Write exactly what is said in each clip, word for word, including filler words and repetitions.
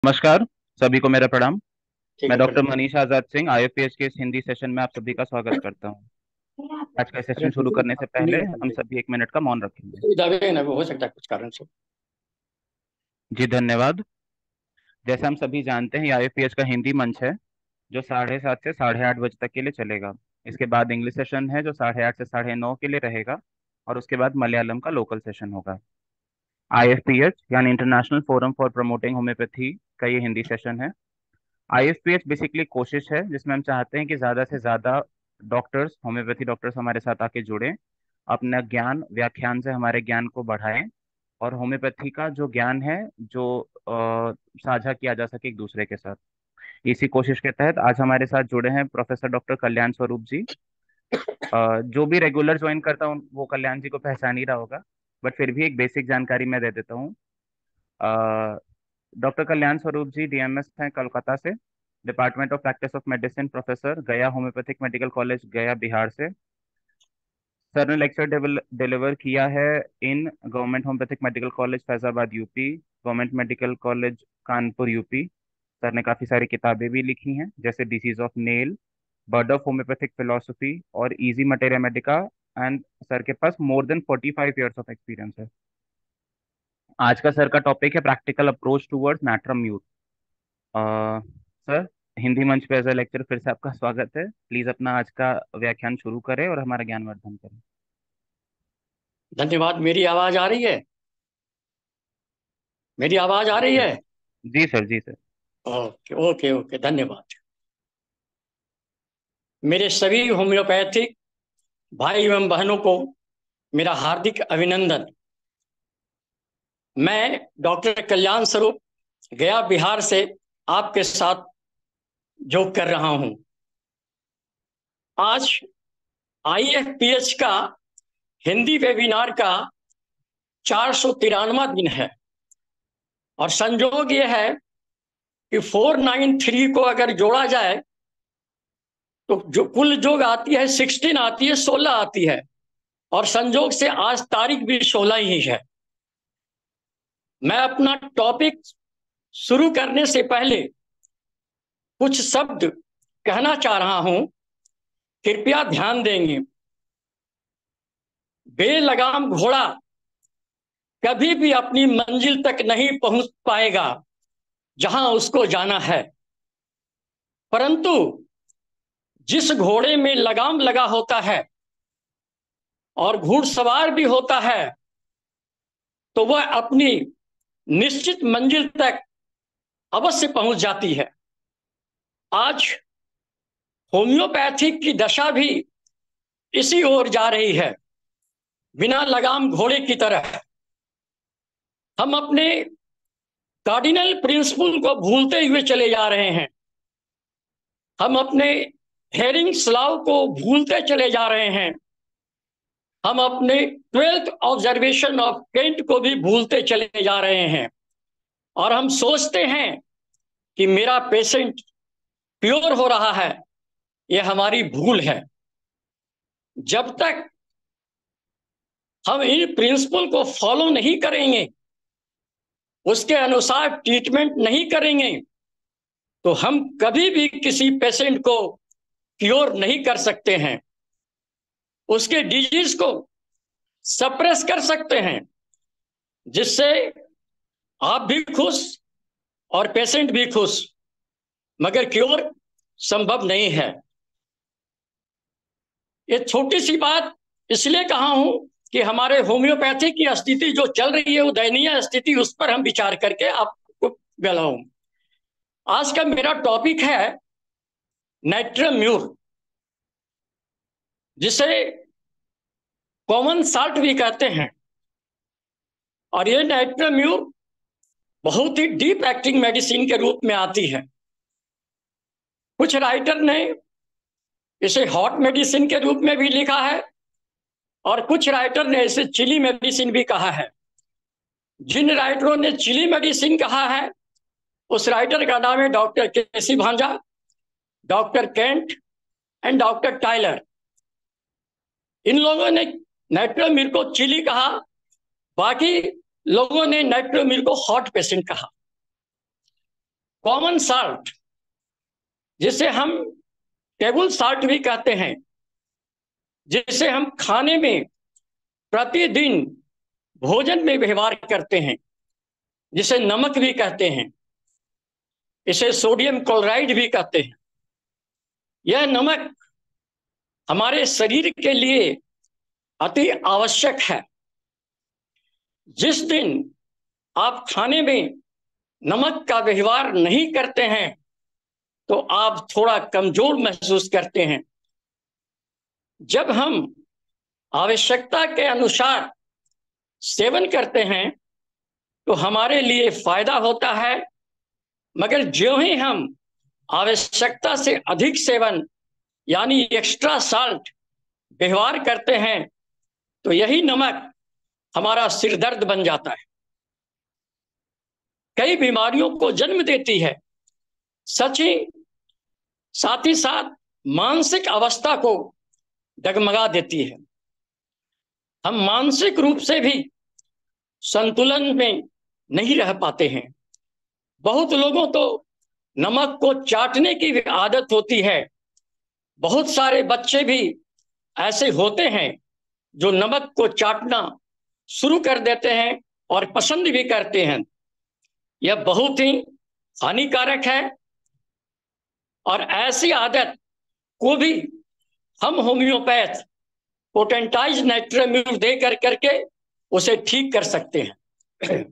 नमस्कार। सभी को मेरा प्रणाम। ठीक मैं है, डॉक्टर प्रणाम। मनीष आजाद सिंह आईएफपीएच के इस हिंदी सेशन में आप सभी का स्वागत करता हूं। आज का अरे सेशन शुरू बिल्कुल, करने से अपनी पहले हम सभी एक मिनट का मौन रखेंगे। दबे ना, वो हो सकता है कुछ कारण से। जी धन्यवाद। जैसे हम सभी जानते हैं, आईएफपीएच का हिंदी मंच है जो साढ़े सात से साढ़े आठ बजे तक के लिए चलेगा। इसके बाद इंग्लिश सेशन है जो साढ़े आठ से साढ़े नौ के लिए रहेगा, और उसके बाद मलयालम का लोकल सेशन होगा। आईएफपीएच यानी international forum for promoting homoeopathy का ये हिंदी सेशन है। आईएफपीएच बेसिकली कोशिश है जिसमें हम चाहते हैं कि ज़्यादा से ज़्यादा डॉक्टर्स, होम्योपैथी डॉक्टर्स हमारे साथ आके जुड़ें, अपना ज्ञान व्याख्यान से हमारे ज्ञान को बढ़ाएं, और होम्योपैथी का जो ज्ञान है जो अ, साझा किया जा सके एक दूसरे के साथ। इसी कोशिश के तहत आज हमारे साथ जुड़े हैं प्रोफेसर डॉक्टर कल्याण स्वरूप जी। अ, जो भी रेगुलर ज्वाइन करता हूँ वो कल्याण जी को पहचान ही रहा होगा, बट फिर भी एक बेसिक जानकारी मैं दे देता हूँ। डॉक्टर कल्याण स्वरूप जी डीएमएस हैं कोलकाता से, department of practice of medicine, professor, Gaya homoeopathic medical college Gaya Bihar से। सर ने लेक्चर डिलीवर किया है in government homoeopathic medical college Faizabad UP, government medical college Kanpur UP. Sir ने काफ़ी सारी किताबें भी लिखी हैं जैसे disease of nail, bird of homoeopathic philosophy और easy materia medica. And sir के पास more than forty five years of experience है। आज का सर का टॉपिक है प्रैक्टिकल अप्रोच टूवर्ड्स नैट्रम यूथ। सर, हिंदी मंच पे एज ए लेक्चर फिर से आपका स्वागत है। प्लीज अपना आज का व्याख्यान शुरू करें और हमारा ज्ञानवर्धन करें। धन्यवाद। मेरी आवाज आ रही है? मेरी आवाज आ जी रही सर। है? जी सर। जी सर। ओके, ओके, ओके, धन्यवाद। मेरे सभी होम्योपैथिक भाई एवं बहनों को मेरा हार्दिक अभिनंदन। मैं डॉक्टर कल्याण स्वरूप गया बिहार से आपके साथ जो कर रहा हूं। आज आईएफपीएच का हिंदी वेबिनार का चार सौ तिरानवा दिन है, और संजोग यह है कि फोर नाइन थ्री को अगर जोड़ा जाए तो जो कुल जोग आती है सिक्सटीन आती है, सोलह आती है। और संजोग से आज तारीख भी सोलह ही है। मैं अपना टॉपिक शुरू करने से पहले कुछ शब्द कहना चाह रहा हूं, कृपया ध्यान देंगे। बेलगाम घोड़ा कभी भी अपनी मंजिल तक नहीं पहुंच पाएगा जहां उसको जाना है, परंतु जिस घोड़े में लगाम लगा होता है और घुड़सवार भी होता है तो वह अपनी निश्चित मंजिल तक अवश्य पहुंच जाती है। आज होम्योपैथिक की दशा भी इसी ओर जा रही है, बिना लगाम घोड़े की तरह। हम अपने कार्डिनल प्रिंसिपल को भूलते हुए चले जा रहे हैं। हम अपने हेरिंग स्लाव को भूलते चले जा रहे हैं। हम अपने ट्वेल्थ ऑब्जर्वेशन ऑफ केंट को भी भूलते चले जा रहे हैं। और हम सोचते हैं कि मेरा पेशेंट प्योर हो रहा है। यह हमारी भूल है। जब तक हम इन प्रिंसिपल को फॉलो नहीं करेंगे, उसके अनुसार ट्रीटमेंट नहीं करेंगे, तो हम कभी भी किसी पेशेंट को क्योर नहीं कर सकते हैं। उसके डिजीज को सप्रेस कर सकते हैं, जिससे आप भी खुश और पेशेंट भी खुश, मगर क्योर संभव नहीं है। ये छोटी सी बात इसलिए कहा हूं कि हमारे होम्योपैथी की स्थिति जो चल रही है वो दयनीय स्थिति, उस पर हम विचार करके आपको गलाऊं। आज का मेरा टॉपिक है नाइट्रोम्यूर, जिसे कॉमन साल्ट भी कहते हैं। और ये नाइट्रोम्यूर बहुत ही डीप एक्टिंग मेडिसिन के रूप में आती है। कुछ राइटर ने इसे हॉट मेडिसिन के रूप में भी लिखा है, और कुछ राइटर ने इसे चिली मेडिसिन भी कहा है। जिन राइटरों ने चिली मेडिसिन कहा है उस राइटर का नाम है doctor KC Bhanja, doctor Kent and doctor Tyler. इन लोगों ने नाइट्रोमीर को चिली कहा, बाकी लोगों ने नाइट्रोमीर को हॉट पेशेंट कहा। कॉमन साल्ट, जिसे हम टेबल साल्ट भी कहते हैं, जिसे हम खाने में प्रतिदिन भोजन में व्यवहार करते हैं, जिसे नमक भी कहते हैं, इसे सोडियम क्लोराइड भी कहते हैं। यह नमक हमारे शरीर के लिए अति आवश्यक है। जिस दिन आप खाने में नमक का व्यवहार नहीं करते हैं तो आप थोड़ा कमजोर महसूस करते हैं। जब हम आवश्यकता के अनुसार सेवन करते हैं तो हमारे लिए फायदा होता है, मगर ज्यों ही हम आवश्यकता से अधिक सेवन यानी एक्स्ट्रा साल्ट व्यवहार करते हैं तो यही नमक हमारा सिर दर्द बन जाता है, कई बीमारियों को जन्म देती है। सच ही साथ ही साथ मानसिक अवस्था को डगमगा देती है। हम मानसिक रूप से भी संतुलन में नहीं रह पाते हैं। बहुत लोगों तो नमक को चाटने की भी आदत होती है। बहुत सारे बच्चे भी ऐसे होते हैं जो नमक को चाटना शुरू कर देते हैं और पसंद भी करते हैं। यह बहुत ही हानिकारक है और ऐसी आदत को भी हम होम्योपैथ पोटेंटाइज नाइट्रोम्यूर दे कर करके उसे ठीक कर सकते हैं।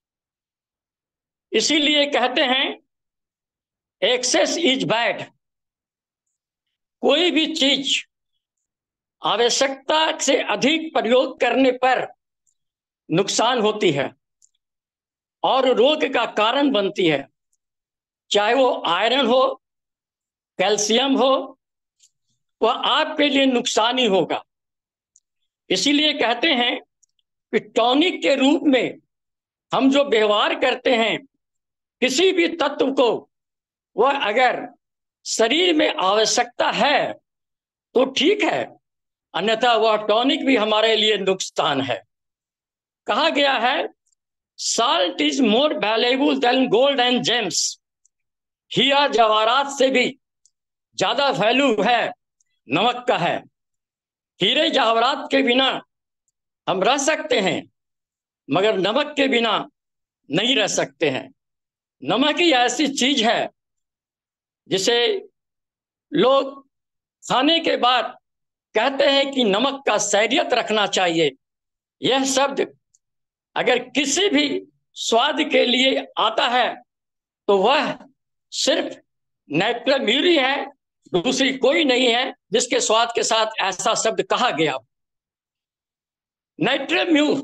इसीलिए कहते हैं एक्सेस इज बैड। कोई भी चीज आवश्यकता से अधिक प्रयोग करने पर नुकसान होती है और रोग का कारण बनती है, चाहे वो आयरन हो, कैल्शियम हो, वह आपके लिए नुकसान ही होगा। इसीलिए कहते हैं कि टॉनिक के रूप में हम जो व्यवहार करते हैं किसी भी तत्व को, वह अगर शरीर में आवश्यकता है तो ठीक है, अन्यथा वह टॉनिक भी हमारे लिए नुकसान है। कहा गया है salt is more valuable than gold and gems. हीरा जवाहरात से भी ज्यादा वैल्यू है नमक का है। हीरे जवाहरात के बिना हम रह सकते हैं, मगर नमक के बिना नहीं रह सकते हैं। नमक ही ऐसी चीज है जिसे लोग खाने के बाद कहते हैं कि नमक का सैरियत रखना चाहिए। यह शब्द अगर किसी भी स्वाद के लिए आता है तो वह सिर्फ नाइट्रोम्यूर ही है, दूसरी कोई नहीं है जिसके स्वाद के साथ ऐसा शब्द कहा गया। नाइट्रोम्यूर,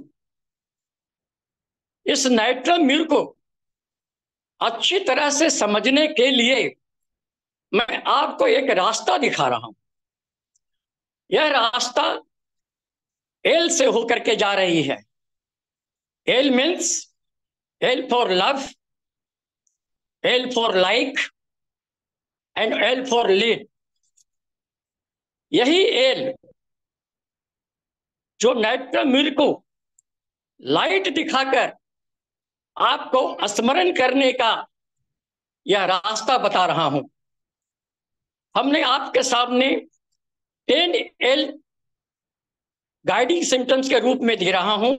इस नाइट्रोम्यूर को अच्छी तरह से समझने के लिए मैं आपको एक रास्ता दिखा रहा हूं। यह रास्ता एल से होकर के जा रही है। L means L for love, L for like and L for lead. यही एल जो नाइट्रोम्यूर को लाइट दिखाकर आपको स्मरण करने का यह रास्ता बता रहा हूं। हमने आपके सामने टेन एल गाइडिंग सिम्टम्स के रूप में दे रहा हूं।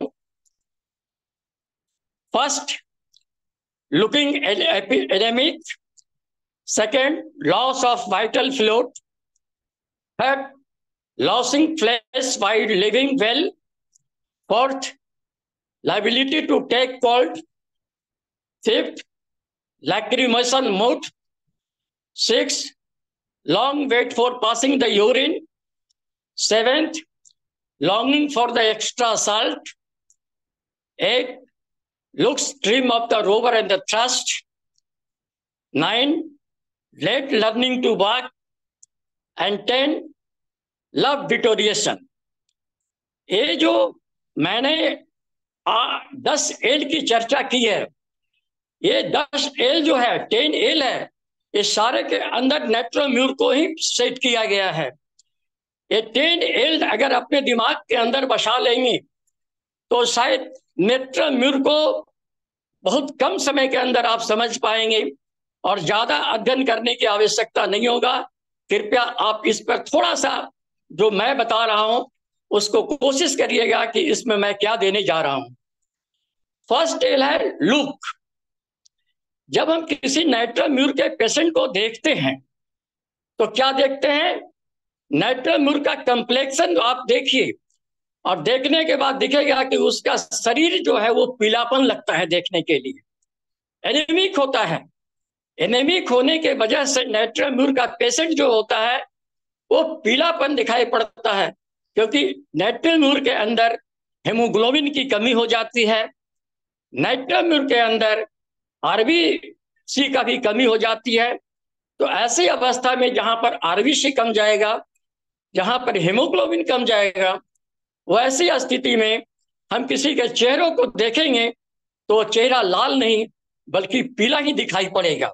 First, looking anaemic. Second, loss of vital fluid. Third, losing flesh while living well. Fourth, liability to take cold. Fifth, lacrimation mood. Sixth, long wait for passing the urine. Seventh, longing for the extra salt. Eight, looks trim of the rover and the thrust. Nine, late learning to walk. And ten, love deterioration. ये जो मैंने आ, दस L की चर्चा की है, ये दस एल जो है, टेन एल है, इस सारे के अंदर नाइट्रोम्यूर को ही सेट किया गया है। ये टेन एल अगर अपने दिमाग के अंदर बसा लेंगे तो शायद नाइट्रोम्यूर को बहुत कम समय के अंदर आप समझ पाएंगे और ज्यादा अध्ययन करने की आवश्यकता नहीं होगा। कृपया आप इस पर थोड़ा सा जो मैं बता रहा हूं उसको कोशिश करिएगा कि इसमें मैं क्या देने जा रहा हूं। फर्स्ट टेल है लुक। जब हम किसी नाइट्रल म्यूर के पेशेंट को देखते हैं तो क्या देखते हैं? नाइट्रल म्यूर का कंप्लेक्शन आप देखिए, और देखने के बाद दिखेगा कि उसका शरीर जो है वो पीलापन लगता है देखने के लिए, एनीमिक होता है। एनीमिक होने के वजह से नाइट्रल म्यूर का पेशेंट जो होता है वो पीलापन दिखाई पड़ता है, क्योंकि नाइट्रल म्यूर के अंदर हेमोग्लोबिन की कमी हो जाती है। नाइट्रल म्यूर के अंदर आरबीसी का भी कमी हो जाती है। तो ऐसी अवस्था में जहां पर आरबीसी कम जाएगा, जहां पर हेमोग्लोबिन कम जाएगा, वैसी स्थिति में हम किसी के चेहरों को देखेंगे तो चेहरा लाल नहीं बल्कि पीला ही दिखाई पड़ेगा।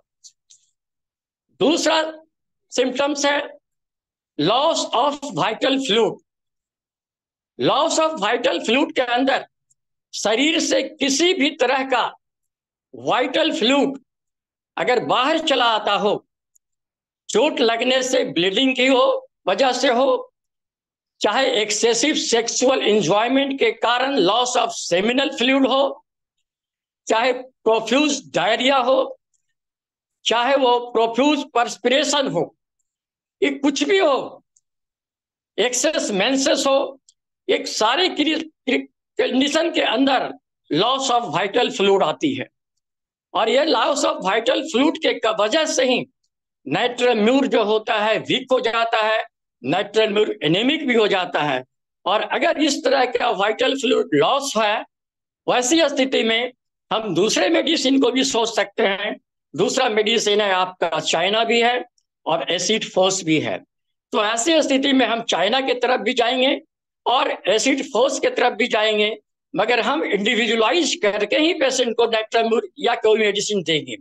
दूसरा सिम्टम्स है loss of vital fluid. Loss of vital fluid के अंदर शरीर से किसी भी तरह का वाइटल फ्लूइड अगर बाहर चला आता हो, चोट लगने से, ब्लीडिंग की हो वजह से हो, चाहे एक्सेसिव सेक्सुअल एंजॉयमेंट के कारण लॉस ऑफ सेमिनल फ्लूइड हो, चाहे प्रोफ्यूज डायरिया हो, चाहे वो प्रोफ्यूज परस्पिरेशन हो, ये कुछ भी हो, एक्सेस मेंसेस हो, एक सारे कंडीशन के अंदर लॉस ऑफ वाइटल फ्लूइड आती है। और ये लॉस ऑफ वाइटल फ्लूइड के वजह से ही नाइट्रल म्यूर जो होता है वीक हो जाता है, नाइट्रल म्यूर एनीमिक भी हो जाता है। और अगर इस तरह का वाइटल फ्लूइड लॉस है, वैसी स्थिति में हम दूसरे मेडिसिन को भी सोच सकते हैं। दूसरा मेडिसिन है आपका चाइना भी है और एसिड फोर्स भी है। तो ऐसी स्थिति में हम चाइना की तरफ भी जाएंगे और एसिड फोर्स की तरफ भी जाएंगे, मगर हम इंडिविजुअलाइज करके ही पेशेंट को नाइट्रल म्यूर या कोई मेडिसिन देंगे।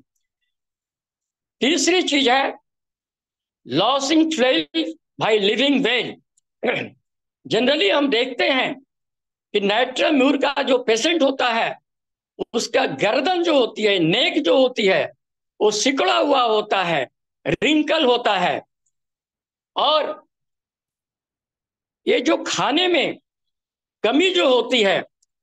तीसरी चीज है losing flesh by living well. Generally हम देखते हैं कि नाइट्रल म्यूर का जो पेशेंट होता है उसका गर्दन जो होती है, नेक जो होती है, वो सिकुड़ा हुआ होता है, रिंकल होता है। और ये जो खाने में कमी जो होती है,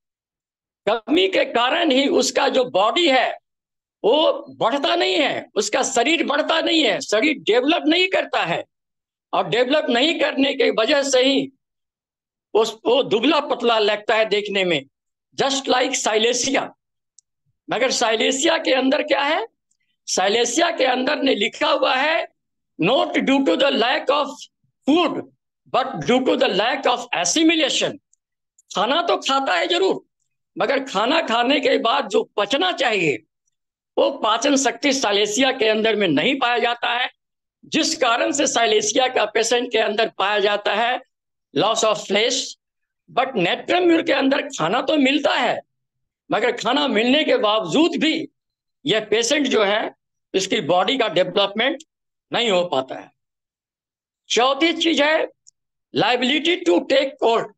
कमी के कारण ही उसका जो बॉडी है वो बढ़ता नहीं है, उसका शरीर बढ़ता नहीं है, शरीर डेवलप नहीं करता है। और डेवलप नहीं करने की वजह से ही उस वो दुबला पतला लगता है देखने में, जस्ट लाइक साइलेसिया। मगर साइलेसिया के अंदर क्या है? साइलेसिया के अंदर ने लिखा हुआ है not due to the lack of food but due to the lack of assimilation. खाना तो खाता है जरूर, मगर खाना खाने के बाद जो पचना चाहिए वो पाचन शक्ति साइलेसिया के अंदर में नहीं पाया जाता है, जिस कारण से साइलेसिया का पेशेंट के अंदर पाया जाता है loss of flesh. But natrum mur के अंदर खाना तो मिलता है, मगर खाना मिलने के बावजूद भी यह पेशेंट जो है इसकी बॉडी का डेवलपमेंट नहीं हो पाता है। चौथी चीज है liability to take cold.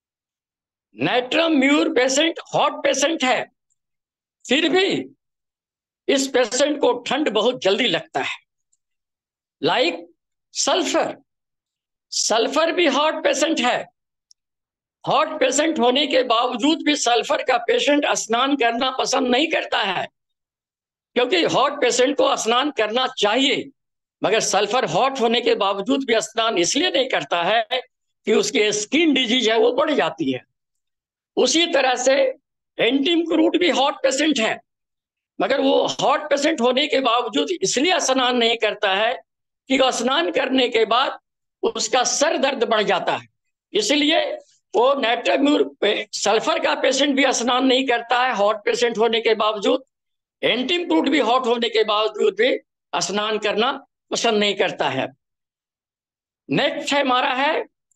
Natrum mur patient hot patient है, फिर भी इस पेशेंट को ठंड बहुत जल्दी लगता है। लाइक सल्फर, सल्फर भी हॉट पेशेंट है। हॉट पेशेंट होने के बावजूद भी सल्फर का पेशेंट स्नान करना पसंद नहीं करता है, क्योंकि हॉट पेशेंट को स्नान करना चाहिए, मगर सल्फर हॉट होने के बावजूद भी स्नान इसलिए नहीं करता है कि उसकी स्किन डिजीज है वो बढ़ जाती है। उसी तरह से एंटीमक्रूट भी हॉट पेशेंट है, मगर वो हॉट पेशेंट होने के बावजूद इसलिए स्नान नहीं करता है कि स्नान करने के बाद उसका सर दर्द बढ़ जाता है। इसलिए वो नाइट्रल म्यूर सल्फर का पेशेंट भी स्नान नहीं करता है हॉट पेशेंट होने के बावजूद, एंटीमक्रूट भी हॉट होने के बावजूद भी स्नान करना पसंद नहीं करता है। नेक्स्ट है हमारा है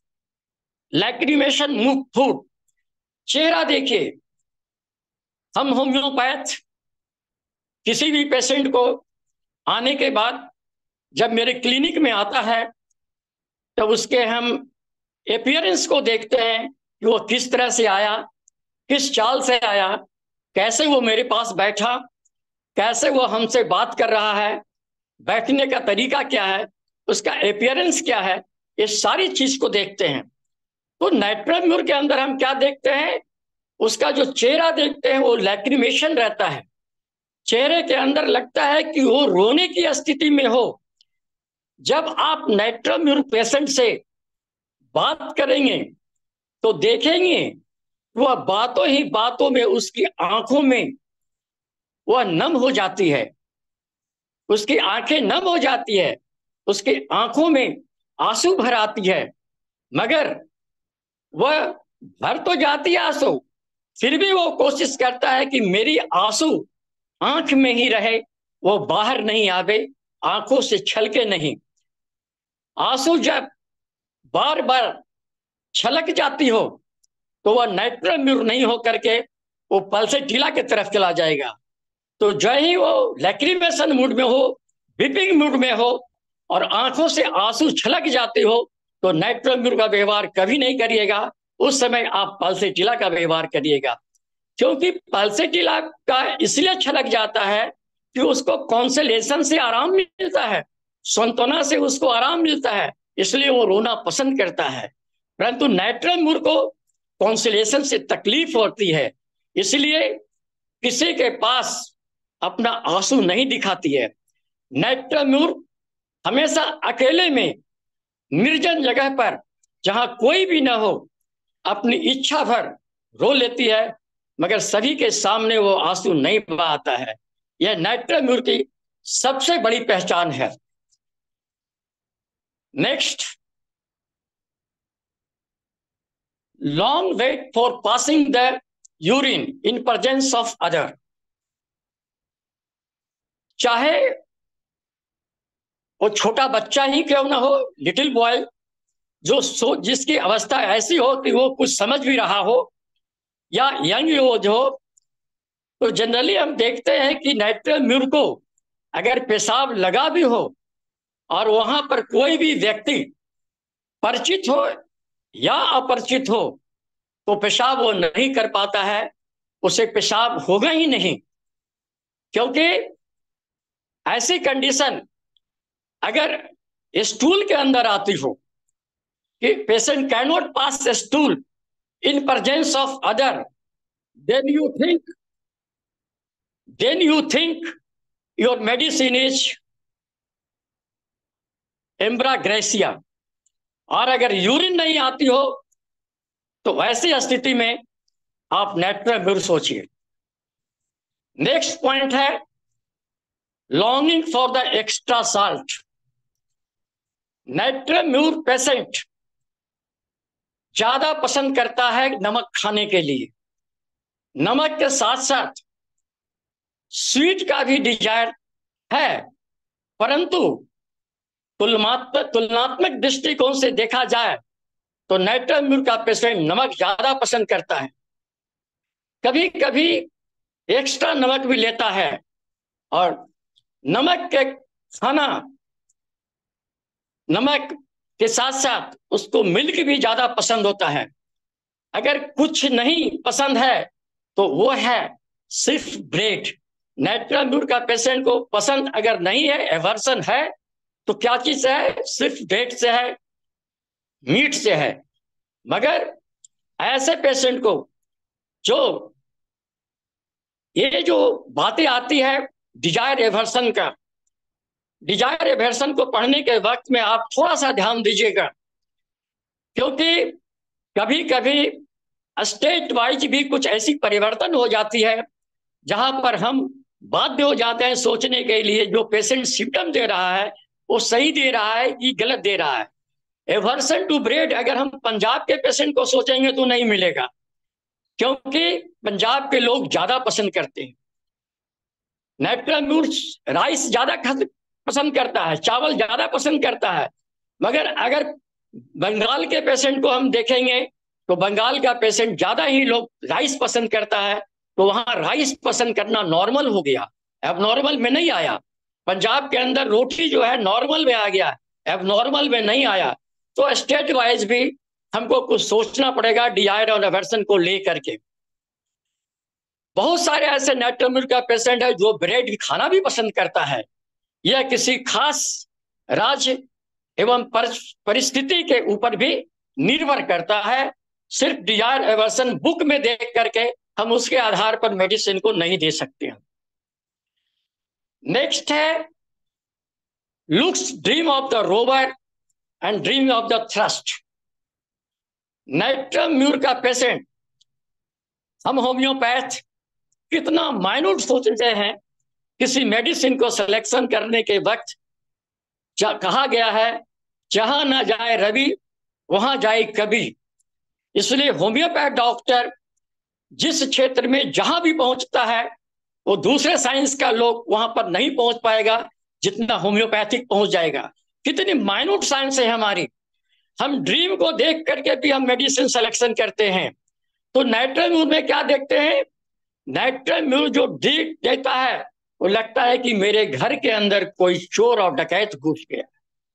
लैक्रिमेशन मुख फूड। चेहरा देखिए, हम होम्योपैथ किसी भी पेशेंट को आने के बाद जब मेरे क्लिनिक में आता है तब उसके हम अपीयरेंस को देखते हैं कि वो किस तरह से आया, किस चाल से आया, कैसे वो मेरे पास बैठा, कैसे वो हमसे बात कर रहा है, बैठने का तरीका क्या है, उसका अपियरेंस क्या है, ये सारी चीज को देखते हैं। तो नाइट्रल म्यूर के अंदर हम क्या देखते हैं, उसका जो चेहरा देखते हैं वो लैक्रिमेशन रहता है। चेहरे के अंदर लगता है कि वो रोने की स्थिति में हो। जब आप नाइट्रल म्यूर पेशेंट से बात करेंगे तो देखेंगे वह बातों ही बातों में उसकी आंखों में वह नम हो जाती है, उसकी आंखें नम हो जाती है, उसकी आंखों में आंसू भर आती है। मगर वह भर तो जाती है आंसू, फिर भी वो कोशिश करता है कि मेरी आंसू आंख में ही रहे, वो बाहर नहीं आवे, आंखों से छलके नहीं। आंसू जब बार बार छलक जाती हो तो वह नाइट्रल म्यूर नहीं हो करके वो पल्सेटिला की तरफ चला जाएगा। तो जो ही वो लैक्रिमेशन मूड में हो, विपिंग मूड में हो और आंखों से आंसू छलक जाते हो तो नाइट्रल म्यूर का व्यवहार कभी नहीं करिएगा। उस समय आप पल्सेटिला का व्यवहार करिएगा, क्योंकि पल्सेटिला का इसलिए छलक जाता है कि उसको कॉन्सोलेशन से आराम मिलता है, सांत्वना से उसको आराम मिलता है, इसलिए वो रोना पसंद करता है। परंतु नाइट्रल म्यूर को कॉन्सोलेशन से तकलीफ होती है, इसलिए किसी के पास अपना आंसू नहीं दिखाती है। नाइट्रल म्यूर हमेशा अकेले में निर्जन जगह पर जहां कोई भी ना हो अपनी इच्छा भर रो लेती है, मगर सभी के सामने वो आंसू नहीं बहाता है। यह नाइट्रल म्यूर की सबसे बड़ी पहचान है। Next, long wait for passing the urine in presence of other. चाहे वो छोटा बच्चा ही क्यों ना हो, लिटिल बॉय, जो सो जिसकी अवस्था ऐसी हो कि वो कुछ समझ भी रहा हो, या यंग एज हो, तो जनरली हम देखते हैं कि नाइट्रल म्यूर को अगर पेशाब लगा भी हो और वहां पर कोई भी व्यक्ति परिचित हो या अपरिचित हो तो पेशाब वो नहीं कर पाता है, उसे पेशाब होगा ही नहीं। क्योंकि ऐसी कंडीशन अगर स्टूल के अंदर आती हो कि patient can not pass stool in presence of other, then you think then you think your medicine is ambra grisea. और अगर यूरिन नहीं आती हो तो ऐसी स्थिति में आप नाइट्रल म्यूर सोचिए। नेक्स्ट पॉइंट है longing for the extra salt. Natrum mur patient ज्यादा पसंद करता है नमक खाने के लिए। नमक के साथ साथ स्वीट का भी डिजायर है, परंतु तुलनात्मक तुलनात्मक दृष्टिकोण से देखा जाए तो नाइट्रल म्यूर का पेशेंट नमक ज्यादा पसंद करता है। कभी कभी एक्स्ट्रा नमक भी लेता है और नमक के खाना नमक के साथ साथ उसको मिल्क भी ज्यादा पसंद होता है। अगर कुछ नहीं पसंद है तो वो है सिर्फ ब्रेड। नाइट्रल म्यूर का पेशेंट को पसंद अगर नहीं है, एवर्सन है, तो क्या चीज है, सिर्फ ब्रेड से है, मीट से है। मगर ऐसे पेशेंट को जो ये जो बातें आती है डिजायर एवर्सन का, डिजायर एवर्सन को पढ़ने के वक्त में आप थोड़ा सा ध्यान दीजिएगा, क्योंकि कभी कभी स्टेट वाइज भी कुछ ऐसी परिवर्तन हो जाती है जहां पर हम बाध्य हो जाते हैं सोचने के लिए जो पेशेंट सिम्टम दे रहा है वो सही दे रहा है कि गलत दे रहा है। एवर्सन टू ब्रेड अगर हम पंजाब के पेशेंट को सोचेंगे तो नहीं मिलेगा, क्योंकि पंजाब के लोग ज्यादा पसंद करते हैं। नाइट्रल म्यूर राइस ज्यादा पसंद करता है, चावल ज्यादा पसंद करता है। मगर अगर बंगाल के पेशेंट को हम देखेंगे तो बंगाल का पेशेंट ज्यादा ही लोग राइस पसंद करता है, तो वहां राइस पसंद करना नॉर्मल हो गया, अब नॉर्मल में नहीं आया। पंजाब के अंदर रोटी जो है नॉर्मल में आ गया, अब नॉर्मल में नहीं आया। तो स्टेट वाइज भी हमको कुछ सोचना पड़ेगा डिजायर और एवर्सन को लेकर के। बहुत सारे ऐसे नाइट्रल म्यूर का पेशेंट है जो ब्रेड खाना भी पसंद करता है, यह किसी खास राज्य एवं परिस्थिति के ऊपर भी निर्भर करता है। सिर्फ डिजायर एवर्सन बुक में देख करके हम उसके आधार पर मेडिसिन को नहीं दे सकते हैं। नेक्स्ट है लुक्स ड्रीम ऑफ द रोवर and dream of the thirst. Natrum mur का पेशेंट, हम होम्योपैथ कितना माइन्यूट सोचते हैं। किसी मेडिसिन को सिलेक्शन करने के वक्त कहा गया है जहां ना जाए रवि वहां जाए कवि। इसलिए होम्योपैथ डॉक्टर जिस क्षेत्र में जहां भी पहुंचता है वो दूसरे साइंस का लोग वहां पर नहीं पहुंच पाएगा जितना होम्योपैथिक पहुंच जाएगा। कितनी माइन्यूट साइंस है हमारी। हम ड्रीम को देख करके भी हम मेडिसिन सिलेक्शन करते हैं। तो नाइट्रम म्यूर में क्या देखते हैं? नाइट्रम म्यूर जो ड्रीम देता है वो लगता है कि मेरे घर के अंदर कोई चोर और डकैत घुस गया,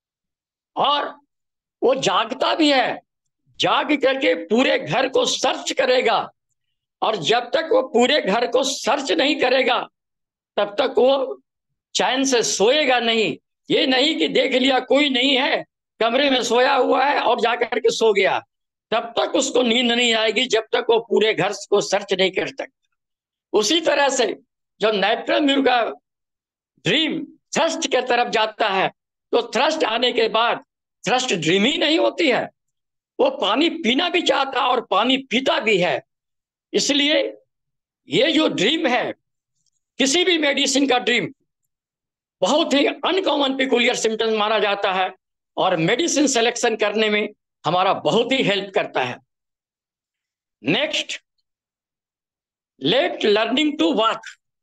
और वो जागता भी है। जाग करके पूरे घर को सर्च करेगा, और जब तक वो पूरे घर को सर्च नहीं करेगा तब तक वो चैन से सोएगा नहीं। ये नहीं कि देख लिया कोई नहीं है, कमरे में सोया हुआ है और जाकर के सो गया, तब तक उसको नींद नहीं आएगी जब तक वो पूरे घर को सर्च नहीं कर सकता। उसी तरह से जब नाइट्रम म्यूर का ड्रीम थ्रस्ट के तरफ जाता है तो थ्रस्ट आने के बाद थ्रस्ट ड्रीम ही नहीं होती है, वो पानी पीना भी चाहता और पानी पीता भी है। इसलिए ये जो ड्रीम है, किसी भी मेडिसिन का ड्रीम बहुत ही अनकॉमन पिकुलियर सिम्टम्स माना जाता है और मेडिसिन सिलेक्शन करने में हमारा बहुत ही हेल्प करता है। Next, late learning to walk.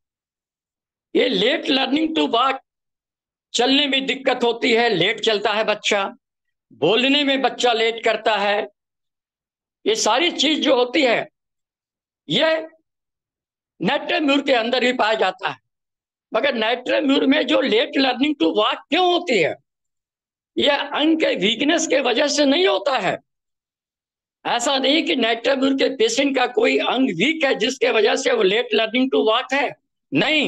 ये लेट लर्निंग टू वॉक, चलने में दिक्कत होती है, लेट चलता है बच्चा, बोलने में बच्चा लेट करता है, ये सारी चीज जो होती है ये नाइट्रम म्यूर के अंदर ही पाया जाता है। मगर नाइट्रम म्यूर में जो लेट लर्निंग टू वॉक क्यों होती है? यह अंग के वीकनेस के वजह से नहीं होता है। ऐसा नहीं कि नाइट्रम म्यूर के पेशेंट का कोई अंग वीक है जिसके वजह से वो लेट लर्निंग टू वॉक है, नहीं।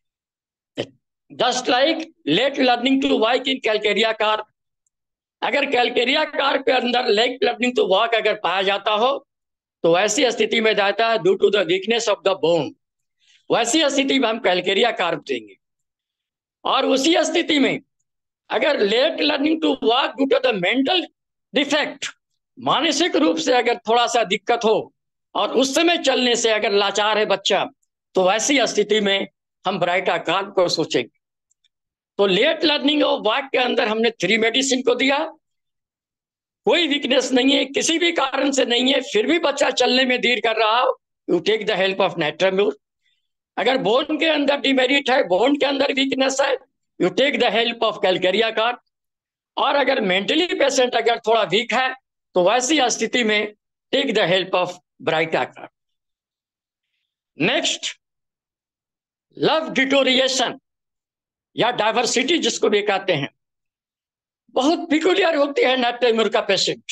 Just like late learning to walk in calcarea carb. अगर कैलकेरिया कार्प के अंदर लेट लर्निंग टू वॉक अगर पाया जाता हो तो ऐसी स्थिति में जाता है due to the weakness of the bone, वैसी स्थिति में हम कैलकेरिया कार्प देंगे। और उसी स्थिति में अगर late learning to walk due to the mental defect, मानसिक रूप से अगर थोड़ा सा दिक्कत हो और उस समय चलने से अगर लाचार है बच्चा, तो वैसी स्थिति में हम ब्राइटा कार्प को सोचेंगे। तो लेट लर्निंग ऑफ वॉक के अंदर हमने थ्री मेडिसिन को दिया, कोई वीकनेस नहीं है, किसी भी कारण से नहीं है, फिर भी बच्चा चलने में देर कर रहा हो, you take the help of natrum mur. अगर बोन के अंदर डिमेरिट है, बोन के अंदर वीकनेस है, you take the help of calcarea carb. और अगर मेंटली पेशेंट अगर थोड़ा वीक है तो वैसी स्थिति में take the help of baryta carb. Next, love deterioration या डाइवर्सिटी जिसको भी कहते हैं, बहुत पिकुलियर होती है नाइट्रम म्यूर का पेशेंट।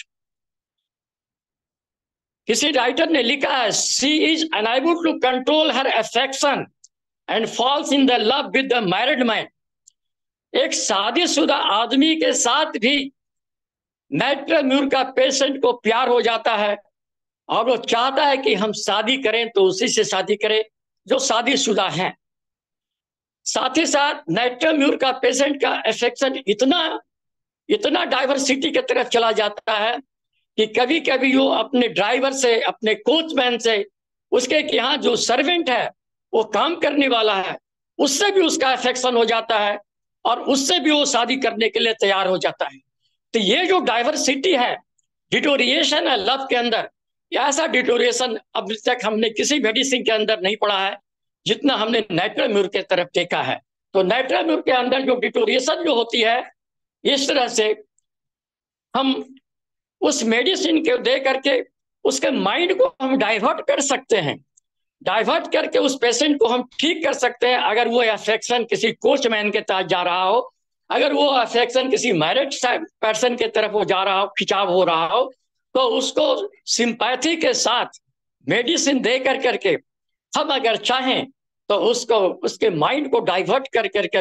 किसी राइटर ने लिखा है, she is unable to control her affection and falls in the love with the married man. एक शादीशुदा आदमी के साथ भी नाइट्रम म्यूर का पेशेंट को प्यार हो जाता है और वो चाहता है कि हम शादी करें तो उसी से शादी करें जो शादीशुदा है। साथ ही साथ नाइट्रम म्यूर का पेशेंट का अफेक्शन इतना इतना डाइवर्सिटी की तरफ चला जाता है कि कभी कभी वो अपने ड्राइवर से, अपने कोचमैन से, उसके यहाँ जो सर्वेंट है, वो काम करने वाला है, उससे भी उसका अफेक्शन हो जाता है और उससे भी वो शादी करने के लिए तैयार हो जाता है। तो ये जो डाइवर्सिटी है, डिटोरिएशन है लव के अंदर, ऐसा डिटोरिएशन अब तक हमने किसी मेडिसिन के अंदर नहीं पढ़ा है जितना हमने नाइट्रम म्यूर के तरफ देखा है। तो नाइट्रम म्यूर के अंदर जो डिटोरिएशन जो होती है, इस तरह से हम उस मेडिसिन को दे करके उसके माइंड को हम डाइवर्ट कर सकते हैं, डाइवर्ट करके उस पेशेंट को हम ठीक कर सकते हैं। अगर वो अफेक्शन किसी कोचमैन के तहत जा रहा हो, अगर वो अफेक्शन किसी मैरिड पर्सन के तरफ वो जा रहा हो, खिंचाव हो रहा हो, तो उसको सिंपैथी के साथ मेडिसिन दे कर करके हम अगर चाहें तो उसको, उसके माइंड को डाइवर्ट कर कर करके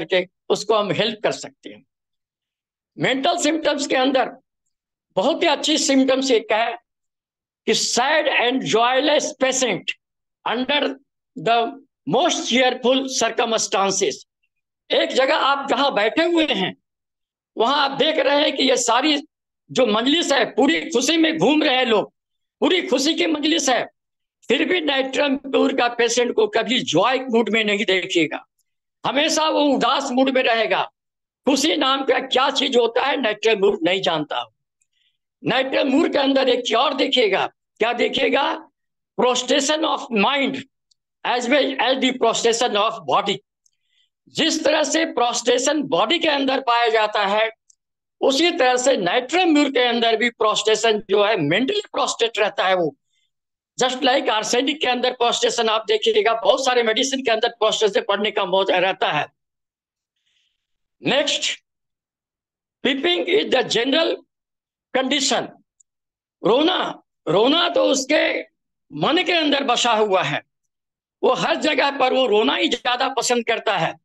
उसको हम हेल्प कर सकते हैं। मेंटल सिम्टम्स के अंदर बहुत ही अच्छी सिम्टम्स एक है कि sad and joyless patient under the most cheerful circumstances. एक जगह आप जहां बैठे हुए हैं वहां आप देख रहे हैं कि ये सारी जो मजलिस है पूरी खुशी में घूम रहे हैं लोग, पूरी खुशी की मजलिस है, फिर भी नाइट्रम का पेशेंट को कभी जॉय मूड में नहीं देखिएगा, हमेशा वो उदास मूड में रहेगा। खुशी नाम का क्या चीज होता है नाइट्रम नहीं जानता। नाइट्रम के अंदर एक चीज और देखिएगा, क्या देखिएगा? Prostration of mind as well as the prostration of body. जिस तरह से प्रोस्टेशन बॉडी के अंदर पाया जाता है उसी तरह से नाइट्रम के अंदर भी प्रोस्टेशन जो है मेंटली प्रोस्टेट रहता है। वो जस्ट लाइक आर्सेनिक के अंदर प्रोस्टेशन आप देखिएगा, बहुत सारे मेडिसिन के अंदर प्रोस्टेशन पढ़ने का मौका रहता है। Next, weeping is the general condition. रोना, रोना तो उसके मन के अंदर बसा हुआ है, वो हर जगह पर वो रोना ही ज्यादा पसंद करता है।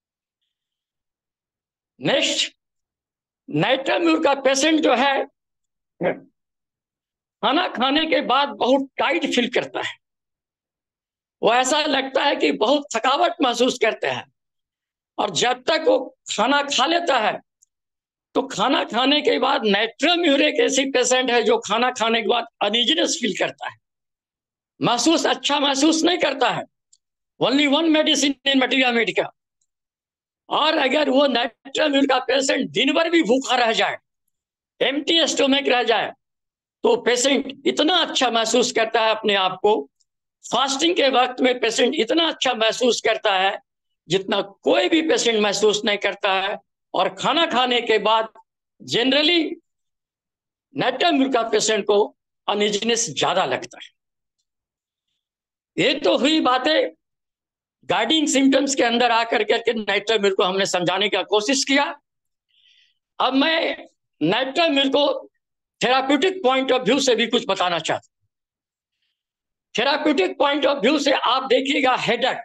नेक्स्ट, नाइट्रम का पेशेंट जो है खाना खाने के बाद बहुत टाइट फील करता है, वो ऐसा लगता है कि बहुत थकावट महसूस करते हैं, और जब तक वो खाना खा लेता है तो खाना खाने के बाद नाइट्रम एक ऐसी पेशेंट है जो खाना खाने के बाद अनइजीनेस फील करता है, महसूस अच्छा महसूस नहीं करता है। Only one medicine in materia medica. और अगर वो नाइट्रम का पेशेंट दिन भर भी भूखा रह जाए, एम्प्टी स्टोमक रह जाए, तो पेशेंट इतना अच्छा महसूस करता है अपने आप को। फास्टिंग के वक्त में पेशेंट इतना अच्छा महसूस करता है जितना कोई भी पेशेंट महसूस नहीं करता है। और खाना खाने के बाद जनरली नाइट्रम का पेशेंट को अनइजीनेस ज्यादा लगता है। ये तो हुई बातें गाइडिंग सिम्टम्स के अंदर आकर करके नाइट्रम को हमने समझाने का कोशिश किया। अब मैं नाइट्रम को थेराप्यूटिक पॉइंट ऑफ व्यू से भी कुछ बताना चाहता हूं। थेराप्यूटिक पॉइंट ऑफ व्यू से आप देखिएगा हेडेक,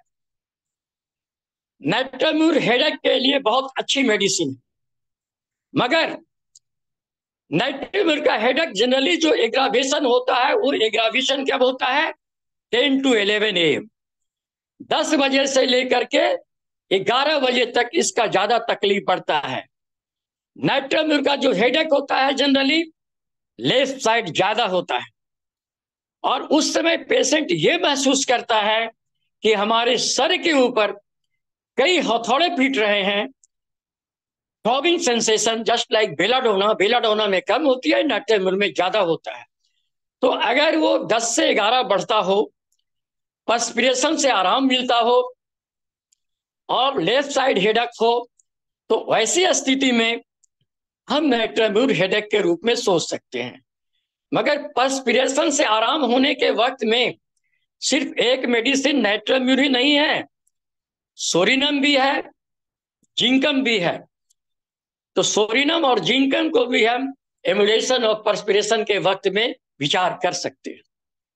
नाइट्रम हेडेक के लिए बहुत अच्छी मेडिसिन है, मगर नाइट्रम का हेडेक जनरली जो एग्रावेशन होता है वो एग्रावेशन कब होता है? Ten to eleven A M, दस बजे से लेकर के ग्यारह बजे तक इसका ज्यादा तकलीफ पड़ता है। नाइट्रम का जो हेडेक होता है जनरली लेफ्ट साइड ज्यादा होता है, और उस समय पेशेंट ये महसूस करता है कि हमारे सर के ऊपर कई हथौड़े पीट रहे हैं। Throbbing sensation just like belladonna, belladonna में कम होती है, नाइट्रम में ज्यादा होता है। तो अगर वो दस से ग्यारह बढ़ता हो, पर्सपिरेशन से आराम मिलता हो और लेफ्ट साइड हेडेक हो, तो वैसी स्थिति में हम नाइट्रम हेडेक के रूप में सोच सकते हैं। मगर पर्सपिरेशन से आराम होने के वक्त में सिर्फ एक मेडिसिन नाइट्रम ही नहीं है, सोरिनम भी है, जिंकम भी है। तो सोरिनम और जिंकम को भी हम एमुलेशन ऑफ पर्सपिरेशन के वक्त में विचार कर सकते हैं।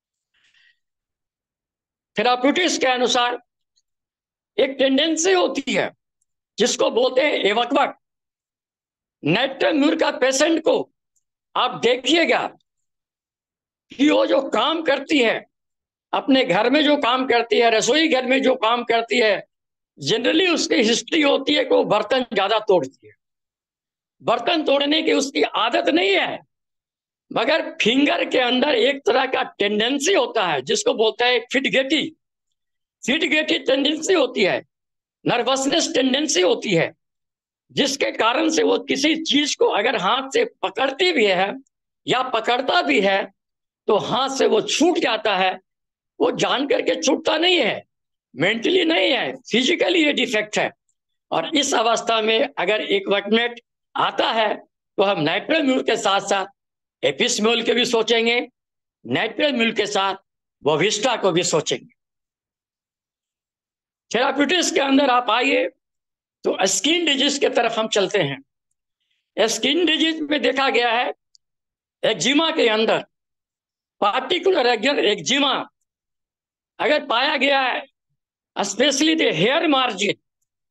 थेराप्यूटिक्स के अनुसार एक टेंडेंसी होती है जिसको बोलते हैं एवकवक। नाइट्रम का पेशेंट को आप देखिएगा कि वो जो काम करती है, अपने घर में जो काम करती है, रसोई घर में जो काम करती है, जनरली उसकी हिस्ट्री होती है कि वो बर्तन ज्यादा तोड़ती है। बर्तन तोड़ने की उसकी आदत नहीं है, मगर फिंगर के अंदर एक तरह का टेंडेंसी होता है जिसको बोलते हैं फिटगेटी फिटगेटी टेंडेंसी होती है, नर्वसनेस टेंडेंसी होती है, जिसके कारण से वो किसी चीज को अगर हाथ से पकड़ती भी है या पकड़ता भी है तो हाथ से वो छूट जाता है। वो जान करके छूटता नहीं है, मेंटली नहीं है, फिजिकली ये डिफेक्ट है। और इस अवस्था में अगर एक वर्कमेट आता है तो हम नाइट्रम के साथ साथ एपिसमोल के भी सोचेंगे, नाइट्रम के साथ बोविस्टा को भी सोचेंगे। थेराप्यूटिक्स के अंदर आप आइए तो स्किन डिजीज के तरफ हम चलते हैं। स्किन डिजीज में देखा गया है एक्जिमा के अंदर पार्टिकुलर एक्जिमा अगर पाया गया है, स्पेशली द हेयर मार्जिन,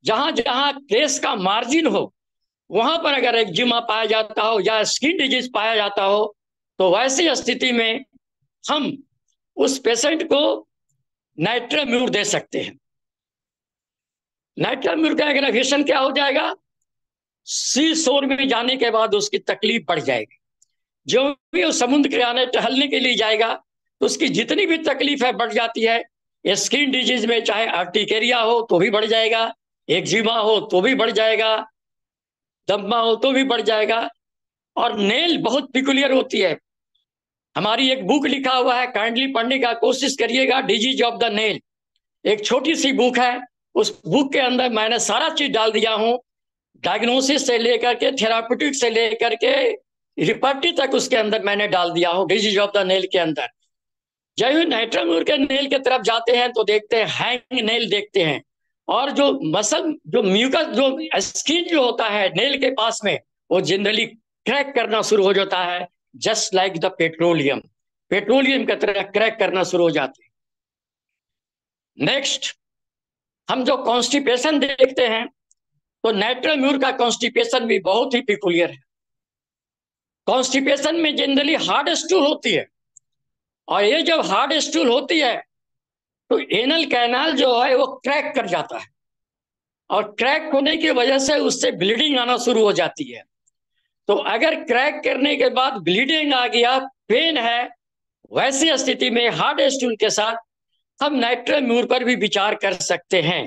जहां जहां केस का मार्जिन हो वहां पर अगर एक्जिमा पाया जाता हो या स्किन डिजीज पाया जाता हो, तो वैसी स्थिति में हम उस पेशेंट को नाइट्रोम्यूर दे सकते हैं। नाइट्रोम्यूर का एग्रेवेशन क्या हो जाएगा? सी शोर में जाने के बाद उसकी तकलीफ बढ़ जाएगी। जो भी वो समुद्र किनारे टहलने के लिए जाएगा तो उसकी जितनी भी तकलीफ है बढ़ जाती है। स्किन डिजीज में चाहे आर्टिकेरिया हो तो भी बढ़ जाएगा, एक्जिमा हो तो भी बढ़ जाएगा, दम्मा हो तो भी बढ़ जाएगा। और नेल बहुत पिकुलियर होती है। हमारी एक बुक लिखा हुआ है, काइंडली पढ़ने का कोशिश करिएगा, डिजीज ऑफ द नेल। एक छोटी सी बुक है, उस बुक के अंदर मैंने सारा चीज डाल दिया हूं, डायग्नोसिस से लेकर के थेराप्यूटिक से लेकर के रिपर्टी तक उसके अंदर मैंने डाल दिया हूं, डिजीज ऑफ द नेल के अंदर। जब भी नाइट्रोम्यूर के नेल के तरफ जाते हैं तो देखते हैं हैंग नेल देखते हैं, और जो मसल जो म्यूकस जो स्किन जो होता है नेल के पास में वो जनरली क्रैक करना शुरू हो जाता है, just like the petroleum, petroleum की तरह क्रैक करना शुरू हो जाते हैं। नेक्स्ट, हम जो कॉन्स्टिपेशन देखते हैं तो नाइट्रोम्यूर का कॉन्स्टिपेशन भी बहुत ही पिकुलियर है। कॉन्स्टिपेशन में जनरली हार्ड स्टूल होती है, और ये जब हार्ड स्टूल होती है तो एनल कैनाल जो है वो क्रैक कर जाता है, और क्रैक होने की वजह से उससे ब्लीडिंग आना शुरू हो जाती है। तो अगर क्रैक करने के बाद ब्लीडिंग आ गया, पेन है, वैसी स्थिति में हार्ड स्टूल के साथ हम नाइट्रोम्यूर पर भी विचार कर सकते हैं।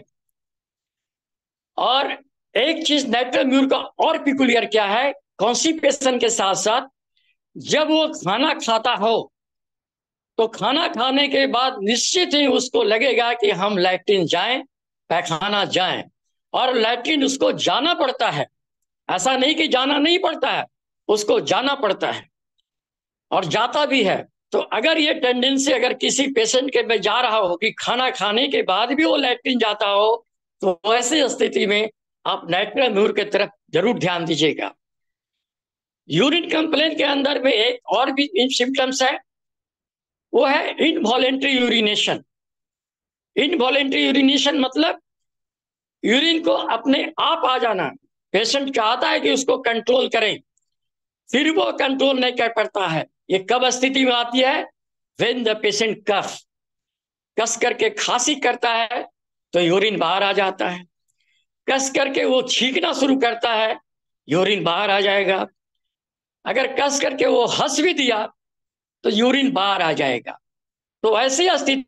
और एक चीज नाइट्रोम्यूर का और पिकुलियर क्या है, कॉन्स्टिपेशन के साथ साथ जब वो खाना खाता हो तो खाना खाने के बाद निश्चित ही उसको लगेगा कि हम लैट्रिन जाएं, पैखाना जाएं, और लैट्रिन उसको जाना पड़ता है। ऐसा नहीं कि जाना नहीं पड़ता है, उसको जाना पड़ता है और जाता भी है। तो अगर ये टेंडेंसी अगर किसी पेशेंट के में जा रहा हो कि खाना खाने के बाद भी वो लैट्रिन जाता हो, तो ऐसी स्थिति में आप नाइट्रोम्यूर की तरफ जरूर ध्यान दीजिएगा। यूरिन कंप्लेंट के अंदर में एक और भी सिम्टम्स है, वो है इनवॉलेंट्री यूरिनेशन। इनवॉलेंट्री यूरिनेशन मतलब यूरिन को अपने आप आ जाना। पेशेंट चाहता है कि उसको कंट्रोल करें, फिर वो कंट्रोल नहीं कर पाता है। ये कब स्थिति में आती है? व्हेन द पेशेंट कफ, कस करके खांसी करता है तो यूरिन बाहर आ जाता है, कस करके वो छींकना शुरू करता है, यूरिन बाहर आ जाएगा। अगर कस करके वो हंस भी दिया तो यूरिन बाहर आ जाएगा। तो ऐसी स्थिति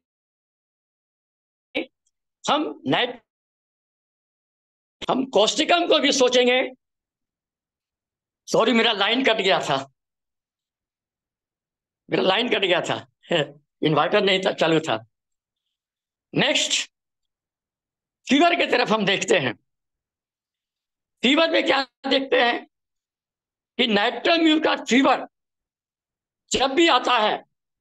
हम नाइट हम कॉस्टिकम को भी सोचेंगे। सॉरी, मेरा लाइन कट गया था, मेरा लाइन कट गया था, इन्वर्टर नहीं था, चालू था। नेक्स्ट, फीवर की तरफ हम देखते हैं। फीवर में क्या देखते हैं कि नाइट्रोम्यूर का फीवर जब भी आता है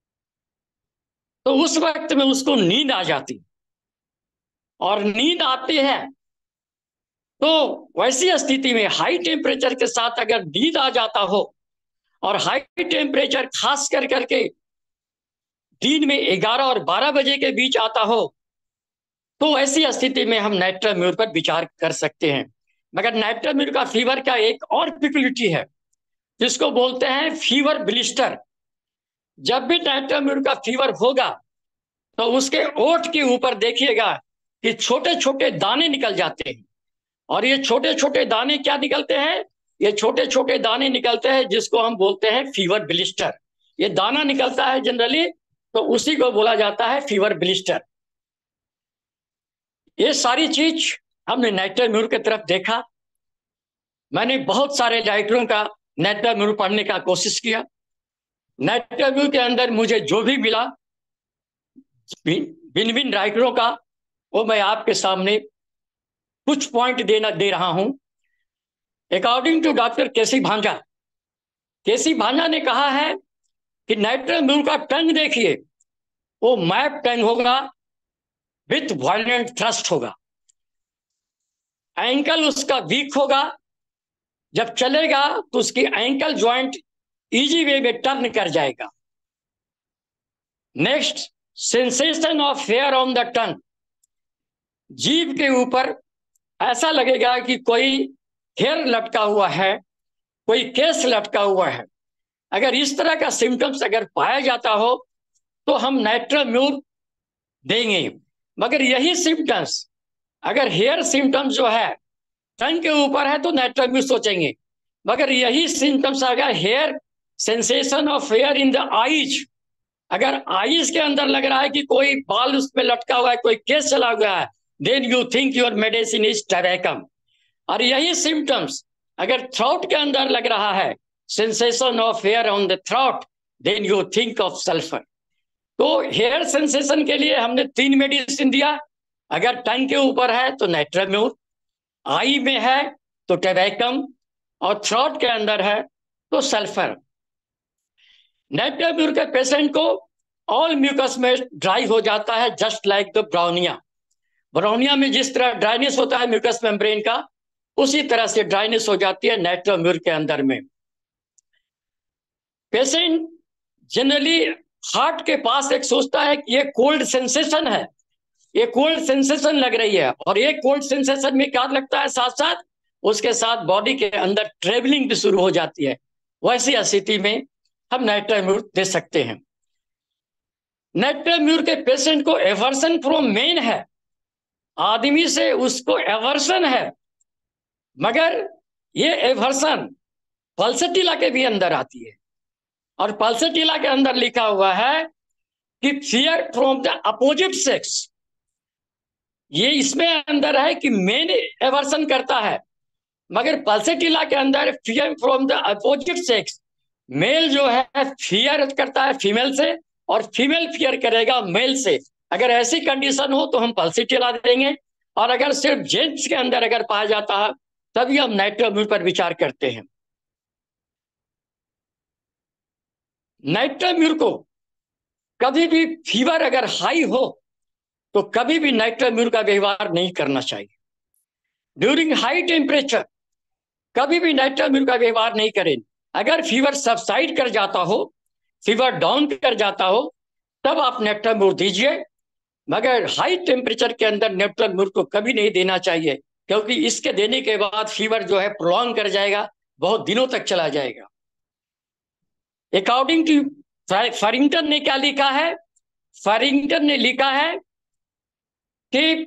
तो उस वक्त में उसको नींद आ जाती, और नींद आती है तो वैसी स्थिति में हाई टेम्परेचर के साथ अगर नींद आ जाता हो, और हाई टेम्परेचर खास कर करके दिन में ग्यारह और बारह बजे के बीच आता हो, तो ऐसी स्थिति में हम नाइट्रोम्यूर पर विचार कर सकते हैं। मगर नाइट्रोम्यूर का फीवर का एक और पिकुलिटी है जिसको बोलते हैं फीवर ब्लिस्टर। जब भी नाइट्रोम्यूर का फीवर होगा तो उसके ओठ के ऊपर देखिएगा कि छोटे छोटे दाने निकल जाते हैं, और ये छोटे छोटे दाने क्या निकलते हैं? ये छोटे छोटे दाने निकलते हैं जिसको हम बोलते हैं फीवर ब्लिस्टर। ये दाना निकलता है जनरली, तो उसी को बोला जाता है फीवर ब्लिस्टर। ये सारी चीज हमने नाइट्रोम्यूर की तरफ देखा। मैंने बहुत सारे राइटरों का नाइट्रोम्यूर पढ़ने का कोशिश किया। नाइट्रोम्यूर के अंदर मुझे जो भी मिला भिन्न भिन्न राइटरों का, वो मैं आपके सामने कुछ पॉइंट देना दे रहा हूं। अकॉर्डिंग टू डॉक्टर केसी भांजा, केसी भांजा ने कहा है कि नाइट्रोम्यूर का टंग देखिए, वो मैप टंग होगा, विथ वायलेंट थ्रस्ट होगा, एंकल उसका वीक होगा, जब चलेगा तो उसकी एंकल ज्वाइंट इजी वे में टर्न कर जाएगा। Next, sensation of hair on the tongue, जीभ के ऊपर ऐसा लगेगा कि कोई हेयर लटका हुआ है, कोई केस लटका हुआ है। अगर इस तरह का सिम्टम्स अगर पाया जाता हो तो हम नाइट्रोम्यूर देंगे। मगर यही सिम्टम्स अगर हेयर सिम्टम्स जो है टंग के ऊपर है तो नाइट्रोम्यूर सोचेंगे। मगर यही सिम्टम्स अगर hair sensation of hair in the eyes, अगर आईज के अंदर लग रहा है कि कोई बाल उस पर लटका हुआ है, कोई केस चला हुआ है, then you think your medicine is tabacum. और यही सिम्टम्स अगर थ्रोट के अंदर लग रहा है, sensation of hair on the throat, then you think of sulphur. तो हेयर सेंसेशन के लिए हमने तीन मेडिसिन दिया। अगर टंग के ऊपर है तो नाइट्रोम्यूर, आई में है तो टबैकम, और थ्रोट के अंदर है तो सल्फर। नाइट्रोम्यूर के पेशेंट को ऑल म्यूकस में ड्राई हो जाता है, just like the bryonia. Bryonia में जिस तरह ड्राइनेस होता है म्यूकस मेम्ब्रेन का, उसी तरह से ड्राइनेस हो जाती है नाइट्रोम्यूर के अंदर में। पेशेंट जनरली हार्ट के पास एक सोचता है कि ये कोल्ड सेंसेशन है, ये कोल्ड सेंसेशन लग रही है, और ये कोल्ड सेंसेशन में क्या लगता है, साथ साथ उसके साथ बॉडी के अंदर ट्रेवलिंग भी शुरू हो जाती है। वैसी स्थिति में हम नाइट्रोम्यूर दे सकते हैं। नाइट्रोम्यूर के पेशेंट को एवर्सन फ्रॉम मेन है, आदमी से उसको एवर्सन है, मगर ये एवर्सन पल्सेटिला के भी अंदर आती है। और पल्सेटिला के अंदर लिखा हुआ है कि fear from the opposite sex. ये इसमें अंदर है कि मेन एवर्सन करता है, मगर पल्सेटिला के अंदर fear from the opposite sex, male जो है फियर करता है फीमेल से, और फीमेल फियर करेगा मेल से। अगर ऐसी कंडीशन हो तो हम पल्सेटिला देंगे, और अगर सिर्फ जेंट्स के अंदर अगर पाया जाता है तभी हम नाइट्रोम्यूर पर विचार करते हैं। नाइट्रोम्यूर को कभी भी फीवर अगर हाई हो तो कभी भी नाइट्रोम्यूर का व्यवहार नहीं करना चाहिए। ड्यूरिंग हाई टेम्परेचर कभी भी नाइट्रोम्यूर का व्यवहार नहीं करें। अगर फीवर सबसाइड कर जाता हो, फीवर डाउन कर जाता हो, तब आप नाइट्रोम्यूर दीजिए। मगर हाई टेम्परेचर के अंदर नाइट्रोम्यूर को कभी नहीं देना चाहिए, क्योंकि इसके देने के बाद फीवर जो है प्रोलॉन्ग कर जाएगा, बहुत दिनों तक चला जाएगा। अकॉर्डिंग टू फरिंगटन ने क्या लिखा है, फरिंगटन ने लिखा है कि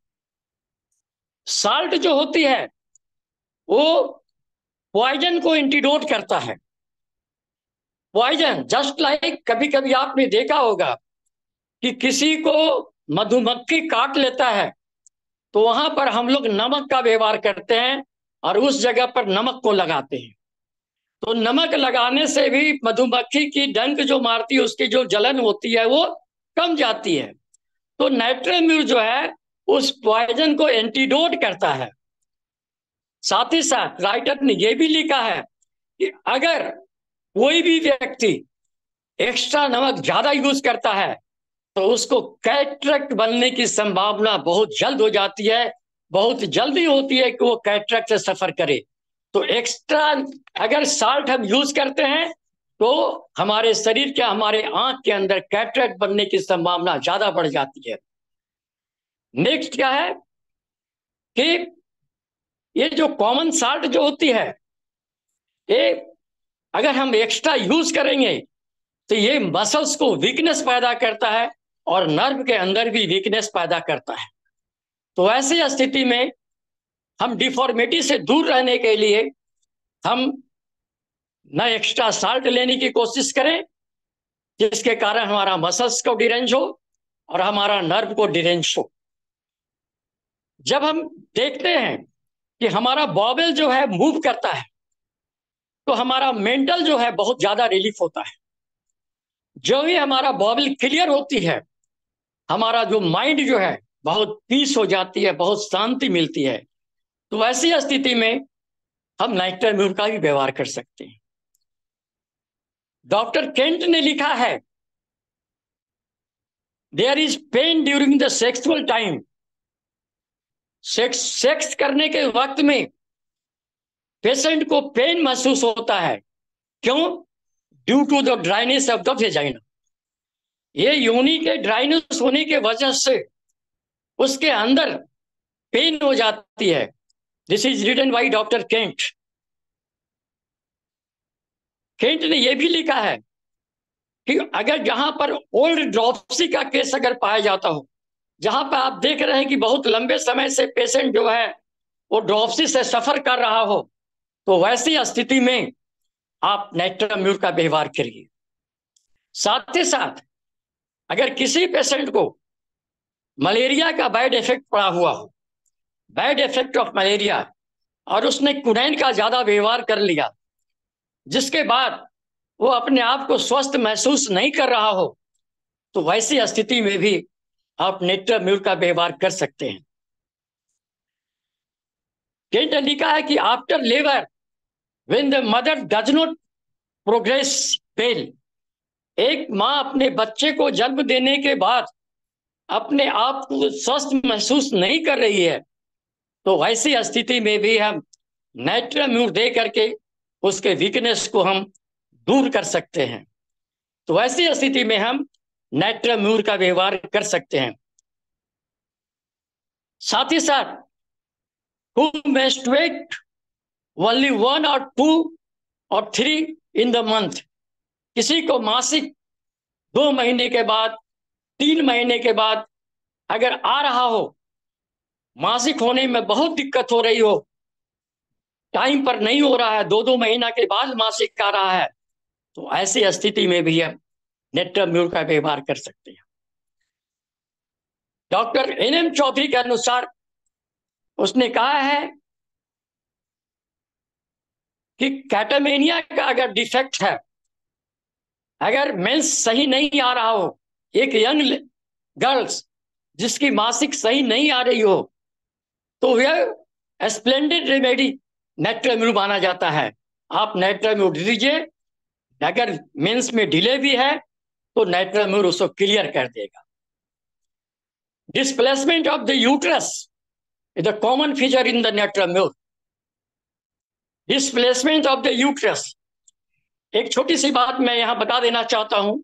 साल्ट जो होती है वो पॉइजन को एंटीडोट करता है। पॉइजन जस्ट लाइक, कभी कभी आपने देखा होगा कि किसी को मधुमक्खी काट लेता है तो वहां पर हम लोग नमक का व्यवहार करते हैं और उस जगह पर नमक को लगाते हैं। तो नमक लगाने से भी मधुमक्खी की डंक जो मारती है, उसकी जो जलन होती है वो कम जाती है। तो नाइट्रोम्यूर जो है उस पॉइजन को एंटीडोट करता है। साथ ही साथ राइटर ने यह भी लिखा है कि अगर कोई भी व्यक्ति एक्स्ट्रा नमक ज्यादा यूज करता है तो उसको कैटरेक्ट बनने की संभावना बहुत जल्द हो जाती है, बहुत जल्दी होती है कि वो कैटरेक्ट से सफर करे। तो एक्स्ट्रा अगर साल्ट हम यूज करते हैं तो हमारे शरीर के, हमारे आंख के अंदर कैटरेक्ट बनने की संभावना ज्यादा बढ़ जाती है। नेक्स्ट क्या है कि ये जो कॉमन साल्ट जो होती है, ये अगर हम एक्स्ट्रा यूज करेंगे तो ये मसल्स को वीकनेस पैदा करता है और नर्व के अंदर भी वीकनेस पैदा करता है। तो ऐसी स्थिति में हम डिफॉर्मिटी से दूर रहने के लिए हम न एक्स्ट्रा साल्ट लेने की कोशिश करें, जिसके कारण हमारा मसल्स को डिरेंज हो और हमारा नर्व को डिरेंज हो। जब हम देखते हैं कि हमारा बॉबल जो है मूव करता है तो हमारा मेंटल जो है बहुत ज्यादा रिलीफ होता है। जो भी हमारा बॉबल क्लियर होती है, हमारा जो माइंड जो है बहुत पीस हो जाती है, बहुत शांति मिलती है। तो ऐसी स्थिति में हम नाइट्रोम्यूर का भी व्यवहार कर सकते हैं। डॉक्टर केंट ने लिखा है, there is pain during the sexual time. Sex sex करने के वक्त में पेशेंट को पेन महसूस होता है। क्यों? Due to the dryness of the vagina. ये योनि के ड्राइनेस होने के वजह से उसके अंदर पेन हो जाती है। This is written by doctor Kent. Kent ने यह भी लिखा है कि अगर जहां पर ओल्ड ड्रॉपसी का केस अगर पाया जाता हो, जहां पर आप देख रहे हैं कि बहुत लंबे समय से पेशेंट जो है वो ड्रॉपसी से सफर कर रहा हो, तो वैसी स्थिति में आप नाइट्राम्यूर का व्यवहार करिए। साथ ही साथ अगर किसी पेशेंट को मलेरिया का बैड इफेक्ट पड़ा हुआ हो, बैड इफेक्ट ऑफ मलेरिया, और उसने कुनैन का ज्यादा व्यवहार कर लिया, जिसके बाद वो अपने आप को स्वस्थ महसूस नहीं कर रहा हो, तो वैसी स्थिति में भी आप नाइट्राम्यूर का व्यवहार कर सकते हैं। केंट ने लिखा है कि after labour when the mother does not progress well, एक माँ अपने बच्चे को जन्म देने के बाद अपने आप को स्वस्थ महसूस नहीं कर रही है, तो वैसी स्थिति में भी हम नाइट्राम्यूर दे करके उसके वीकनेस को हम दूर कर सकते हैं। तो वैसी स्थिति में हम नाइट्राम्यूर का व्यवहार कर सकते हैं। साथ ही साथ who menstruate only one or two or three in the month, किसी को मासिक दो महीने के बाद, तीन महीने के बाद अगर आ रहा हो, मासिक होने में बहुत दिक्कत हो रही हो, टाइम पर नहीं हो रहा है, दो दो महीना के बाद मासिक आ रहा है, तो ऐसी स्थिति में भी हम नाइट्राम्यूर का व्यवहार कर सकते हैं। डॉक्टर एन एम चौधरी के अनुसार उसने कहा है कि कैटामेनिया का अगर डिफेक्ट है, अगर मेंस सही नहीं आ रहा हो, एक यंग गर्ल्स जिसकी मासिक सही नहीं आ रही हो, तो यह स्प्लेंडेड रेमेडी नाइट्राम्यूर माना जाता है। आप नाइट्राम्यूर दीजिए, अगर मेंस में डिले भी है तो नाइट्राम्यूर उसको क्लियर कर देगा। Displacement of the uterus is the common feature in the natrum mur. Displacement of the uterus, एक छोटी सी बात मैं यहां बता देना चाहता हूं,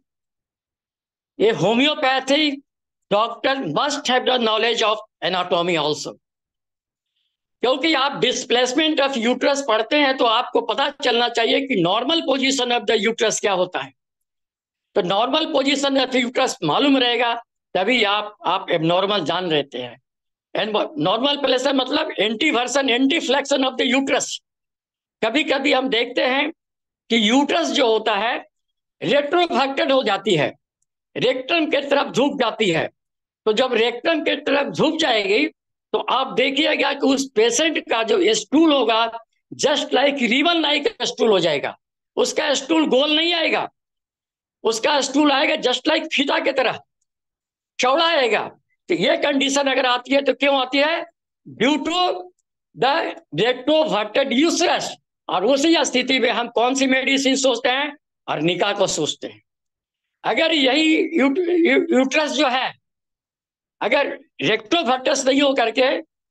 ये homeopathy doctor must have the knowledge of anatomy also, क्योंकि आप डिस्प्लेसमेंट ऑफ यूट्रस पढ़ते हैं तो आपको पता चलना चाहिए कि normal position of the uterus क्या होता है। तो नॉर्मल पोजीशन ऑफ यूट्रस मालूम रहेगा तभी आप आप एबनॉर्मल जान रहते हैं। एंड नॉर्मल प्लेसन मतलब anteversion, anteflexion of the uterus. कभी कभी हम देखते हैं कि यूट्रस जो होता है रेट्रोवर्टेड हो जाती है, रेक्टम के तरफ झुक जाती है। तो जब रेक्टम के तरफ झुक जाएगी तो आप देखिएगा कि उस पेशेंट का जो स्टूल होगा just like ribbon like stool हो जाएगा। उसका स्टूल गोल नहीं आएगा, उसका स्टूल आएगा जस्ट लाइक फीता की तरह चौड़ा आएगा। तो ये कंडीशन अगर आती है तो क्यों आती है? Due to the retroverted uterus. और उसी स्थिति में हम कौन सी मेडिसिन सोचते हैं? अर्निका को सोचते हैं। अगर यही यूट्रस जो है अगर रेक्टोवर्टस नहीं हो करके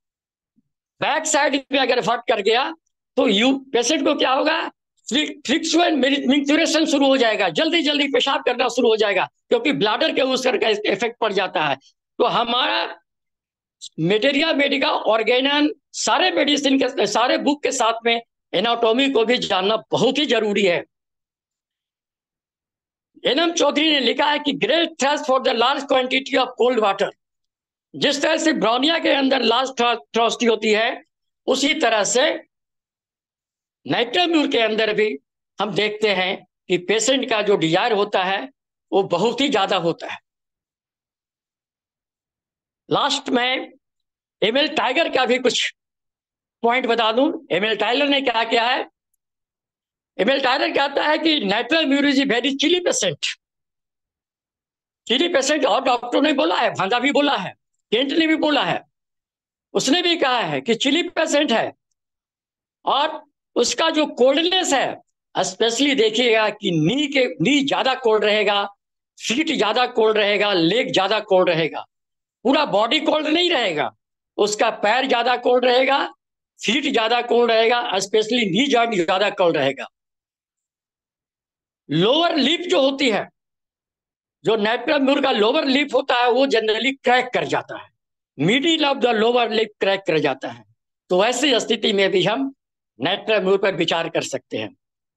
बैक साइड में अगर फट कर गया तो यू पेशेंट को क्या होगा? फ्रिक्शुअल मिंक्चुरेशन शुरू हो जाएगा, जल्दी जल्दी पेशाब करना शुरू हो जाएगा, क्योंकि ब्लैडर के ऊपर का इफेक्ट पड़ जाता है। तो हमारा मेटेरिया मेडिका ऑर्गेनन सारे मेडिसिन के सारे बुक के साथ में एनाटॉमी को भी जानना बहुत ही जरूरी है। एन एम चौधरी ने लिखा है कि great thirst for the large quantity of cold water. जिस तरह से ब्रोनिया के अंदर लार्ज थ्रस्ट होती है, उसी तरह से नाइट्राम्यूर के अंदर भी हम देखते हैं कि पेशेंट का जो डिजायर होता है वो बहुत ही ज्यादा होता है। लास्ट में एमएल टाइगर का भी कुछ पॉइंट बता दूं। एमएल टाइलर ने क्या किया है? एमएल टाइलर कहता है कि natrum mur is very chilly patient. Chilly patient और डॉक्टर ने बोला है, भांजा भी बोला है, केंट ने भी बोला है, उसने भी कहा है कि चिली पेशेंट है। और उसका जो कोल्डनेस है स्पेशली देखिएगा कि नी के नी ज्यादा कोल्ड रहेगा, फीट ज्यादा कोल्ड रहेगा, लेग ज्यादा कोल्ड रहेगा। पूरा बॉडी कोल्ड नहीं रहेगा, उसका पैर ज्यादा कोल्ड रहेगा, फीट ज्यादा कोल्ड रहेगा, स्पेशली नी जॉइंट ज्यादा कोल्ड रहेगा। लोअर लिप जो होती है, जो नाइट्राम्यूर का लोअर लिप होता है वो जनरली क्रैक कर जाता है। Middle of the lower lip crack कर जाता है। तो ऐसी स्थिति में भी हम नाइट्राम्यूर पर विचार कर सकते हैं।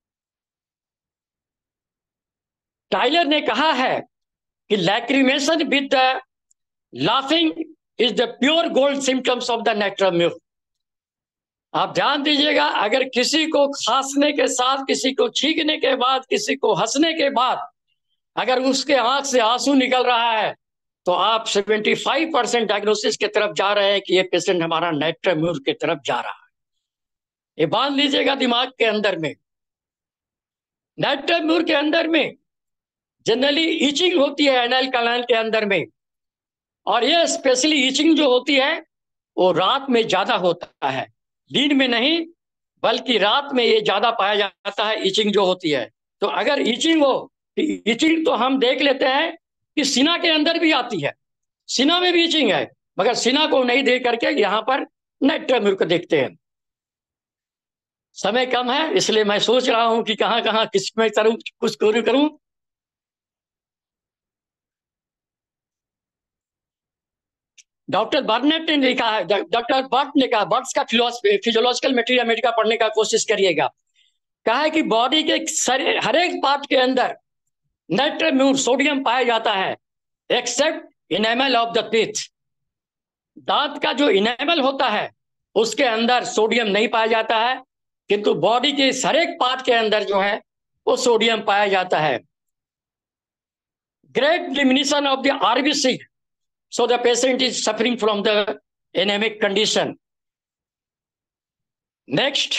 टाइलर ने कहा है कि lacrimation with the laughing is the pure gold symptoms of the natrum mur. आप ध्यान दीजिएगा, अगर किसी को खांसने के साथ, किसी को छींकने के बाद, किसी को हंसने के बाद अगर उसके आंख से आंसू निकल रहा है, तो आप पचहत्तर परसेंट डायग्नोसिस की तरफ जा रहे हैं कि ये पेशेंट हमारा नाइट्राम्यूर की तरफ जा रहा है। ये बांध लीजिएगा दिमाग के अंदर में। नाइट्राम्यूर के अंदर में जनरली ईचिंग होती है एनाल कैनाल के अंदर में, और ये स्पेशली ईचिंग जो होती है वो रात में ज्यादा होता है, दिन में नहीं, बल्कि रात में ये ज्यादा पाया जाता है ईचिंग जो होती है। तो अगर ईचिंग हो, ईचिंग तो हम देख लेते हैं कि सीना के अंदर भी आती है, सीना में भी ईचिंग है, मगर सीना को नहीं देख करके यहाँ पर नाइट्राम्यूर को देखते हैं। समय कम है, इसलिए मैं सोच रहा हूं कि कहां कहां किस में करूं, कुछ करूं करूं डॉक्टर बर्नेट ने लिखा है, डॉक्टर बर्ट ने कहा, बर्ट्स का फिजियोलॉजिकल मटेरियल अमेरिका पढ़ने का कोशिश करिएगा। कहा है कि बॉडी के हर एक पार्ट के अंदर नाइट्राम्यूर सोडियम पाया जाता है, except enamel of the teeth. दांत का जो इनेमल होता है उसके अंदर सोडियम नहीं पाया जाता है, किंतु बॉडी के हर एक पार्ट के अंदर जो है वो सोडियम पाया जाता है। Great diminution of the RBC, so the patient is suffering from the anemic condition. Next,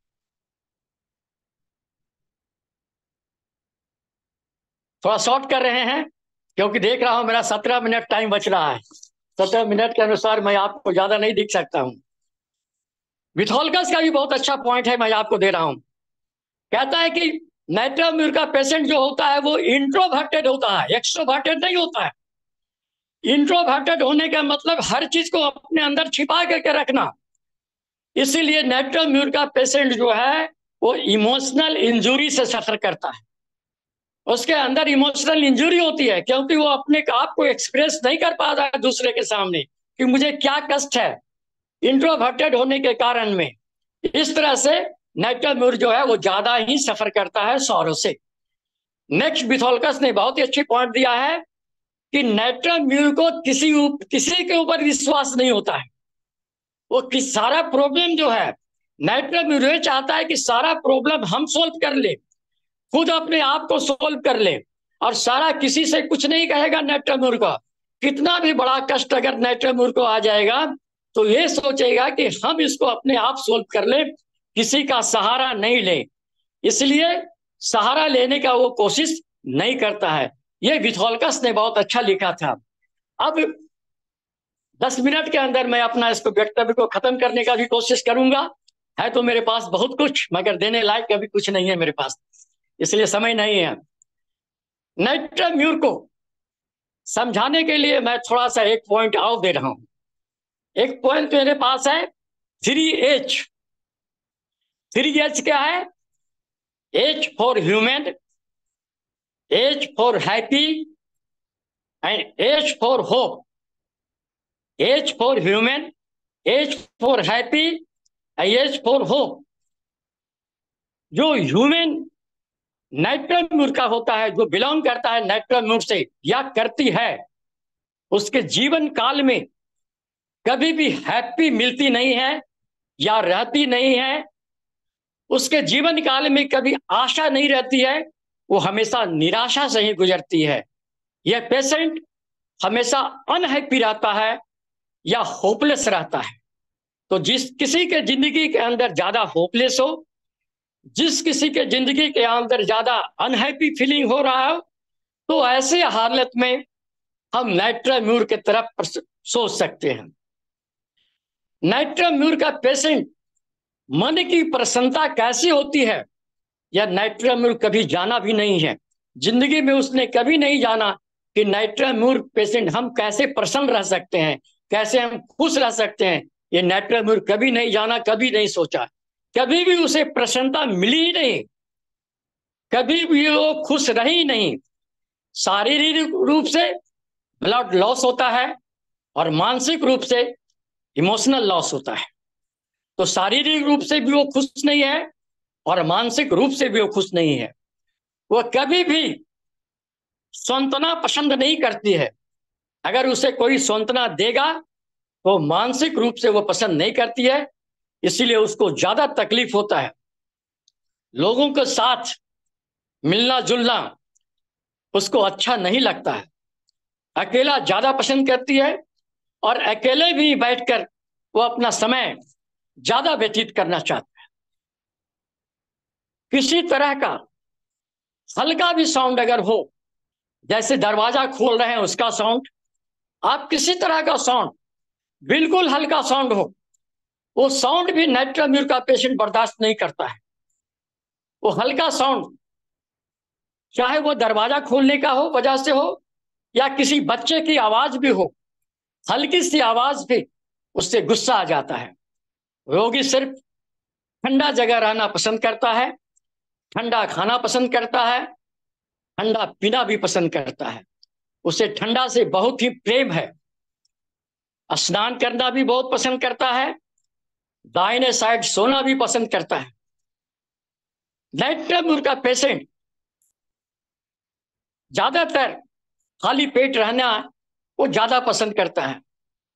थोड़ा शॉर्ट कर रहे हैं क्योंकि देख रहा हूं मेरा सत्रह मिनट टाइम बच रहा है। सत्रह मिनट के अनुसार मैं आपको ज्यादा नहीं दिख सकता हूं। विथोल्कस का भी बहुत अच्छा पॉइंट है, मैं आपको दे रहा हूं। कहता है कि नाइट्राम्यूर का पेशेंट जो होता है वो इंट्रोवर्टेड होता है, एक्सट्रोवर्टेड नहीं होता है। इंट्रोवर्टेड होने का मतलब हर चीज को अपने अंदर छिपा करके रखना। इसीलिए नाइट्राम्यूर का पेशेंट जो है वो इमोशनल इंजुरी से सफर करता है। उसके अंदर इमोशनल इंजुरी होती है क्योंकि वो अपने आप को एक्सप्रेस नहीं कर पा रहा है दूसरे के सामने कि मुझे क्या कष्ट है, इंट्रोवर्टेड होने के कारण में। इस तरह से नाइट्राम्यूर जो है वो ज्यादा ही सफर करता है सौरों से। नेक्स्ट, बिथोल्कस ने बहुत ही अच्छी पॉइंट दिया है कि नाइट्राम्यूर को किसी किसी के ऊपर विश्वास नहीं होता है। वो किस सारा प्रॉब्लम जो है, नाइट्राम्यूर चाहता है कि सारा प्रॉब्लम हम सोल्व कर ले, खुद अपने आप को सोल्व कर ले, और सारा किसी से कुछ नहीं कहेगा नाइट्राम्यूर का। कितना भी बड़ा कष्ट अगर नाइट्राम्यूर को आ जाएगा तो ये सोचेगा कि हम इसको अपने आप सोल्व कर ले, किसी का सहारा नहीं ले, इसलिए सहारा लेने का वो कोशिश नहीं करता है। ये विथोल्कस ने बहुत अच्छा लिखा था। अब दस मिनट के अंदर मैं अपना इसको वक्तव्य को खत्म करने का भी कोशिश करूंगा। है तो मेरे पास बहुत कुछ, मगर देने लायक अभी कुछ नहीं है मेरे पास, इसलिए समय नहीं है। नाइट्राम्यूर को समझाने के लिए मैं थोड़ा सा एक पॉइंट और दे रहा हूं। एक पॉइंट मेरे पास है, थ्री एच। थ्री एच क्या है? H for human, H for happy, and H for hope. H for human, H for happy, H for hope. जो ह्यूमन नाइट्राम्यूर का होता है, जो बिलोंग करता है नाइट्राम्यूर से या करती है, उसके जीवन काल में कभी भी हैप्पी मिलती नहीं है या रहती नहीं है। उसके जीवन काल में कभी आशा नहीं रहती है, वो हमेशा निराशा से ही गुजरती है। यह पेशेंट हमेशा अनहैप्पी रहता है या होपलेस रहता है। तो जिस किसी के जिंदगी के अंदर ज्यादा होपलेस हो, जिस किसी के जिंदगी के अंदर ज्यादा अनहैप्पी फीलिंग हो रहा हो, तो ऐसे हालत में हम नाइट्राम्यूर की तरफ सोच सकते हैं। नाइट्राम्यूर का पेशेंट मन की प्रसन्नता कैसी होती है, यह नाइट्राम्यूर कभी जाना भी नहीं है। जिंदगी में उसने कभी नहीं जाना कि नाइट्राम्यूर पेशेंट हम कैसे प्रसन्न रह सकते हैं, कैसे हम खुश रह सकते हैं। ये नाइट्राम्यूर कभी नहीं जाना, कभी नहीं सोचा, कभी भी उसे प्रसन्नता मिली ही नहीं, कभी भी वो खुश रही नहीं। शारीरिक रूप से ब्लड लॉस होता है, और मानसिक रूप से इमोशनल लॉस होता है। तो शारीरिक रूप से भी वो खुश नहीं है और मानसिक रूप से भी वो खुश नहीं है। वो कभी भी सांत्वना पसंद नहीं करती है। अगर उसे कोई सांत्वना देगा तो मानसिक रूप से वो पसंद नहीं करती है, इसीलिए उसको ज्यादा तकलीफ होता है। लोगों के साथ मिलना जुलना उसको अच्छा नहीं लगता है। अकेला ज्यादा पसंद करती है और अकेले भी बैठकर वो अपना समय ज्यादा व्यतीत करना चाहता है। किसी तरह का हल्का भी साउंड अगर हो, जैसे दरवाजा खोल रहे हैं उसका साउंड, आप किसी तरह का साउंड, बिल्कुल हल्का साउंड हो, वो साउंड भी नाइट्रल म्यूर का पेशेंट बर्दाश्त नहीं करता है। वो हल्का साउंड, चाहे वो दरवाजा खोलने का हो वजह से हो या किसी बच्चे की आवाज भी हो, हल्की सी आवाज भी उससे गुस्सा आ जाता है। रोगी सिर्फ ठंडा जगह रहना पसंद करता है, ठंडा खाना पसंद करता है, ठंडा पीना भी पसंद करता है। उसे ठंडा से बहुत ही प्रेम है। स्नान करना भी बहुत पसंद करता है, दाहिने साइड सोना भी पसंद करता है। नाइट्रल म्यूर का पेशेंट ज्यादातर खाली पेट रहना वो ज्यादा पसंद करता है।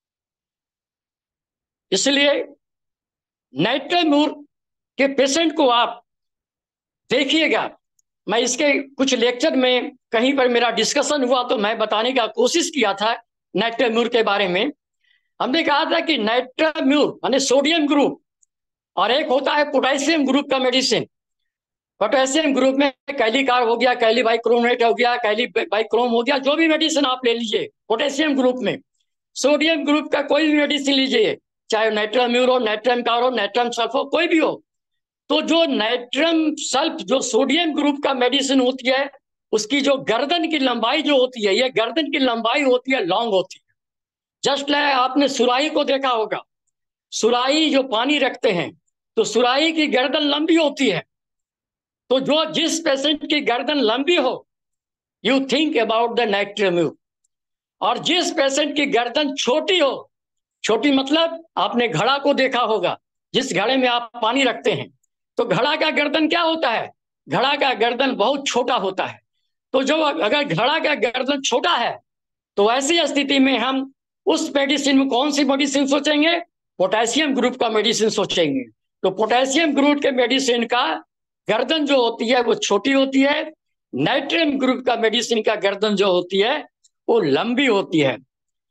इसलिए नाइट्रल म्यूर के पेशेंट को आप देखिएगा। मैं इसके कुछ लेक्चर में कहीं पर मेरा डिस्कशन हुआ तो मैं बताने का कोशिश किया था नाइट्रल म्यूर के बारे में। हमने कहा था कि नाइट्रल म्यूर यानी सोडियम ग्रुप और एक होता है पोटेशियम ग्रुप का मेडिसिन। पोटेशियम ग्रुप में कैलिकार हो गया, कैली बाइक्रोमेट हो गया, कैली बाइक्रोम हो गया, जो भी मेडिसिन आप ले लीजिए पोटेशियम ग्रुप में। सोडियम ग्रुप का कोई भी मेडिसिन लीजिए, चाहे नाइट्रम म्यूर हो, नाइट्रम कार हो, नाइट्रम सल्फ हो, कोई भी हो। तो जो नाइट्रम सल्फ जो सोडियम ग्रुप का मेडिसिन होती है, उसकी जो गर्दन की लंबाई जो होती है, ये गर्दन की लंबाई होती है लॉन्ग होती है। जस्ट लाइक आपने सुराही को देखा होगा, सुराही जो पानी रखते हैं तो सुराही की गर्दन लंबी होती है। तो जो जिस पेशेंट की गर्दन लंबी हो, you think about the natrum mur. और जिस पेशेंट की गर्दन छोटी हो, छोटी मतलब आपने घड़ा को देखा होगा, जिस घड़े में आप पानी रखते हैं, तो घड़ा का गर्दन क्या होता है? घड़ा का गर्दन बहुत छोटा होता है। तो जो अगर घड़ा का गर्दन छोटा है तो ऐसी स्थिति में हम उस मेडिसिन में कौन सी मेडिसिन सोचेंगे? पोटेशियम ग्रुप का मेडिसिन सोचेंगे। तो पोटेशियम ग्रुप के मेडिसिन का गर्दन जो होती है वो छोटी होती है, नाइट्रम ग्रुप का मेडिसिन का गर्दन जो होती है वो लंबी होती है।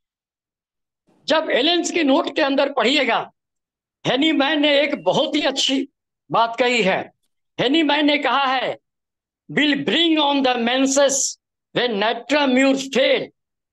जब एलेंस की नोट के अंदर पढ़िएगा, हेनीमैन ने एक बहुत ही अच्छी बात कही है। हेनीमैन ने कहा है, will bring on the menses when natrum mur fail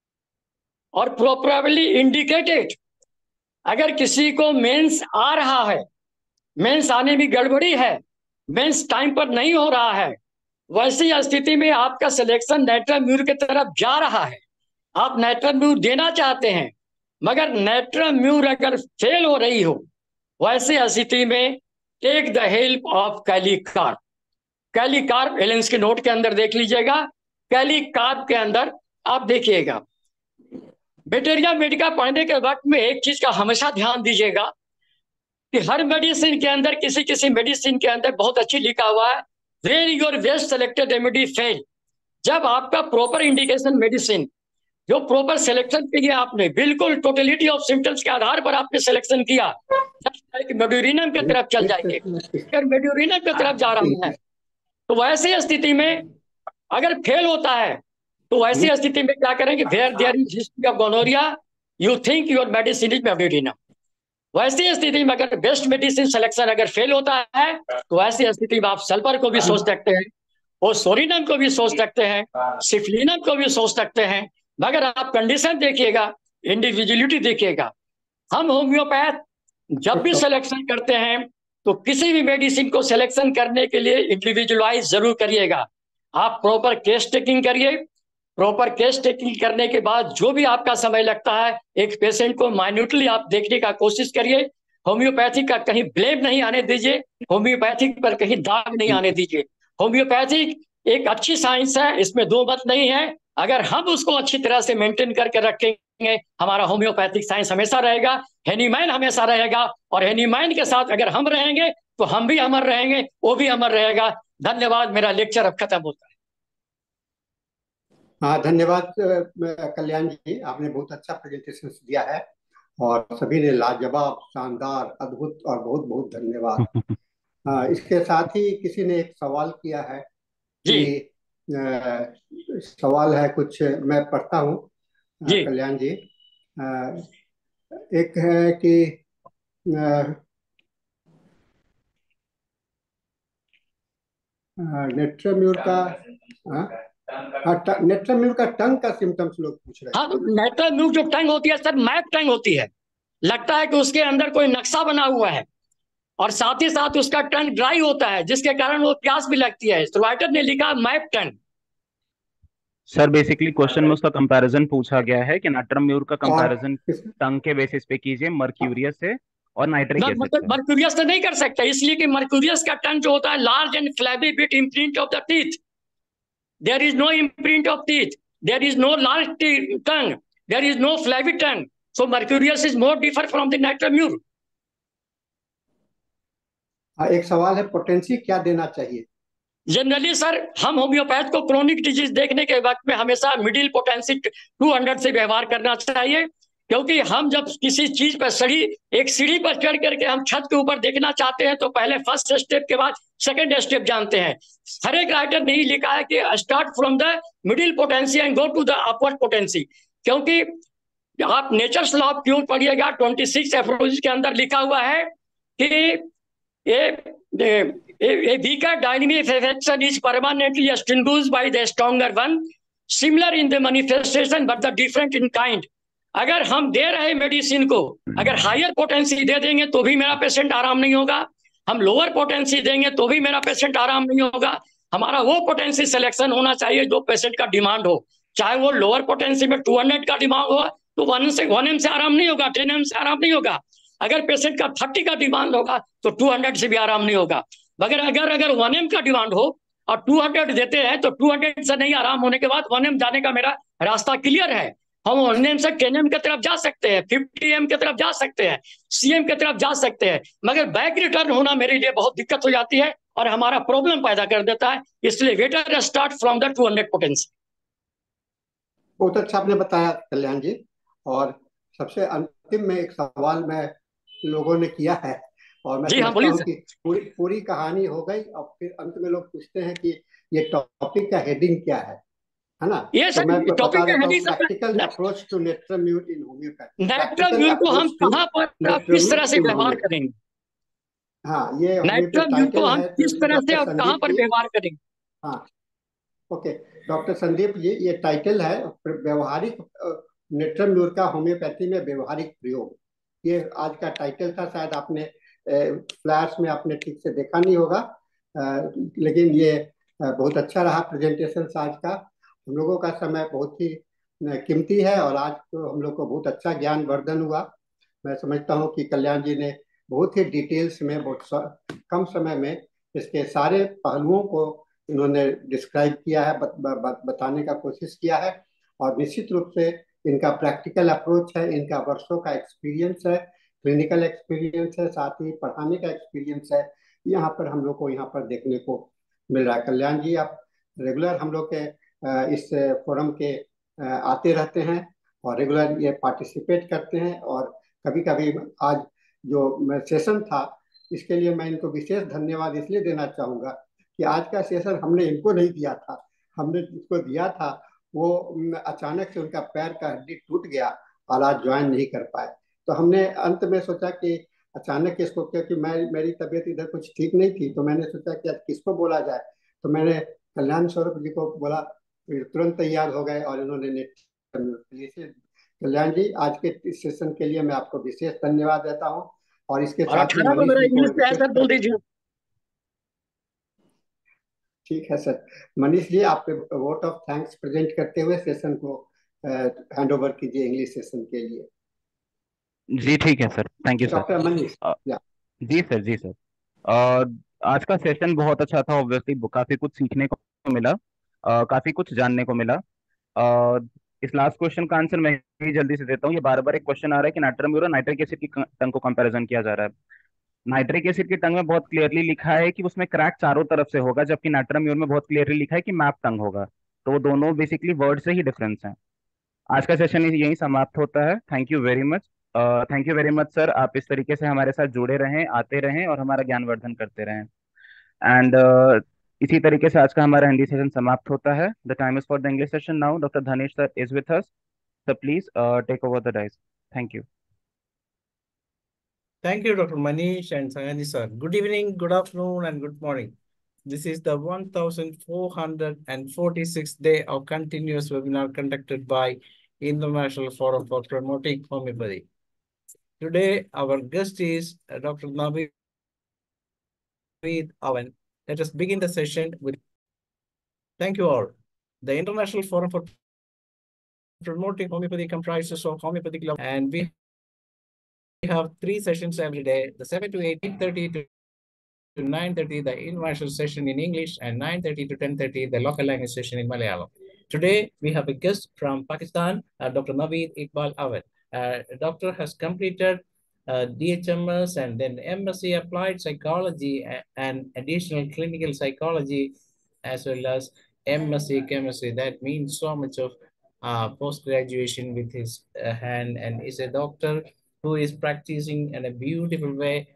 और प्रॉपरली इंडिकेटेड। अगर किसी को मेंस आ रहा है, मेंस आने में गड़बड़ी है, मेंस टाइम पर नहीं हो रहा है, वैसी स्थिति में आपका सिलेक्शन नाइट्रम म्यूर की तरफ जा रहा है, आप नाइट्रम म्यूर देना चाहते हैं, मगर नाइट्रम म्यूर अगर फेल हो रही हो, वैसी स्थिति में take the help of kali carb. Kali carb Allen's के नोट के अंदर देख लीजिएगा। कैलिकार्ब के अंदर आप देखिएगा। बैक्टीरिया मेडिका पढ़ने के वक्त में एक चीज का हमेशा ध्यान दीजिएगा कि हर मेडिसिन के अंदर, किसी किसी मेडिसिन के अंदर बहुत अच्छी लिखा हुआ है, where your best selected remedy fail. जब आपका प्रॉपर इंडिकेशन मेडिसिन जो प्रॉपर सिलेक्शन किया आपने, बिल्कुल टोटलिटी ऑफ सिम्टम्स के आधार पर आपने सिलेक्शन किया, मेड्यूरिनम की तरफ चल जाइए। अगर मेड्यूरिनम की तरफ जा रहा है तो वैसी स्थिति में अगर फेल होता है तो वैसी स्थिति में क्या करेंगे? Where there is history of gonorrhoea, you think your medicine is medorrhinum. वैसी स्थिति में अगर बेस्ट मेडिसिन सिलेक्शन अगर फेल होता है तो वैसी स्थिति में आप सल्फर को भी सोच सकते हैं, ओसोरिनम को भी सोच सकते हैं, सिफलिनम को भी सोच सकते हैं, मगर आप कंडीशन देखिएगा, इंडिविजुअलिटी देखिएगा। हम होम्योपैथ जब भी सिलेक्शन करते हैं तो किसी भी मेडिसिन को सिलेक्शन करने के लिए इंडिविजुअलाइज जरूर करिएगा। आप प्रॉपर केस टेकिंग करिए। प्रॉपर केस टेकिंग करने के बाद जो भी आपका समय लगता है, एक पेशेंट को माइन्यूटली आप देखने का कोशिश करिए। होम्योपैथी का कहीं ब्लेम नहीं आने दीजिए, होम्योपैथिक पर कहीं दाग नहीं आने दीजिए। होम्योपैथिक एक अच्छी साइंस है, इसमें दो मत नहीं है। अगर हम उसको अच्छी तरह से मेंटेन करके रखें हमारा होम्योपैथिक साइंस हमेशा रहेगा, हेनीमैन हमेशा रहेगा, और हेनीमैन के साथ अगर हम रहेंगे तो हम भी अमर रहेंगे, वो भी अमर रहेगा। धन्यवाद, मेरा लेक्चर अब खत्म होता है। हाँ, धन्यवाद अ, कल्याण जी, आपने बहुत अच्छा प्रेजेंटेशन दिया है और सभी ने लाजवाब, शानदार, अद्भुत और बहुत बहुत धन्यवाद। हाँ, इसके साथ ही किसी ने एक सवाल किया है जी कि अ, सवाल है कुछ, मैं पढ़ता हूँ अ, जी। कल्याण जी। अ, एक है कि नेट्रम्यूर का हाँ, हाँ, नेट्रम्यूर का टंग का सिम्टम्स लोग पूछ रहे हाँ, थे। नेट्रल म्यूट जो टंग होती है सर, मैप टंग होती है। लगता है कि उसके अंदर कोई नक्शा बना हुआ है, और साथ ही साथ उसका टंग ड्राई होता है, जिसके कारण वो प्यास भी लगती है। तो राइटर ने लिखा map tongue. Sir basically question में उसका कंपैरिजन पूछा गया है कि नाट्रम म्यूर का और कंपैरिजन टंग के बेसिस पे कीजिए मर्क्यूरियस से और नाइट्रिक एसिड से। मर्क्यूरियस से नहीं कर सकता, इसलिए कि मर्क्यूरियस का टंग जो होता है, large and flabby with imprint of the teeth. There is no imprint of teeth, there is no large tongue, there is no flabby tongue. So mercurius is more differ from the natrum mur. हाँ, एक सवाल है, potency क्या देना चाहिए? Generally sir, हम homeopath को chronic disease देखने के वक्त में हमेशा मिडिल पोटेंसी टू हंड्रेड से व्यवहार करना चाहिए, क्योंकि हम जब किसी चीज पर सीढ़ी एक सीढ़ी पर चढ़ करके हम छत के ऊपर देखना चाहते हैं तो पहले फर्स्ट स्टेप के बाद सेकंड स्टेप जानते हैं। हर एक राइटर ने ही लिखा है कि start from the middle potency and go to the upward potency, क्योंकि आप नेचर्स लॉ ऑफ प्यूर पढ़िएगा, ट्वेंटी सिक्स एफ्रोज के अंदर लिखा हुआ है कि A, a, a weaker dynamic affection is permanently extinguished by the stronger one, similar in the manifestation but the different in kind. अगर हम दे रहे मेडिसिन को, अगर हायर पोटेंसी दे देंगे तो भी मेरा पेशेंट आराम नहीं होगा, हम लोअर पोटेंसी देंगे तो भी मेरा पेशेंट आराम नहीं होगा। हमारा वो पोटेंसी सिलेक्शन होना चाहिए जो पेशेंट का डिमांड हो। चाहे वो लोअर पोटेंसी में टू हंड्रेड का डिमांड हो तो वन से वन एम से आराम नहीं होगा, टेन एम से आराम नहीं होगा। अगर पेशेंट का थर्टी का डिमांड होगा तो टू हंड्रेड से भी आराम नहीं होगा। मगर अगर अगर वन एम का डिमांड हो और टू हंड्रेड देते हैं तो टू हंड्रेड से नहीं आराम होने के बाद वन एम जाने का मेरा रास्ता क्लियर है। हम वन एम से टेन एम की तरफ जा सकते हैं, फिफ्टी एम की तरफ जा सकते हैं, सी एम की तरफ जा सकते हैं, मगर बैक रिटर्न होना मेरे लिए बहुत दिक्कत हो जाती है और हमारा प्रॉब्लम पैदा कर देता है। इसलिए better start from the two hundred potency. बहुत अच्छा आपने बताया कल्याण जी। और सबसे अंतिम में एक सवाल मैं लोगों ने किया है और मैं जी हाँ, समझता बोलिए हूँ सर। कि पूरी पूरी कहानी हो गई और फिर अंत में लोग पूछते हैं कि ये टॉपिक का हेडिंग क्या है है ना? ये तो सर मैं टॉपिक बता का देता हूँ, heading sir, practical approach to natrum mur in homeopathy. Natrum practical mur को हम अप्रोच टू कहाँ पर और किस तरह नेट्रम्यूट से इन व्यवहार होम्योपैथी। करेंगे, हाँ, ये होम्योपैथी नाइट्रम म्यूर को टाइटल हम है किस तरह से डॉक्टर और कहाँ संदीप पर जी। व्यवहार करेंगे। हाँ, ओके, डॉक्टर संदीप जी, ये टाइटल है व्यवहारिक नेट्रम्यूर का होम्योपैथी में व्यवहारिक प्रयोग। ये आज का टाइटल था, शायद आपने फ्लैश में आपने ठीक से देखा नहीं होगा, अ, लेकिन ये अ, बहुत अच्छा रहा प्रेजेंटेशन आज का। हम लोगों का समय बहुत ही अ, कीमती है और आज तो हम लोग को बहुत अच्छा ज्ञानवर्धन हुआ। मैं समझता हूँ कि कल्याण जी ने बहुत ही डिटेल्स में, बहुत स- कम समय में इसके सारे पहलुओं को इन्होंने डिस्क्राइब किया है, बत, ब, बताने का कोशिश किया है। और निश्चित रूप से इनका प्रैक्टिकल अप्रोच है, इनका वर्षों का एक्सपीरियंस है, क्लिनिकल एक्सपीरियंस है, साथ ही पढ़ाने का एक्सपीरियंस है, यहाँ पर हम लोग को यहाँ पर देखने को मिल रहा है। कल्याण जी, आप रेगुलर हम लोग के अ, इस फोरम के अ, आते रहते हैं और रेगुलर ये पार्टिसिपेट करते हैं। और कभी कभी आज जो सेशन था, इसके लिए मैं इनको विशेष धन्यवाद इसलिए देना चाहूँगा कि आज का सेशन हमने इनको नहीं दिया था, हमने जिसको दिया था वो न, अचानक से उनका पैर का हड्डी टूट गया और आज ज्वाइन नहीं कर पाए। तो हमने अंत में सोचा कि अचानक इसको, क्योंकि मैं मेरी तबीयत इधर कुछ ठीक नहीं थी, तो मैंने सोचा कि आज किसको बोला जाए। तो मैंने कल्याण स्वरूप जी को बोला, फिर तुरंत तैयार हो गए और इन्होंने नेट कल्याण जी, आज के इस सेशन के लिए मैं आपको विशेष धन्यवाद देता हूँ और इसके और साथ ही अठारह को मनीष मेरा जी को इंग्लिश पे है विशेष। सर, बोल दीजिए। ठीक है सर, मनीष जी, आप वोट ऑफ थैंक्स प्रेजेंट करते हुए सेशन को हैंड ओवर कीजिए इंग्लिश सेशन के लिए। जी ठीक है sir, thank you sir. Doctor Manish. अ, या जी सर, जी सर। अ, आज का सेशन बहुत अच्छा था, ऑब्वियसली काफी कुछ सीखने को मिला, अ, काफी कुछ जानने को मिला। अ, इस लास्ट क्वेश्चन का आंसर मैं ही जल्दी से देता हूँ। ये बार बार एक क्वेश्चन आ रहा है कि नाइट्रम और नाइट्रिक एसिड की टंग को कंपैरिजन किया जा रहा है। नाइट्रिक एसिड की टंग में बहुत क्लियरली लिखा है कि उसमें क्रैक चारों तरफ से होगा, जबकि नाइट्रम म्यूर में बहुत क्लियरली लिखा है कि मैप टंग होगा। तो वो दोनों बेसिकली वर्ड से ही डिफरेंस है। आज का सेशन यहीं समाप्त होता है। Thank you very much. Thank you very much sir, आप इस तरीके से हमारे साथ जुड़े रहें, आते रहें और हमारा ज्ञानवर्धन करते रहें। एंड इसी तरीके से आज का हमारा हिंदी सेशन समाप्त होता है। The time is for the English session now. Doctor Dhanesh sir is with us, sir please take over the dais. Thank you. Thank you, Doctor Manish and Sangani sir. Good evening, good afternoon, and good morning. This is the one thousand four hundred forty-sixth day of continuous webinar conducted by International Forum for Promoting Homeopathy. Today, our guest is uh, Doctor Naveed Avan. Let us begin the session with thank you all. The International Forum for Promoting Homeopathy comprises of homeopathic lab, and we have three sessions every day, the seven to eight, eight thirty to to nine thirty, the international session in English, and nine thirty to ten thirty, the local language session in Malayalam. Today, we have a guest from Pakistan, uh, Doctor Naveed Iqbal Awad. Uh, doctor has completed uh, D H M S and then M S c Applied Psychology and additional clinical psychology, as well as M S c Chemistry. That means so much of uh, post-graduation with his uh, hand, and is a doctor who is practicing in a beautiful way.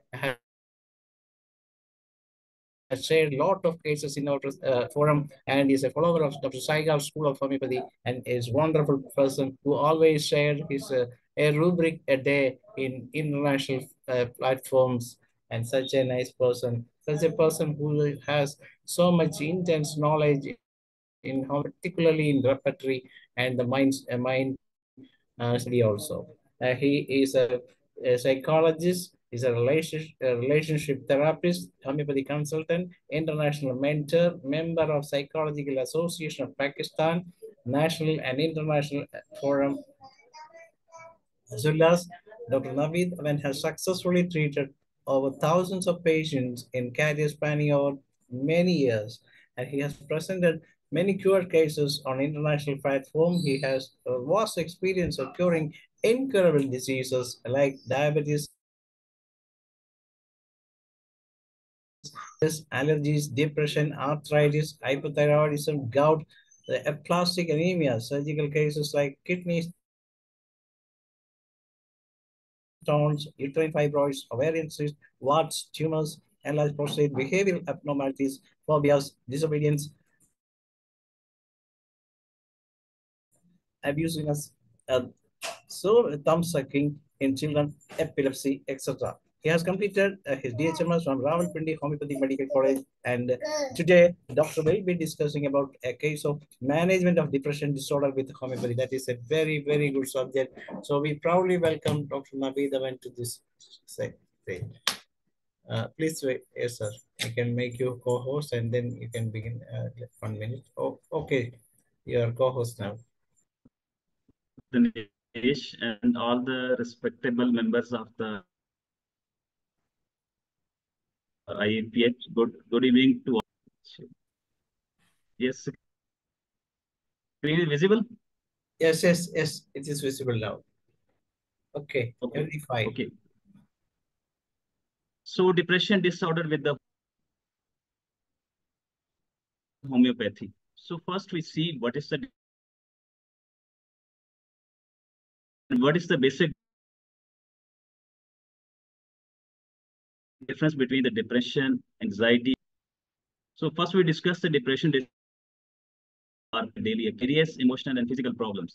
Has shared a lot of cases in our uh, forum, and is a follower of Doctor Saigal School of Homeopathy, and is a wonderful person who always shared his uh, a rubric a day in international uh, platforms, and such a nice person, such a person who has so much intense knowledge in how, particularly in repertory and the mind, uh, mind uh, study also. Uh, he is a, a psychologist, is a relationship, a relationship therapist, homeopathy consultant, international mentor, member of Psychological Association of Pakistan, national and international forum. As well as Doctor Naveed Avan has successfully treated over thousands of patients in carrier spanning over many years, and he has presented many cure cases on international platform. He has a vast experience of curing incurable diseases like diabetes, allergies, depression, arthritis, hypothyroidism, gout, aplastic anemia, surgical cases like kidney stones, uterine fibroids, ovarian cysts, warts, tumors, enlarged prostate, behavioral abnormalities, phobias, disobedience, abusiveness, uh, so thumb sucking in children, epilepsy, et cetera. He has completed uh, his D H M S from Rawalpindi Homeopathic Medical College, and today Doctor will be discussing about a case of management of depression disorder with homeopathy. That is a very, very good subject. So we proudly welcome Doctor Naveed Avan to this stage. Uh, please wait, yes, sir. I can make you co-host, and then you can begin. Uh, one minute. Oh, okay. You are co-host now. Dinesh and all the respectable members of the I A P H. Good, good evening to all. Yes, screen is visible? Yes, yes, yes. It is visible now. Okay, okay. everything fine. Okay. So depression disorder with the homeopathy. So first we see what is the what is the basic difference between the depression, anxiety. So first we discuss the depression are daily various emotional and physical problems.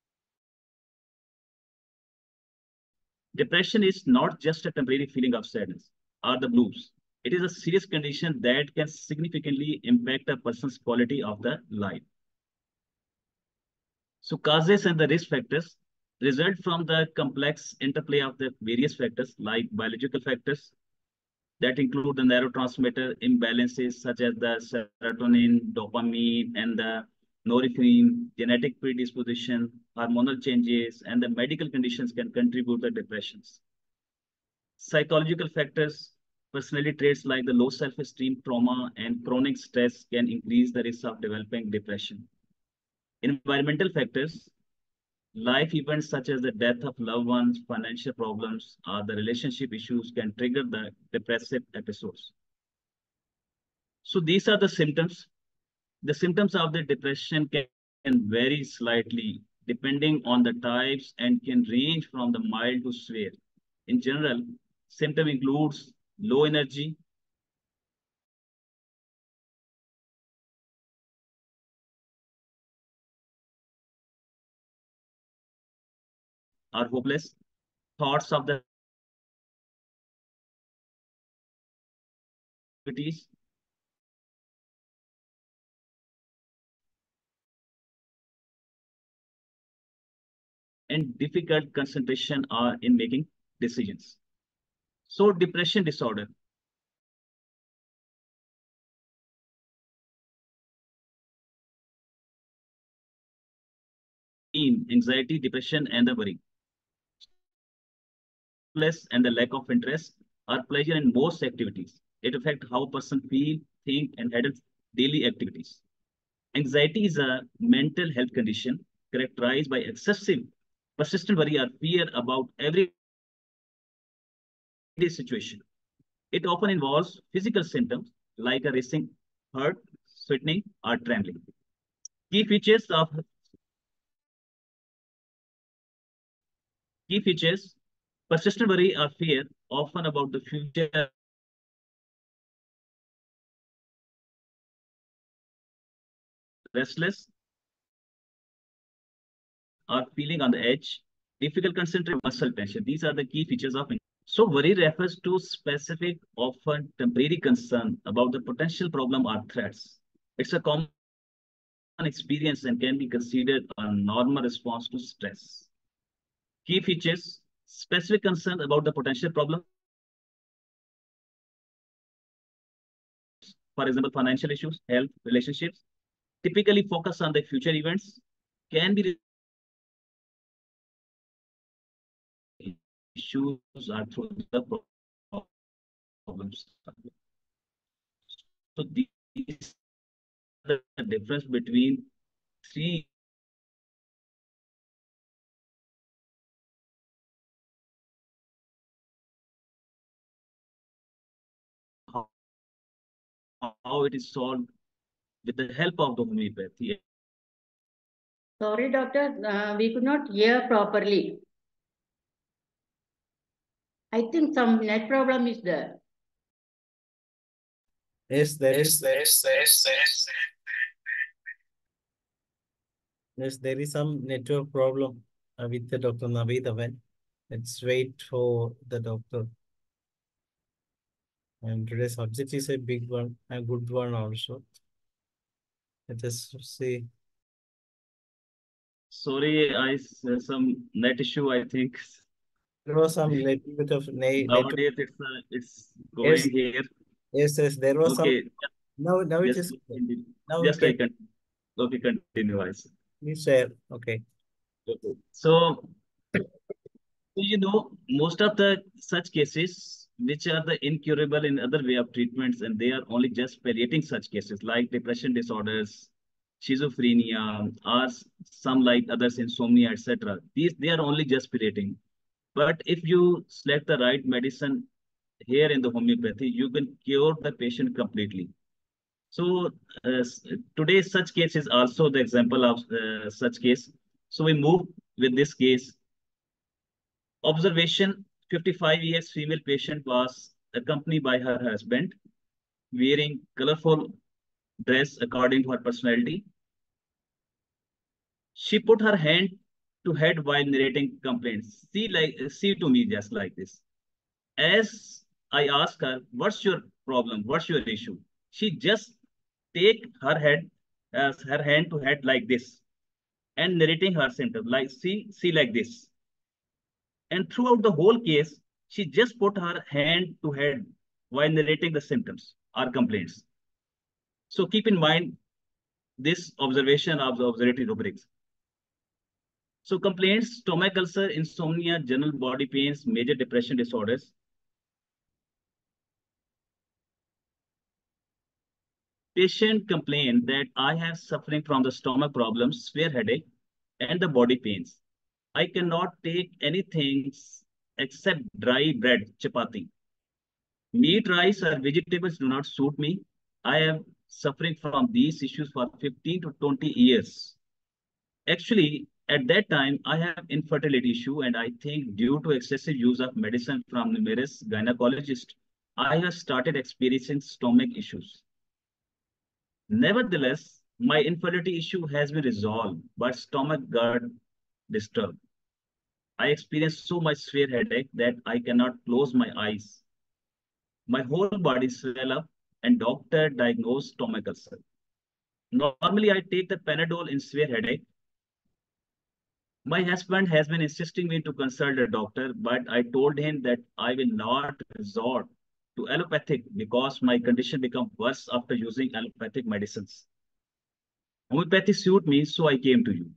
Depression is not just a temporary feeling of sadness or the blues. It is a serious condition that can significantly impact a person's quality of the life. So causes and the risk factors result from the complex interplay of the various factors like biological factors that include the neurotransmitter imbalances such as the serotonin, dopamine, and the norepinephrine, genetic predisposition, hormonal changes, and the medical conditions can contribute to depressions. Psychological factors, personality traits like the low self-esteem, trauma, and chronic stress can increase the risk of developing depression. Environmental factors, Life events such as the death of loved ones, financial problems, or the relationship issues can trigger the depressive episodes. So these are the symptoms. The symptoms of the depression can, can vary slightly depending on the types and can range from the mild to severe. In general, symptom includes low energy, or hopeless, thoughts of the activities, and difficult concentration are in making decisions. So depression disorder. Anxiety, depression, and the worry. And the lack of interest or pleasure in most activities. It affects how a person feel, think, and handle daily activities. Anxiety is a mental health condition characterized by excessive, persistent worry or fear about every situation. It often involves physical symptoms like a racing heart, sweating, or trembling. Key features of key features: persistent worry or fear, often about the future, restless or feeling on the edge, difficult concentration, muscle tension. These are the key features of anxiety. So worry refers to specific, often temporary concern about the potential problem or threats. It's a common experience and can be considered a normal response to stress. Key features: specific concern about the potential problem. For example, financial issues, health, relationships, typically focus on the future events, can be issues are through the problems. So these are the difference between three how, how it is solved with the help of the homeopathy. Sorry, doctor, uh, we could not hear properly. I think some net problem is there. Yes, there Yes, is. yes, yes, yes. Yes, there is some network problem uh, with the Doctor Naveed. Let's wait for the doctor. And today's subject is a big one, a good one also. Let us see. Sorry, I some net issue, I think. There was some little bit of net. Nowadays, it's uh, it's going Yes. here. Yes, yes, there was Okay. some. Now, now it Just is. continue. Now we Just I can. can. Okay, continue. I see. Please share. Okay. Okay. So, so, you know, most of the such cases, which are the incurable in other way of treatments, and they are only just palliating such cases like depression disorders, schizophrenia, or s- some like others, insomnia, et cetera. These they are only just palliating. But if you select the right medicine here in the homeopathy, you can cure the patient completely. So uh, s- today, such case is also the example of uh, such case. So we move with this case. Observation: fifty-five years female patient was accompanied by her husband, wearing colorful dress according to her personality. She put her hand to head while narrating complaints. See like see to me just like this. As I asked her, "What's your problem? What's your issue?" She just take her head, uh, her hand to head like this, and narrating her symptoms like see see like this. And throughout the whole case, she just put her hand to head while narrating the symptoms or complaints. So keep in mind this observation of the observatory rubrics. So complaints: stomach ulcer, insomnia, general body pains, major depression disorders. Patient complained that I have suffering from the stomach problems, severe headache, and the body pains. I cannot take anything except dry bread, chapati. Meat, rice, or vegetables do not suit me. I am suffering from these issues for fifteen to twenty years. Actually, at that time, I have infertility issue, and I think due to excessive use of medicine from numerous gynecologists, I have started experiencing stomach issues. Nevertheless, my infertility issue has been resolved, but stomach got disturbed. I experience so much severe headache that I cannot close my eyes. My whole body swell up, and doctor diagnosed stomach ulcer. Normally, I take the Panadol in severe headache. My husband has been insisting me to consult a doctor, but I told him that I will not resort to allopathic because my condition became worse after using allopathic medicines. Homeopathy suit me, so I came to you.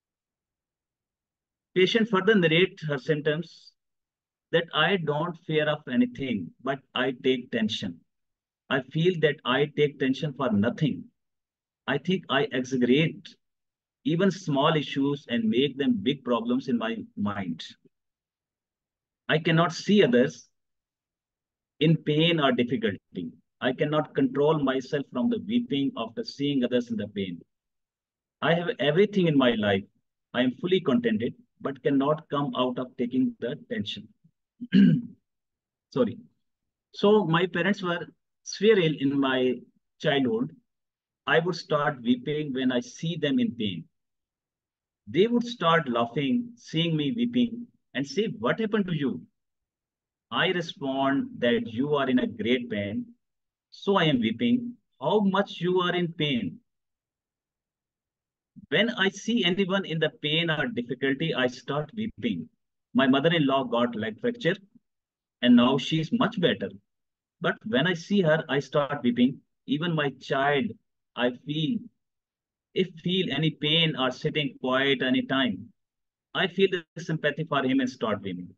Patient further narrate her symptoms that I don't fear of anything, but I take tension. I feel that I take tension for nothing. I think I exaggerate even small issues and make them big problems in my mind. I cannot see others in pain or difficulty. I cannot control myself from the weeping after seeing others in the pain. I have everything in my life. I am fully contented, but cannot come out of taking the tension. Sorry. So my parents were severe ill in my childhood. I would start weeping when I see them in pain. They would start laughing, seeing me weeping, and say, "What happened to you?" I respond that you are in a great pain, so I am weeping. How much you are in pain? When I see anyone in the pain or difficulty, I start weeping. My mother-in-law got leg fracture, and now she is much better. But when I see her, I start weeping. Even my child, I feel, if feel any pain or sitting quiet any time, I feel the sympathy for him and start weeping.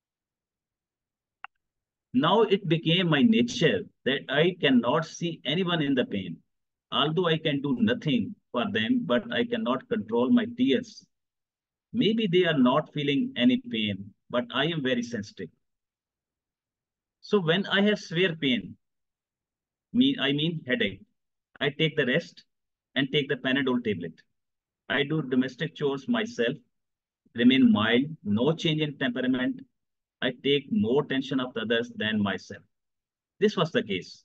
Now it became my nature that I cannot see anyone in the pain. Although I can do nothing for them, but I cannot control my tears. Maybe they are not feeling any pain, but I am very sensitive. So when I have severe pain, me, I mean headache, I take the rest and take the Panadol tablet. I do domestic chores myself, remain mild, no change in temperament. I take more tension of others than myself. This was the case.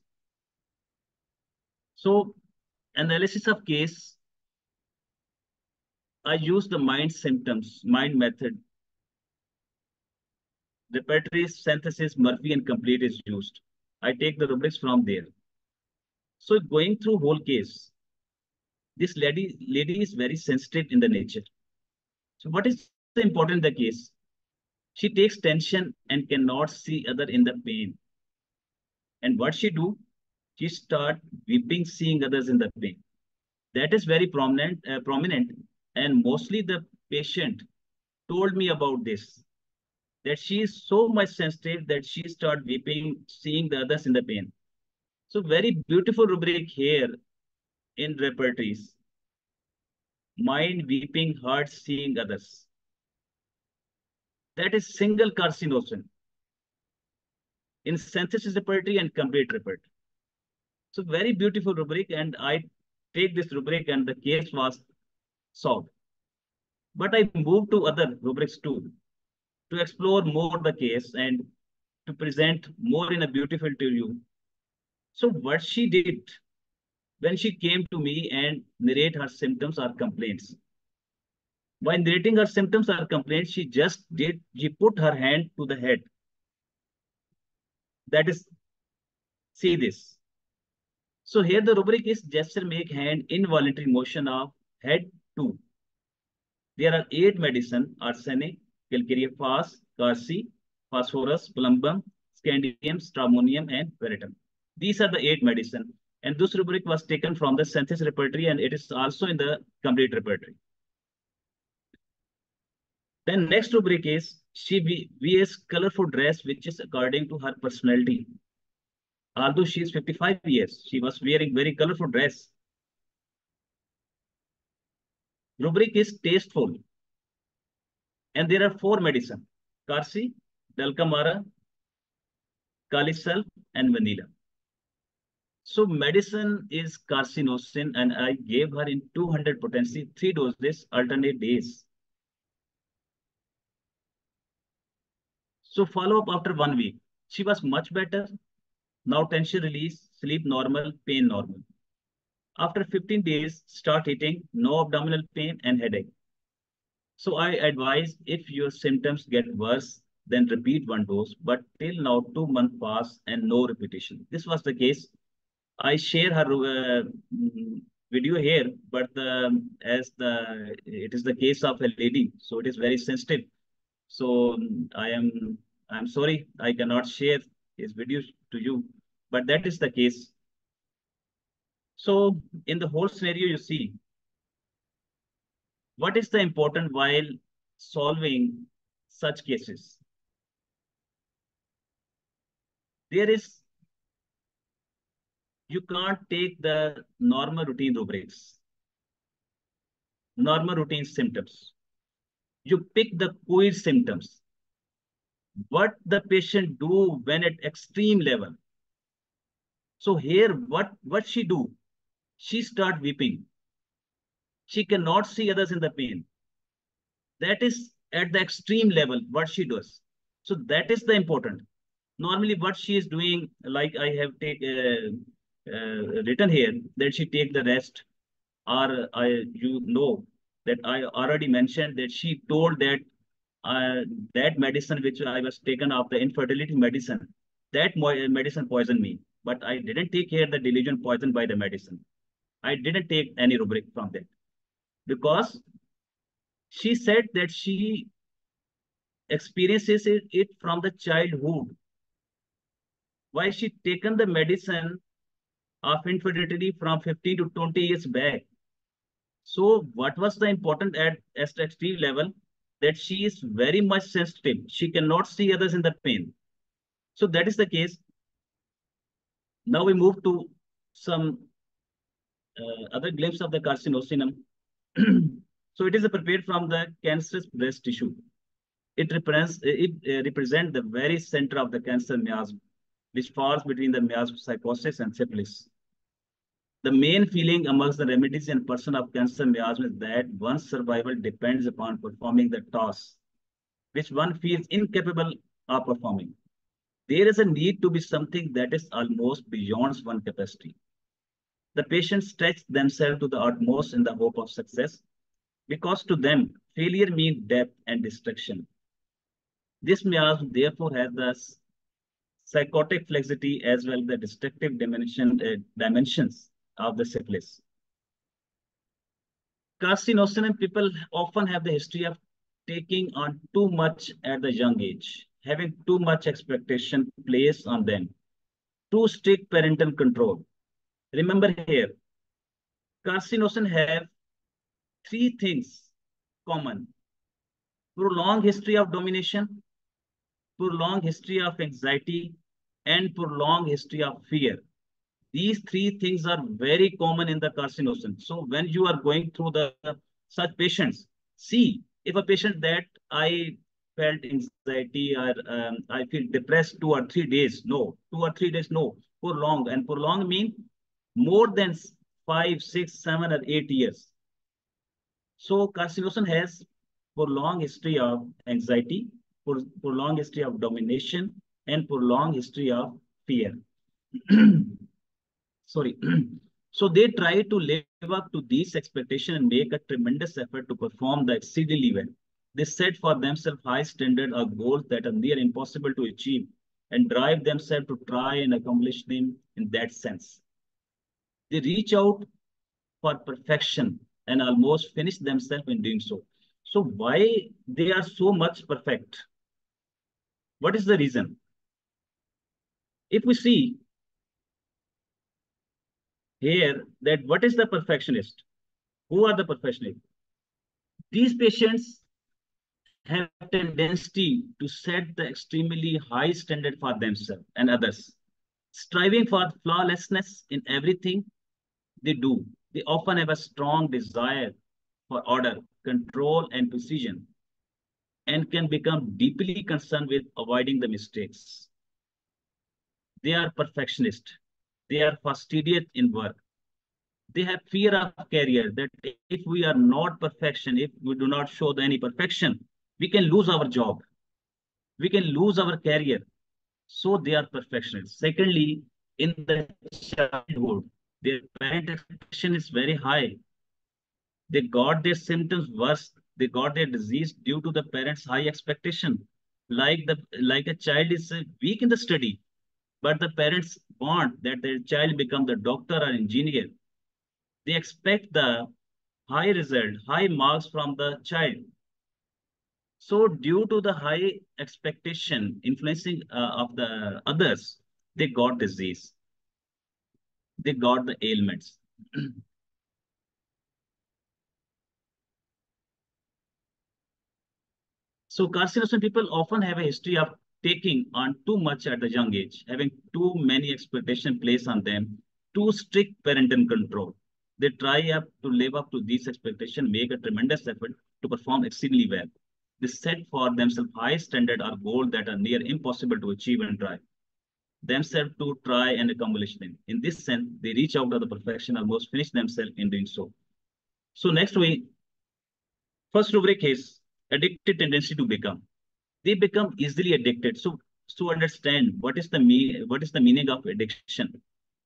So analysis of case, I use the mind symptoms, mind method. Repertory, synthesis, Murphy, and complete is used. I take the rubrics from there. So going through whole case, this lady, lady is very sensitive in the nature. So what is the important in the case? She takes tension and cannot see other in the pain. And what she do? She start weeping, seeing others in the pain. That is very prominent, uh, prominent. And mostly the patient told me about this, that she is so much sensitive that she start weeping, seeing the others in the pain. So very beautiful rubric here in repertories. Mind weeping, heart seeing others. That is single carcinosin in synthesis repertory and complete repertory. So very beautiful rubric, and I take this rubric and the case was solved. But I moved to other rubrics too, to explore more the case and to present more in a beautiful to you. So what she did when she came to me and narrate her symptoms or complaints. By narrating her symptoms or complaints, she just did, she put her hand to the head. That is, see this. So here the rubric is gesture make hand involuntary motion of head to. There are eight medicine: arsenic, calcareous, carsi, phosphorus, plumbum, scandium, stramonium, and veritum. These are the eight medicine. And this rubric was taken from the synthesis repertory, and it is also in the complete repertory. Then next rubric is she wears colorful dress, which is according to her personality. Although she is fifty-five years, she was wearing very colorful dress. Rubric is tasteful. And there are four medicines: Carsi, Dulcamara, Calisol, and Vanilla. So medicine is carcinosin, and I gave her in two hundred potency, three doses, alternate days. So follow up after one week. She was much better. Now tension release, sleep normal, pain normal. After fifteen days, start eating, no abdominal pain and headache. So I advise, if your symptoms get worse, then repeat one dose. But till now, two months pass and no repetition. This was the case. I share her uh, video here, but the, as the it is the case of a lady, so it is very sensitive. So I am I'm sorry, I cannot share his videos to you, but that is the case. So in the whole scenario, you see, what is the important while solving such cases? There is, you can't take the normal routine rubrics, normal routine symptoms. You pick the quiz symptoms. What the patient do when at extreme level. So here, what, what she do? She start weeping. She cannot see others in the pain. That is at the extreme level, what she does. So that is the important. Normally what she is doing, like I have take, uh, uh, written here, that she take the rest, or I, you know, that I already mentioned that she told that uh, that medicine which I was taken of the infertility medicine, that medicine poisoned me. But I didn't take here the delusion poisoned by the medicine. I didn't take any rubric from that. Because she said that she experiences it, it from the childhood. Why she taken the medicine of infertility from fifteen to twenty years back. So what was the important at, at the extreme level? That she is very much sensitive. She cannot see others in the pain. So that is the case. Now we move to some uh, other glimpse of the carcinosinum. So it is prepared from the cancerous breast tissue. It represents it uh, represent the very center of the cancer miasm, which falls between the miasm psychosis and syphilis. The main feeling amongst the remedies in person of cancer miasm is that one's survival depends upon performing the task, which one feels incapable of performing. There is a need to be something that is almost beyond one's capacity. The patients stretch themselves to the utmost in the hope of success, because to them, failure means death and destruction. This miasm therefore has the psychotic flexity as well as the destructive dimension, uh, dimensions of the syphilis. Carcinosin people often have the history of taking on too much at the young age, having too much expectation placed on them, too strict parental control. Remember here, carcinosin have three things common: prolonged history of domination, prolonged history of anxiety, and prolonged history of fear. These three things are very common in the carcinosin. So when you are going through the such patients, see if a patient that I felt anxiety or um, I feel depressed two or three days, no, two or three days, no, prolonged. And prolonged mean more than five, six, seven, or eight years. So carcinosin has prolonged history of anxiety, prolonged history of domination, and prolonged history of fear. Sorry. So they try to live up to these expectations and make a tremendous effort to perform the exceedingly well. They set for themselves high standard of goals that are near impossible to achieve and drive themselves to try and accomplish them in that sense. They reach out for perfection and almost finish themselves in doing so. So why they are so much perfect? What is the reason? If we see here that what is the perfectionist? Who are the perfectionists? These patients have tendency to set the extremely high standard for themselves and others, striving for flawlessness in everything they do. They often have a strong desire for order, control, and precision. and can become deeply concerned with avoiding the mistakes. They are perfectionists. They are fastidious in work. They have fear of career, that if we are not perfection, if we do not show any perfection, we can lose our job. We can lose our career. So they are perfectionists. Secondly, in the childhood, their parent expectation is very high. They got their symptoms worse. They got their disease due to the parents' high expectation. Like the like a child is weak in the study, but the parents want that their child become the doctor or engineer. They expect the high result, high marks from the child. So due to the high expectation influencing uh, of the others, they got disease. They got the ailments. So carcinogen people often have a history of taking on too much at a young age, having too many expectations placed on them, too strict parental control. They try up to live up to these expectations, make a tremendous effort to perform exceedingly well. They set for themselves high standard or goals that are near impossible to achieve and try themselves to try and accomplish them. In this sense, they reach out to the perfection, almost finish themselves in doing so. So next we, first rubric is addicted tendency to become. They become easily addicted. So, so understand what is the me, what is the meaning of addiction.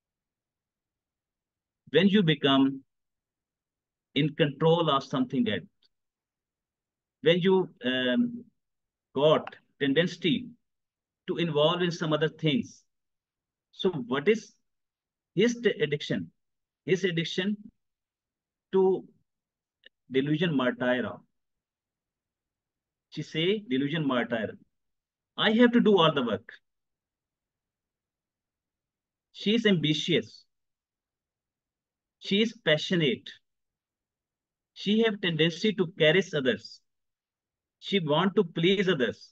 When you become in control of something else, when you um, got tendency to involve in some other things. So what is his addiction? His addiction to delusion martyra. She say delusion martyra. I have to do all the work. She is ambitious. She is passionate. She have tendency to caress others. She want to please others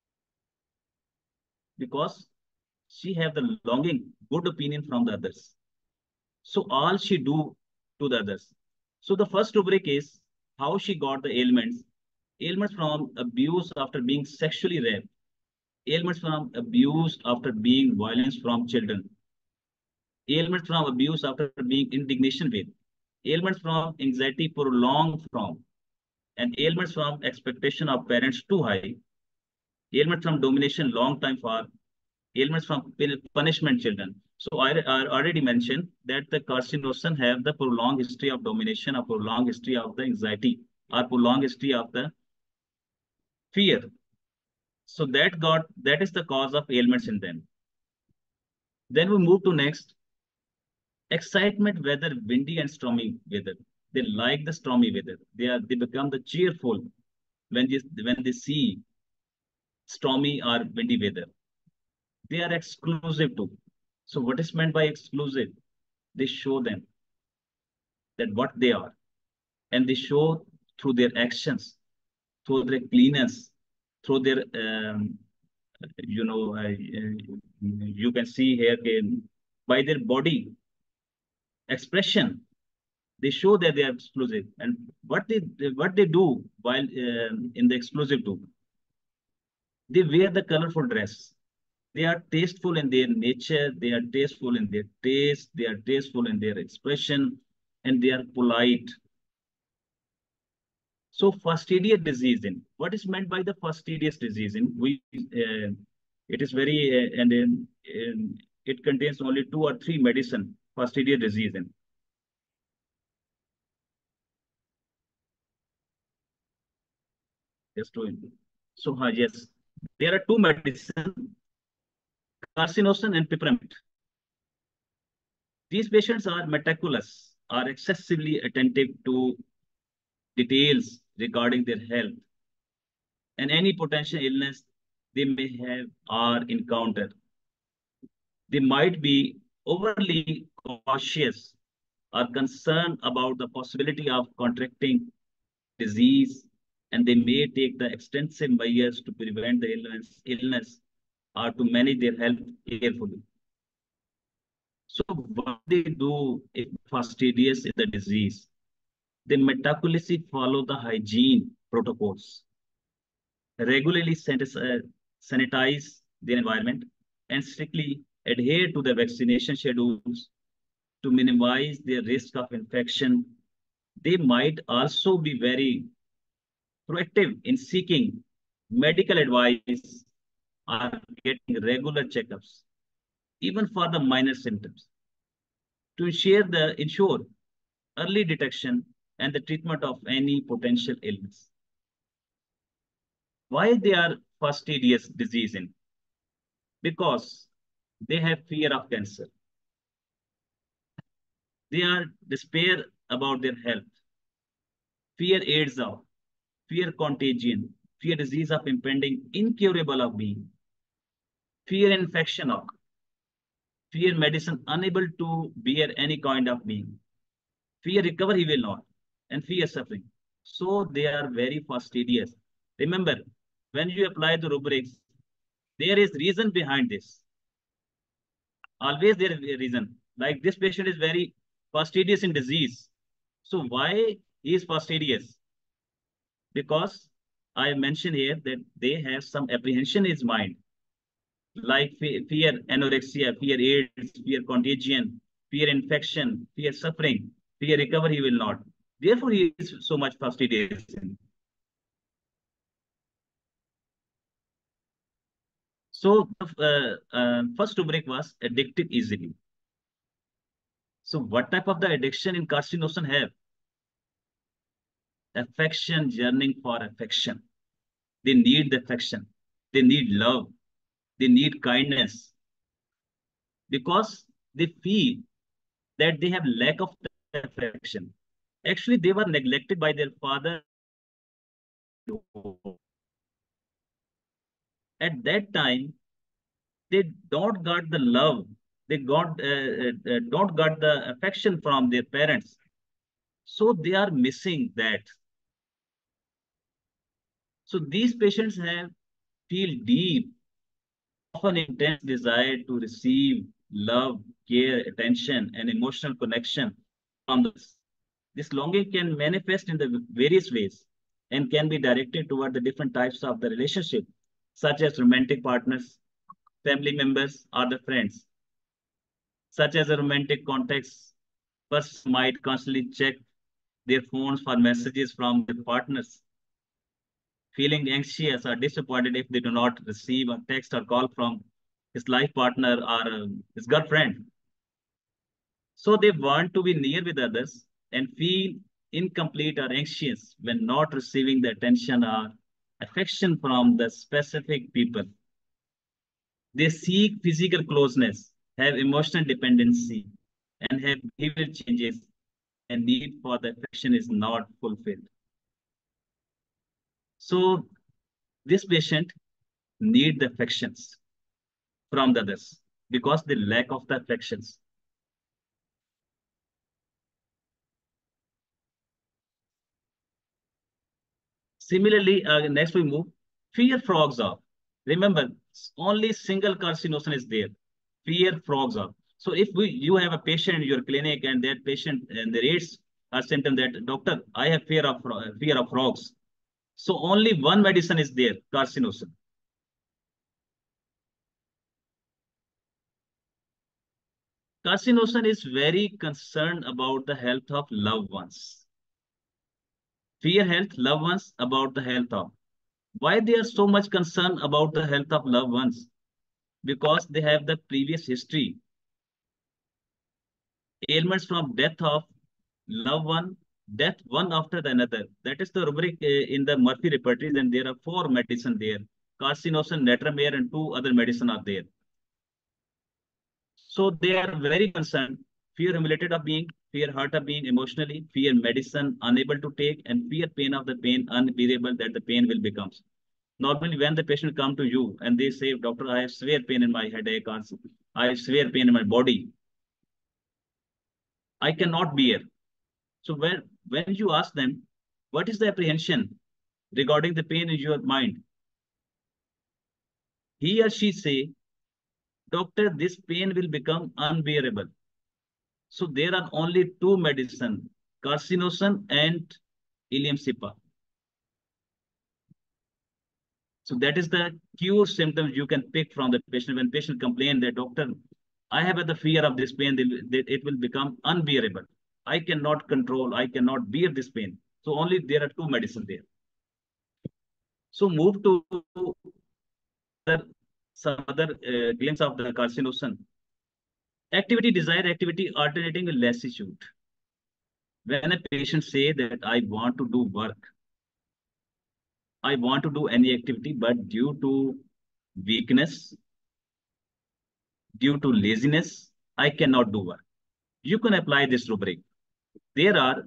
because she have the longing, good opinion from the others. So all she do to the others. So the first rubric is how she got the ailments. Ailments from abuse after being sexually raped. Ailments from abuse after being violence from children. Ailments from abuse after being indignation with. Ailments from anxiety prolonged from. And ailments from expectation of parents too high. Ailments from domination long time for. Ailments from punishment children. So I, I already mentioned that the carcinogen have the prolonged history of domination, a prolonged history of the anxiety, or prolonged history of the fear. So that got that is the cause of ailments in them. Then we move to next. Excitement weather, windy and stormy weather. They like the stormy weather. They are they become the cheerful when they when they see stormy or windy weather. They are exclusive too. So what is meant by exclusive? They show them that what they are, and they show through their actions, through their cleanness, through their um, you know, uh, you can see here again, by their body expression, they show that they are exclusive. And what they what they do while uh, in the exclusive too, they wear the colorful dress. They are tasteful in their nature. They are tasteful in their taste. They are tasteful in their expression, and they are polite. So fastidious disease in, what is meant by the fastidious disease in? We uh, it is very uh, and in, in, it contains only two or three medicine fastidious disease in. Yes, two. So uh, yes, there are two medicine, carcinogen and peppermint. These patients are meticulous, are excessively attentive to details regarding their health and any potential illness they may have or encounter. They might be overly cautious or concerned about the possibility of contracting disease, and they may take the extensive measures to prevent the illness, illness or to manage their health carefully. So what they do if fastidious is the disease, they meticulously follow the hygiene protocols. regularly sanitize their environment, and strictly adhere to the vaccination schedules to minimize their risk of infection. They might also be very proactive in seeking medical advice or getting regular checkups, even for the minor symptoms, to ensure the ensure early detection and the treatment of any potential illness. Why they are fastidious disease in? Because they have fear of cancer. They are despair about their health, fear AIDS of, fear contagion, fear disease of impending, incurable of being, fear infection of, fear medicine unable to bear any kind of being, fear recover he will not, and fear suffering. So they are very fastidious. Remember, when you apply the rubrics, there is reason behind this. Always there is a reason. Like this patient is very fastidious in disease. So why he is fastidious? Because I mentioned here that they have some apprehension in his mind, like fear anorexia, fear AIDS, fear contagion, fear infection, fear suffering, fear recovery he will not. Therefore, he is so much fastidious. So uh, uh, first rubric was addictive easily. So what type of the addiction in carcinosin have? Affection, yearning for affection. They need the affection. They need love. They need kindness. Because they feel that they have lack of affection. Actually, they were neglected by their father. At that time, they don't got the love. They got uh, uh, don't got the affection from their parents. So they are missing that. So these patients have feel deep, often intense desire to receive love, care, attention, and emotional connection from others. This longing can manifest in the various ways and can be directed toward the different types of the relationship, such as romantic partners, family members, or the friends. Such as a romantic context, persons might constantly check their phones for messages from their partners, feeling anxious or disappointed if they do not receive a text or call from his life partner or uh, his girlfriend. So they want to be near with others and feel incomplete or anxious when not receiving the attention or affection from the specific people. They seek physical closeness, have emotional dependency, and have behavioral changes, and need for the affection is not fulfilled. So this patient need the affections from the others because the lack of the affections. Similarly, uh, next we move, fear frogs off. Remember, only single carcinosin is there. Fear frogs off. So if we you have a patient in your clinic and that patient and the rates are symptom that doctor, I have fear of fear of frogs. So only one medicine is there, carcinosin. Carcinosin is very concerned about the health of loved ones. Fear health, loved ones about the health of. Why they are so much concerned about the health of loved ones? Because they have the previous history. Ailments from death of loved one, death one after the another. That is the rubric uh, in the Murphy repertories, and there are four medicine there. Carcinosin, Natramare, and two other medicine are there. So they are very concerned. Fear humiliated of being, fear hurt of being emotionally, fear medicine unable to take, and fear pain of the pain unbearable that the pain will become. Normally, when the patient come to you and they say, doctor, I have severe pain in my headache, or I have severe pain in my body, I cannot bear. So when, when you ask them, what is the apprehension regarding the pain in your mind? He or she say, doctor, this pain will become unbearable. So there are only two medicine, carcinosin and Ileum-Cipa. So that is the cure symptoms you can pick from the patient. When patient complain that, doctor, I have the fear of this pain, that it will become unbearable. I cannot control, I cannot bear this pain. So only there are two medicines there. So move to some other uh, glimpse of the carcinosin. Activity, desire activity alternating with lassitude. When a patient say that I want to do work, I want to do any activity, but due to weakness, due to laziness, I cannot do work. You can apply this rubric. There are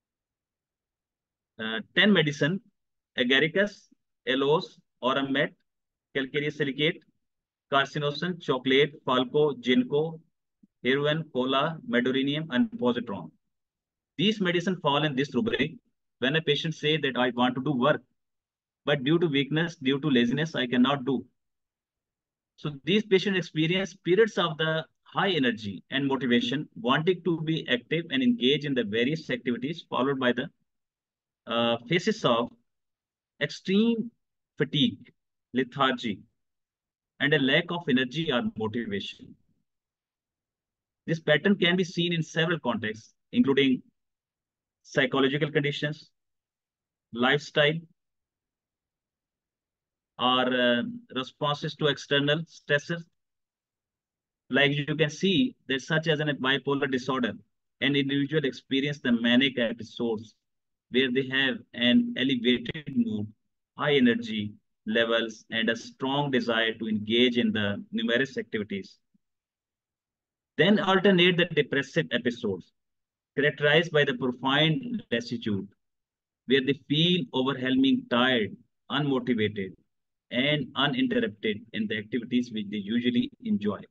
uh, ten medicine: agaricus, aloes, oramet, calcareous silicate, carcinosin, chocolate, falco, ginkgo, heroin, cola, medorinium, and positron. These medicine fall in this rubric. When a patient say that I want to do work, but due to weakness, due to laziness, I cannot do. So these patients experience periods of the high energy and motivation, wanting to be active and engage in the various activities, followed by the uh, phases of extreme fatigue, lethargy, and a lack of energy or motivation. This pattern can be seen in several contexts, including psychological conditions, lifestyle, or uh, responses to external stressors. Like you can see that such as in a bipolar disorder, an individual experience the manic episodes where they have an elevated mood, high energy levels, and a strong desire to engage in the numerous activities. Then alternate the depressive episodes, characterized by the profound lassitude, where they feel overwhelming, tired, unmotivated, and uninterrupted in the activities which they usually enjoy.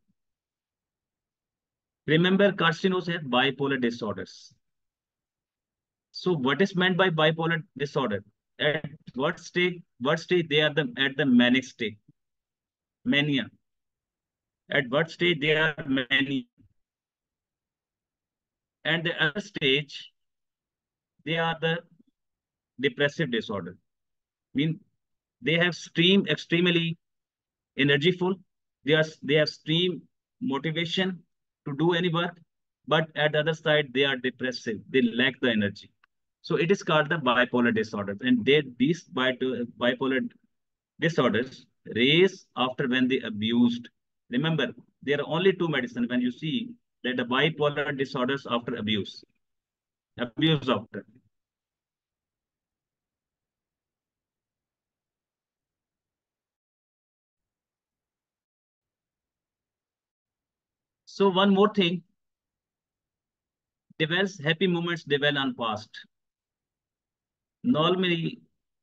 Remember, carcinosis have bipolar disorders. So what is meant by bipolar disorder? At what stage, what stage they are the, at the manic state? Mania. At what stage they are mania? And the other stage, they are the depressive disorder. I mean, they have extreme, extremely energyful. They are they have extreme motivation to do any work, but at the other side, they are depressive. They lack the energy. So it is called the bipolar disorder. And they, these bipolar disorders raise after when they abused. Remember, there are only two medicines when you see that the bipolar disorders after abuse. Abuse after. So one more thing, develops happy moments dwell on past. Normally,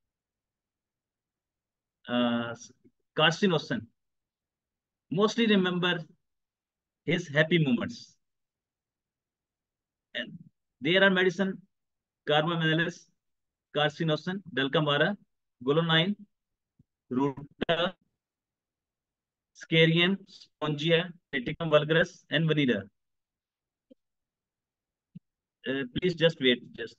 uh, carcinosin mostly remember his happy moments. And there are medicine, carbamylase, carcinosin, dulcamara, gluconine, ruta, scarium, spongia, Triticum vulgaris, and vanilla. Uh, please just wait, just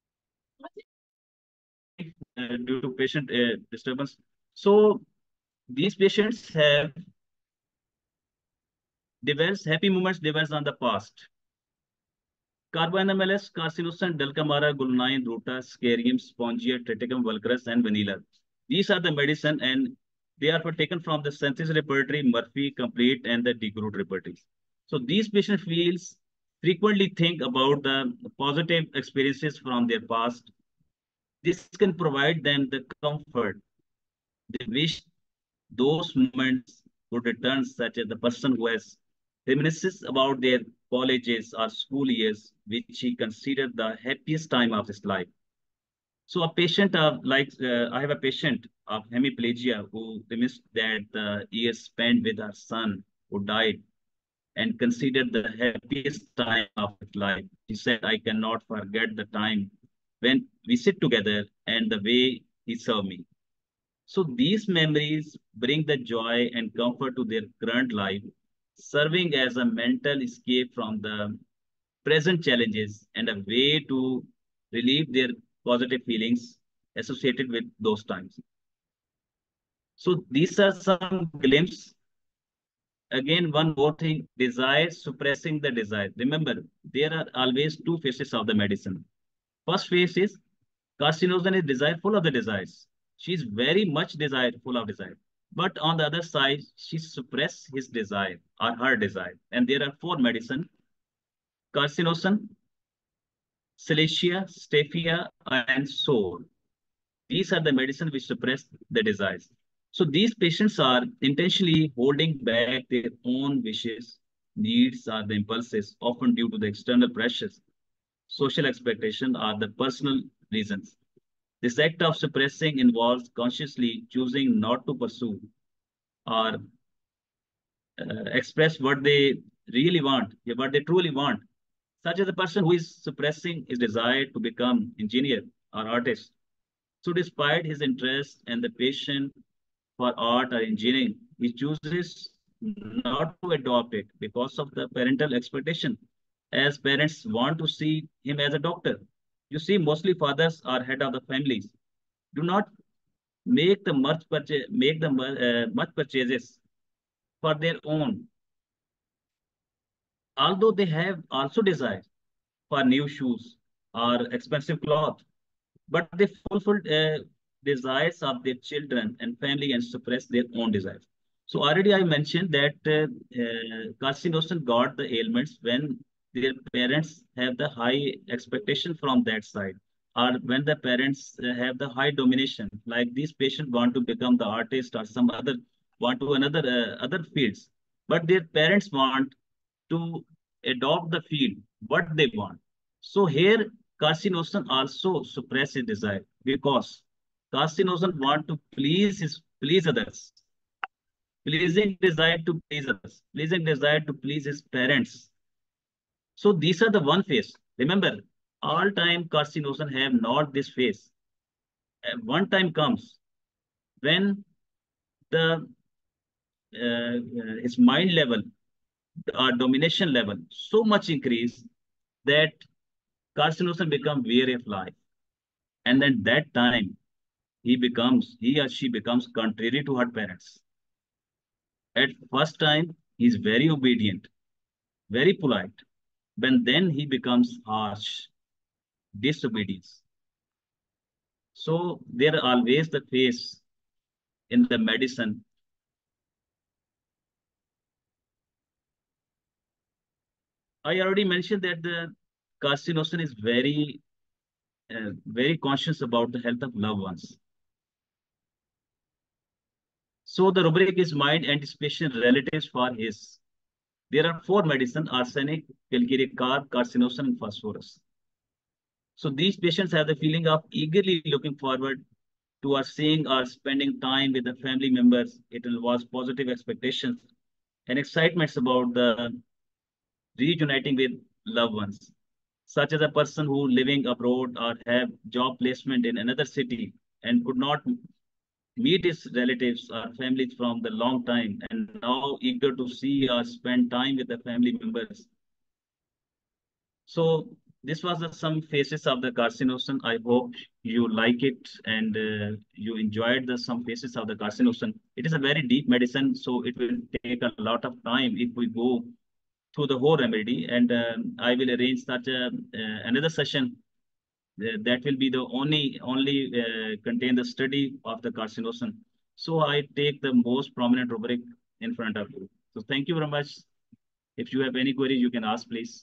uh, due to patient uh, disturbance. So these patients have develops happy moments develops on the past. Carbamylase, carcinosin, dulcamara, gluconine, ruta, scarium, spongia, Triticum vulgaris, and vanilla. These are the medicine, and they are taken from the synthesis repertory, Murphy complete, and the deGroot repertories. So these patients feels frequently think about the positive experiences from their past. This can provide them the comfort. They wish those moments would return, such as the person who has reminisces about their colleges or school years, which he considered the happiest time of his life. So a patient of like, uh, I have a patient of hemiplegia who reminisced that the years spent with her son who died and considered the happiest time of his life. He said, I cannot forget the time when we sit together and the way he served me. So these memories bring the joy and comfort to their current life, serving as a mental escape from the present challenges and a way to relieve their positive feelings associated with those times. So these are some glimpses. Again, one more thing, desire suppressing the desire. Remember, there are always two faces of the medicine. First phase is carcinogen is desireful of the desires. She is very much desireful of desire. But on the other side, she suppress his desire or her desire. And there are four medicine: carcinogen, Cilicia, Stevia, and Sour. These are the medicine which suppress the desires. So these patients are intentionally holding back their own wishes, needs, or the impulses, often due to the external pressures, social expectation, or the personal reasons. This act of suppressing involves consciously choosing not to pursue or uh, express what they really want, what they truly want, such as a person who is suppressing his desire to become engineer or artist. So despite his interest and the passion for art or engineering, he chooses not to adopt it because of the parental expectation, as parents want to see him as a doctor. You see, mostly fathers are head of the families, do not make the much purchase, make the uh, much purchases for their own, although they have also desire for new shoes or expensive cloth, but they fulfill uh, desires of their children and family and suppress their own desires. So already I mentioned that uh, uh, carcinogen got the ailments when their parents have the high expectation from that side, or when the parents uh, have the high domination, like these patients want to become the artist or some other, want to another uh, other fields, but their parents want to adopt the field what they want. So here carcinogen also suppresses desire because carcinogen want to please his please others, pleasing desire to please others, pleasing desire to please his parents. So these are the one phase. Remember, all time carcinogen have not this phase. Uh, One time comes when the uh, uh, his mind level or domination level so much increase that carcinogen become weary of life. And then that time he becomes, he or she becomes contrary to her parents. At first time, he's very obedient, very polite. But then he becomes harsh, disobedience. So there are always the phase in the medicine. I already mentioned that the carcinogen is very, uh, very conscious about the health of loved ones. So the rubric is mind anticipation relatives for his. There are four medicine: arsenic, calcareous carb, carcinogen, and phosphorus. So these patients have the feeling of eagerly looking forward to us seeing or spending time with the family members. It involves positive expectations and excitements about the reuniting with loved ones, such as a person who living abroad or have job placement in another city and could not meet his relatives or families from the long time and now eager to see or spend time with the family members. So this was the, some phases of the carcinogen. I hope you like it and uh, you enjoyed the some phases of the carcinogen. It is a very deep medicine, so it will take a lot of time if we go through the whole remedy. And um, I will arrange such a uh, another session uh, that will be the only only uh, contain the study of the carcinogen. So I take the most prominent rubric in front of you. So thank you very much. If you have any queries, you can ask, please.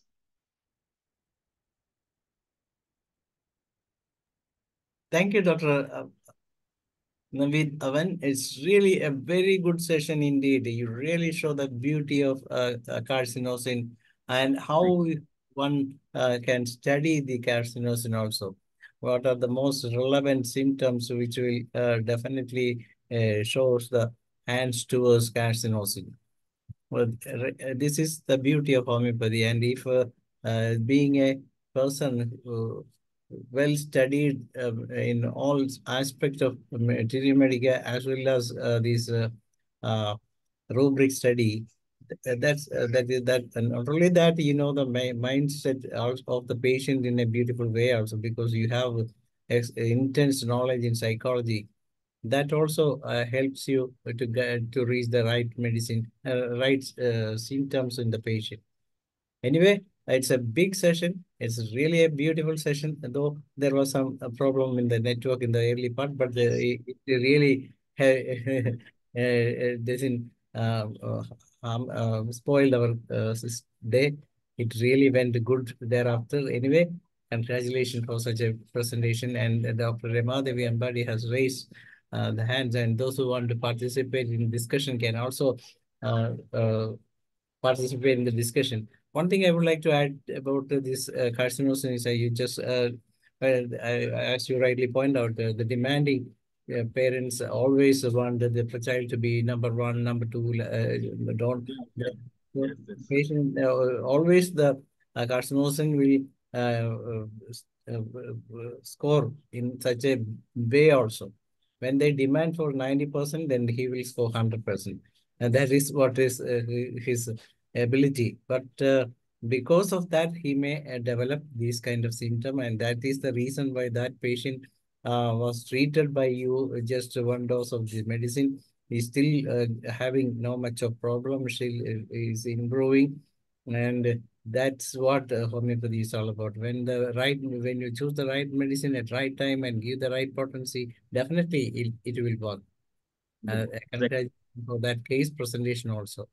Thank you, Doctor Naveed Avan. It's really a very good session indeed. You really show the beauty of uh, uh, carcinosin and how one uh, can study the carcinosin also. What are the most relevant symptoms which will uh, definitely uh, shows the hands towards carcinosin. Well, uh, this is the beauty of homeopathy. And if uh, uh, being a person who well studied uh, in all aspects of materia medica as well as uh, this uh, uh, rubric study, th- that's uh, that is that, and not only that, you know, the mi- mindset of of the patient in a beautiful way also, because you have ex intense knowledge in psychology. that also uh, helps you to get to reach the right medicine, uh, right uh, symptoms in the patient. Anyway, it's a big session. It's really a beautiful session, though there was some uh, problem in the network in the early part, but the, it, it really uh, uh, doesn't uh, uh, um, uh, spoiled our uh, sis- day. It really went good thereafter. Anyway, congratulations for such a presentation. And uh, Doctor Remadevi Ambadi has raised uh, the hands, and those who want to participate in discussion can also uh, uh, participate in the discussion. One thing I would like to add about uh, this uh, carcinosin is uh, you just, uh, uh, as you rightly point out, uh, the demanding uh, parents always want the, the child to be number one, number two. Uh, don't Yeah. the, Yes, the yes. patient uh, always the uh, carcinosin will uh, uh, uh, score in such a way also. When they demand for ninety percent, then he will score one hundred percent. And that is what is uh, his ability. But uh, because of that, he may uh, develop these kind of symptom, and that is the reason why that patient uh, was treated by you just one dose of the medicine. He's still uh, having no much of problem. Still uh, is improving, and that's what uh, homeopathy is all about. When the right, when you choose the right medicine at right time and give the right potency, definitely it, it will work. Uh, I Exactly. congratulate you for that case presentation also.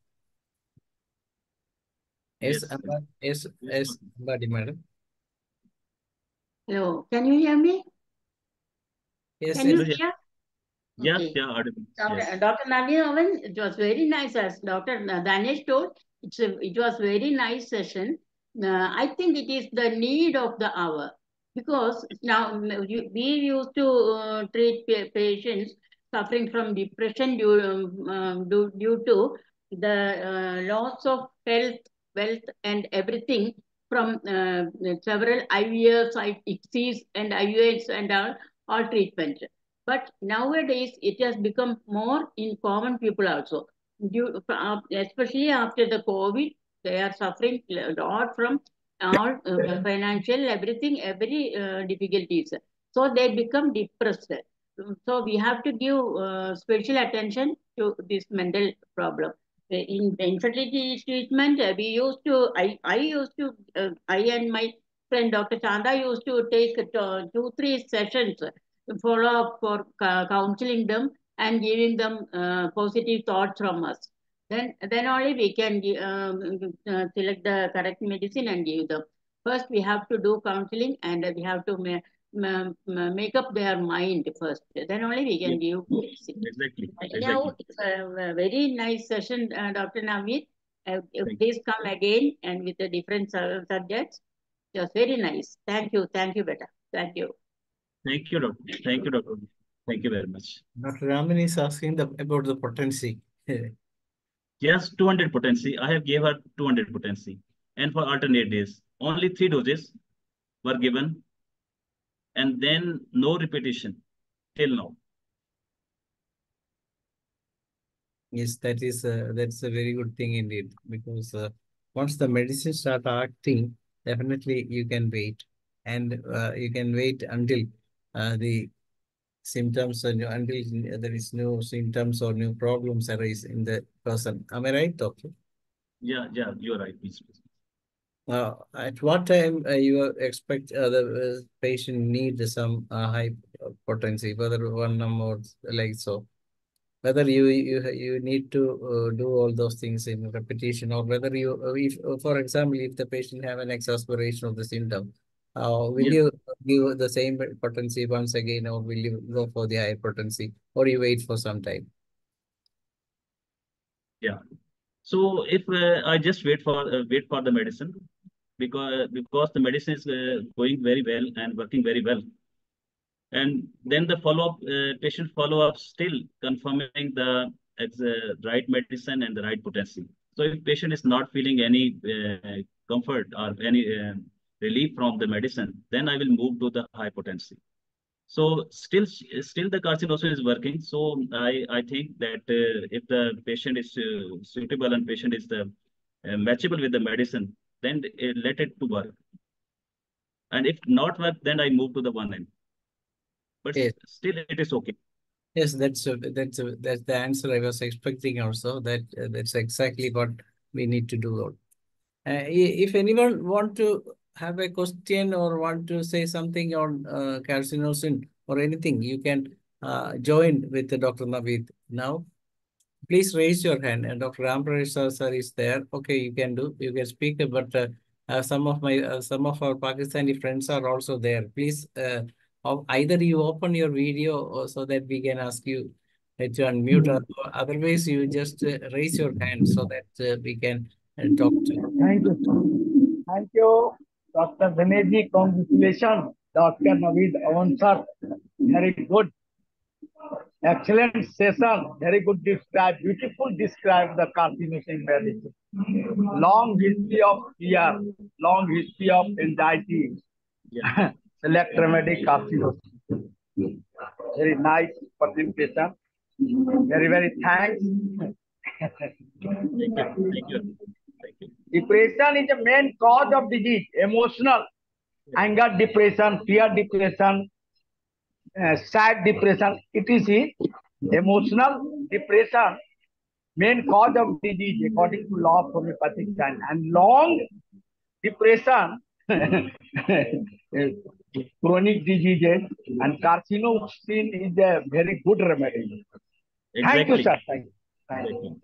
Yes, Yes. Amba, yes, Yes. yes, Ambadi, madam. Hello, can you hear me? Yes, Can you Yes. yes. hear? Yeah. Okay. Yeah. Audible. Doctor Yes. Doctor Nadia Owen, it was very nice, as Doctor Danesh told. It's a, it was very nice session. Uh, I think it is the need of the hour, because now mm, you- we used to uh, treat pa- patients suffering from depression due, um, um, due, due to the uh, loss of health, wealth, and everything from uh, several I V Fs, I- ICSIs, and I U Is and all, all treatment. But nowadays, it has become more in common people also. Due, uh, especially after the COVID, they are suffering a lot from all uh, financial, everything, every uh, difficulties. So they become depressed. So we have to give uh, special attention to this mental problem. In infertility treatment, uh, we used to, I, I used to, uh, I and my friend Doctor Chanda used to take uh, two, three sessions follow up for counseling them and giving them uh, positive thoughts from us. Then, then only we can um, uh, select the correct medicine and give them. First, we have to do counseling, and we have to ma ma ma make up their mind first. Then only we Yeah. can give medicine. Exactly. Now, Exactly. it's a, a very nice session, uh, Doctor Naveed. Uh, Thank please come again and with the different uh, subjects. It was very nice. Thank you. Thank you, Beta. Thank you. Thank you, doctor. Thank you, doctor. Thank you very much. Doctor Raman is asking the, about the potency. Yes, two hundred potency. I have gave her two hundred potency. And for alternate days, only three doses were given, and then no repetition till now. Yes, that is uh, that's a very good thing indeed, because uh, once the medicine start acting, definitely you can wait, and uh, you can wait until uh, the symptoms and until there is no symptoms or new problems arise in the person. Am I right, doctor? Yeah, yeah, you're right. Please, please. Uh, at what time uh, you expect uh, the uh, patient need some uh, high potency, whether one number or like so? Whether you you you need to uh, do all those things in repetition, or whether you, uh, if uh, for example, if the patient have an exasperation of the symptom, uh, will Yeah, you give the same potency once again, or will you go for the higher potency, or you wait for some time? yeah. So if uh, I just wait for uh, wait for the medicine, because because the medicine is uh, going very well and working very well, and then the follow up uh, patient follow up still confirming the ex- uh, right medicine and the right potency. So if patient is not feeling any uh, comfort or any uh, relief from the medicine, then I will move to the high potency. So still, still the carcinosis is working. So I, I think that uh, if the patient is uh, suitable and patient is the uh, matchable with the medicine, then uh, let it to work. And if not work, then I move to the one end. But Yes. still, it is okay. Yes, that's a, that's a, that's the answer I was expecting also. That uh, that's exactly what we need to do. Uh, if anyone want to have a question or want to say something on uh, carcinosin or anything, you can uh, join with the Doctor Naveed now. Please raise your hand, and Doctor Ramprasad sir is there. Okay, you can do, you can speak, but uh, uh, some of my, uh, some of our Pakistani friends are also there. Please, uh, either you open your video or so that we can ask you uh, to unmute, or otherwise you just uh, raise your hand so that uh, we can uh, talk to you. Thank you. Thank you, Doctor Dinesh. Congratulations, Doctor Naveed Awan sir. Very good. Excellent session. Very good describe. Beautiful describe the carcinosin medicine. Long history of fear. Long history of anxiety. Yeah. Select remedy carcinosin. Very nice presentation. Very, very thanks. Thank you. Thank you. Thank you. Depression is the main cause of disease. Emotional, anger depression, fear depression, uh, sad depression. It is it. Emotional depression, main cause of disease according to law of homeopathic science. And long depression, chronic diseases, and carcinosin is a very good remedy. Exactly. Thank you, sir. Thank you. Thank you.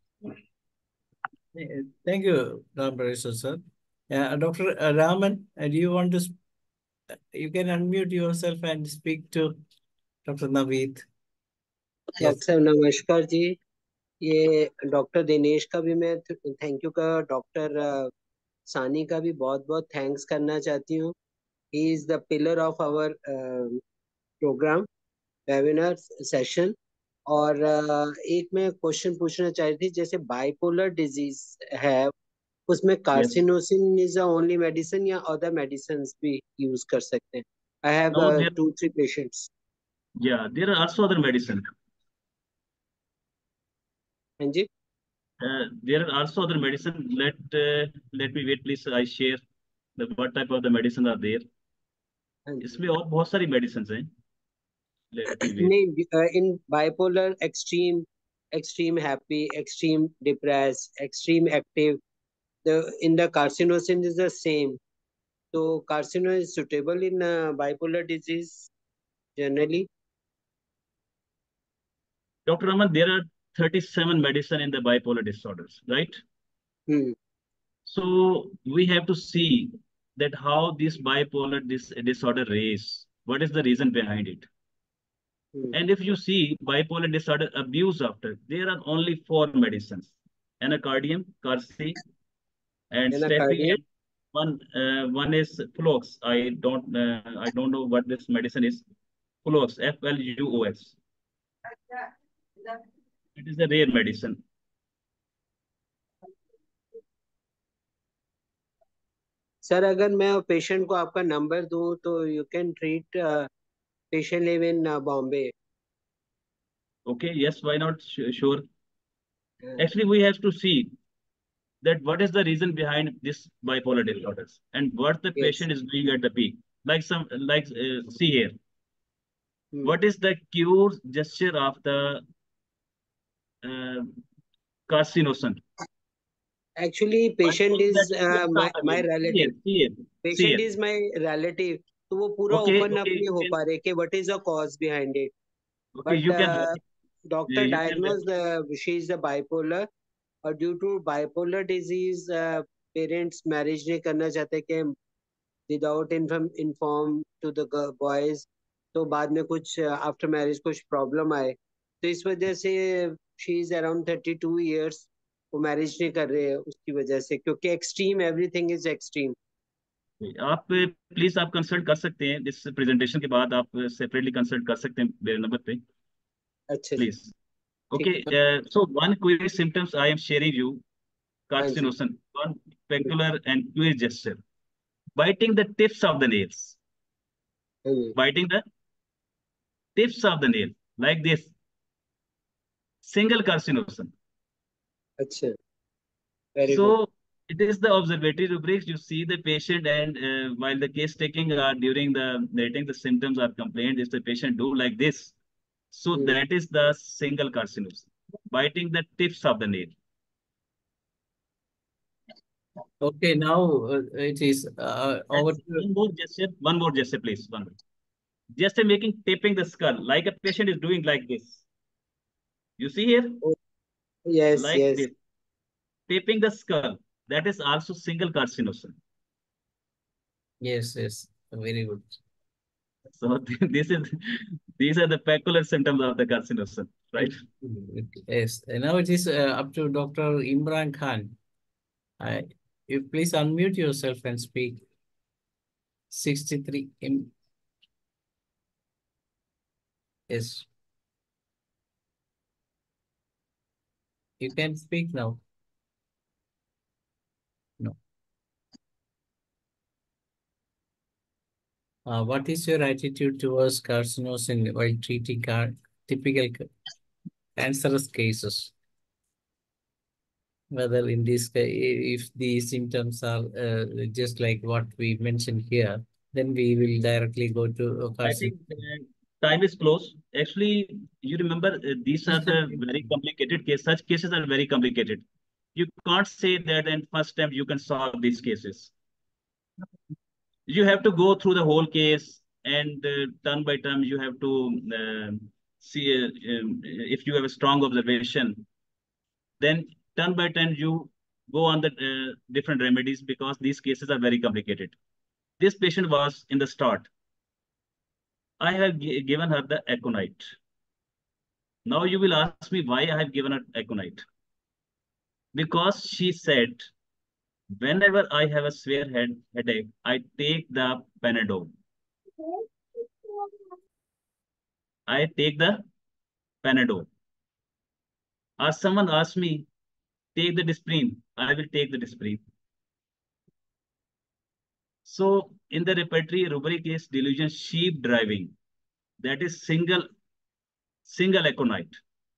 Thank you, Ramprasad sir. Uh, Doctor Raman, uh, do you want to? You can unmute yourself and speak to Doctor Naveed. Doctor साहब नमस्कार जी, ये doctor Dinesh का भी मैं thank you का, doctor सानी का भी बहुत बहुत थैंक्स करना चाहती हूँ. He is the pillar of our programme webinar session. और uh, एक मैं क्वेश्चन पूछना चाह रही थी, जैसे बाइपोलर डिजीज है, उसमें carcinosin is the only medicine या अदर मेडिसिन्स भी यूज कर सकते हैं? I have two three patients. Yeah, there are also other medicine. हाँ जी. Uh, there are also other medicine. Let uh, let me wait, please. I share the what type of the medicine are there. इसमें और बहुत सारी medicines हैं. नहीं, in bipolar, extreme, extreme happy, extreme depressed, extreme active. The in the carcinosin is the same. So carcinosin is suitable in uh, bipolar disease generally. Doctor Raman, there are thirty-seven medicine in the bipolar disorders, right? Hmm. So we have to see that how this bipolar dis disorder is. What is the reason behind it? Hmm. And if you see bipolar disorder abuse after, there are only four medicines: anacardium, Carci, and Steffi, and one uh, one is Flox. I don't uh, I don't know what this medicine is. Flox, F L U O X. It is a rare medicine. Sir, अगर मैं patient को आपका number दूं तो you can treat patient live in Bombay. Okay, yes, why not? Sure. Actually, we have to see that what is the reason behind this bipolar disorders and what the yes. patient is doing at the peak. Like some, like uh, see here. Hmm. What is the cure gesture of the uh, carcinosin? Actually, patient is uh, my my relative. See here, see here, patient see is my relative. तो वो पूरा okay, open okay, up नहीं हो पा रहे कि what is the cause behind it. Okay, but you can, uh, doctor you diagnosed can, the she is the bipolar, और due to bipolar disease uh, parents marriage नहीं करना चाहते कि without inform inform to the boys, तो बाद में कुछ after marriage कुछ problem आए, तो इस वजह से she is around thirty-two years, वो मैरिज नहीं कर रहे हैं उसकी वजह से, क्योंकि एक्सट्रीम एवरीथिंग इज एक्सट्रीम. आप प्लीज आप कंसल्ट कर सकते हैं इस प्रेजेंटेशन के बाद, आप सेपरेटली कंसल्ट कर सकते हैं मेरे नंबर पे. अच्छा please. Okay, so one quick symptoms I am sharing you. Carcinosin, one peculiar and curious gesture, biting the tips of the nails. Mm-hmm. Biting the tips of the nail like this. Single carcinosin. Achha. Very so good. It is the observatory rubrics. You see the patient, and uh, while the case taking uh, during the narrating the symptoms or complaint, if the patient do like this, So Hmm. that is the single carcinosis, biting the tips of the nail. Okay, now uh, it is uh, And over to one more gesture, one more gesture, please. One more. Just a making taping the skull, like a patient is doing like this. You see here, Yes, like yes. this, taping the skull. That is also single carcinosis. yes, yes, very good. So this is these are the peculiar symptoms of the carcinosis, right? Yes, and now it is uh, up to Doctor Imran Khan. I, you please unmute yourself and speak. sixty-three. Im- yes. You can speak now. No. Uh, what is your attitude towards carcinosin while treating car typical ca- cancerous cases? Whether in this case, if the symptoms are uh, just like what we mentioned here, then we will directly go to uh, I carcinosin. think uh, time is close. Actually, you remember uh, these are the very complicated cases. Such cases are very complicated. You can't say that in first time you can solve these cases. You have to go through the whole case, and uh, turn by turn you have to uh, see uh, um, if you have a strong observation, then turn by turn you go on the uh, different remedies, because these cases are very complicated. This patient was in the start. I have gi- given her the Aconite. Now you will ask me why I have given her Aconite. Because she said, whenever I have a severe head headache, I take the Panadol. I take the Panadol. Or someone asks me, take the Disprin. I will take the Disprin. So in the repertory rubric is delusion sheep driving. That is single single Aconite.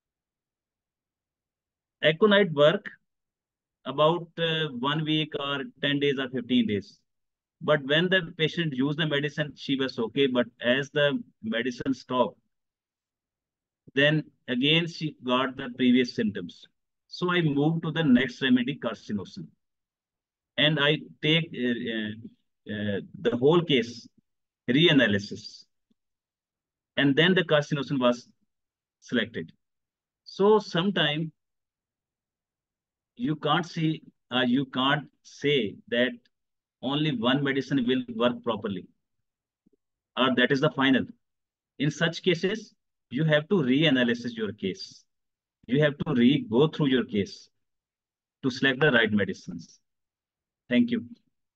Aconite work about uh, one week or ten days or fifteen days. But when the patient used the medicine, she was okay. But as the medicine stopped, then again she got the previous symptoms. So I moved to the next remedy, carcinosin. And I take uh, uh, uh, the whole case, reanalysis. And then the carcinosin was selected. So sometime you can't see, uh, you can't say that only one medicine will work properly, or that is the final. In such cases, you have to reanalyze your case. You have to re-go through your case to select the right medicines. Thank you.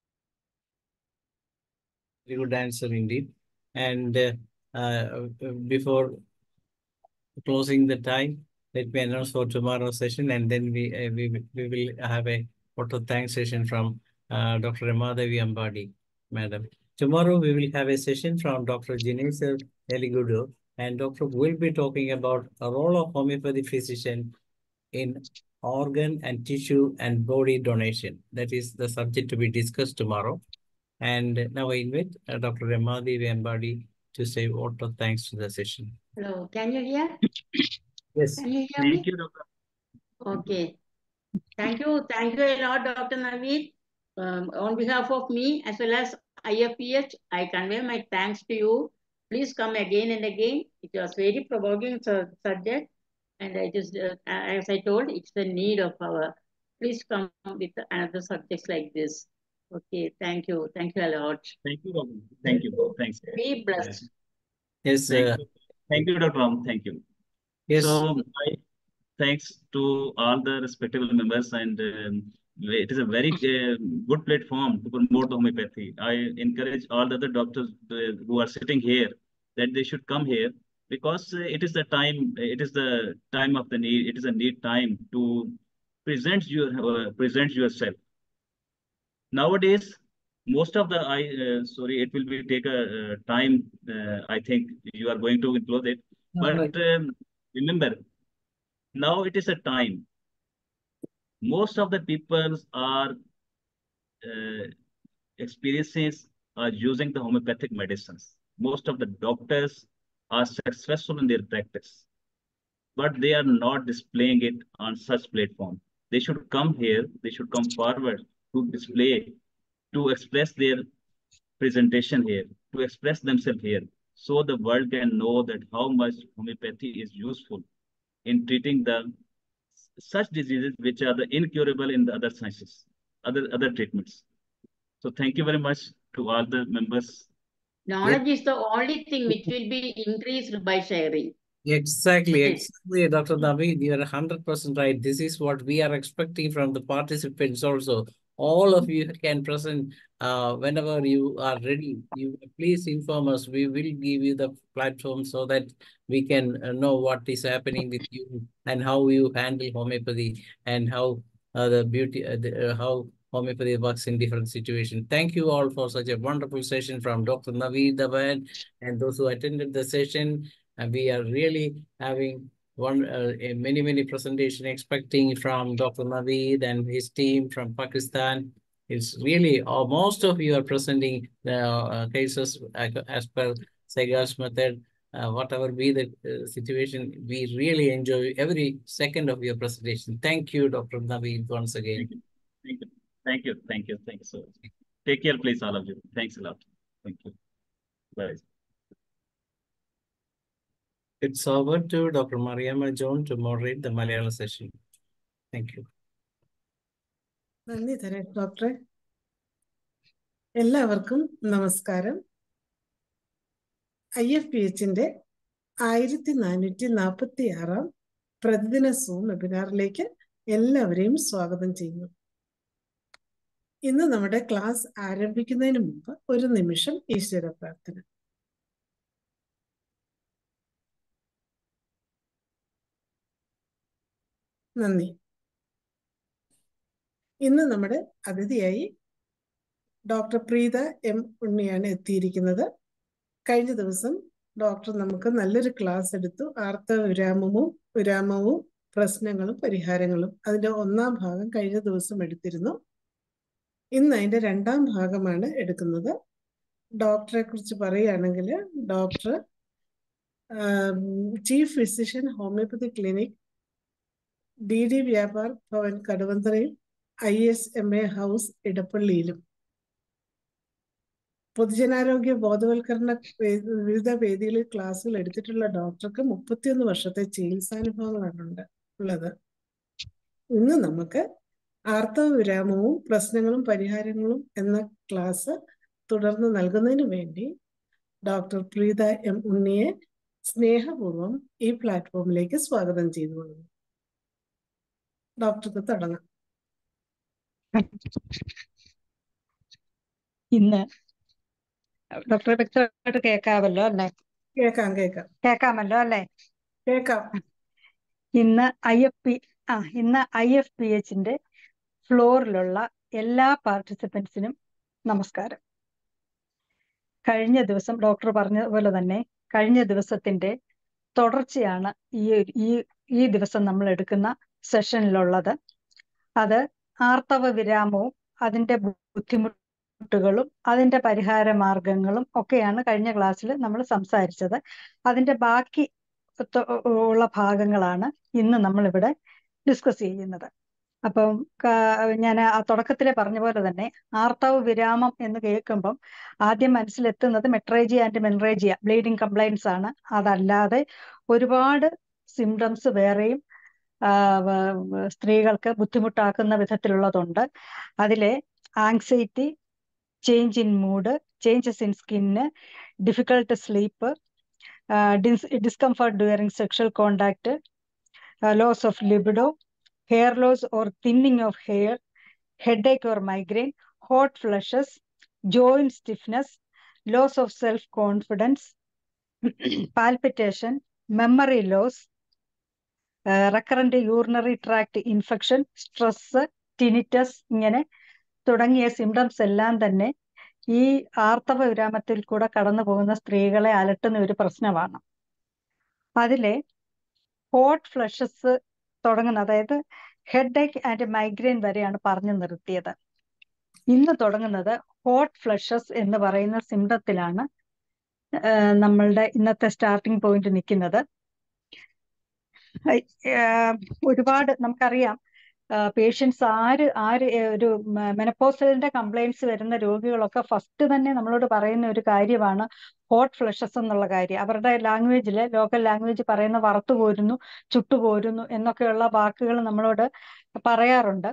Very good answer indeed. And uh, uh, before closing the time, let me announce for tomorrow's session, and then we uh, we we will have a photo thanks session from uh, Doctor Ramadevi Ambadi, Madam. Tomorrow we will have a session from Doctor Jinesh Eligudu, and Doctor will be talking about a role of homeopathy physician in organ and tissue and body donation. That is the subject to be discussed tomorrow. And now I invite uh, Doctor Ramadevi Ambadi to say a vote of thanks to the session. Hello, can you hear? Yes. Can you hear Thank me? you, Doctor. Okay. Thank you. Thank you a lot, Doctor Naveed. Um, on behalf of me as well as I F P H, I convey my thanks to you. Please come again and again. It was very provoking su- subject, and it is, uh, as I told, it's the need of our. Please come with another subjects like this. Okay. Thank you. Thank you a lot. Thank you, Doctor. Thank you. Thanks. Be blessed. Yes, Thank uh, you. Thank you, Doctor Ram. Thank you. yes. So, I, thanks to all the respectable members, and um, it is a very uh, good platform to promote the homeopathy. I encourage all the other doctors uh, who are sitting here that they should come here, because uh, it is the time. It is the time of the need. It is a need time to present your uh, present yourself. Nowadays, most of the I uh, sorry, it will be take a uh, time. Uh, I think you are going to close it, No, no. but um, remember, now it is a time. Most of the people are uh, experiences are using the homeopathic medicines. Most of the doctors are successful in their practice, but they are not displaying it on such platform. They should come here, they should come forward to display, to express their presentation here, to express themselves here, so the world can know that how much homeopathy is useful in treating the such diseases which are the incurable in the other sciences, other other treatments. So thank you very much to all the members. Knowledge is the only thing which will be increased by sharing. Exactly, exactly, Doctor Naveed, you are one hundred percent right. This is what we are expecting from the participants also. All of you can present uh, whenever you are ready. You please inform us. We will give you the platform so that we can uh, know what is happening with you and how you handle homeopathy and how uh, the beauty, uh, the, uh, how homeopathy works in different situations. Thank you all for such a wonderful session from Doctor Naveed Davan and those who attended the session. And we are really having one uh, a many, many presentation expecting from Doctor Naveed and his team from Pakistan. It's really, uh, most of you are presenting the uh, cases uh, as per Saigal's method. Uh, whatever be the uh, situation, we really enjoy every second of your presentation. Thank you, Doctor Naveed, once again. Thank you. Thank you. Thank you. Thank you so much. Take care, please, all of you. Thanks a lot. Thank you. Bye. It's over to Doctor Mariamma John to moderate the Malayalam session. Thank you. നന്ദി ധനേഷ് ഡോക്ടറെ. എല്ലാവർക്കും നമസ്കാരം. I F P എച്ചിന്റെ ആയിരത്തി നാനൂറ്റി നാൽപ്പത്തി ആറാം പ്രതിദിന zoom വെബിനാറിലേക്ക് എല്ലാവരെയും സ്വാഗതം ചെയ്യുന്നു. ഇന്ന് നമ്മുടെ ക്ലാസ് ആരംഭിക്കുന്നതിന് മുമ്പ് ഒരു നിമിഷം ഈശ്വര പ്രാർത്ഥന. നന്ദി. ഇന്ന് നമ്മുടെ അതിഥിയായി ഡോക്ടർ പ്രീത എം ഉണ്ണിയാണ് എത്തിയിരിക്കുന്നത്. കഴിഞ്ഞ ദിവസം ഡോക്ടർ നമുക്ക് നല്ലൊരു ക്ലാസ് എടുത്തു. ആർത്തവ വിരാമവും വിരാമവും പ്രശ്നങ്ങളും പരിഹാരങ്ങളും, അതിന്റെ ഒന്നാം ഭാഗം കഴിഞ്ഞ ദിവസം എടുത്തിരുന്നു. ഇന്ന് അതിന്റെ രണ്ടാം ഭാഗമാണ് എടുക്കുന്നത്. ഡോക്ടറെ കുറിച്ച് പറയുകയാണെങ്കിൽ, doctor chief physician homeopathy clinic D D Vyapar Bhavan കടുവന്തറയും I S M A house ഇടപ്പള്ളിയിലും പൊതുജനാരോഗ്യ ബോധവൽക്കരണ വിവിധ വേദികളിൽ ക്ലാസ്സുകൾ എടുത്തിട്ടുള്ള ഡോക്ടർക്ക് മുപ്പത്തിയൊന്ന് വർഷത്തെ ചികിത്സാനുഭവങ്ങളാണ് ഉള്ളത്. ഇന്ന് നമുക്ക് ആർത്തവ വിരാമവും പ്രശ്നങ്ങളും പരിഹാരങ്ങളും എന്ന ക്ലാസ് തുടർന്ന് നൽകുന്നതിന് വേണ്ടി ഡോക്ടർ പ്രീത എം ഉണ്ണിയെ സ്നേഹപൂർവ്വം ഈ പ്ലാറ്റ്ഫോമിലേക്ക് സ്വാഗതം ചെയ്തുകൊള്ളുന്നു. ഡോക്ടർക്ക് തുടങ്ങാം. ഇന്ന് ഡോക്ടറെ വ്യക്തമായിട്ട് കേൾക്കാമല്ലോ അല്ലേ? കേൾക്കാം കേൾക്കാം കേൾക്കാമല്ലോ അല്ലേ? കേൾക്കാം. ഇന്ന് ഐ എഫ് പി ആ ഇന്ന് ഐ എഫ് പി എച്ചിന്റെ ഫ്ലോറിലുള്ള എല്ലാ പാർട്ടിസിപ്പൻസിനും നമസ്കാരം. കഴിഞ്ഞ ദിവസം ഡോക്ടർ പറഞ്ഞതുപോലെ തന്നെ കഴിഞ്ഞ ദിവസത്തിന്റെ തുടർച്ചയാണ് ഈ ഈ ഈ ദിവസം നമ്മൾ എടുക്കുന്ന സെഷനിലുള്ളത്. അത് ആർത്തവ വിരാമവും അതിന്റെ ബുദ്ധിമുട്ടുകളും അതിന്റെ പരിഹാര മാർഗങ്ങളും ഒക്കെയാണ് കഴിഞ്ഞ ക്ലാസ്സിൽ നമ്മൾ സംസാരിച്ചത്. അതിന്റെ ബാക്കി ഉള്ള ഭാഗങ്ങളാണ് ഇന്ന് നമ്മളിവിടെ ഡിസ്കസ് ചെയ്യുന്നത്. അപ്പം ഞാൻ ആ തുടക്കത്തിൽ പറഞ്ഞ പോലെ തന്നെ ആർത്തവ വിരാമം എന്ന് കേൾക്കുമ്പം ആദ്യം മനസ്സിലെത്തുന്നത് metrorrhagia and menorrhagia bleeding complaints ആണ്. അതല്ലാതെ ഒരുപാട് സിംറ്റംസ് വേറെയും സ്ത്രീകൾക്ക് ബുദ്ധിമുട്ടാക്കുന്ന വിധത്തിലുള്ളതുണ്ട്. അതിലെ anxiety, change in mood, changes in skin, difficult sleep, discomfort during sexual contact, loss of libido, hair loss or thinning of hair, headache or migraine, hot flushes, joint stiffness, loss of self-confidence, palpitation, memory loss, uh, recurrent urinary tract infection, stress, tinnitus, ഇങ്ങനെ തുടങ്ങിയ symptoms എല്ലാം തന്നെ ഈ ആർത്തവ വിരാമത്തിൽ കൂടെ കടന്നു പോകുന്ന സ്ത്രീകളെ അലട്ടുന്ന ഒരു പ്രശ്നമാണ്. അതിലെ ഹോട്ട് ഫ്ലഷസ് തുടങ്ങുന്ന, അതായത് ഹെഡ് ഏക്ക് ആൻഡ് മൈഗ്രെയിൻ വരെയാണ് പറഞ്ഞു നിർത്തിയത്. ഇന്ന് തുടങ്ങുന്നത് ഹോട്ട് ഫ്ലഷസ് എന്ന് പറയുന്ന സിംറ്റത്തിലാണ്. നമ്മളുടെ ഇന്നത്തെ സ്റ്റാർട്ടിംഗ് പോയിന്റ് നിൽക്കുന്നത്. ഒരുപാട് നമുക്കറിയാം, പേഷ്യൻസ് ആര് ആര് ഒരു മെനപ്പോസലിന്റെ കംപ്ലൈൻറ്റ്സ് വരുന്ന രോഗികളൊക്കെ ഫസ്റ്റ് തന്നെ നമ്മളോട് പറയുന്ന ഒരു കാര്യമാണ് ഹോട്ട് ഫ്ലഷസ് എന്നുള്ള കാര്യം. അവരുടെ ലാംഗ്വേജില്, ലോക്കൽ ലാംഗ്വേജ് പറയുന്ന വറുത്തു പോരുന്നു, ചുട്ടുപോരുന്നു എന്നൊക്കെയുള്ള വാക്കുകൾ നമ്മളോട് പറയാറുണ്ട്.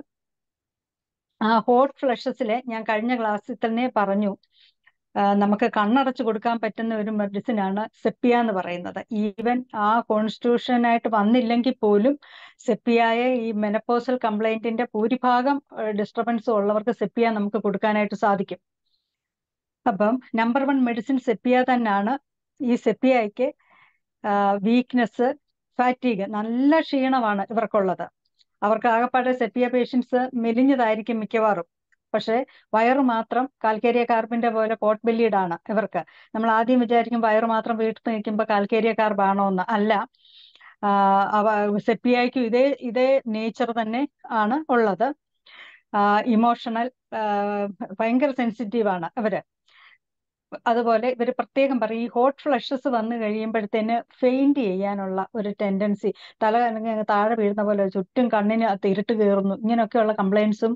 ആ ഹോട്ട് ഫ്ലഷസിലെ ഞാൻ കഴിഞ്ഞ ക്ലാസ്സിൽ തന്നെ പറഞ്ഞു, നമുക്ക് കണ്ണടച്ചു കൊടുക്കാൻ പറ്റുന്ന ഒരു മെഡിസിനാണ് സെപ്പിയ എന്ന് പറയുന്നത്. ഈവൻ ആ കോൺസ്റ്റിറ്റ്യൂഷനായിട്ട് വന്നില്ലെങ്കിൽ പോലും സെപ്പിയായ ഈ മെനപ്പോസൽ കംപ്ലൈന്റിന്റെ ഭൂരിഭാഗം ഡിസ്റ്റർബൻസും ഉള്ളവർക്ക് സെപ്പിയ നമുക്ക് കൊടുക്കാനായിട്ട് സാധിക്കും. അപ്പം നമ്പർ വൺ മെഡിസിൻ സെപ്പിയ തന്നെയാണ്. ഈ സെപ്പിയയ്ക്ക് വീക്ക്നെസ്, ഫാറ്റീഗ്, നല്ല ക്ഷീണമാണ് ഇവർക്കുള്ളത്. അവർക്ക് ആകപ്പാടെ സെപ്പിയ പേഷ്യൻസ് മെലിഞ്ഞതായിരിക്കും മിക്കവാറും. പക്ഷെ വയറ് മാത്രം കാൽക്കേരിയ കാർബിന്റെ പോലെ പോട്ട് ബെല്ലീഡാണ് ഇവർക്ക്. നമ്മൾ ആദ്യം വിചാരിക്കും വയറ് മാത്രം വീർത്ത് നിൽക്കുമ്പോൾ കാൽക്കേരിയ കാർബാണോ എന്ന്. അല്ല, അവ സെപ്പിയയ്ക്കും ഇതേ ഇതേ നേച്ചർ തന്നെ ആണ് ഉള്ളത്. ഇമോഷണൽ, ഭയങ്കര സെൻസിറ്റീവ് ആണ് ഇവര്. അതുപോലെ ഇവർ പ്രത്യേകം പറയും, ഈ ഹോട്ട് ഫ്ലഷസ് വന്നു കഴിയുമ്പോഴത്തേന് ഫെയിൻറ്റ് ചെയ്യാനുള്ള ഒരു ടെൻഡൻസി, തല കലങ്ങി താഴെ വീഴുന്ന പോലെ, ചുറ്റും കണ്ണിന് ഇരുട്ട് കയറുന്നു, ഇങ്ങനെയൊക്കെയുള്ള കംപ്ലൈൻസും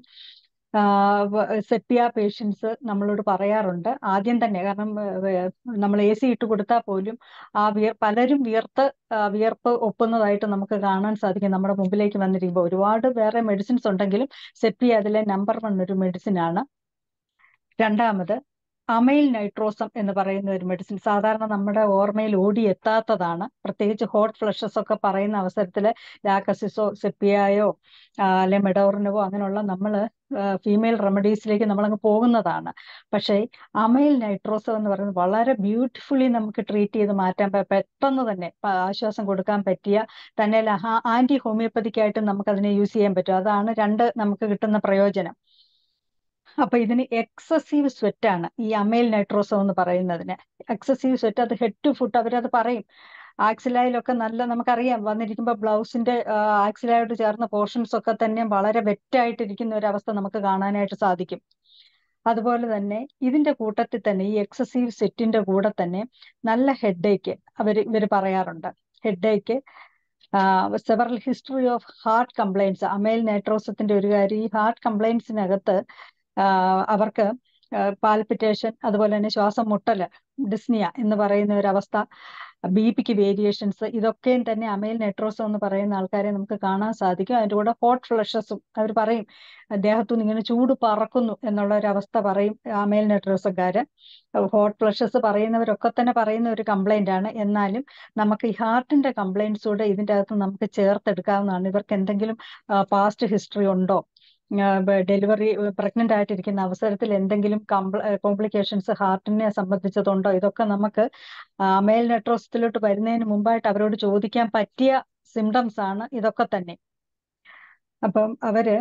സെപ്പിയ പേഷ്യൻസ് നമ്മളോട് പറയാറുണ്ട് ആദ്യം തന്നെ. കാരണം നമ്മൾ എ സി ഇട്ട് കൊടുത്താൽ പോലും ആ വിയർ പലരും വിയർത്ത് വിയർപ്പ് ഒപ്പുന്നതായിട്ട് നമുക്ക് കാണാൻ സാധിക്കും നമ്മുടെ മുമ്പിലേക്ക് വന്നിരിക്കുമ്പോൾ. ഒരുപാട് വേറെ മെഡിസിൻസ് ഉണ്ടെങ്കിലും സെപ്പിയ അതിലെ നമ്പർ വൺ ഒരു മെഡിസിൻ ആണ്. രണ്ടാമത് അമൈൽ നൈട്രോസം എന്ന് പറയുന്ന ഒരു മെഡിസിൻ സാധാരണ നമ്മുടെ ഓർമ്മയിൽ ഓടി എത്താത്തതാണ്. പ്രത്യേകിച്ച് ഹോട്ട് ഫ്ലഷസ് ഒക്കെ പറയുന്ന അവസരത്തിൽ ലാക്കസിസോ സെപ്പിയായോ അല്ലെ മെഡോറിനവോ അങ്ങനെയുള്ള നമ്മൾ ഫീമെയിൽ റെമഡീസിലേക്ക് നമ്മളങ്ങ് പോകുന്നതാണ്. പക്ഷേ അമൈൽ നൈട്രോസം എന്ന് പറയുന്നത് വളരെ ബ്യൂട്ടിഫുള്ളി നമുക്ക് ട്രീറ്റ് ചെയ്ത് മാറ്റാൻ, പെട്ടെന്ന് തന്നെ ആശ്വാസം കൊടുക്കാൻ പറ്റിയ, തന്നെ ആന്റി ഹോമിയോപ്പതിക്കായിട്ടും നമുക്കതിനെ യൂസ് ചെയ്യാൻ പറ്റും. അതാണ് രണ്ട് നമുക്ക് കിട്ടുന്ന പ്രയോജനം. അപ്പൊ ഇതിന് എക്സസീവ് സ്വെറ്റ് ആണ് ഈ അമൈൽ നൈട്രോസം എന്ന് പറയുന്നതിന്. എക്സസീവ് സ്വെറ്റ്, അത് ഹെഡ് ടു ഫുട്ട് അവരത് പറയും. ആക്സിലായിലൊക്കെ നല്ല നമുക്കറിയാം, വന്നിരിക്കുമ്പോൾ ബ്ലൗസിന്റെ ആക്സിലായിട്ട് ചേർന്ന പോർഷൻസ് ഒക്കെ തന്നെ വളരെ വെറ്റായിട്ടിരിക്കുന്ന ഒരു അവസ്ഥ നമുക്ക് കാണാനായിട്ട് സാധിക്കും. അതുപോലെ തന്നെ ഇതിന്റെ കൂട്ടത്തിൽ തന്നെ ഈ എക്സസീവ് സ്വെറ്റിന്റെ കൂടെ തന്നെ നല്ല ഹെഡേക്ക് അവർ ഇവർ പറയാറുണ്ട്. Headache, several history of heart complaints. Amyl നൈട്രോസത്തിന്റെ ഒരു കാര്യം, ഈ ഹാർട്ട് കംപ്ലൈൻറ്റ്സിനകത്ത് അവർക്ക് പാൽപിറ്റേഷൻ, അതുപോലെ തന്നെ ശ്വാസം മുട്ടല്, ഡിസ്നിയ എന്ന് പറയുന്ന ഒരു അവസ്ഥ, ബി പിക്ക് വേരിയേഷൻസ്, ഇതൊക്കെയും തന്നെ അമൈൽ നൈട്രോസം എന്ന് പറയുന്ന ആൾക്കാരെ നമുക്ക് കാണാൻ സാധിക്കും. അതിൻ്റെ കൂടെ ഹോട്ട് ഫ്ലഷസും അവർ പറയും, ദേഹത്തുനിന്ന് ഇങ്ങനെ ചൂട് പറക്കുന്നു എന്നുള്ള ഒരു അവസ്ഥ പറയും അമൈൽ നൈട്രോസക്കാര്. ഹോട്ട് ഫ്ലഷസ് പറയുന്നവരൊക്കെ തന്നെ പറയുന്ന ഒരു കംപ്ലൈന്റ് ആണ്. എന്നാലും നമുക്ക് ഈ ഹാർട്ടിന്റെ കംപ്ലൈന്റ്സ് കൂടെ ഇതിൻ്റെ അകത്ത് നമുക്ക് ചേർത്തെടുക്കാവുന്നതാണ്. ഇവർക്ക് എന്തെങ്കിലും പാസ്റ്റ് ഹിസ്റ്ററി ഉണ്ടോ, ഡെലിവറി പ്രഗ്നന്റ് ആയിട്ടിരിക്കുന്ന അവസരത്തിൽ എന്തെങ്കിലും കോംപ്ലിക്കേഷൻസ് ഹാർട്ടിനെ സംബന്ധിച്ചതുണ്ടോ, ഇതൊക്കെ നമുക്ക് അമൈൽ നൈട്രോസത്തിലോട്ട് വരുന്നതിന് മുമ്പായിട്ട് അവരോട് ചോദിക്കാൻ പറ്റിയ സിംറ്റംസ് ആണ് ഇതൊക്കെ തന്നെ. അപ്പം അവര്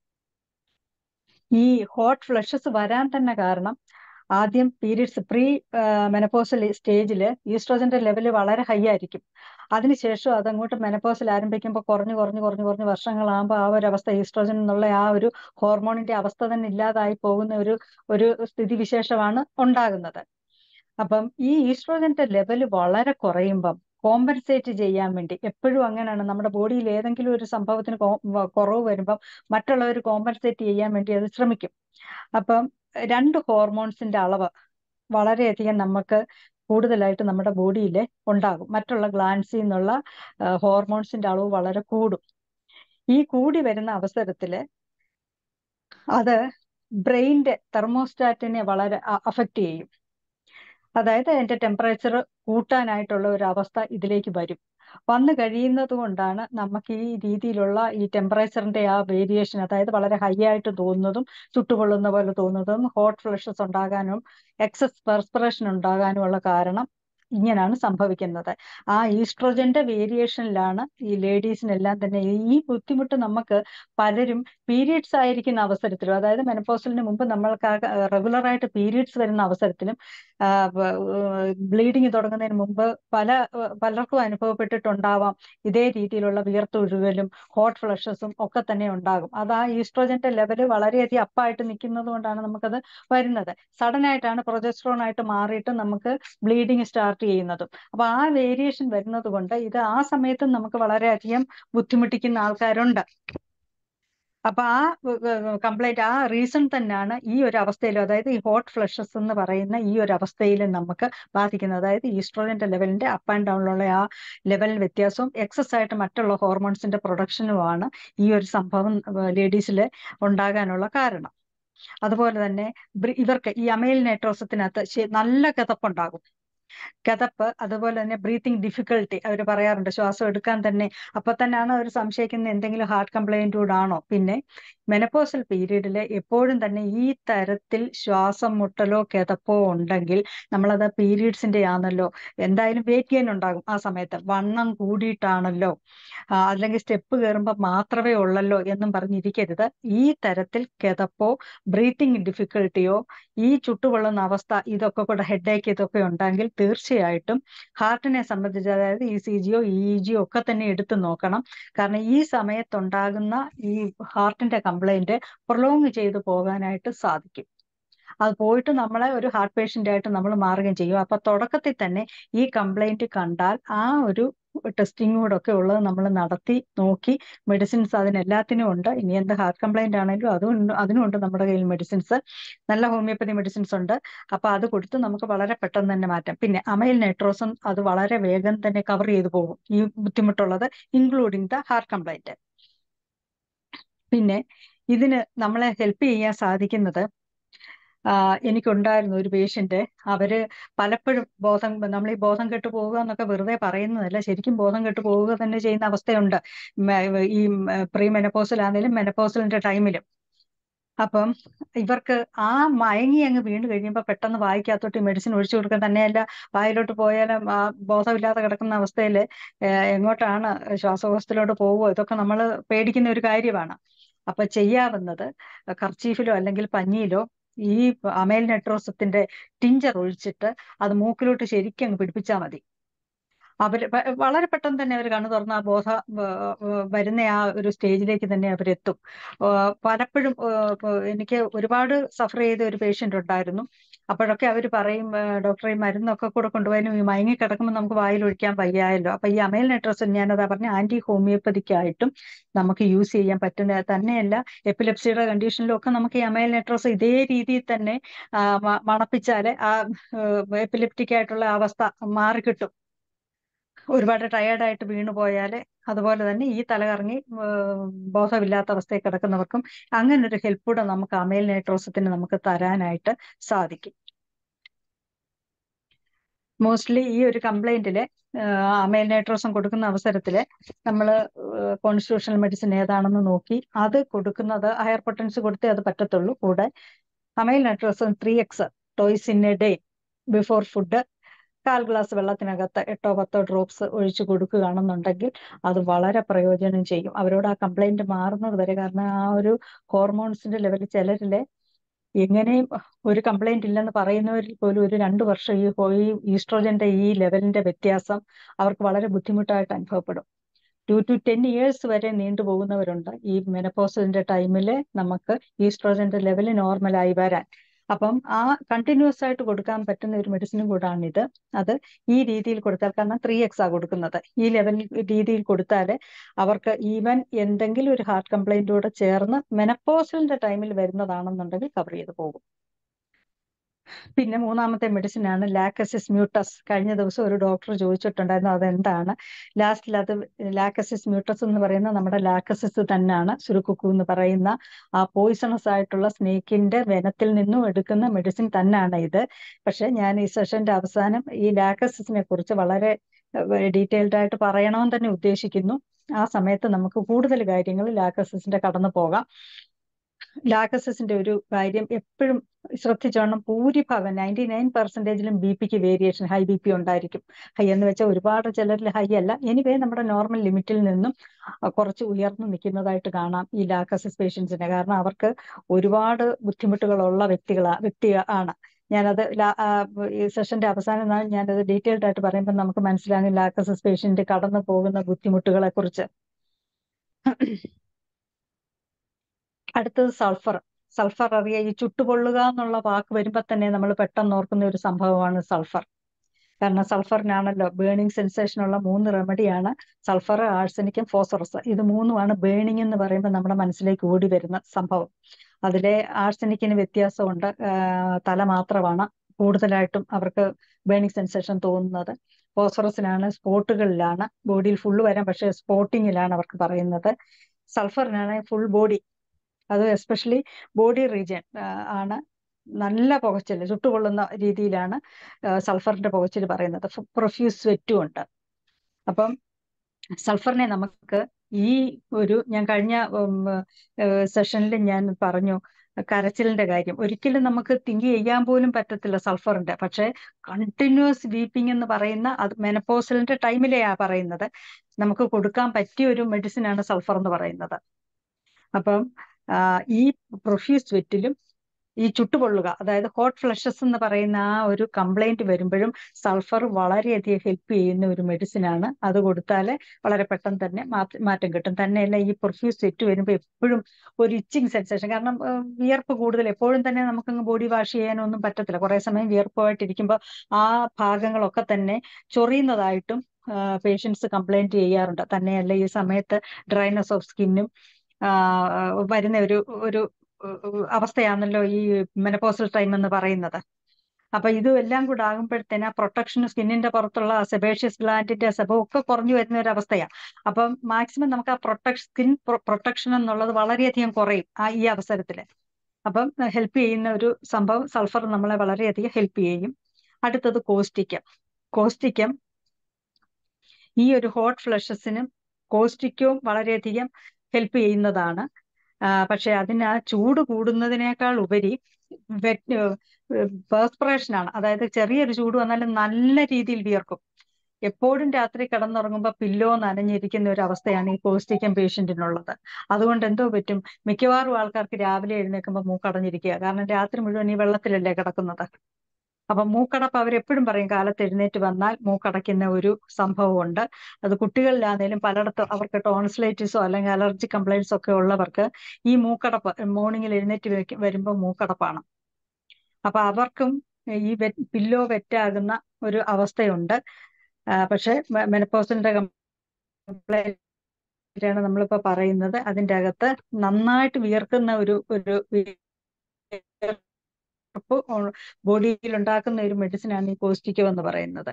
ഈ ഹോട്ട് ഫ്ലഷസ് വരാൻ തന്നെ കാരണം ആദ്യം പീരീഡ്സ് പ്രീ മെനപ്പോസൽ സ്റ്റേജിൽ ഈസ്ട്രോജന്റെ ലെവൽ വളരെ ഹൈ ആയിരിക്കും. അതിനുശേഷം അതങ്ങോട്ട് മെനപ്പോസൽ ആരംഭിക്കുമ്പോൾ കുറഞ്ഞു കുറഞ്ഞു കുറഞ്ഞു കുറഞ്ഞ് വർഷങ്ങളാകുമ്പോൾ ആ ഒരു അവസ്ഥ, ഈസ്ട്രോജൻ എന്നുള്ള ആ ഒരു ഹോർമോണിന്റെ അവസ്ഥ തന്നെ ഇല്ലാതായി പോകുന്ന ഒരു ഒരു സ്ഥിതിവിശേഷമാണ് ഉണ്ടാകുന്നത്. അപ്പം ഈ ഈസ്ട്രോജന്റെ ലെവൽ വളരെ കുറയുമ്പം കോമ്പൻസേറ്റ് ചെയ്യാൻ വേണ്ടി, എപ്പോഴും അങ്ങനെയാണ്, നമ്മുടെ ബോഡിയിൽ ഏതെങ്കിലും ഒരു സംഭവത്തിന് കുറവ് വരുമ്പം മറ്റുള്ളവർ കോമ്പൻസേറ്റ് ചെയ്യാൻ വേണ്ടി അത് ശ്രമിക്കും. അപ്പം രണ്ട് ഹോർമോൺസിന്റെ അളവ് വളരെയധികം നമുക്ക് കൂടുതലായിട്ട് നമ്മുടെ ബോഡിയിൽ ഉണ്ടാകും. മറ്റുള്ള ഗ്ലാൻസിൽ നിന്നുള്ള ഹോർമോൺസിന്റെ അളവ് വളരെ കൂടും. ഈ കൂടി വരുന്ന അവസരത്തിൽ അത് ബ്രെയിനിന്റെ തെർമോസ്റ്റാറ്റിനെ വളരെ അഫക്റ്റ് ചെയ്യും. അതായത് അതിന്റെ ടെമ്പറേച്ചർ കൂട്ടാനായിട്ടുള്ള ഒരു അവസ്ഥ ഇതിലേക്ക് വരും. വന്നു കഴിയുന്നത് കൊണ്ടാണ് നമുക്ക് ഈ രീതിയിലുള്ള ഈ ടെമ്പറേച്ചറിന്റെ ആ വേരിയേഷൻ, അതായത് വളരെ ഹൈ ആയിട്ട് തോന്നുന്നതും ചുട്ടുപൊള്ളുന്ന പോലെ തോന്നുന്നതും ഹോട്ട് ഫ്ലഷസ് ഉണ്ടാകാനും എക്സസ് പെർസ്പിറേഷൻ ഉണ്ടാകാനും ഉള്ള കാരണം ഇങ്ങനെയാണ് സംഭവിക്കുന്നത്. ആ ഈസ്ട്രോജന്റെ വേരിയേഷനിലാണ് ഈ ലേഡീസിനെല്ലാം തന്നെ ഈ ബുദ്ധിമുട്ട് നമുക്ക് പലരും പീരീഡ്സ് ആയിരിക്കുന്ന അവസരത്തിലും, അതായത് മെനപ്പോസലിന് മുമ്പ് നമ്മൾക്ക് റെഗുലർ ആയിട്ട് പീരീഡ്സ് വരുന്ന അവസരത്തിലും ബ്ലീഡിങ് തുടങ്ങുന്നതിന് മുമ്പ് പല പലർക്കും അനുഭവപ്പെട്ടിട്ടുണ്ടാവാം ഇതേ രീതിയിലുള്ള വിയർത്തൊഴുകലും ഹോട്ട് ഫ്ലഷസും ഒക്കെ തന്നെ ഉണ്ടാകും. അത് ആ ഈസ്ട്രോജന്റെ ലെവല് വളരെയധികം അപ്പായിട്ട് നിൽക്കുന്നത് കൊണ്ടാണ് നമുക്കത് വരുന്നത്. സഡൻ ആയിട്ടാണ് പ്രൊജസ്ട്രോൺ ആയിട്ട് മാറിയിട്ട് നമുക്ക് ബ്ലീഡിങ് സ്റ്റാർട്ട് ചെയ്യുന്നതും. അപ്പൊ ആ വേരിയേഷൻ വരുന്നത് കൊണ്ട് ഇത് ആ സമയത്തും നമുക്ക് വളരെയധികം ബുദ്ധിമുട്ടിക്കുന്ന ആൾക്കാരുണ്ട്. അപ്പൊ ആ കംപ്ലൈന്റ് ആ റീസൺ തന്നെയാണ് ഈ ഒരു അവസ്ഥയിലും, അതായത് ഈ ഹോട്ട് ഫ്ലഷസ് എന്ന് പറയുന്ന ഈ ഒരു അവസ്ഥയിലും നമുക്ക് ബാധിക്കുന്നത്. അതായത് ഈസ്ട്രോജന്റെ ലെവലിന്റെ അപ്പ് ആൻഡ് ഡൗണിലുള്ള ആ ലെവൽ വ്യത്യാസവും എക്സസ് ആയിട്ട് മറ്റുള്ള ഹോർമോൺസിന്റെ പ്രൊഡക്ഷനുമാണ് ഈ ഒരു സംഭവം ലേഡീസിൽ ഉണ്ടാകാനുള്ള കാരണം. അതുപോലെ തന്നെ ഇവർക്ക് ഈ അമൈൽ നൈട്രോസത്തിനകത്ത് നല്ല കിതപ്പുണ്ടാകും. കിതപ്പ്, അതുപോലെ തന്നെ ബ്രീത്തിങ് ഡിഫിക്കൽട്ടി അവർ പറയാറുണ്ട്, ശ്വാസം എടുക്കാൻ തന്നെ. അപ്പൊ തന്നെയാണ് അവർ സംശയിക്കുന്നത് എന്തെങ്കിലും ഹാർട്ട് കംപ്ലൈന്റ് കൂടെ ആണോ. പിന്നെ മെനപ്പോസൽ പീരീഡിൽ എപ്പോഴും തന്നെ ഈ തരത്തിൽ ശ്വാസം മുട്ടലോ കിതപ്പോ ഉണ്ടെങ്കിൽ നമ്മളത് പീരീഡ്സിന്റെ ആണല്ലോ, എന്തായാലും വെയിറ്റ് ഗെയിൻ ഉണ്ടാകും ആ സമയത്ത്, വണ്ണം കൂടിയിട്ടാണല്ലോ, അല്ലെങ്കിൽ സ്റ്റെപ്പ് കയറുമ്പോൾ മാത്രമേ ഉള്ളല്ലോ എന്നും പറഞ്ഞിരിക്കരുത്. ഈ തരത്തിൽ കിതപ്പോ ബ്രീത്തിങ് ഡിഫിക്കൽട്ടിയോ ഈ ചുട്ടുപൊള്ളുന്ന അവസ്ഥ ഇതൊക്കെ കൂടെ ഹെഡേക്ക് ഇതൊക്കെ ഉണ്ടെങ്കിൽ തീർച്ചയായിട്ടും ഹാർട്ടിനെ സംബന്ധിച്ച്, അതായത് ഇ സി ജിയോ ഇ ഇ ജിയോ ഒക്കെ തന്നെ എടുത്തു നോക്കണം. കാരണം ഈ സമയത്തുണ്ടാകുന്ന ഈ ഹാർട്ടിന്റെ കംപ്ലൈന്റ് പ്രൊലോങ് ചെയ്തു പോകാനായിട്ട് സാധിക്കും. അത് പോയിട്ട് നമ്മളെ ഒരു ഹാർട്ട് പേഷ്യന്റ് ആയിട്ട് നമ്മൾ മാറുകയും ചെയ്യും. അപ്പൊ തുടക്കത്തിൽ തന്നെ ഈ കംപ്ലൈന്റ് കണ്ടാൽ ആ ഒരു ടെസ്റ്റിംഗ് കൂടെ ഒക്കെ ഉള്ളത് നമ്മൾ നടത്തി നോക്കി, മെഡിസിൻസ് അതിനെല്ലാത്തിനും ഉണ്ട്. ഇനി എന്ത് ഹാർട്ട് കംപ്ലൈന്റ് ആണെങ്കിലും അതും അതിനുമുണ്ട് നമ്മുടെ കയ്യിൽ മെഡിസിൻസ്, നല്ല ഹോമിയോപ്പതി മെഡിസിൻസ് ഉണ്ട്. അപ്പൊ അത് കൊടുത്ത് നമുക്ക് വളരെ പെട്ടെന്ന് തന്നെ മാറ്റാം. പിന്നെ അമൈൽ നൈട്രോസും അത് വളരെ വേഗം തന്നെ കവർ ചെയ്തു പോകും ഈ ബുദ്ധിമുട്ടുള്ളത്, ഇൻക്ലൂഡിങ് ദ ഹാർട്ട് കംപ്ലൈന്റ്. പിന്നെ ഇതിന് നമ്മളെ ഹെൽപ്പ് ചെയ്യാൻ സാധിക്കുന്നത്, ആഹ് എനിക്കുണ്ടായിരുന്നു ഒരു പേഷ്യന്റ്, അവര് പലപ്പോഴും ബോധം നമ്മൾ ഈ ബോധം കെട്ട് പോവുക എന്നൊക്കെ വെറുതെ പറയുന്നതല്ല, ശരിക്കും ബോധം കെട്ട് പോവുക തന്നെ ചെയ്യുന്ന അവസ്ഥയുണ്ട് ഈ പ്രീ മെനപ്പോസലാണെങ്കിലും മെനപ്പോസലിന്റെ ടൈമിലും. അപ്പം ഇവർക്ക് ആ മയങ്ങി അങ്ങ് വീണ് കഴിയുമ്പോൾ പെട്ടെന്ന് വായിക്കകത്തോട്ട് മെഡിസിൻ ഒഴിച്ചു കൊടുക്കാൻ, തന്നെയല്ല വായിലോട്ട് പോയാലും ആ ബോധമില്ലാതെ കിടക്കുന്ന അവസ്ഥയിൽ എങ്ങോട്ടാണ് ശ്വാസകോശത്തിലോട്ട് പോവുമോ, ഇതൊക്കെ നമ്മൾ പേടിക്കുന്ന ഒരു കാര്യമാണ്. അപ്പൊ ചെയ്യാവുന്നത് കർച്ചീഫിലോ അല്ലെങ്കിൽ പഞ്ഞിയിലോ ഈ അമൈൽ നൈട്രോസത്തിന്റെ ടിഞ്ചർ ഒഴിച്ചിട്ട് അത് മൂക്കിലോട്ട് ശരിക്കും അങ്ങ് പിടിപ്പിച്ചാൽ മതി. അവര് വളരെ പെട്ടെന്ന് തന്നെ അവർ കണ്ണു തുറന്ന ആ ബോധ വരുന്ന ആ ഒരു സ്റ്റേജിലേക്ക് തന്നെ അവരെത്തും. പലപ്പോഴും എനിക്ക് ഒരുപാട് സഫർ ചെയ്ത ഒരു പേഷ്യന്റ് ഉണ്ടായിരുന്നു. അപ്പോഴൊക്കെ അവർ പറയും, ഡോക്ടറെ മരുന്നൊക്കെ കൂടെ കൊണ്ടുപോയാലും ഈ മയങ്ങി കിടക്കുമ്പോൾ നമുക്ക് വായിൽ ഒഴിക്കാൻ വയ്യായല്ലോ. അപ്പൊ ഈ അമൈൽ നൈട്രോസൻ ഞാനതാ പറഞ്ഞ ആന്റി ഹോമിയോപ്പതിക്കായിട്ടും നമുക്ക് യൂസ് ചെയ്യാൻ പറ്റുന്ന, തന്നെയല്ല എപ്പിലെപ്സിയുടെ കണ്ടീഷനിലും ഒക്കെ നമുക്ക് ഈ അമൈൽ നൈട്രോസ് ഇതേ രീതിയിൽ തന്നെ മണപ്പിച്ചാല് ആ എപ്പിലെപ്റ്റിക് ആയിട്ടുള്ള അവസ്ഥ മാറിക്കിട്ടും. ഒരുപാട് ടയേർഡായിട്ട് വീണു പോയാൽ, അതുപോലെ തന്നെ ഈ തലകറങ്ങി ബോധമില്ലാത്ത അവസ്ഥയിൽ കിടക്കുന്നവർക്കും അങ്ങനെ ഒരു ഹെൽപ്പ് കൂടെ നമുക്ക് അമൈൽ നൈട്രോസത്തിന് നമുക്ക് തരാനായിട്ട് സാധിക്കും. മോസ്റ്റ്ലി ഈ ഒരു കംപ്ലൈന്റില് അമൈൽ നൈട്രോസൻ കൊടുക്കുന്ന അവസരത്തില് നമ്മൾ കോൺസ്റ്റിറ്റ്യൂഷണൽ മെഡിസിൻ ഏതാണെന്ന് നോക്കി അത് കൊടുക്കുന്നത്, ഹയർ പൊട്ടൻസ് കൊടുത്തേ അത് പറ്റത്തുള്ളൂ. കൂടെ amyl nitrosum three X twice in a day before food കാൽ ഗ്ലാസ് വെള്ളത്തിനകത്ത് എട്ടോ പത്തോ ഡ്രോപ്സ് ഒഴിച്ചു കൊടുക്കുകയാണെന്നുണ്ടെങ്കിൽ അത് വളരെ പ്രയോജനം ചെയ്യും അവരോട് ആ കംപ്ലൈന്റ് മാറുന്നത് വരെ. കാരണം ആ ഒരു ഹോർമോൺസിന്റെ ലെവൽ ചിലരിലെ എങ്ങനെയും ഒരു കംപ്ലൈന്റ് ഇല്ലെന്ന് പറയുന്നവരിൽ പോലും ഒരു രണ്ടു വർഷം ഈ ഈ ഈസ്ട്രോജന്റെ ഈ ലെവലിന്റെ വ്യത്യാസം അവർക്ക് വളരെ ബുദ്ധിമുട്ടായിട്ട് അനുഭവപ്പെടും. ടു ടു ടെൻ ഇയേഴ്സ് വരെ നീണ്ടുപോകുന്നവരുണ്ട് ഈ മെനപ്പോസലിന്റെ ടൈമില് നമുക്ക് ഈസ്ട്രോജന്റെ ലെവല് നോർമലായി വരാൻ. അപ്പം ആ കണ്ടിന്യൂസ് ആയിട്ട് കൊടുക്കാൻ പറ്റുന്ന ഒരു മെഡിസിനും കൂടാണിത്. അത് ഈ രീതിയിൽ കൊടുത്താൽ, കാരണം ത്രീ എക്സ് ആ കൊടുക്കുന്നത്, ഈ ലെവൽ രീതിയിൽ കൊടുത്താൽ അവർക്ക് ഈവൻ എന്തെങ്കിലും ഒരു ഹാർട്ട് കംപ്ലൈന്റോടെ ചേർന്ന് മെനപ്പോസലിന്റെ ടൈമിൽ വരുന്നതാണെന്നുണ്ടെങ്കിൽ കവർ ചെയ്ത് പോകും. പിന്നെ മൂന്നാമത്തെ മെഡിസിൻ ആണ് ലാക്കസിസ് മ്യൂട്ടസ്. കഴിഞ്ഞ ദിവസം ഒരു ഡോക്ടർ ചോദിച്ചിട്ടുണ്ടായിരുന്നു അതെന്താണ്. ലാസ്റ്റിൽ അത് ലാക്കസിസ് മ്യൂട്ടസ് എന്ന് പറയുന്ന നമ്മുടെ ലാക്കസിസ് തന്നെയാണ്, സുരുക്കുക്കു എന്ന് പറയുന്ന ആ പോയിസണസ് ആയിട്ടുള്ള സ്നേക്കിന്റെ വെനത്തിൽ നിന്നും എടുക്കുന്ന മെഡിസിൻ തന്നെയാണ് ഇത്. പക്ഷെ ഞാൻ ഈ സെഷന്റെ അവസാനം ഈ ലാക്കസിസിനെ കുറിച്ച് വളരെ ഡീറ്റെയിൽഡ് ആയിട്ട് പറയണമെന്ന് തന്നെ ഉദ്ദേശിക്കുന്നു. ആ സമയത്ത് നമുക്ക് കൂടുതൽ കാര്യങ്ങൾ ലാക്കസിസിന്റെ കടന്നു പോകാം. ലാക്ടോസിന്റെ ഒരു കാര്യം എപ്പോഴും ശ്രദ്ധിച്ചോണം. ഭൂരിഭാഗം നയൻറ്റി നയൻ പെർസെന്റേജിലും ബി പിക്ക് വേരിയേഷൻ, ഹൈ ബി പി ഉണ്ടായിരിക്കും. ഹൈ എന്ന് വെച്ചാൽ ഒരുപാട് ചിലരിൽ ഹൈ അല്ല, എനിവേ നമ്മുടെ നോർമൽ ലിമിറ്റിൽ നിന്നും കുറച്ച് ഉയർന്നു നിൽക്കുന്നതായിട്ട് കാണാം ഈ ലാക്ടോസിസ് പേഷ്യൻസിനെ. കാരണം അവർക്ക് ഒരുപാട് ബുദ്ധിമുട്ടുകളുള്ള വ്യക്തികളാ വ്യക്തി ആണ്. ഞാനത് ഈ സെഷന്റെ അവസാനം നാൾ ഞാനത് ഡീറ്റെയിൽഡ് ആയിട്ട് പറയുമ്പോൾ നമുക്ക് മനസ്സിലാകും ലാക്ടോസിസ് പേഷ്യന്റ് കടന്നു പോകുന്ന ബുദ്ധിമുട്ടുകളെ കുറിച്ച്. അടുത്തത് സൾഫർ. സൾഫർ അറിയാം, ഈ ചുട്ടുപൊള്ളുക എന്നുള്ള വാക്ക് വരുമ്പോൾ തന്നെ നമ്മൾ പെട്ടെന്ന് ഓർക്കുന്ന ഒരു സംഭവമാണ് സൾഫർ. കാരണം സൾഫറിനാണല്ലോ ബേണിംഗ് സെൻസേഷൻ ഉള്ള മൂന്ന് റെമഡിയാണ് സൾഫർ, ആഴ്സനിക്കും ഫോസ്ഫറസ്. ഇത് മൂന്നുമാണ് ബേണിംഗ് എന്ന് പറയുമ്പോൾ നമ്മുടെ മനസ്സിലേക്ക് ഓടി വരുന്ന സംഭവം. അതിലെ ആഴ്സനിക്കിന് വ്യത്യാസമുണ്ട്, തല മാത്രമാണ് കൂടുതലായിട്ടും അവർക്ക് ബേണിംഗ് സെൻസേഷൻ തോന്നുന്നത്. ഫോസ്ഫറസിനാണ് സ്പോട്ടുകളിലാണ്, ബോഡിയിൽ ഫുള്ള് വരാം, പക്ഷേ സ്പോട്ടിങ്ങിലാണ് അവർക്ക് പറയുന്നത്. സൾഫറിനാണ് ഫുൾ ബോഡി, അത് എസ്പെഷ്യലി ബോഡി റീജിയൻ ആണ് നല്ല പുകച്ചില്, ചുട്ടുകൊള്ളുന്ന രീതിയിലാണ് സൾഫറിന്റെ പുകച്ചില് പറയുന്നത്. പ്രൊഫ്യൂസ് സ്വെറ്റും ഉണ്ട്. അപ്പം സൾഫറിനെ നമുക്ക് ഈ ഒരു, ഞാൻ കഴിഞ്ഞ സെഷനിൽ ഞാൻ പറഞ്ഞു കരച്ചിലിന്റെ കാര്യം, ഒരിക്കലും നമുക്ക് തിങ്ക് ചെയ്യാൻ പോലും പറ്റത്തില്ല സൾഫറിന്റെ. പക്ഷെ കണ്ടിന്യൂസ് വീപ്പിംഗ് എന്ന് പറയുന്ന, അത് മെനപ്പോസലിന്റെ ടൈമിലെയാ പറയുന്നത്, നമുക്ക് കൊടുക്കാൻ പറ്റിയ ഒരു മെഡിസിൻ ആണ് സൾഫർ എന്ന് പറയുന്നത്. അപ്പം ഈ പ്രൊഫ്യൂസ് സ്വെറ്റിലും ഈ ചുട്ടുപൊള്ളുക, അതായത് ഹോട്ട് ഫ്ലഷസ് എന്ന് പറയുന്ന ആ ഒരു കംപ്ലൈന്റ് വരുമ്പോഴും സൾഫർ വളരെയധികം ഹെൽപ്പ് ചെയ്യുന്ന ഒരു മെഡിസിൻ ആണ്. അത് കൊടുത്താൽ വളരെ പെട്ടെന്ന് തന്നെ മാറ്റം കിട്ടും. തന്നെയല്ല, ഈ പ്രൊഫ്യൂസ് സ്വെറ്റ് വരുമ്പോൾ എപ്പോഴും ഒരു ഇച്ചിങ് സെൻസേഷൻ, കാരണം വിയർപ്പ് കൂടുതൽ, എപ്പോഴും തന്നെ നമുക്കങ്ങ് ബോഡി വാഷ് ചെയ്യാനൊന്നും പറ്റത്തില്ല. കുറെ സമയം വിയർപ്പുമായിട്ടിരിക്കുമ്പോൾ ആ ഭാഗങ്ങളൊക്കെ തന്നെ ചൊറിയുന്നതായിട്ടും പേഷ്യൻസ് കംപ്ലൈന്റ് ചെയ്യാറുണ്ട്. തന്നെയല്ല, ഈ സമയത്ത് ഡ്രൈനെസ് ഓഫ് സ്കിന്നും വരുന്ന ഒരു ഒരു അവസ്ഥയാണല്ലോ ഈ മെനപ്പോസൽ ടൈം എന്ന് പറയുന്നത്. അപ്പൊ ഇതും എല്ലാം കൂടെ ആകുമ്പോഴത്തേന് ആ പ്രൊട്ടക്ഷൻ, സ്കിന്നിന്റെ പുറത്തുള്ള സെബേഷ്യസ് ഗ്ലാൻഡിന്റെ സെബം ഒക്കെ കുറഞ്ഞു വരുന്ന ഒരു അവസ്ഥയാണ്. അപ്പം മാക്സിമം നമുക്ക് ആ പ്രൊട്ടക്ഷൻ, സ്കിൻ പ്രൊട്ടക്ഷൻ എന്നുള്ളത് വളരെയധികം കുറയും ആ ഈ അവസരത്തില്. അപ്പം ഹെൽപ്പ് ചെയ്യുന്ന ഒരു സംഭവം സൾഫർ നമ്മളെ വളരെയധികം ഹെൽപ്പ് ചെയ്യും. അടുത്തത് കോസ്റ്റിക്കം. കോസ്റ്റിക്കം ഈ ഒരു ഹോട്ട് ഫ്ലഷസിനും കോസ്റ്റിക്കവും വളരെയധികം ഹെൽപ്പ് ചെയ്യുന്നതാണ്. പക്ഷെ അതിന് ആ ചൂട് കൂടുന്നതിനേക്കാൾ ഉപരി പെർസ്പിറേഷൻ ആണ്. അതായത് ചെറിയൊരു ചൂട് വന്നാലും നല്ല രീതിയിൽ വിയർക്കും. എപ്പോഴും രാത്രി കിടന്നുറങ്ങുമ്പോൾ പില്ലോ നനഞ്ഞിരിക്കുന്ന ഒരു അവസ്ഥയാണ് ഈ കോസ്റ്റിക്കം പേഷ്യന്റിനുള്ളത്. അതുകൊണ്ട് എന്തോ പറ്റും, മിക്കവാറും ആൾക്കാർക്ക് രാവിലെ എഴുന്നേൽക്കുമ്പോൾ മൂക്കടഞ്ഞിരിക്കുക. കാരണം രാത്രി മുഴുവൻ ഈ വെള്ളത്തിലല്ലേ കിടക്കുന്നത്. അപ്പൊ മൂക്കടപ്പ് അവരെപ്പോഴും പറയും, കാലത്ത് എഴുന്നേറ്റ് വന്നാൽ മൂക്കടയ്ക്കുന്ന ഒരു സംഭവമുണ്ട്. അത് കുട്ടികളിലാണെങ്കിലും പലയിടത്തും അവർക്ക് ടോൺസിലൈറ്റിസോ അല്ലെങ്കിൽ അലർജി കംപ്ലൈൻറ്റ്സോ ഒക്കെ ഉള്ളവർക്ക് ഈ മൂക്കടപ്പ് മോർണിംഗിൽ എഴുന്നേറ്റ് വരുമ്പോൾ മൂക്കടപ്പാണ്. അപ്പൊ അവർക്കും ഈ പില്ലോ വെറ്റാകുന്ന ഒരു അവസ്ഥയുണ്ട്. പക്ഷെ മെനപ്പോസിന്റെ കംപ്ലൈന്റ് ആണ് നമ്മളിപ്പോ പറയുന്നത്. അതിൻ്റെ അകത്ത് നന്നായിട്ട് വിയർക്കുന്ന ഒരു ഒരു ബോഡിയിൽ ഉണ്ടാക്കുന്ന ഒരു മെഡിസിനാണ് ഈ കോസ്റ്റിക്കം എന്ന് പറയുന്നത്.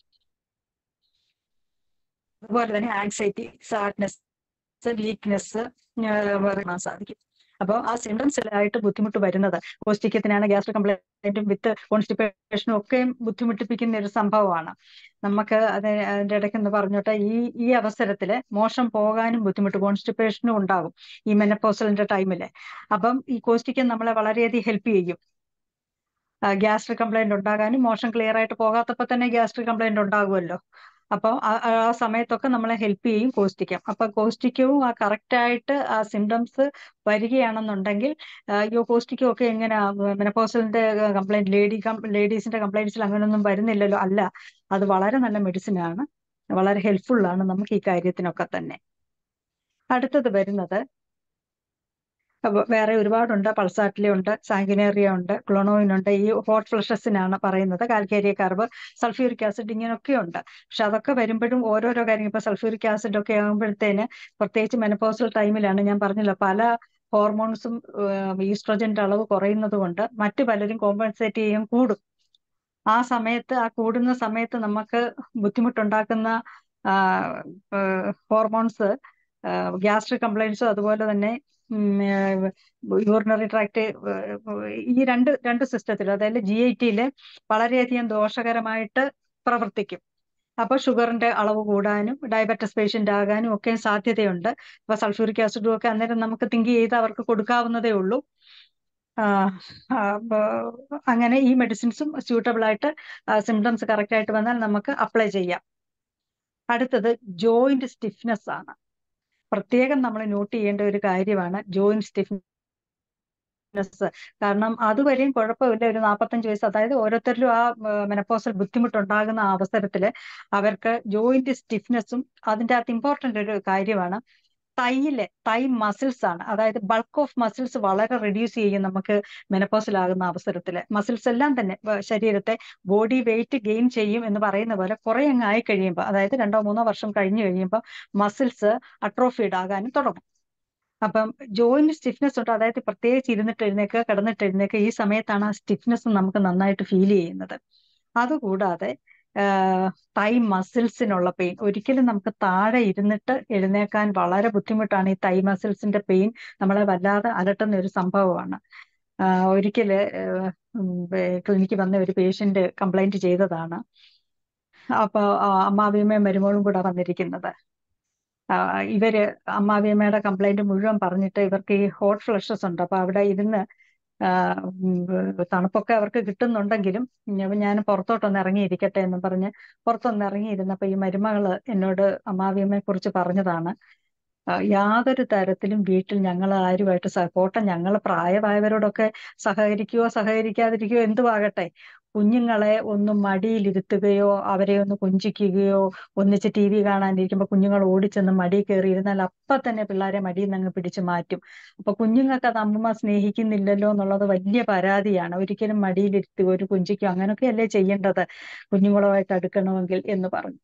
അതുപോലെ തന്നെ ആൻസൈറ്റി, സാഡ്നെസ്, വീക്ക്നെസ് കാണാൻ സാധിക്കും. അപ്പോൾ ആ സിംറ്റംസിലായിട്ട് ബുദ്ധിമുട്ട് വരുന്നത് കോസ്റ്റിക്കത്തിനാണ്. ഗ്യാസ്ട്രിക് കംപ്ലൈന്റും വിത്ത് കോൺസ്റ്റിപ്പേഷനും ഒക്കെ ബുദ്ധിമുട്ടിപ്പിക്കുന്ന ഒരു സംഭവമാണ്. നമുക്ക് അത് അതിൻ്റെ ഇടയ്ക്ക് എന്ന് പറഞ്ഞോട്ടെ, ഈ ഈ അവസരത്തില് മോശം പോകാനും ബുദ്ധിമുട്ട്, കോൺസ്റ്റിപ്പേഷനും ഉണ്ടാകും ഈ മെനപ്പോസലിന്റെ ടൈമില്. അപ്പം ഈ കോസ്റ്റിക്കം നമ്മളെ വളരെയധികം ഹെൽപ്പ് ചെയ്യും. ഗ്യാസ്ട്രിക് കംപ്ലൈന്റ് ഉണ്ടാകാനും, മോഷൻ ക്ലിയർ ആയിട്ട് പോകാത്തപ്പോൾ തന്നെ ഗ്യാസ്ട്രിക് കംപ്ലൈന്റ് ഉണ്ടാകുമല്ലോ. അപ്പോൾ ആ സമയത്തൊക്കെ നമ്മളെ ഹെൽപ്പ് ചെയ്യും കോസ്റ്റിക്കം. അപ്പൊ കോസ്റ്റിക്കവും ആ കറക്റ്റ് ആയിട്ട് ആ സിംറ്റംസ് വരികയാണെന്നുണ്ടെങ്കിൽ, ഈ കോസ്റ്റിക്കം ഒക്കെ എങ്ങനെ മെനപ്പോസലിന്റെ കംപ്ലൈന്റ്, ലേഡി ലേഡീസിന്റെ കംപ്ലൈന്റ്സിൽ അങ്ങനെയൊന്നും വരുന്നില്ലല്ലോ. അല്ല, അത് വളരെ നല്ല മെഡിസിൻ ആണ്, വളരെ ഹെൽപ്ഫുൾ ആണ് നമുക്ക് ഈ കാര്യത്തിനൊക്കെ തന്നെ. അടുത്തത് വരുന്നത് വേറെ ഒരുപാടുണ്ട്. പൾസാറ്റില ഉണ്ട്, സാങ്കുനേറിയ ഉണ്ട്, ക്ലോണോയിൻ ഉണ്ട്. ഈ ഹോട്ട് ഫ്ലഷസിനാണ് പറയുന്നത്. കാൽക്കേരിയ കാർബ്, സൾഫ്യൂരിക് ആസിഡ്, ഇങ്ങനെയൊക്കെ ഉണ്ട്. പക്ഷെ അതൊക്കെ വരുമ്പോഴും ഓരോരോ കാര്യങ്ങൾ, ഇപ്പൊ സൾഫ്യൂരിക് ആസിഡ് ഒക്കെ ആകുമ്പോഴത്തേന്, പ്രത്യേകിച്ച് മെനപ്പോസൽ ടൈമിലാണ്, ഞാൻ പറഞ്ഞല്ലോ പല ഹോർമോൺസും ഈസ്ട്രോജന്റെ അളവ് കുറയുന്നത് കൊണ്ട് മറ്റു പലരും കോമ്പൻസേറ്റ് ചെയ്യാൻ കൂടും. ആ സമയത്ത്, ആ കൂടുന്ന സമയത്ത് നമുക്ക് ബുദ്ധിമുട്ടുണ്ടാക്കുന്ന ഹോർമോൺസ് ഗ്യാസ്ട്രിക് കംപ്ലൈൻസും അതുപോലെ തന്നെ യൂറിനറി ട്രാക്ട്, ഈ രണ്ട് രണ്ട് സിസ്റ്റത്തിൽ, അതായത് ജി ഐ ടിയില് വളരെയധികം ദോഷകരമായിട്ട് പ്രവർത്തിക്കും. അപ്പോൾ ഷുഗറിന്റെ അളവ് കൂടാനും ഡയബറ്റസ് പേഷ്യന്റ് ആകാനും ഒക്കെ സാധ്യതയുണ്ട്. അപ്പൊ സൾഫ്യൂരിക് ആസിഡും ഒക്കെ അന്നേരം നമുക്ക് തിങ്ക് ചെയ്ത് അവർക്ക് കൊടുക്കാവുന്നതേ ഉള്ളൂ. അങ്ങനെ ഈ മെഡിസിൻസും സ്യൂട്ടബിൾ ആയിട്ട് സിംറ്റംസ് കറക്റ്റ് ആയിട്ട് വന്നാൽ നമുക്ക് അപ്ലൈ ചെയ്യാം. അടുത്തത് ജോയിന്റ് സ്റ്റിഫ്നെസ് ആണ്. പ്രത്യേകം നമ്മൾ നോട്ട് ചെയ്യേണ്ട ഒരു കാര്യമാണ് ജോയിന്റ് സ്റ്റിഫ്നെസ്. കാരണം അതുവരെയും കുഴപ്പമില്ല. ഒരു നാൽപ്പത്തഞ്ച് വയസ്സ്, അതായത് ഓരോരുത്തരിലും ആ മെനപ്പോസൽ ബുദ്ധിമുട്ടുണ്ടാകുന്ന അവസരത്തിൽ അവർക്ക് ജോയിന്റ് സ്റ്റിഫ്നെസ്സും അതിൻ്റെ അകത്ത് ഇമ്പോർട്ടൻ്റ് ഒരു കാര്യമാണ്. തൈയിലെ തൈ മസിൽസ് ആണ്, അതായത് ബൾക്ക് ഓഫ് മസിൽസ് വളരെ റെഡ്യൂസ് ചെയ്യും നമുക്ക് മെനപ്പോസൽ ആകുന്ന അവസരത്തിൽ. മസിൽസ് എല്ലാം തന്നെ ശരീരത്തെ ബോഡി വെയിറ്റ് ഗെയിൻ ചെയ്യും എന്ന് പറയുന്ന പോലെ കുറെ അങ്ങ് ആയി കഴിയുമ്പോൾ, അതായത് രണ്ടോ മൂന്നോ വർഷം കഴിഞ്ഞു കഴിയുമ്പോൾ മസിൽസ് അട്രോഫീഡ് ആകാനും തുടങ്ങും. അപ്പം ജോയിന്റ് സ്റ്റിഫ്നെസ് ഉണ്ട്, അതായത് പ്രത്യേകിച്ച് ഇരുന്നിട്ട് എഴുന്നേക്കുക, കിടന്നിട്ട് എഴുന്നേക്കുക, ഈ സമയത്താണ് ആ സ്റ്റിഫ്നെസ് നമുക്ക് നന്നായിട്ട് ഫീൽ ചെയ്യുന്നത്. അതുകൂടാതെ തൈ മസിൽസിനുള്ള പെയിൻ, ഒരിക്കലും നമുക്ക് താഴെ ഇരുന്നിട്ട് എഴുന്നേക്കാൻ വളരെ ബുദ്ധിമുട്ടാണ്. ഈ തൈ മസിൽസിന്റെ പെയിൻ നമ്മളെ വല്ലാതെ അലട്ടുന്ന ഒരു സംഭവമാണ്. ഒരിക്കല് ക്ലിനിക്കിൽ വന്ന ഒരു പേഷ്യന്റ് കംപ്ലൈന്റ് ചെയ്തതാണ്. അപ്പൊ അമ്മാവിയമ്മയും മരുമോളും കൂടെ വന്നിരിക്കുന്നത്. ഇവര് അമ്മാവിയമ്മയുടെ കംപ്ലൈന്റ് മുഴുവൻ പറഞ്ഞിട്ട് ഇവർക്ക് ഈ ഹോട്ട് ഫ്ലഷസ് ഉണ്ട്. അപ്പൊ അവിടെ ഇരുന്ന് തണുപ്പൊക്കെ അവർക്ക് കിട്ടുന്നുണ്ടെങ്കിലും ഞാൻ പുറത്തോട്ടൊന്ന് ഇറങ്ങിയിരിക്കട്ടെ എന്നും പറഞ്ഞ് പുറത്തൊന്ന് ഇറങ്ങിയിരുന്നപ്പോ ഈ മരുമകള് എന്നോട് അമ്മാവിയമ്മയെ കുറിച്ച് പറഞ്ഞതാണ്, യാതൊരു തരത്തിലും വീട്ടിൽ ഞങ്ങൾ ആരുമായിട്ട് സപ്പോർട്ട്, ഞങ്ങൾ പ്രായമായവരോടൊക്കെ സഹകരിക്കുകയോ സഹകരിക്കാതിരിക്കുകയോ എന്തുവാകട്ടെ, കുഞ്ഞുങ്ങളെ ഒന്ന് മടിയിലിരുത്തുകയോ അവരെ ഒന്ന് കൊഞ്ചിക്കുകയോ ഒന്നിച്ച് ടി വി കാണാനിരിക്കുമ്പോൾ കുഞ്ഞുങ്ങൾ ഓടിച്ചെന്ന് മടിയിൽ കയറിയിരുന്നാൽ അപ്പം തന്നെ പിള്ളേരെ മടിയിൽ നിന്ന് അങ്ങ് പിടിച്ചു മാറ്റും. അപ്പൊ കുഞ്ഞുങ്ങൾക്ക് അത് അമ്മ സ്നേഹിക്കുന്നില്ലല്ലോ എന്നുള്ളത് വലിയ പരാതിയാണ്. ഒരിക്കലും മടിയിലിരുത്തുകയോ ഒരു കൊഞ്ചിക്കോ അങ്ങനെയൊക്കെ അല്ലേ ചെയ്യേണ്ടത് കുഞ്ഞുങ്ങളുമായിട്ട് അടുക്കണമെങ്കിൽ എന്ന് പറഞ്ഞു.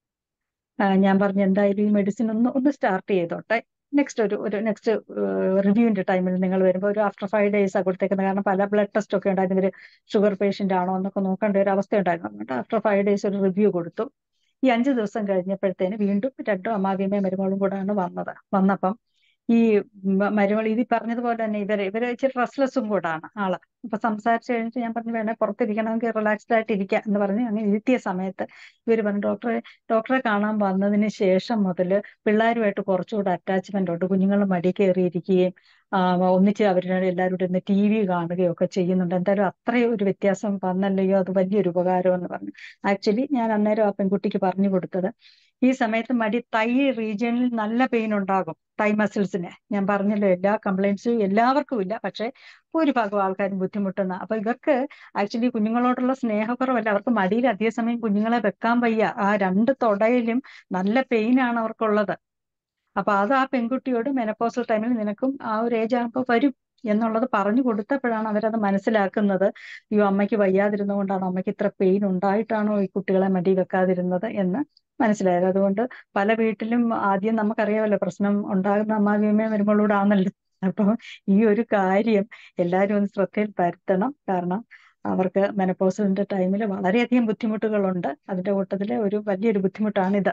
ഞാൻ പറഞ്ഞു എന്തായാലും ഈ മെഡിസിൻ ഒന്ന് ഒന്ന് സ്റ്റാർട്ട് ചെയ്തോട്ടെ, നെക്സ്റ്റ് ഒരു ഒരു നെക്സ്റ്റ് റിവ്യൂവിന്റെ ടൈമിൽ നിങ്ങൾ വരുമ്പോൾ ഒരു ആഫ്റ്റർ ഫൈവ് ഡേയ്സ് കൊടുത്തേക്കുന്നത്, കാരണം പല ബ്ലഡ് ടെസ്റ്റ് ഒക്കെ ഉണ്ടായിരുന്നു, ഇവർ ഷുഗർ പേഷ്യന്റ് ആണോ എന്നൊക്കെ നോക്കേണ്ട ഒരു അവസ്ഥ ഉണ്ടായിരുന്നു. അതുകൊണ്ട് ആഫ്റ്റർ ഫൈവ് ഡേയ്സ് ഒരു റിവ്യൂ കൊടുത്തു. ഈ അഞ്ച് ദിവസം കഴിഞ്ഞപ്പോഴത്തേന് വീണ്ടും രണ്ടും അമ്മാവിയമ്മയും മരുമകളും കൂടാണ് വന്നത്. വന്നപ്പം ഈ മരുമകൾ ഇത് പറഞ്ഞതുപോലെ തന്നെ ഇവര് ഇവര് ഇച്ചിരി റെസ്റ്റ്ലെസ്സും കൂടാണ് ആള്. അപ്പൊ സംസാരിച്ചു കഴിഞ്ഞിട്ട് ഞാൻ പറഞ്ഞു വേണേ പുറത്തിരിക്കണമെങ്കിൽ റിലാക്സ്ഡ് ആയിട്ട് ഇരിക്കുക എന്ന് പറഞ്ഞ് അങ്ങനെ ഇരുത്തിയ സമയത്ത് ഇവര് പറഞ്ഞു, ഡോക്ടറെ ഡോക്ടറെ കാണാൻ വന്നതിന് ശേഷം മുതൽ പിള്ളേരുമായിട്ട് കുറച്ചുകൂടെ അറ്റാച്ച്മെന്റ് ഉണ്ട്, കുഞ്ഞുങ്ങൾ മടി കയറിയിരിക്കുകയും ഒന്നിച്ച് അവരുടെ എല്ലാവരും ഇരുന്ന് ടി വി കാണുകയും ഒക്കെ ചെയ്യുന്നുണ്ട്. എന്തായാലും അത്രയും ഒരു വ്യത്യാസം വന്നല്ലയോ, അത് വലിയൊരു ഉപകാരം എന്ന് പറഞ്ഞു. ആക്ച്വലി ഞാൻ അന്നേരം ആ പെൺകുട്ടിക്ക് പറഞ്ഞു കൊടുത്തത്, ഈ സമയത്ത് മടി തൈ റീജിയനിൽ നല്ല പെയിൻ ഉണ്ടാകും, തൈ മസിൽസിന്. ഞാൻ പറഞ്ഞല്ലോ എല്ലാ കംപ്ലൈൻസും എല്ലാവർക്കും ഇല്ല, പക്ഷെ ഭൂരിഭാഗം ആൾക്കാരും ബുദ്ധിമുട്ടുന്ന. അപ്പൊ ഇവർക്ക് ആക്ച്വലി കുഞ്ഞുങ്ങളോടുള്ള സ്നേഹക്കുറവല്ല, അവർക്ക് മടിയിൽ അധിക സമയം കുഞ്ഞുങ്ങളെ വെക്കാൻ വയ്യ. ആ രണ്ട് തൊടയിലും നല്ല പെയിനാണ് അവർക്കുള്ളത്. അപ്പൊ അത് ആ പെൺകുട്ടിയോട് മെനപ്പോസൽ ടൈമിൽ നിനക്കും ആ ഒരു ഏജ് ആകുമ്പോൾ വരും എന്നുള്ളത് പറഞ്ഞു കൊടുത്തപ്പോഴാണ് അവരത് മനസ്സിലാക്കുന്നത്. ഈ അമ്മയ്ക്ക് വയ്യാതിരുന്നുകൊണ്ടാണോ, അമ്മയ്ക്ക് ഇത്ര പെയിൻ ഉണ്ടായിട്ടാണോ ഈ കുട്ടികളെ മടി വെക്കാതിരുന്നത് എന്ന് മനസ്സിലായത്. അതുകൊണ്ട് പല വീട്ടിലും ആദ്യം നമുക്കറിയാമല്ലോ പ്രശ്നം ഉണ്ടാകുന്ന അമ്മാവിയമ്മയും മരുമകളോടാണല്ലോ. അപ്പൊ ഈ ഒരു കാര്യം എല്ലാവരും ഒന്ന് ശ്രദ്ധയിൽ വരുത്തണം. കാരണം അവർക്ക് മെനപ്പോസലിന്റെ ടൈമിൽ വളരെയധികം ബുദ്ധിമുട്ടുകളുണ്ട്. അതിന്റെ കൂട്ടത്തിലെ ഒരു വലിയൊരു ബുദ്ധിമുട്ടാണിത്.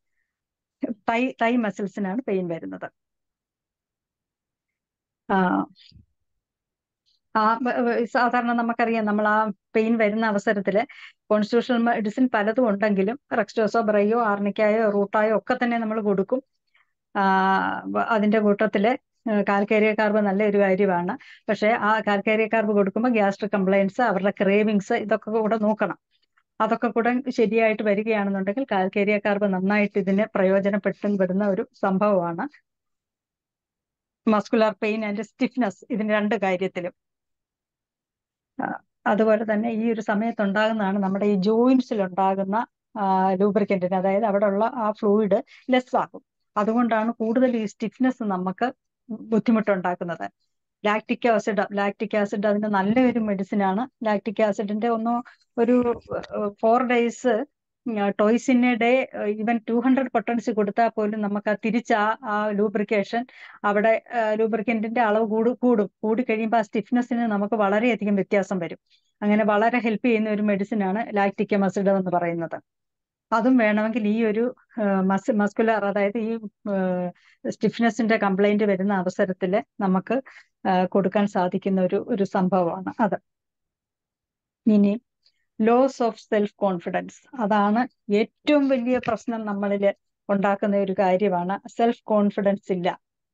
തൈ തൈ മസിൽസിനാണ് പെയിൻ വരുന്നത്. ആ ആ സാധാരണ നമുക്കറിയാം, നമ്മൾ ആ പെയിൻ വരുന്ന അവസരത്തില് കോൺസ്റ്റിറ്റ്യൂഷണൽ മെഡിസിൻ പലതും ഉണ്ടെങ്കിലും റെക്സ്റ്റോസോ ബ്രയോ ആർണിക്കായോ റൂട്ടായോ ഒക്കെ തന്നെ നമ്മൾ കൊടുക്കും. ആ അതിന്റെ കൂട്ടത്തില് കാൽക്കേരിയ കാർബ് നല്ലൊരു കാര്യമാണ്. പക്ഷെ ആ കാൽക്കേരിയ കാർബ് കൊടുക്കുമ്പോൾ ഗ്യാസ്ട്രിക് കംപ്ലൈൻസ്, അവരുടെ ക്രേവിങ്സ് ഇതൊക്കെ കൂടെ നോക്കണം. അതൊക്കെ കൂടെ ശരിയായിട്ട് വരികയാണെന്നുണ്ടെങ്കിൽ കാൽക്കേരിയ കാർബ് നന്നായിട്ട് ഇതിന് പ്രയോജനപ്പെട്ടു വരുന്ന ഒരു സംഭവമാണ്. മസ്കുലർ പെയിൻ ആൻഡ് സ്റ്റിഫ്നെസ് ഇതിന് രണ്ട് കാര്യത്തിലും. അതുപോലെ തന്നെ ഈ ഒരു സമയത്തുണ്ടാകുന്നതാണ് നമ്മുടെ ഈ ജോയിന്റ്സിൽ ഉണ്ടാകുന്ന ലൂബ്രിക്കന്റിന്, അതായത് അവിടെ ഉള്ള ആ ഫ്ലൂയിഡ് ലെസ് ആകും. അതുകൊണ്ടാണ് കൂടുതൽ ഈ സ്റ്റിഫ്നെസ് നമുക്ക് ബുദ്ധിമുട്ടുണ്ടാക്കുന്നത്. ലാക്റ്റിക് ആസിഡ് ലാക്റ്റിക് ആസിഡ് അതിന്റെ നല്ലൊരു മെഡിസിൻ ആണ്. ലാക്റ്റിക് ആസിഡിന്റെ ഒന്ന് ഒരു four days doses in a day, even two hundred potency കൊടുത്താൽ പോലും നമുക്ക് ആ തിരിച്ച് ആ ആ ലൂബ്രിക്കേഷൻ അവിടെ ലൂബ്രിക്കന്റിന്റെ അളവ് കൂടു കൂടും കൂടി കഴിയുമ്പോൾ ആ സ്റ്റിഫ്നെസ്സിന് നമുക്ക് വളരെയധികം വ്യത്യാസം വരും. അങ്ങനെ വളരെ ഹെൽപ്പ് ചെയ്യുന്ന ഒരു മെഡിസിൻ ആണ് ലാക്റ്റിക് ആസിഡ് എന്ന് പറയുന്നത്. അതും വേണമെങ്കിൽ ഈ ഒരു മസ് മസ്കുലർ അതായത് ഈ സ്റ്റിഫ്നെസ്സിന്റെ കംപ്ലൈന്റ് വരുന്ന അവസരത്തിൽ നമുക്ക് കൊടുക്കാൻ സാധിക്കുന്ന ഒരു ഒരു സംഭവമാണ് അത്. ഇനി ലോസ് ഓഫ് സെൽഫ് കോൺഫിഡൻസ്. അതാണ് ഏറ്റവും വലിയ പ്രശ്നം നമ്മളിൽ ഉണ്ടാക്കുന്ന ഒരു കാര്യമാണ്. സെൽഫ് കോൺഫിഡൻസ് ഇല്ല.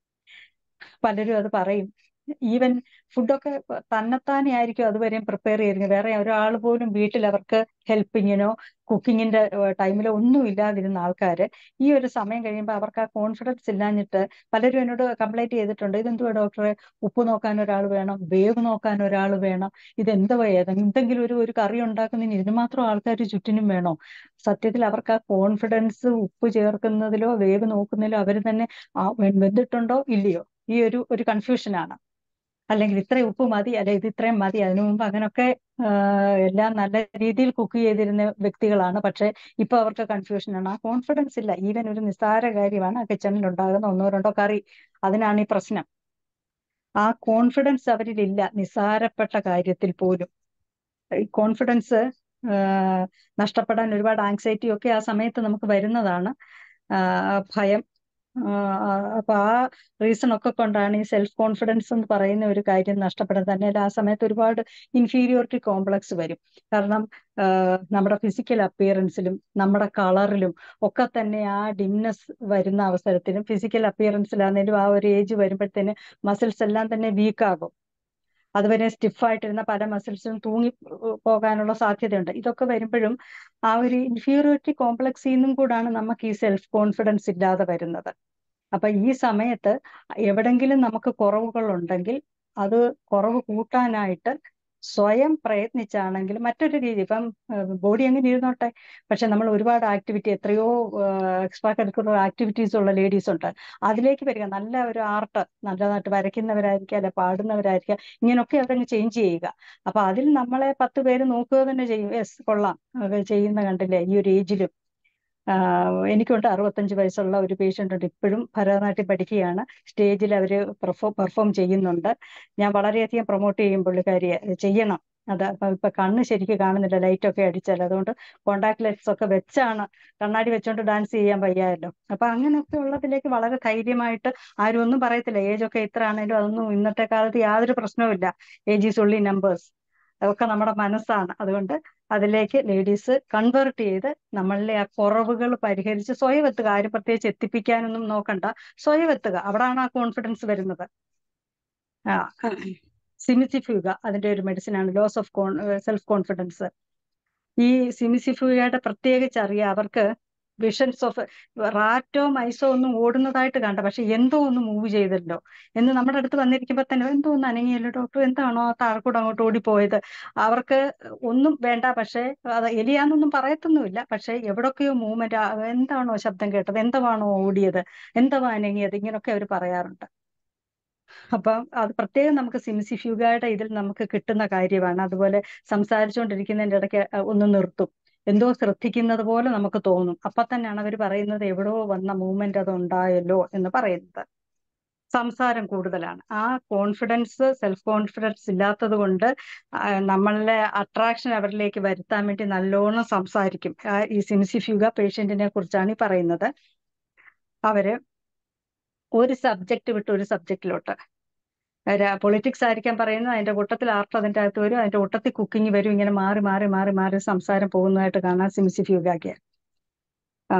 പലരും അത് പറയും. ഈവൻ ഫുഡൊക്കെ തന്നെത്താനെ ആയിരിക്കും അതുവരെയും പ്രിപ്പയർ ചെയ്തിരിക്കുന്നത്. വേറെ ഒരാൾ പോലും വീട്ടിൽ അവർക്ക് ഹെൽപ്പിങ്ങിനോ കുക്കിങ്ങിന്റെ ടൈമിലോ ഒന്നും ഇല്ലാതിരുന്ന ആൾക്കാര് ഈ ഒരു സമയം കഴിയുമ്പോൾ അവർക്ക് ആ കോൺഫിഡൻസ് ഇല്ലാഞ്ഞിട്ട് പലരും എന്നോട് കംപ്ലൈന്റ് ചെയ്തിട്ടുണ്ട്. ഇതെന്തുവാ ഡോക്ടറെ, ഉപ്പ് നോക്കാൻ ഒരാൾ വേണം, വേവ് നോക്കാൻ ഒരാൾ വേണം, ഇതെന്തുവാ എന്തെങ്കിലും ഒരു ഒരു കറി ഉണ്ടാക്കുന്നതിന് ഇതിന് മാത്രം ആൾക്കാർ ചുറ്റിനും വേണോ? സത്യത്തിൽ അവർക്ക് ആ കോൺഫിഡൻസ് ഉപ്പ് ചേർക്കുന്നതിലോ വേവ് നോക്കുന്നതിലോ അവർ തന്നെ ആ വെന്തിട്ടുണ്ടോ ഇല്ലയോ ഈ ഒരു ഒരു കൺഫ്യൂഷനാണ്. അല്ലെങ്കിൽ ഇത്രയും ഉപ്പ് മതി, അല്ലെ ഇത് ഇത്രയും മതി. അതിനു മുമ്പ് അങ്ങനൊക്കെ എല്ലാം നല്ല രീതിയിൽ കുക്ക് ചെയ്തിരുന്ന വ്യക്തികളാണ്. പക്ഷെ ഇപ്പൊ അവർക്ക് കൺഫ്യൂഷനാണ്, ആ കോൺഫിഡൻസ് ഇല്ല. ഈവൻ ഒരു നിസ്സാര കാര്യമാണ് ആ കിച്ചണിൽ ഉണ്ടാകുന്ന ഒന്നോ രണ്ടോ കറി, അതിനാണ് ഈ പ്രശ്നം. ആ കോൺഫിഡൻസ് അവരിലില്ല നിസ്സാരപ്പെട്ട കാര്യത്തിൽ പോലും. ഈ കോൺഫിഡൻസ് നഷ്ടപ്പെടാൻ ഒരുപാട് ആങ്സൈറ്റി ഒക്കെ ആ സമയത്ത് നമുക്ക് വരുന്നതാണ്. ഭയം. അപ്പൊ ആ റീസൺ ഒക്കെ കൊണ്ടാണ് ഈ സെൽഫ് കോൺഫിഡൻസ് എന്ന് പറയുന്ന ഒരു കാര്യം നഷ്ടപ്പെടുന്നത്. തന്നെ ആ സമയത്ത് ഒരുപാട് ഇൻഫീരിയോറിറ്റി കോംപ്ലക്സ് വരും. കാരണം നമ്മുടെ ഫിസിക്കൽ അപ്പിയറൻസിലും നമ്മുടെ കളറിലും ഒക്കെ തന്നെ ആ ഡിംനെസ് വരുന്ന അവസരത്തിലും ഫിസിക്കൽ അപ്പിയറൻസിലാണെങ്കിലും ആ ഒരു ഏജ് വരുമ്പോഴത്തേന് മസിൽസ് എല്ലാം തന്നെ വീക്കാകും. അതുവരെ സ്റ്റിഫായിട്ടിരുന്ന പല മസിൽസും തൂങ്ങി പോകാനുള്ള സാധ്യതയുണ്ട്. ഇതൊക്കെ വരുമ്പോഴും ആ ഒരു ഇൻഫീരിയോറിറ്റി കോംപ്ലക്സിൽ നിന്നും കൂടാണ് നമുക്ക് ഈ സെൽഫ് കോൺഫിഡൻസ് ഇല്ലാതെ വരുന്നത്. അപ്പൊ ഈ സമയത്ത് എവിടെങ്കിലും നമുക്ക് കുറവുകൾ ഉണ്ടെങ്കിൽ അത് കുറവ് കൂട്ടാനായിട്ട് സ്വയം പ്രയത്നിച്ചാണെങ്കിൽ മറ്റൊരു രീതി, ഇപ്പം ബോഡി എങ്ങനെ ഇരുന്നോട്ടെ, പക്ഷെ നമ്മൾ ഒരുപാട് ആക്ടിവിറ്റി, എത്രയോ എക്സ്ട്രാ കരിക്കുലർ ആക്ടിവിറ്റീസ് ഉള്ള ലേഡീസ് ഉണ്ട്, അതിലേക്ക് വരിക. നല്ല ഒരു ആർട്ട്, നല്ലതായിട്ട് വരയ്ക്കുന്നവരായിരിക്കാം, അല്ലെ പാടുന്നവരായിരിക്കാം, ഇങ്ങനെയൊക്കെ അവരങ്ങ് ചേഞ്ച് ചെയ്യുക. അപ്പൊ അതിൽ നമ്മളെ പത്ത് പേര് നോക്കുക തന്നെ ചെയ്യും. യെസ്, കൊള്ളാം, ചെയ്യുന്ന കണ്ടില്ലേ ഈ ഒരു ഏജിലും. എനിക്കുണ്ട് അറുപത്തഞ്ച് വയസ്സുള്ള ഒരു പേഷ്യൻ്റ് ഉണ്ട്, ഇപ്പോഴും ഭരതനാട്യം പഠിക്കുകയാണ്. സ്റ്റേജിൽ അവർ പെർഫോം പെർഫോം ചെയ്യുന്നുണ്ട്. ഞാൻ വളരെയധികം പ്രൊമോട്ട് ചെയ്യും പുള്ളിക്കാരിയെ, ചെയ്യണം അത്. അപ്പൊ ഇപ്പൊ കണ്ണ് ശരിക്കും കാണുന്നില്ല, ലൈറ്റൊക്കെ അടിച്ചാൽ, അതുകൊണ്ട് കോണ്ടാക്ട് ലെൻസ് ഒക്കെ വെച്ചാണ്, കണ്ണാടി വെച്ചോണ്ട് ഡാൻസ് ചെയ്യാൻ വയ്യാമല്ലോ. അപ്പൊ അങ്ങനെയൊക്കെ ഉള്ളതിലേക്ക് വളരെ ധൈര്യമായിട്ട്, ആരും ഒന്നും പറയത്തില്ല. ഏജൊക്കെ ഇത്ര ആണെങ്കിലും അതൊന്നും ഇന്നത്തെ കാലത്ത് യാതൊരു പ്രശ്നവുമില്ല. Age is only numbers. അതൊക്കെ നമ്മുടെ മനസ്സാണ്. അതുകൊണ്ട് അതിലേക്ക് ലേഡീസ് കൺവേർട്ട് ചെയ്ത് നമ്മളിലെ ആ കുറവുകൾ പരിഹരിച്ച് സ്വയം എത്തുക. ആരും പ്രത്യേകിച്ച് എത്തിപ്പിക്കാനൊന്നും നോക്കണ്ട, സ്വയം എത്തുക. അവിടാണ് ആ കോൺഫിഡൻസ് വരുന്നത്. ആ സിമിസിഫ്യൂഗ അതിന്റെ ഒരു മെഡിസിൻ ആണ്, loss of con self confidence. ഈ സിമിസിഫ്യൂഗയുടെ പ്രത്യേകിച്ച് അറിയാം, അവർക്ക് വിഷൻസ് ഓഫ് റാറ്റോ മൈസോ ഒന്നും ഓടുന്നതായിട്ട് കണ്ട, പക്ഷെ എന്തോ ഒന്ന് മൂവ് ചെയ്തല്ലോ എന്ന് നമ്മുടെ അടുത്ത് വന്നിരിക്കുമ്പോ തന്നെ എന്തോ ഒന്ന് അനങ്ങിയല്ലോ ഡോക്ടർ, എന്താണോ ആ താഴെക്കൂടെ അങ്ങോട്ട് ഓടിപ്പോയത്. അവർക്ക് ഒന്നും വേണ്ട, പക്ഷെ അത് എലിയാന്നൊന്നും പറയത്തൊന്നുമില്ല, പക്ഷെ എവിടൊക്കെയോ മൂവ്മെന്റ്, എന്താണോ ശബ്ദം കേട്ടത്, എന്താണോ ഓടിയത്, എന്താ അനങ്ങിയത്, ഇങ്ങനൊക്കെ അവർ പറയാറുണ്ട്. അപ്പം അത് പ്രത്യേകം നമുക്ക് സിമിസിഫ്യൂഗയുടെ ഇതിൽ നമുക്ക് കിട്ടുന്ന കാര്യമാണ്. അതുപോലെ സംസാരിച്ചുകൊണ്ടിരിക്കുന്നതിൻ്റെ ഇടയ്ക്ക് ഒന്ന് നിർത്തും, എന്തോ ശ്രദ്ധിക്കുന്നത് പോലെ നമുക്ക് തോന്നും. അപ്പൊ തന്നെയാണ് അവർ പറയുന്നത് എവിടോ വന്ന മൂവ്മെന്റ് അത് ഉണ്ടായല്ലോ എന്ന് പറയുന്നത്. സംസാരം കൂടുതലാണ്. ആ കോൺഫിഡൻസ്, സെൽഫ് കോൺഫിഡൻസ് ഇല്ലാത്തത് കൊണ്ട് നമ്മളുടെ അട്രാക്ഷൻ അവരിലേക്ക് വരുത്താൻ വേണ്ടി നല്ലോണം സംസാരിക്കും. ഈ സിമിസിഫ്യൂഗ പേഷ്യന്റിനെ കുറിച്ചാണ് ഈ പറയുന്നത്. അവര് ഒരു സബ്ജക്റ്റ് വിട്ട് ഒരു സബ്ജക്റ്റിലോട്ട്, പൊളിറ്റിക്സ് ആയിരിക്കാൻ പറയുന്നത്, അതിന്റെ കൂട്ടത്തിൽ ആർട്ട് അതിൻ്റെ അകത്ത് വരും, അതിന്റെ കൂട്ടത്തിൽ കുക്കിംഗ് വരും, ഇങ്ങനെ മാറി മാറി മാറി മാറി സംസാരം പോകുന്നതായിട്ട് കാണാൻ സിമിസിഫ്യൂഗയ്ക്ക്. ആ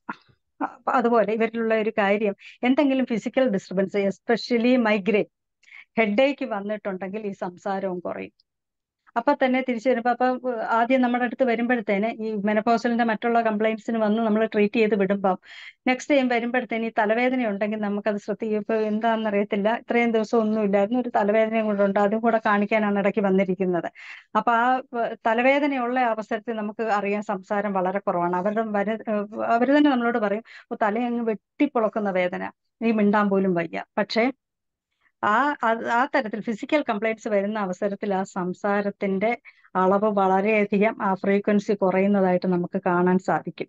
അതുപോലെ ഇവരിലുള്ള ഒരു കാര്യം, എന്തെങ്കിലും physical disturbance, especially migraine, headache വന്നിട്ടുണ്ടെങ്കിൽ ഈ സംസാരവും കുറയും. അപ്പൊ തന്നെ തിരിച്ചു വരുമ്പോ, അപ്പൊ ആദ്യം നമ്മുടെ അടുത്ത് വരുമ്പോഴത്തേന് ഈ മെനപ്പോസലിന്റെ മറ്റുള്ള കംപ്ലൈൻസിന് വന്ന് നമ്മൾ ട്രീറ്റ് ചെയ്ത് വിടുമ്പം നെക്സ്റ്റ് ടൈം വരുമ്പോഴത്തേന് ഈ തലവേദന ഉണ്ടെങ്കിൽ നമുക്കത് ശ്രദ്ധിക്കും. ഇപ്പൊ എന്താണെന്ന് അറിയത്തില്ല, ഇത്രയും ദിവസം ഒന്നും ഇല്ലായിരുന്നു, ഒരു തലവേദനയും കൂടെ ഉണ്ട്, അതും കൂടെ കാണിക്കാനാണ് ഇടയ്ക്ക് വന്നിരിക്കുന്നത്. അപ്പൊ ആ തലവേദനയുള്ള അവസരത്തിൽ നമുക്ക് അറിയാൻ സംസാരം വളരെ കുറവാണ്. അവരുടെ വര അവർ തന്നെ നമ്മളോട് പറയും, തലയങ്ങ് വെട്ടിപ്പൊളക്കുന്ന വേദന, ഈ മിണ്ടാൻ പോലും വയ്യ. പക്ഷേ ആ ആ തരത്തിൽ ഫിസിക്കൽ കംപ്ലൈൻറ്റ്സ് വരുന്ന അവസരത്തിൽ ആ സംസാരത്തിന്റെ അളവ് വളരെയധികം, ആ ഫ്രീക്വൻസി കുറയുന്നതായിട്ട് നമുക്ക് കാണാൻ സാധിക്കും.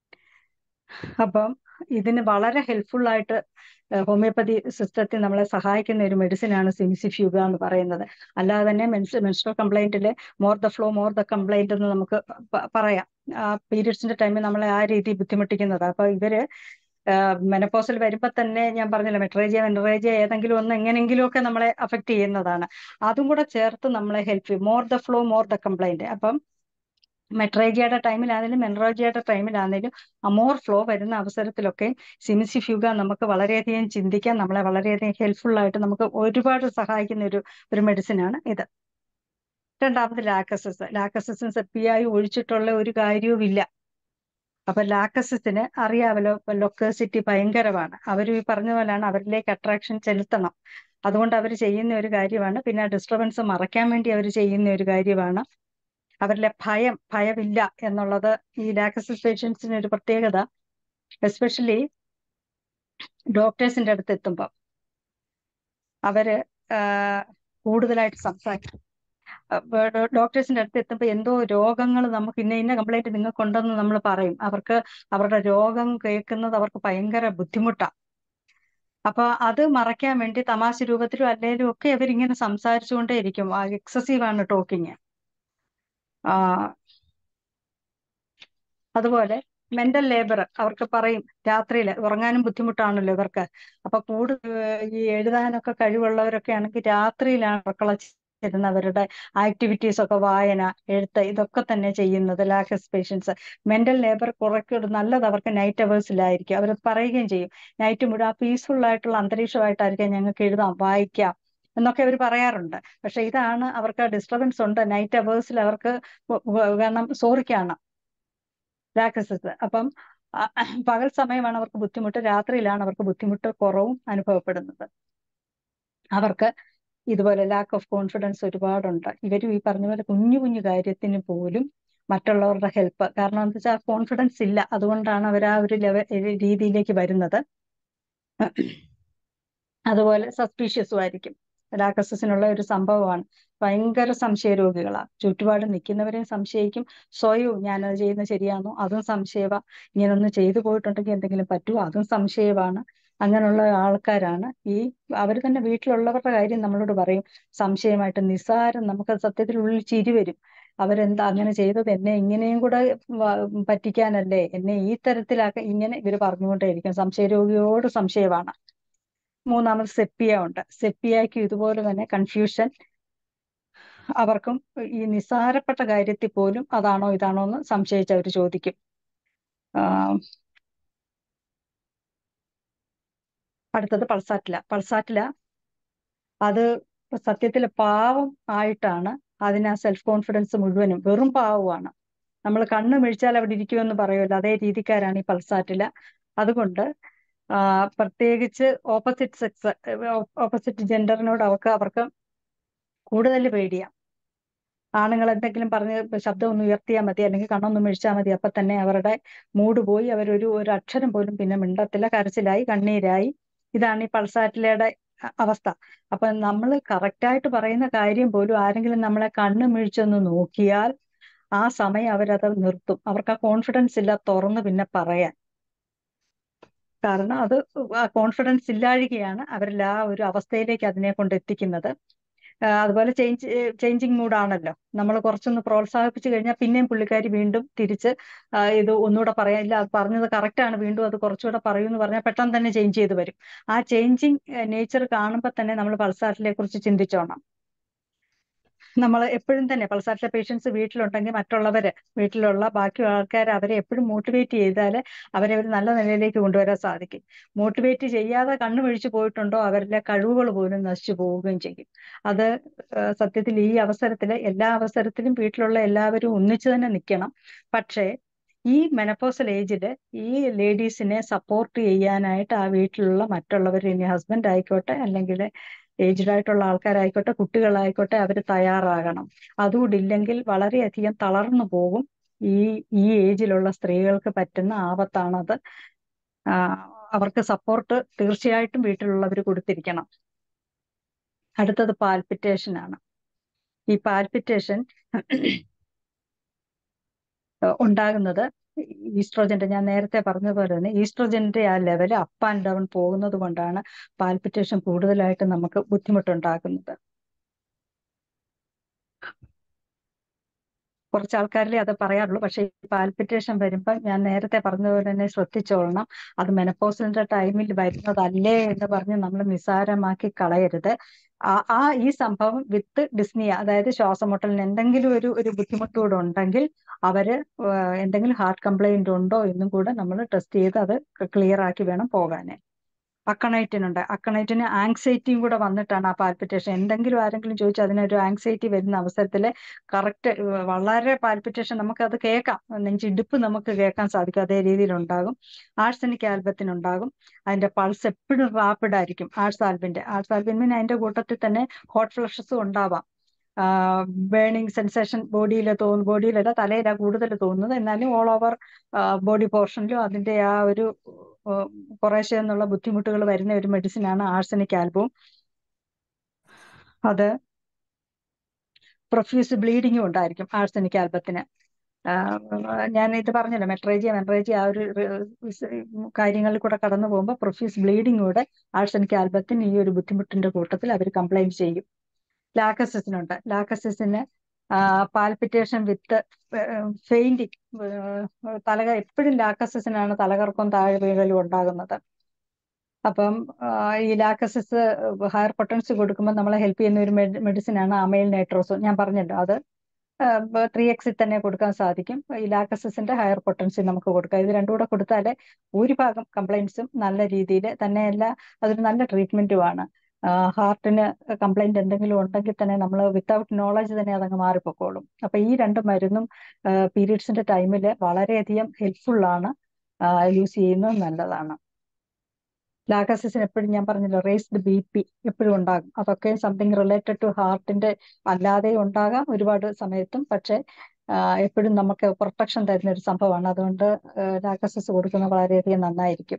അപ്പം ഇതിന് വളരെ ഹെൽപ്ഫുൾ ആയിട്ട് ഹോമിയോപ്പതി സിസ്റ്റത്തിൽ നമ്മളെ സഹായിക്കുന്ന ഒരു മെഡിസിനാണ് സിമിസിഫ്യൂഗ എന്ന് പറയുന്നത്. അല്ലാതെ തന്നെ മെൻസ് മെൻസ്ട്രൽ കംപ്ലൈന്റിൽ more the flow more the complaint എന്ന് നമുക്ക് പറയാം. ആ പീരിയഡ്സിന്റെ ടൈമിൽ നമ്മളെ ആ രീതി ബുദ്ധിമുട്ടിക്കുന്നത്. അപ്പൊ ഇവര് മെനപ്പോസൽ വരുമ്പോ തന്നെ ഞാൻ പറഞ്ഞില്ല, മെട്രേജിയ മെനറേജിയ ഏതെങ്കിലും ഒന്ന് എങ്ങനെയെങ്കിലും ഒക്കെ നമ്മളെ അഫക്ട് ചെയ്യുന്നതാണ്. അതും കൂടെ ചേർത്ത് നമ്മളെ ഹെൽപ്പ് ചെയ്യും. More the flow more the complaint. അപ്പം മെട്രേജിയയുടെ ടൈമിലാണെങ്കിലും മെൻറോജിയയുടെ ടൈമിലാണെങ്കിലും അമോർ ഫ്ലോ വരുന്ന അവസരത്തിലൊക്കെ സിമിസിഫ്യൂഗ നമുക്ക് വളരെയധികം ചിന്തിക്കാൻ നമ്മളെ വളരെയധികം ഹെൽപ്ഫുൾ ആയിട്ട് നമുക്ക് ഒരുപാട് സഹായിക്കുന്ന ഒരു ഒരു മെഡിസിനാണ് ഇത്. രണ്ടാമത് ലാക്കസിസ്. ലാക്കസിസും സെപ്പിയായി ഒഴിച്ചിട്ടുള്ള ഒരു കാര്യവുമില്ല. അപ്പൊ ലാക്കസിന് അറിയാമല്ലോ, ലൊക്കേസിറ്റി ഭയങ്കരമാണ്. അവർ ഈ പറഞ്ഞ പോലെയാണ്, അവരിലേക്ക് അട്രാക്ഷൻ ചെലുത്തണം. അതുകൊണ്ട് അവർ ചെയ്യുന്ന ഒരു കാര്യമാണ്. പിന്നെ ഡിസ്റ്റർബൻസ് മറയ്ക്കാൻ വേണ്ടി അവർ ചെയ്യുന്ന ഒരു കാര്യമാണ്. അവരിലെ ഭയം ഭയമില്ല എന്നുള്ളത് ഈ ലാക്കസിസ് പേഷ്യൻസിന് ഒരു പ്രത്യേകത. എസ്പെഷ്യലി ഡോക്ടേഴ്സിന്റെ അടുത്ത് എത്തുമ്പോൾ അവര് കൂടുതലായിട്ട് സംസാരിക്കും. ഡോക്ടേഴ്സിന്റെ അടുത്ത് എത്തുമ്പോൾ എന്തോ രോഗങ്ങൾ നമുക്ക് ഇന്ന ഇന്ന കംപ്ലൈന്റ് നിങ്ങൾക്കുണ്ടെന്ന് നമ്മൾ പറയും. അവർക്ക് അവരുടെ രോഗം കേൾക്കുന്നത് അവർക്ക് ഭയങ്കര ബുദ്ധിമുട്ടാണ്. അപ്പൊ അത് മറയ്ക്കാൻ വേണ്ടി തമാശ രൂപത്തിലും അല്ലെങ്കിലും ഒക്കെ അവരിങ്ങനെ സംസാരിച്ചുകൊണ്ടേ ഇരിക്കും. എക്സസീവ് ആണ് ടോക്കിങ്. ആ അതുപോലെ മെന്റൽ ലേബർ അവർക്ക് പറയും, രാത്രിയിൽ ഉറങ്ങാനും ബുദ്ധിമുട്ടാണല്ലോ ഇവർക്ക്. അപ്പൊ കൂടുതൽ ഈ എഴുതാനൊക്കെ കഴിവുള്ളവരൊക്കെ ആണെങ്കിൽ രാത്രിയിലാണ് മക്കളെ ചെല്ലുന്നവരുടെ ആക്ടിവിറ്റീസ് ഒക്കെ, വായന, എഴുത്ത്, ഇതൊക്കെ തന്നെ ചെയ്യുന്നത് ലാക്കസ് പേഷ്യൻസ്. മെന്റൽ ലേബർ കുറയ്ക്കൂടെ നല്ലത് അവർക്ക് നൈറ്റ് അവേഴ്സിലായിരിക്കും. അവർ പറയുകയും ചെയ്യും, നൈറ്റ് മുഴുവൻ ആ പീസ്ഫുൾ ആയിട്ടുള്ള അന്തരീക്ഷമായിട്ടായിരിക്കും ഞങ്ങൾക്ക് എഴുതാം, വായിക്കാം എന്നൊക്കെ അവർ പറയാറുണ്ട്. പക്ഷെ ഇതാണ് അവർക്ക് ഡിസ്റ്റർബൻസ് ഉണ്ട് നൈറ്റ് അവേഴ്സിൽ അവർക്ക്. കാരണം സോറിക്കാണ് ലാക്കസിസ്. അപ്പം പകൽ സമയമാണ് അവർക്ക് ബുദ്ധിമുട്ട്, രാത്രിയിലാണ് അവർക്ക് ബുദ്ധിമുട്ട് കുറവും അനുഭവപ്പെടുന്നത്. അവർക്ക് ഇതുപോലെ ലാക്ക് ഓഫ് കോൺഫിഡൻസ് ഒരുപാടുണ്ട്. ഇവരും ഈ പറഞ്ഞ പോലെ കുഞ്ഞു കുഞ്ഞു കാര്യത്തിന് പോലും മറ്റുള്ളവരുടെ ഹെൽപ്പ്, കാരണം എന്താ വെച്ചാൽ കോൺഫിഡൻസ് ഇല്ല, അതുകൊണ്ടാണ് അവർ ആ ഒരു ലെവൽ രീതിയിലേക്ക് വരുന്നത്. അതുപോലെ സസ്പീഷ്യസും ആയിരിക്കും. ലാക്കസിനുള്ള ഒരു സംഭവമാണ്. ഭയങ്കര സംശയരോഗികളാണ്. ചുറ്റുപാട് നിൽക്കുന്നവരെയും സംശയിക്കും, സ്വയവും ഞാനത് ചെയ്യുന്നത് ശരിയാണോ അതും സംശയവാ, ഇങ്ങനൊന്ന് ചെയ്തു പോയിട്ടുണ്ടെങ്കിൽ എന്തെങ്കിലും പറ്റുമോ അതും സംശയമാണ്. അങ്ങനെയുള്ള ആൾക്കാരാണ് ഈ അവർ തന്നെ. വീട്ടിലുള്ളവരുടെ കാര്യം നമ്മളോട് പറയും സംശയമായിട്ട്, നിസ്സാരം, നമുക്ക് സത്യത്തിൽ ഉള്ളിൽ ചിരി വരും. അവരെന്താ അങ്ങനെ ചെയ്തത്, എന്നെ ഇങ്ങനെയും കൂടെ പറ്റിക്കാനല്ലേ, എന്നെ ഈ തരത്തിലാക്ക, ഇങ്ങനെ ഇവർ പറഞ്ഞുകൊണ്ടേയിരിക്കും. സംശയരോഗിയോട് സംശയമാണ്. മൂന്നാമത് സെപ്പിയ ഉണ്ട്. സെപ്പിയയ്ക്ക് ഇതുപോലെ തന്നെ കൺഫ്യൂഷൻ. അവർക്കും ഈ നിസ്സാരപ്പെട്ട കാര്യത്തിൽ പോലും അതാണോ ഇതാണോ എന്ന് സംശയിച്ച് അവർ ചോദിക്കും. അടുത്തത് പൾസാറ്റില. പൾസാറ്റില അത് സത്യത്തിൽ പാവം ആയിട്ടാണ് അതിന് ആ സെൽഫ് കോൺഫിഡൻസ് മുഴുവനും. വെറും പാവമാണ്. നമ്മൾ കണ്ണ് മിഴിച്ചാൽ അവിടെ ഇരിക്കുമെന്ന് പറയുമല്ലോ, അതേ രീതിക്കാരാണ് ഈ പൾസാറ്റില. അതുകൊണ്ട് പ്രത്യേകിച്ച് ഓപ്പോസിറ്റ് സെക്സ്, ഓപ്പോസിറ്റ് ജെൻഡറിനോട് അവർക്ക് അവർക്ക് കൂടുതൽ പേടിയാണ്. ആണുങ്ങൾ എന്തെങ്കിലും പറഞ്ഞ് ശബ്ദം ഒന്ന് ഉയർത്തിയാൽ മതി, അല്ലെങ്കിൽ കണ്ണൊന്ന് മിഴിച്ചാൽ മതി, അപ്പൊ തന്നെ അവരുടെ മൂഡ് പോയി. അവരൊരു ഒരു അക്ഷരം പോലും പിന്നെ മിണ്ടത്തില്ല, കരച്ചിലായി, കണ്ണീരായി. ഇതാണ് ഈ പൾസാറ്റിലയുടെ അവസ്ഥ. അപ്പൊ നമ്മൾ കറക്റ്റായിട്ട് പറയുന്ന കാര്യം പോലും ആരെങ്കിലും നമ്മളെ കണ്ണ് മിഴിച്ചൊന്ന് നോക്കിയാൽ ആ സമയം അവരത് നിർത്തും. അവർക്ക് ആ കോൺഫിഡൻസ് ഇല്ല തുറന്ന് പിന്നെ പറയാൻ. കാരണം അത് കോൺഫിഡൻസ് ഇല്ലാഴികയാണ് അവരിൽ ആ ഒരു അവസ്ഥയിലേക്ക് അതിനെ കൊണ്ട് എത്തിക്കുന്നത്. അതുപോലെ ചേഞ്ച് ചേഞ്ചിങ് മൂഡാണല്ലോ. നമ്മൾ കുറച്ചൊന്ന് പ്രോത്സാഹിപ്പിച്ചു കഴിഞ്ഞാൽ പിന്നെയും പുള്ളിക്കാരി വീണ്ടും തിരിച്ച് ഇത് ഒന്നുകൂടെ പറയാൻ, ഇല്ല അത് പറഞ്ഞത് കറക്റ്റാണ്, വീണ്ടും അത് കുറച്ചുകൂടെ പറയൂ എന്ന് പറഞ്ഞാൽ പെട്ടെന്ന് തന്നെ ചേഞ്ച് ചെയ്ത് വരും. ആ ചേഞ്ചിങ് നേച്ചർ കാണുമ്പോൾ തന്നെ നമ്മൾ പൾസാറ്റിലെ കുറിച്ച് ചിന്തിച്ചോണം. നമ്മൾ എപ്പോഴും തന്നെ പൾസാറ്റിലെ പേഷ്യൻസ് വീട്ടിലുണ്ടെങ്കിൽ മറ്റുള്ളവര്, വീട്ടിലുള്ള ബാക്കി ആൾക്കാർ അവരെ എപ്പോഴും മോട്ടിവേറ്റ് ചെയ്താൽ അവരെ ഒരു നല്ല നിലയിലേക്ക് കൊണ്ടുവരാൻ സാധിക്കും. മോട്ടിവേറ്റ് ചെയ്യാതെ കണ്ണു വീഴ്ച പോയിട്ടുണ്ടോ അവരിലെ കഴിവുകൾ പോലും നശിച്ചു പോവുകയും ചെയ്യും. അത് സത്യത്തിൽ ഈ അവസരത്തിൽ എല്ലാ അവസരത്തിലും വീട്ടിലുള്ള എല്ലാവരും ഒന്നിച്ചു തന്നെ നിൽക്കണം. പക്ഷേ ഈ മെനപ്പോസൽ ഏജില് ഈ ലേഡീസിനെ സപ്പോർട്ട് ചെയ്യാനായിട്ട് ആ വീട്ടിലുള്ള മറ്റുള്ളവർ, ഇനി ഹസ്ബൻഡ് ആയിക്കോട്ടെ അല്ലെങ്കിൽ ഏജ്ഡ് ആയിട്ടുള്ള ആൾക്കാരായിക്കോട്ടെ കുട്ടികളായിക്കോട്ടെ, അവർ തയ്യാറാകണം. അതുകൂടി ഇല്ലെങ്കിൽ വളരെയധികം തളർന്നു പോകും. ഈ ഈ ഏജിലുള്ള സ്ത്രീകൾക്ക് പറ്റുന്ന ആപത്താണത്. അവർക്ക് സപ്പോർട്ട് തീർച്ചയായിട്ടും വീട്ടിലുള്ളവർ കൊടുത്തിരിക്കണം. അടുത്തത് പാൽപിറ്റേഷൻ ആണ്. ഈ പാൽപിറ്റേഷൻ ഉണ്ടാകുന്നത് ഈസ്ട്രോജന്റെ, ഞാൻ നേരത്തെ പറഞ്ഞതുപോലെ തന്നെ ഈസ്ട്രോജന്റെ ആ ലെവൽ അപ്പ് ആൻഡ് ഡൗൺ പോകുന്നത് കൊണ്ടാണ് പാൽപിറ്റേഷൻ കൂടുതലായിട്ട് നമുക്ക് ബുദ്ധിമുട്ടുണ്ടാകുന്നത്. കുറച്ച് ആൾക്കാരിലേ അത് പറയാറുള്ളൂ. പക്ഷെ ഈ പാൽപിറ്റേഷൻ വരുമ്പോൾ ഞാൻ നേരത്തെ പറഞ്ഞതുപോലെ തന്നെ ശ്രദ്ധിച്ചോളണം. അത് മെനപ്പോസിന്റെ ടൈമിൽ വരുന്നതല്ലേ എന്ന് പറഞ്ഞ് നമ്മൾ നിസ്സാരമാക്കി കളയരുത്. ആ ആ ഈ സംഭവം വിത്ത് ഡിസ്നിയ, അതായത് ശ്വാസമുട്ടലിന് എന്തെങ്കിലും ഒരു ഒരു ബുദ്ധിമുട്ടുകൂടെ ഉണ്ടെങ്കിൽ അവര് എന്തെങ്കിലും ഹാർട്ട് കംപ്ലൈന്റ് ഉണ്ടോ എന്നും കൂടെ നമ്മൾ ടെസ്റ്റ് ചെയ്ത് അത് ക്ലിയർ ആക്കി വേണം പോകാന്. അക്കണൈറ്റിനുണ്ട്. അക്കണൈറ്റിന് ആങ്സൈറ്റിയും കൂടെ വന്നിട്ടാണ് ആ പാൽപിറ്റേഷൻ. എന്തെങ്കിലും ആരെങ്കിലും ചോദിച്ചാൽ അതിനൊരു ആങ്സൈറ്റി വരുന്ന അവസരത്തിൽ കറക്റ്റ് വളരെ പാൽപിറ്റേഷൻ നമുക്കത് കേൾക്കാം, നെഞ്ചിടിപ്പ് നമുക്ക് കേൾക്കാൻ സാധിക്കും, അതേ രീതിയിലുണ്ടാകും. ആഴ്സനിക് ആൽബത്തിനുണ്ടാകും. അതിന്റെ പൾസ് എപ്പോഴും റാപ്പിഡ് ആയിരിക്കും. ആഴ്സ് ആൽബിന്റെ ആഴ്സ് ആൽബിൻ പിന്നെ അതിന്റെ കൂട്ടത്തിൽ തന്നെ ഹോട്ട് ഫ്ലഷസും ഉണ്ടാവാം. ബേണിംഗ് സെൻസേഷൻ ബോഡിയിൽ തോന്നുന്നു, ബോഡിയിലല്ല തലയിലാണ് കൂടുതൽ തോന്നുന്നത്, എന്നാലും ഓൾ ഓവർ ബോഡി പോർഷനിലും അതിന്റെ ആ ഒരു കുറേശ്ശെ എന്നുള്ള ബുദ്ധിമുട്ടുകൾ വരുന്ന ഒരു മെഡിസിൻ ആണ് ആഴ്സനിക് ആൽബവും. അത് പ്രൊഫ്യൂസ് ബ്ലീഡിങ്ങും ഉണ്ടായിരിക്കും ആഴ്സനിക് ആൽബത്തിന്. ഞാൻ ഇത് പറഞ്ഞല്ലോ, മെട്രേജിയ മെട്രേജിയ ആ ഒരു കാര്യങ്ങളിൽ കൂടെ കടന്നു പോകുമ്പോൾ പ്രൊഫ്യൂസ് ബ്ലീഡിങ്ങൂടെ ആഴ്സനിക് ആൽബത്തിന് ഈ ഒരു ബുദ്ധിമുട്ടിന്റെ കൂട്ടത്തിൽ അവർ കംപ്ലൈന്റ് ചെയ്യും. ലാക്കസിസിനുണ്ട്. ലാക്കസിസിന് പാൽപിറ്റേഷൻ വിത്ത് ഫെയിൻറ്റിങ്, തലക എപ്പോഴും ലാക്കസിസിനാണ് തലകറക്കം താഴെ വീഴലും ഉണ്ടാകുന്നത്. അപ്പം ഈ ലാക്കസിസ് ഹയർ പൊട്ടൻസി കൊടുക്കുമ്പോൾ നമ്മളെ ഹെൽപ്പ് ചെയ്യുന്ന ഒരു മെഡിസിൻ ആണ് അമൈൽ നൈട്രോസോ. ഞാൻ പറഞ്ഞല്ലോ, അത് ത്രീ എക്സിൽ തന്നെ കൊടുക്കാൻ സാധിക്കും. ഈ ലാക്കസിസിന്റെ ഹയർ പൊട്ടൻസി നമുക്ക് കൊടുക്കാം. ഇത് രണ്ടും കൂടെ കൊടുത്താൽ ഭൂരിഭാഗം കംപ്ലൈൻറ്റ്സും നല്ല രീതിയിൽ തന്നെയല്ല, അതൊരു നല്ല ട്രീറ്റ്മെന്റുമാണ്. ഹാർട്ടിന് കംപ്ലൈന്റ് എന്തെങ്കിലും ഉണ്ടെങ്കിൽ തന്നെ നമ്മൾ വിത്തൗട്ട് നോളജ് തന്നെ അതങ്ങ് മാറിപ്പോക്കോളും. അപ്പൊ ഈ രണ്ട് മരുന്നും പീരീഡ്സിന്റെ ടൈമിൽ വളരെയധികം ഹെൽപ്ഫുള്ളാണ്, യൂസ് ചെയ്യുന്നത് നല്ലതാണ്. ലാക്കസിസിന് എപ്പോഴും ഞാൻ പറഞ്ഞല്ലോ, റേസ്ഡ് ബി പി എപ്പോഴും ഉണ്ടാകും. അതൊക്കെ സംതിങ് റിലേറ്റഡ് ടു ഹാർട്ടിന്റെ അല്ലാതെ ഉണ്ടാകാം ഒരുപാട് സമയത്തും. പക്ഷെ എപ്പോഴും നമുക്ക് പ്രൊട്ടക്ഷൻ തരുന്ന ഒരു സംഭവമാണ്. അതുകൊണ്ട് ലാക്കസിസ് കൊടുക്കുന്നത് വളരെയധികം നന്നായിരിക്കും.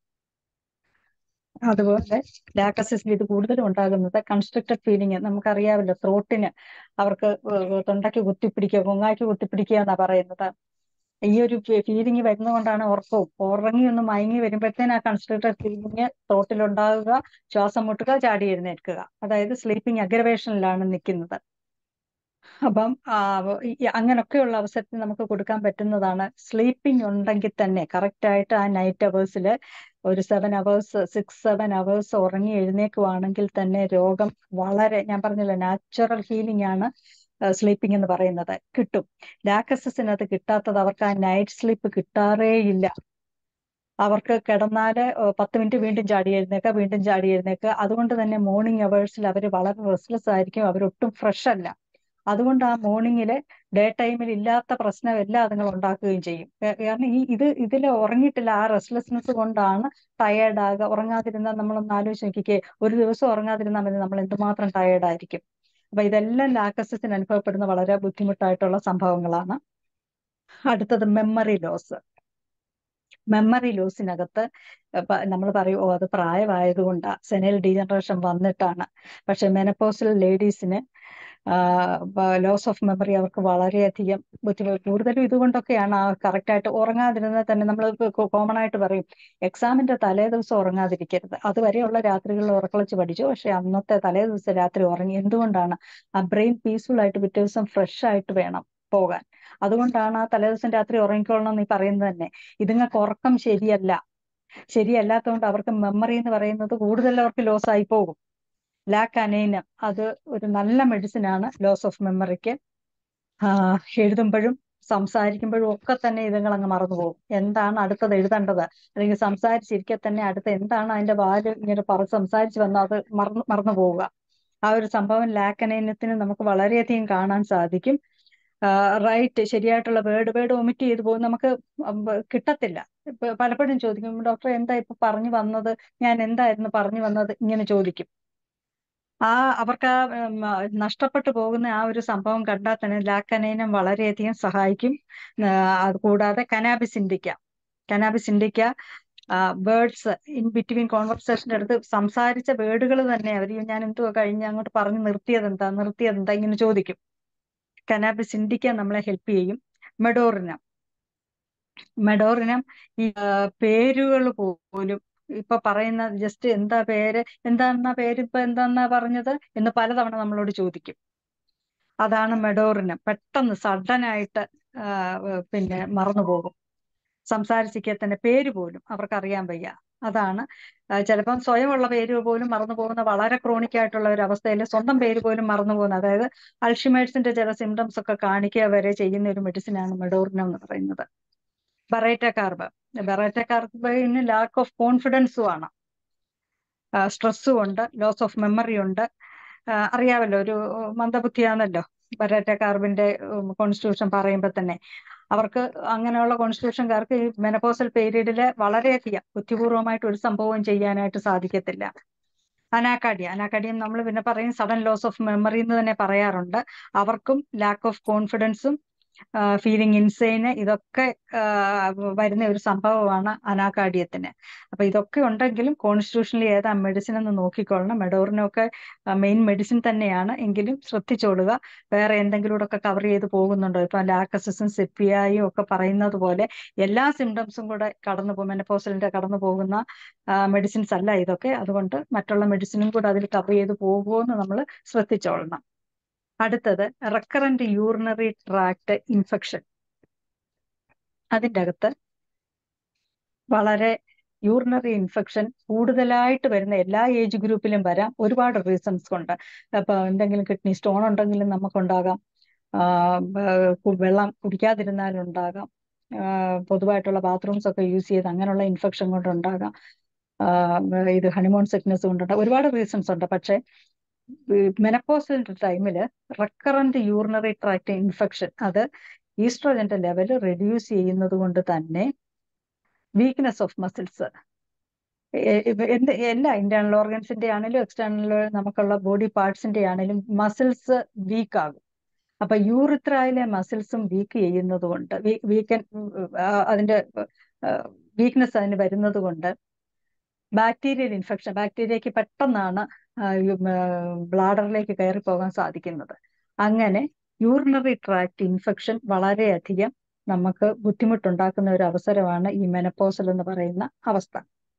അതുപോലെ ലാക്കസിസിൽ ഇത് കൂടുതലും ഉണ്ടാകുന്നത് കൺസ്ട്രക്റ്റഡ് ഫീലിംഗ്. നമുക്കറിയാമല്ലോ, ത്രോട്ടിന് അവർക്ക് തൊണ്ടയ്ക്ക് കുത്തിപ്പിടിക്കുക, കൊങ്ങായ്ക്ക് കുത്തിപ്പിടിക്കുക എന്നാ പറയുന്നത്. ഈ ഒരു ഫീലിംഗ് വരുന്നതുകൊണ്ടാണ് ഉറക്കവും ഉറങ്ങി ഒന്ന് മയങ്ങി വരുമ്പോഴത്തേന് ആ കൺസ്ട്രക്റ്റഡ് ഫീലിംഗ് ത്രോട്ടിലുണ്ടാകുക, ശ്വാസം മുട്ടുക, ചാടി എഴുന്നേൽക്കുക. അതായത് സ്ലീപ്പിംഗ് അഗ്രവേഷനിലാണ് നിൽക്കുന്നത്. അപ്പം അങ്ങനൊക്കെയുള്ള അവസരത്തിൽ നമുക്ക് കൊടുക്കാൻ പറ്റുന്നതാണ്. സ്ലീപ്പിംഗ് ഉണ്ടെങ്കിൽ തന്നെ കറക്റ്റ് ആയിട്ട് ആ നൈറ്റ് അവേഴ്സിൽ ഒരു seven hours six seven hours ഉറങ്ങി എഴുന്നേക്കുവാണെങ്കിൽ തന്നെ രോഗം വളരെ, ഞാൻ പറഞ്ഞല്ലോ, നാച്ചുറൽ ഹീലിംഗ് ആണ് സ്ലീപ്പിംഗ് എന്ന് പറയുന്നത്, കിട്ടും. ലാക്കസിസിനത് കിട്ടാത്തത് അവർക്ക് ആ നൈറ്റ് സ്ലീപ്പ് കിട്ടാറേ ഇല്ല. അവർക്ക് കിടന്നാല് പത്ത് മിനിറ്റ് വീണ്ടും ചാടി എഴുന്നേക്കുക, വീണ്ടും ചാടി എഴുന്നേക്കുക. അതുകൊണ്ട് തന്നെ മോർണിംഗ് അവേഴ്സിൽ അവർ വളരെ റെസ്റ്റ്ലെസ് ആയിരിക്കും, അവരൊട്ടും ഫ്രഷ് അല്ല. അതുകൊണ്ട് ആ മോർണിംഗില് ഡേ ടൈമിൽ ഇല്ലാത്ത പ്രശ്നമെല്ലാം അതുങ്ങൾ ഉണ്ടാക്കുകയും ചെയ്യും. കാരണം ഈ ഇത് ഇതിൽ ഉറങ്ങിയിട്ടില്ല, ആ റെസ്റ്റ്ലെസ്നെസ് കൊണ്ടാണ് ടയേർഡാകുക. ഉറങ്ങാതിരുന്നാൽ നമ്മളൊന്ന് ആലോചിച്ച് നോക്കിക്കേ, ഒരു ദിവസം ഉറങ്ങാതിരുന്നാൽ മതി നമ്മൾ എന്തുമാത്രം ടയേർഡായിരിക്കും. അപ്പൊ ഇതെല്ലാം ലാക്കസിസിന് അനുഭവപ്പെടുന്ന വളരെ ബുദ്ധിമുട്ടായിട്ടുള്ള സംഭവങ്ങളാണ്. അടുത്തത് മെമ്മറി ലോസ്. മെമ്മറി ലോസിനകത്ത് നമ്മൾ പറയും, ഓ അത് പ്രായമായതുകൊണ്ടാ, സെനൈൽ ഡീജനറേഷൻ വന്നിട്ടാണ്. പക്ഷെ മെനപ്പോസൽ ലേഡീസിന് ലോസ് ഓഫ് മെമ്മറി അവർക്ക് വളരെയധികം ബുദ്ധിമുട്ട്, കൂടുതലും ഇതുകൊണ്ടൊക്കെയാണ്. ആ കറക്റ്റായിട്ട് ഉറങ്ങാതിരുന്നാൽ തന്നെ നമ്മൾ കോമൺ ആയിട്ട് പറയും, എക്സാമിന്റെ തലേ ദിവസം ഉറങ്ങാതിരിക്കരുത്. അതുവരെയുള്ള രാത്രികളിൽ ഉറക്കളച്ച് പഠിച്ചു, പക്ഷെ അന്നത്തെ തലേ ദിവസം രാത്രി ഉറങ്ങി. എന്തുകൊണ്ടാണ്? ആ ബ്രെയിൻ പീസ്ഫുൾ ആയിട്ട് പിറ്റേ ദിവസം ഫ്രഷ് ആയിട്ട് വേണം പോകാൻ. അതുകൊണ്ടാണ് ആ തലേദിവസം രാത്രി ഉറങ്ങിക്കൊള്ളണം എന്ന് പറയുന്നത് തന്നെ. ഇതുങ്ങൾക്ക് ഉറക്കം ശരിയല്ല, ശരിയല്ലാത്തതുകൊണ്ട് അവർക്ക് മെമ്മറി എന്ന് പറയുന്നത് കൂടുതൽ അവർക്ക് ലോസ് ആയി പോകും. ലാക്കനൈനം അത് ഒരു നല്ല മെഡിസിൻ ആണ് ലോസ് ഓഫ് മെമ്മറിക്ക്. എഴുതുമ്പോഴും സംസാരിക്കുമ്പോഴും ഒക്കെ തന്നെ ഇതുങ്ങൾ അങ്ങ് മറന്നു പോകും. എന്താണ് അടുത്തത് എഴുതേണ്ടത്, അല്ലെങ്കിൽ സംസാരിച്ചിരിക്കെ തന്നെ അടുത്ത് എന്താണ് അതിന്റെ വാല് ഇങ്ങനെ പറ സംസാരിച്ച് വന്നാൽ അത് മറന്നു മറന്നു പോവുക. ആ ഒരു സംഭവം ലാക്കനൈനത്തിന് നമുക്ക് വളരെയധികം കാണാൻ സാധിക്കും. റൈറ്റ് ശരിയായിട്ടുള്ള വേർഡ് വേർഡ് ഒമിറ്റ് ചെയ്തു പോകും, നമുക്ക് കിട്ടത്തില്ല. ഇപ്പൊ പലപ്പോഴും ചോദിക്കും, ഡോക്ടർ എന്താ ഇപ്പൊ പറഞ്ഞു വന്നത്, ഞാൻ എന്തായിരുന്നു പറഞ്ഞു വന്നത്, ഇങ്ങനെ ചോദിക്കും. ആ അവർക്ക് ആ നഷ്ടപ്പെട്ടു പോകുന്ന ആ ഒരു സംഭവം കണ്ടാൽ തന്നെ ലാക്കനൈനം വളരെയധികം സഹായിക്കും. അത് കൂടാതെ cannabis indica cannabis indica words in between കോൺവെർസേഷൻ്റെ അടുത്ത് സംസാരിച്ച വേർഡുകൾ തന്നെ അവർ, ഞാൻ എന്തുവാ കഴിഞ്ഞ് അങ്ങോട്ട് പറഞ്ഞു നിർത്തിയത് എന്താ നിർത്തിയത് എന്താ ഇങ്ങനെ ചോദിക്കും. കനാബിസ് ഇൻഡിക്ക നമ്മളെ ഹെൽപ്പ് ചെയ്യും. മെഡോറിനം മെഡോറിനം ഈ പേരുകൾ പോലും ഇപ്പൊ പറയുന്ന ജസ്റ്റ് എന്താ പേര്, എന്താന്നാ പേര്, ഇപ്പൊ എന്താന്നാ പറഞ്ഞത് എന്ന് പലതവണ നമ്മളോട് ചോദിക്കും. അതാണ് മെഡോറിനം. പെട്ടെന്ന് സഡനായിട്ട് പിന്നെ മറന്നുപോകും. സംസാരിച്ചിക്കെ തന്നെ പേര് പോലും അവർക്ക് അറിയാൻ വയ്യ. അതാണ് ചിലപ്പം സ്വയമുള്ള പേര് പോലും മറന്നു പോകുന്ന വളരെ ക്രോണിക് ആയിട്ടുള്ള ഒരു അവസ്ഥയിൽ സ്വന്തം പേര് പോലും മറന്നു പോകുന്ന, അതായത് അൾഷിമേഴ്സിന്റെ ചില സിംറ്റംസ് ഒക്കെ കാണിക്കുക വരെ ചെയ്യുന്ന ഒരു മെഡിസിനാണ് മെഡോറിനം എന്ന് പറയുന്നത്. ബറേറ്റ കാർബ് ബറേറ്റ കാർബിന് ലാക്ക് ഓഫ് കോൺഫിഡൻസും ആണ്, സ്ട്രെസ്സും ഉണ്ട്, ലോസ് ഓഫ് മെമ്മറി ഉണ്ട്. അറിയാമല്ലോ, ഒരു മന്ദബുദ്ധിയാണല്ലോ ബറേറ്റ കാർബിന്റെ കോൺസ്റ്റിറ്റ്യൂഷൻ പറയുമ്പോൾ തന്നെ. അവർക്ക് അങ്ങനെയുള്ള കോൺസ്റ്റിറ്റ്യൂഷൻകാർക്ക് ഈ മെനപ്പോസൽ പീരീഡില് വളരെയധികം ബുദ്ധിപൂർവമായിട്ട് ഒരു സംഭവവും ചെയ്യാനായിട്ട് സാധിക്കത്തില്ല. അനാക്കാഡിയ അനാക്കാഡിയം നമ്മൾ പിന്നെ പറയും സഡൻ ലോസ് ഓഫ് മെമ്മറി എന്ന് തന്നെ പറയാറുണ്ട്. അവർക്കും ലാക്ക് ഓഫ് കോൺഫിഡൻസും ഫീലിംഗ് ഇൻസൈന് ഇതൊക്കെ വരുന്ന ഒരു സംഭവമാണ് അനാക്കാഡിയത്തിന്. അപ്പൊ ഇതൊക്കെ ഉണ്ടെങ്കിലും കോൺസ്റ്റിറ്റ്യൂഷനിൽ ഏതാ മെഡിസിൻ എന്ന് നോക്കിക്കൊള്ളണം. മെഡോറിനൊക്കെ മെയിൻ മെഡിസിൻ തന്നെയാണ്, എങ്കിലും ശ്രദ്ധിച്ചോളുക. വേറെ എന്തെങ്കിലും ഒക്കെ കവർ ചെയ്ത് പോകുന്നുണ്ടോ? ഇപ്പൊ ലാക്കസിസും സെപ്പിയായും ഒക്കെ പറയുന്നത് പോലെ എല്ലാ സിംറ്റംസും കൂടെ കടന്നു പോകും, മെനപ്പോസലിന്റെ കടന്നു പോകുന്ന മെഡിസിൻസ് അല്ല ഇതൊക്കെ. അതുകൊണ്ട് മറ്റുള്ള മെഡിസിനും കൂടെ അതിൽ കവർ ചെയ്ത് പോകുമോ എന്ന് നമ്മൾ ശ്രദ്ധിച്ചോളണം. അടുത്തത് റെക്കറന്റ് യൂറിനറി ട്രാക്ട് ഇൻഫെക്ഷൻ. അതിൻ്റെ അകത്ത് വളരെ യൂറിനറി ഇൻഫെക്ഷൻ കൂടുതലായിട്ട് വരുന്ന എല്ലാ ഏജ് ഗ്രൂപ്പിലും വരാം, ഒരുപാട് റീസൺസ് കൊണ്ട്. അപ്പൊ എന്തെങ്കിലും കിഡ്നി സ്റ്റോൺ ഉണ്ടെങ്കിലും നമുക്കുണ്ടാകാം, വെള്ളം കുടിക്കാതിരുന്നാലുണ്ടാകാം, പൊതുവായിട്ടുള്ള ബാത്റൂംസ് ഒക്കെ യൂസ് ചെയ്ത് അങ്ങനെയുള്ള ഇൻഫെക്ഷൻ കൊണ്ടുണ്ടാകാം, ഇത് ഹണിമൂൺ സിക്നസ് കൊണ്ടുണ്ടാകാം, ഒരുപാട് റീസൺസ് ഉണ്ട്. പക്ഷെ മെനപ്പോസലിന്റെ ടൈമിൽ റെക്കറന്റ് യൂറിനറി ട്രാക്ട് ഇൻഫെക്ഷൻ അത് ഈസ്ട്രോജന്റെ ലെവൽ റെഡ്യൂസ് ചെയ്യുന്നത് കൊണ്ട് തന്നെ വീക്ക്നെസ് ഓഫ് മസിൽസ്, എന്ത് എല്ലാ ഇന്റേണൽ ഓർഗൻസിന്റെ ആണെങ്കിലും എക്സ്റ്റേണൽ നമുക്കുള്ള ബോഡി പാർട്സിന്റെ ആണെങ്കിലും മസിൽസ് വീക്ക് ആകും. അപ്പൊ യൂറിത്രയിലെ മസിൽസും വീക്ക് ചെയ്യുന്നത് കൊണ്ട് വീക്കൻ അതിന്റെ വീക്ക്നെസ് അതിന് വരുന്നത് കൊണ്ട് ബാക്ടീരിയൽ ഇൻഫെക്ഷൻ, ബാക്ടീരിയക്ക് പെട്ടെന്നാണ് ബ്ലാഡറിലേക്ക് കയറി പോകാൻ സാധിക്കുന്നത്. അങ്ങനെ യൂറിനറി ട്രാക്ട് ഇൻഫെക്ഷൻ വളരെയധികം നമുക്ക് ബുദ്ധിമുട്ടുണ്ടാക്കുന്ന ഒരു അവസരമാണ് ഈ മെനപ്പോസൽ എന്ന് പറയുന്ന അവസ്ഥ.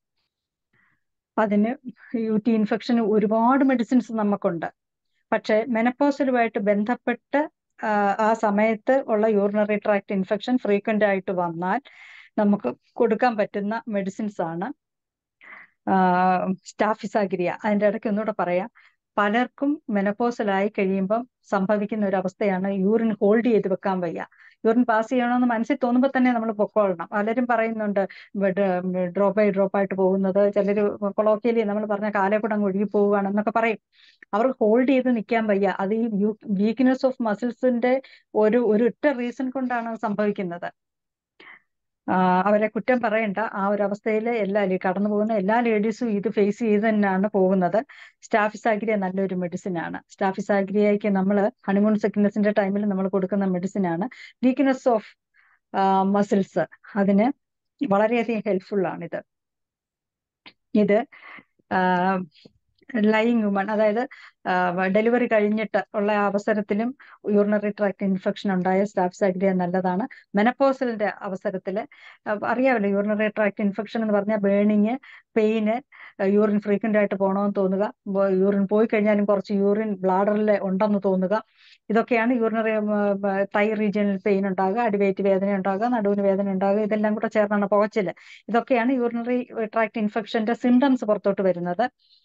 അതിന് യു ടി ഇൻഫെക്ഷന് ഒരുപാട് മെഡിസിൻസ് നമുക്കുണ്ട്. പക്ഷെ മെനപ്പോസലുമായിട്ട് ബന്ധപ്പെട്ട് ആ സമയത്ത് ഉള്ള യൂറിനറി ട്രാക്ട് ഇൻഫെക്ഷൻ ഫ്രീക്വന്റ് ആയിട്ട് വന്നാൽ നമുക്ക് കൊടുക്കാൻ പറ്റുന്ന മെഡിസിൻസ് ആണ് സ്റ്റാഫിസാഗ്രിയ. അതിൻ്റെ ഇടയ്ക്ക് ഒന്നുകൂടെ പറയാം, പലർക്കും മെനപ്പോസലായി കഴിയുമ്പം സംഭവിക്കുന്ന ഒരു അവസ്ഥയാണ് യൂറിൻ ഹോൾഡ് ചെയ്ത് വെക്കാൻ വയ്യ. യൂറിൻ പാസ് ചെയ്യണമെന്ന് മനസ്സിൽ തോന്നുമ്പോൾ തന്നെ നമ്മൾ പൊക്കോളണം. പലരും പറയുന്നുണ്ട് ഡ്രോപ്പ് ആയി ഡ്രോപ്പ് ആയിട്ട് പോകുന്നത്, ചിലർ കൊളോക്കിയലി നമ്മൾ പറഞ്ഞ കാലേ കൂടെ അങ്ങ് ഒഴുകി പോവുകയാണെന്നൊക്കെ പറയും. അവർ ഹോൾഡ് ചെയ്ത് നിൽക്കാൻ വയ്യ. അത് ഈ വീക്ക്നെസ് ഓഫ് മസിൽസിന്റെ ഒരു ഒരു ഒറ്റ റീസൺ കൊണ്ടാണ് സംഭവിക്കുന്നത്. അവരെ കുറ്റം പറയണ്ട. ആ ഒരു അവസ്ഥയിൽ എല്ലാ കടന്നു പോകുന്ന എല്ലാ ലേഡീസും ഇത് ഫേസ് ചെയ്ത് തന്നെയാണ് പോകുന്നത്. സ്റ്റാഫിസാഗ്രിയ നല്ലൊരു മെഡിസിൻ ആണ്. സ്റ്റാഫിസാഗ്രിയയ്ക്ക് നമ്മൾ ഹണിമൂൺ സിക്നസിന്റെ ടൈമിൽ നമ്മൾ കൊടുക്കുന്ന മെഡിസിൻ ആണ്. വീക്ക്നെസ് ഓഫ് മസിൽസ് അതിന് വളരെയധികം ഹെൽപ്ഫുൾ ആണിത്. ഇത് ലൈങ് വുമൺ, അതായത് ഡെലിവറി കഴിഞ്ഞിട്ട് ഉള്ള അവസരത്തിലും യൂറിനറി ട്രാക്ട് ഇൻഫെക്ഷൻ ഉണ്ടായ സ്റ്റാഫിസാഗ്രിയ നല്ലതാണ്. മെനപ്പോസലിന്റെ അവസരത്തിൽ അറിയാമല്ലോ, യൂറിനറി ട്രാക്ട് ഇൻഫെക്ഷൻ എന്ന് പറഞ്ഞാൽ ബേണിങ്, പെയിന്, യൂറിൻ ഫ്രീക്വന്റ് ആയിട്ട് പോകണമെന്ന് തോന്നുക, യൂറിൻ പോയി കഴിഞ്ഞാലും കുറച്ച് യൂറിൻ ബ്ലാഡറിൽ ഉണ്ടെന്ന് തോന്നുക, ഇതൊക്കെയാണ് യൂറിനറി തൈ റീജിയനിൽ പെയിൻ ഉണ്ടാകുക, അടിവയറ്റ് വേദന ഉണ്ടാകുക, നടുവിന് വേദന ഉണ്ടാകുക, ഇതെല്ലാം കൂടെ ചേർന്നാണ് പുകച്ചില്. ഇതൊക്കെയാണ് യൂറിനറി ട്രാക്ട് ഇൻഫെക്ഷന്റെ സിംറ്റംസ് പുറത്തോട്ട് വരുന്നത്.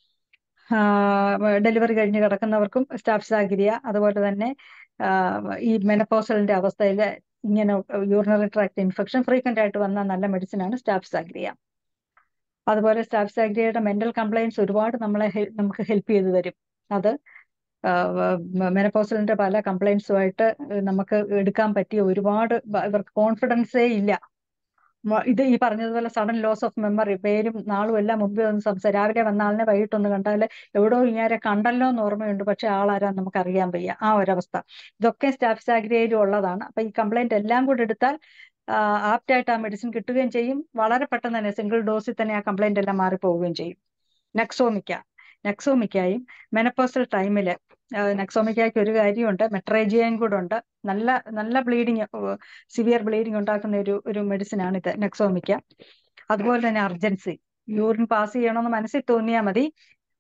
ഡെലിവറി കഴിഞ്ഞ് കിടക്കുന്നവർക്കും സ്റ്റാഫിസാഗ്രിയ, അതുപോലെ തന്നെ ഈ മെനപ്പോസലിന്റെ അവസ്ഥയിൽ ഇങ്ങനെ യൂറിനറി ട്രാക്ട് ഇൻഫെക്ഷൻ ഫ്രീക്വന്റ് ആയിട്ട് വന്ന നല്ല മെഡിസിനാണ് സ്റ്റാഫിസാഗ്രിയ. അതുപോലെ സ്റ്റാഫിസാഗ്രിയയുടെ മെന്റൽ കംപ്ലൈൻസ് ഒരുപാട് നമ്മളെ നമുക്ക് ഹെൽപ്പ് ചെയ്ത് തരും. അത് മെനപ്പോസലിന്റെ പല കംപ്ലൈൻസുമായിട്ട് നമുക്ക് എടുക്കാൻ പറ്റിയ ഒരുപാട്, ഇവർക്ക് കോൺഫിഡൻസേ ഇല്ല. ഇത് ഈ പറഞ്ഞതുപോലെ സഡൻ ലോസ് ഓഫ് മെമ്മറി, പേരും നാളും എല്ലാം മുമ്പേ ഒന്ന് സംസാരിക്കും. രാവിലെ വന്ന ആളിനെ വൈകിട്ടൊന്ന് കണ്ടാൽ എവിടോ ഇങ്ങനെ കണ്ടല്ലോ എന്ന് ഓർമ്മയുണ്ട്, പക്ഷെ ആളാരാ നമുക്ക് അറിയാൻ വയ്യ. ആ ഒരവസ്ഥ ഇതൊക്കെ സ്റ്റാഫിസാഗ്രിയയിലും ഉള്ളതാണ്. അപ്പൊ ഈ കംപ്ലൈന്റ് എല്ലാം കൂടെ എടുത്താൽ ആപ്റ്റായിട്ട് ആ മെഡിസിൻ കിട്ടുകയും ചെയ്യും. വളരെ പെട്ടെന്ന് തന്നെ സിംഗിൾ ഡോസിൽ തന്നെ ആ കംപ്ലൈന്റ് എല്ലാം മാറിപ്പോവുകയും ചെയ്യും. നെക്സോമിക്ക നെക്സോമിക്കായും മെനപ്പോസൽ ടൈമില് നെക്സോമിക്കയ്ക്ക് ഒരു കാര്യമുണ്ട്, മെട്രേജിയയും കൂടെ ഉണ്ട്. നല്ല നല്ല ബ്ലീഡിങ്, സിവിയർ ബ്ലീഡിങ് ഉണ്ടാക്കുന്ന ഒരു ഒരു മെഡിസിനാണ് ഇത് നെക്സോമിക്ക. അതുപോലെ തന്നെ അർജൻസി, യൂറിൻ പാസ് ചെയ്യണമെന്ന് മനസ്സിൽ തോന്നിയാൽ മതി,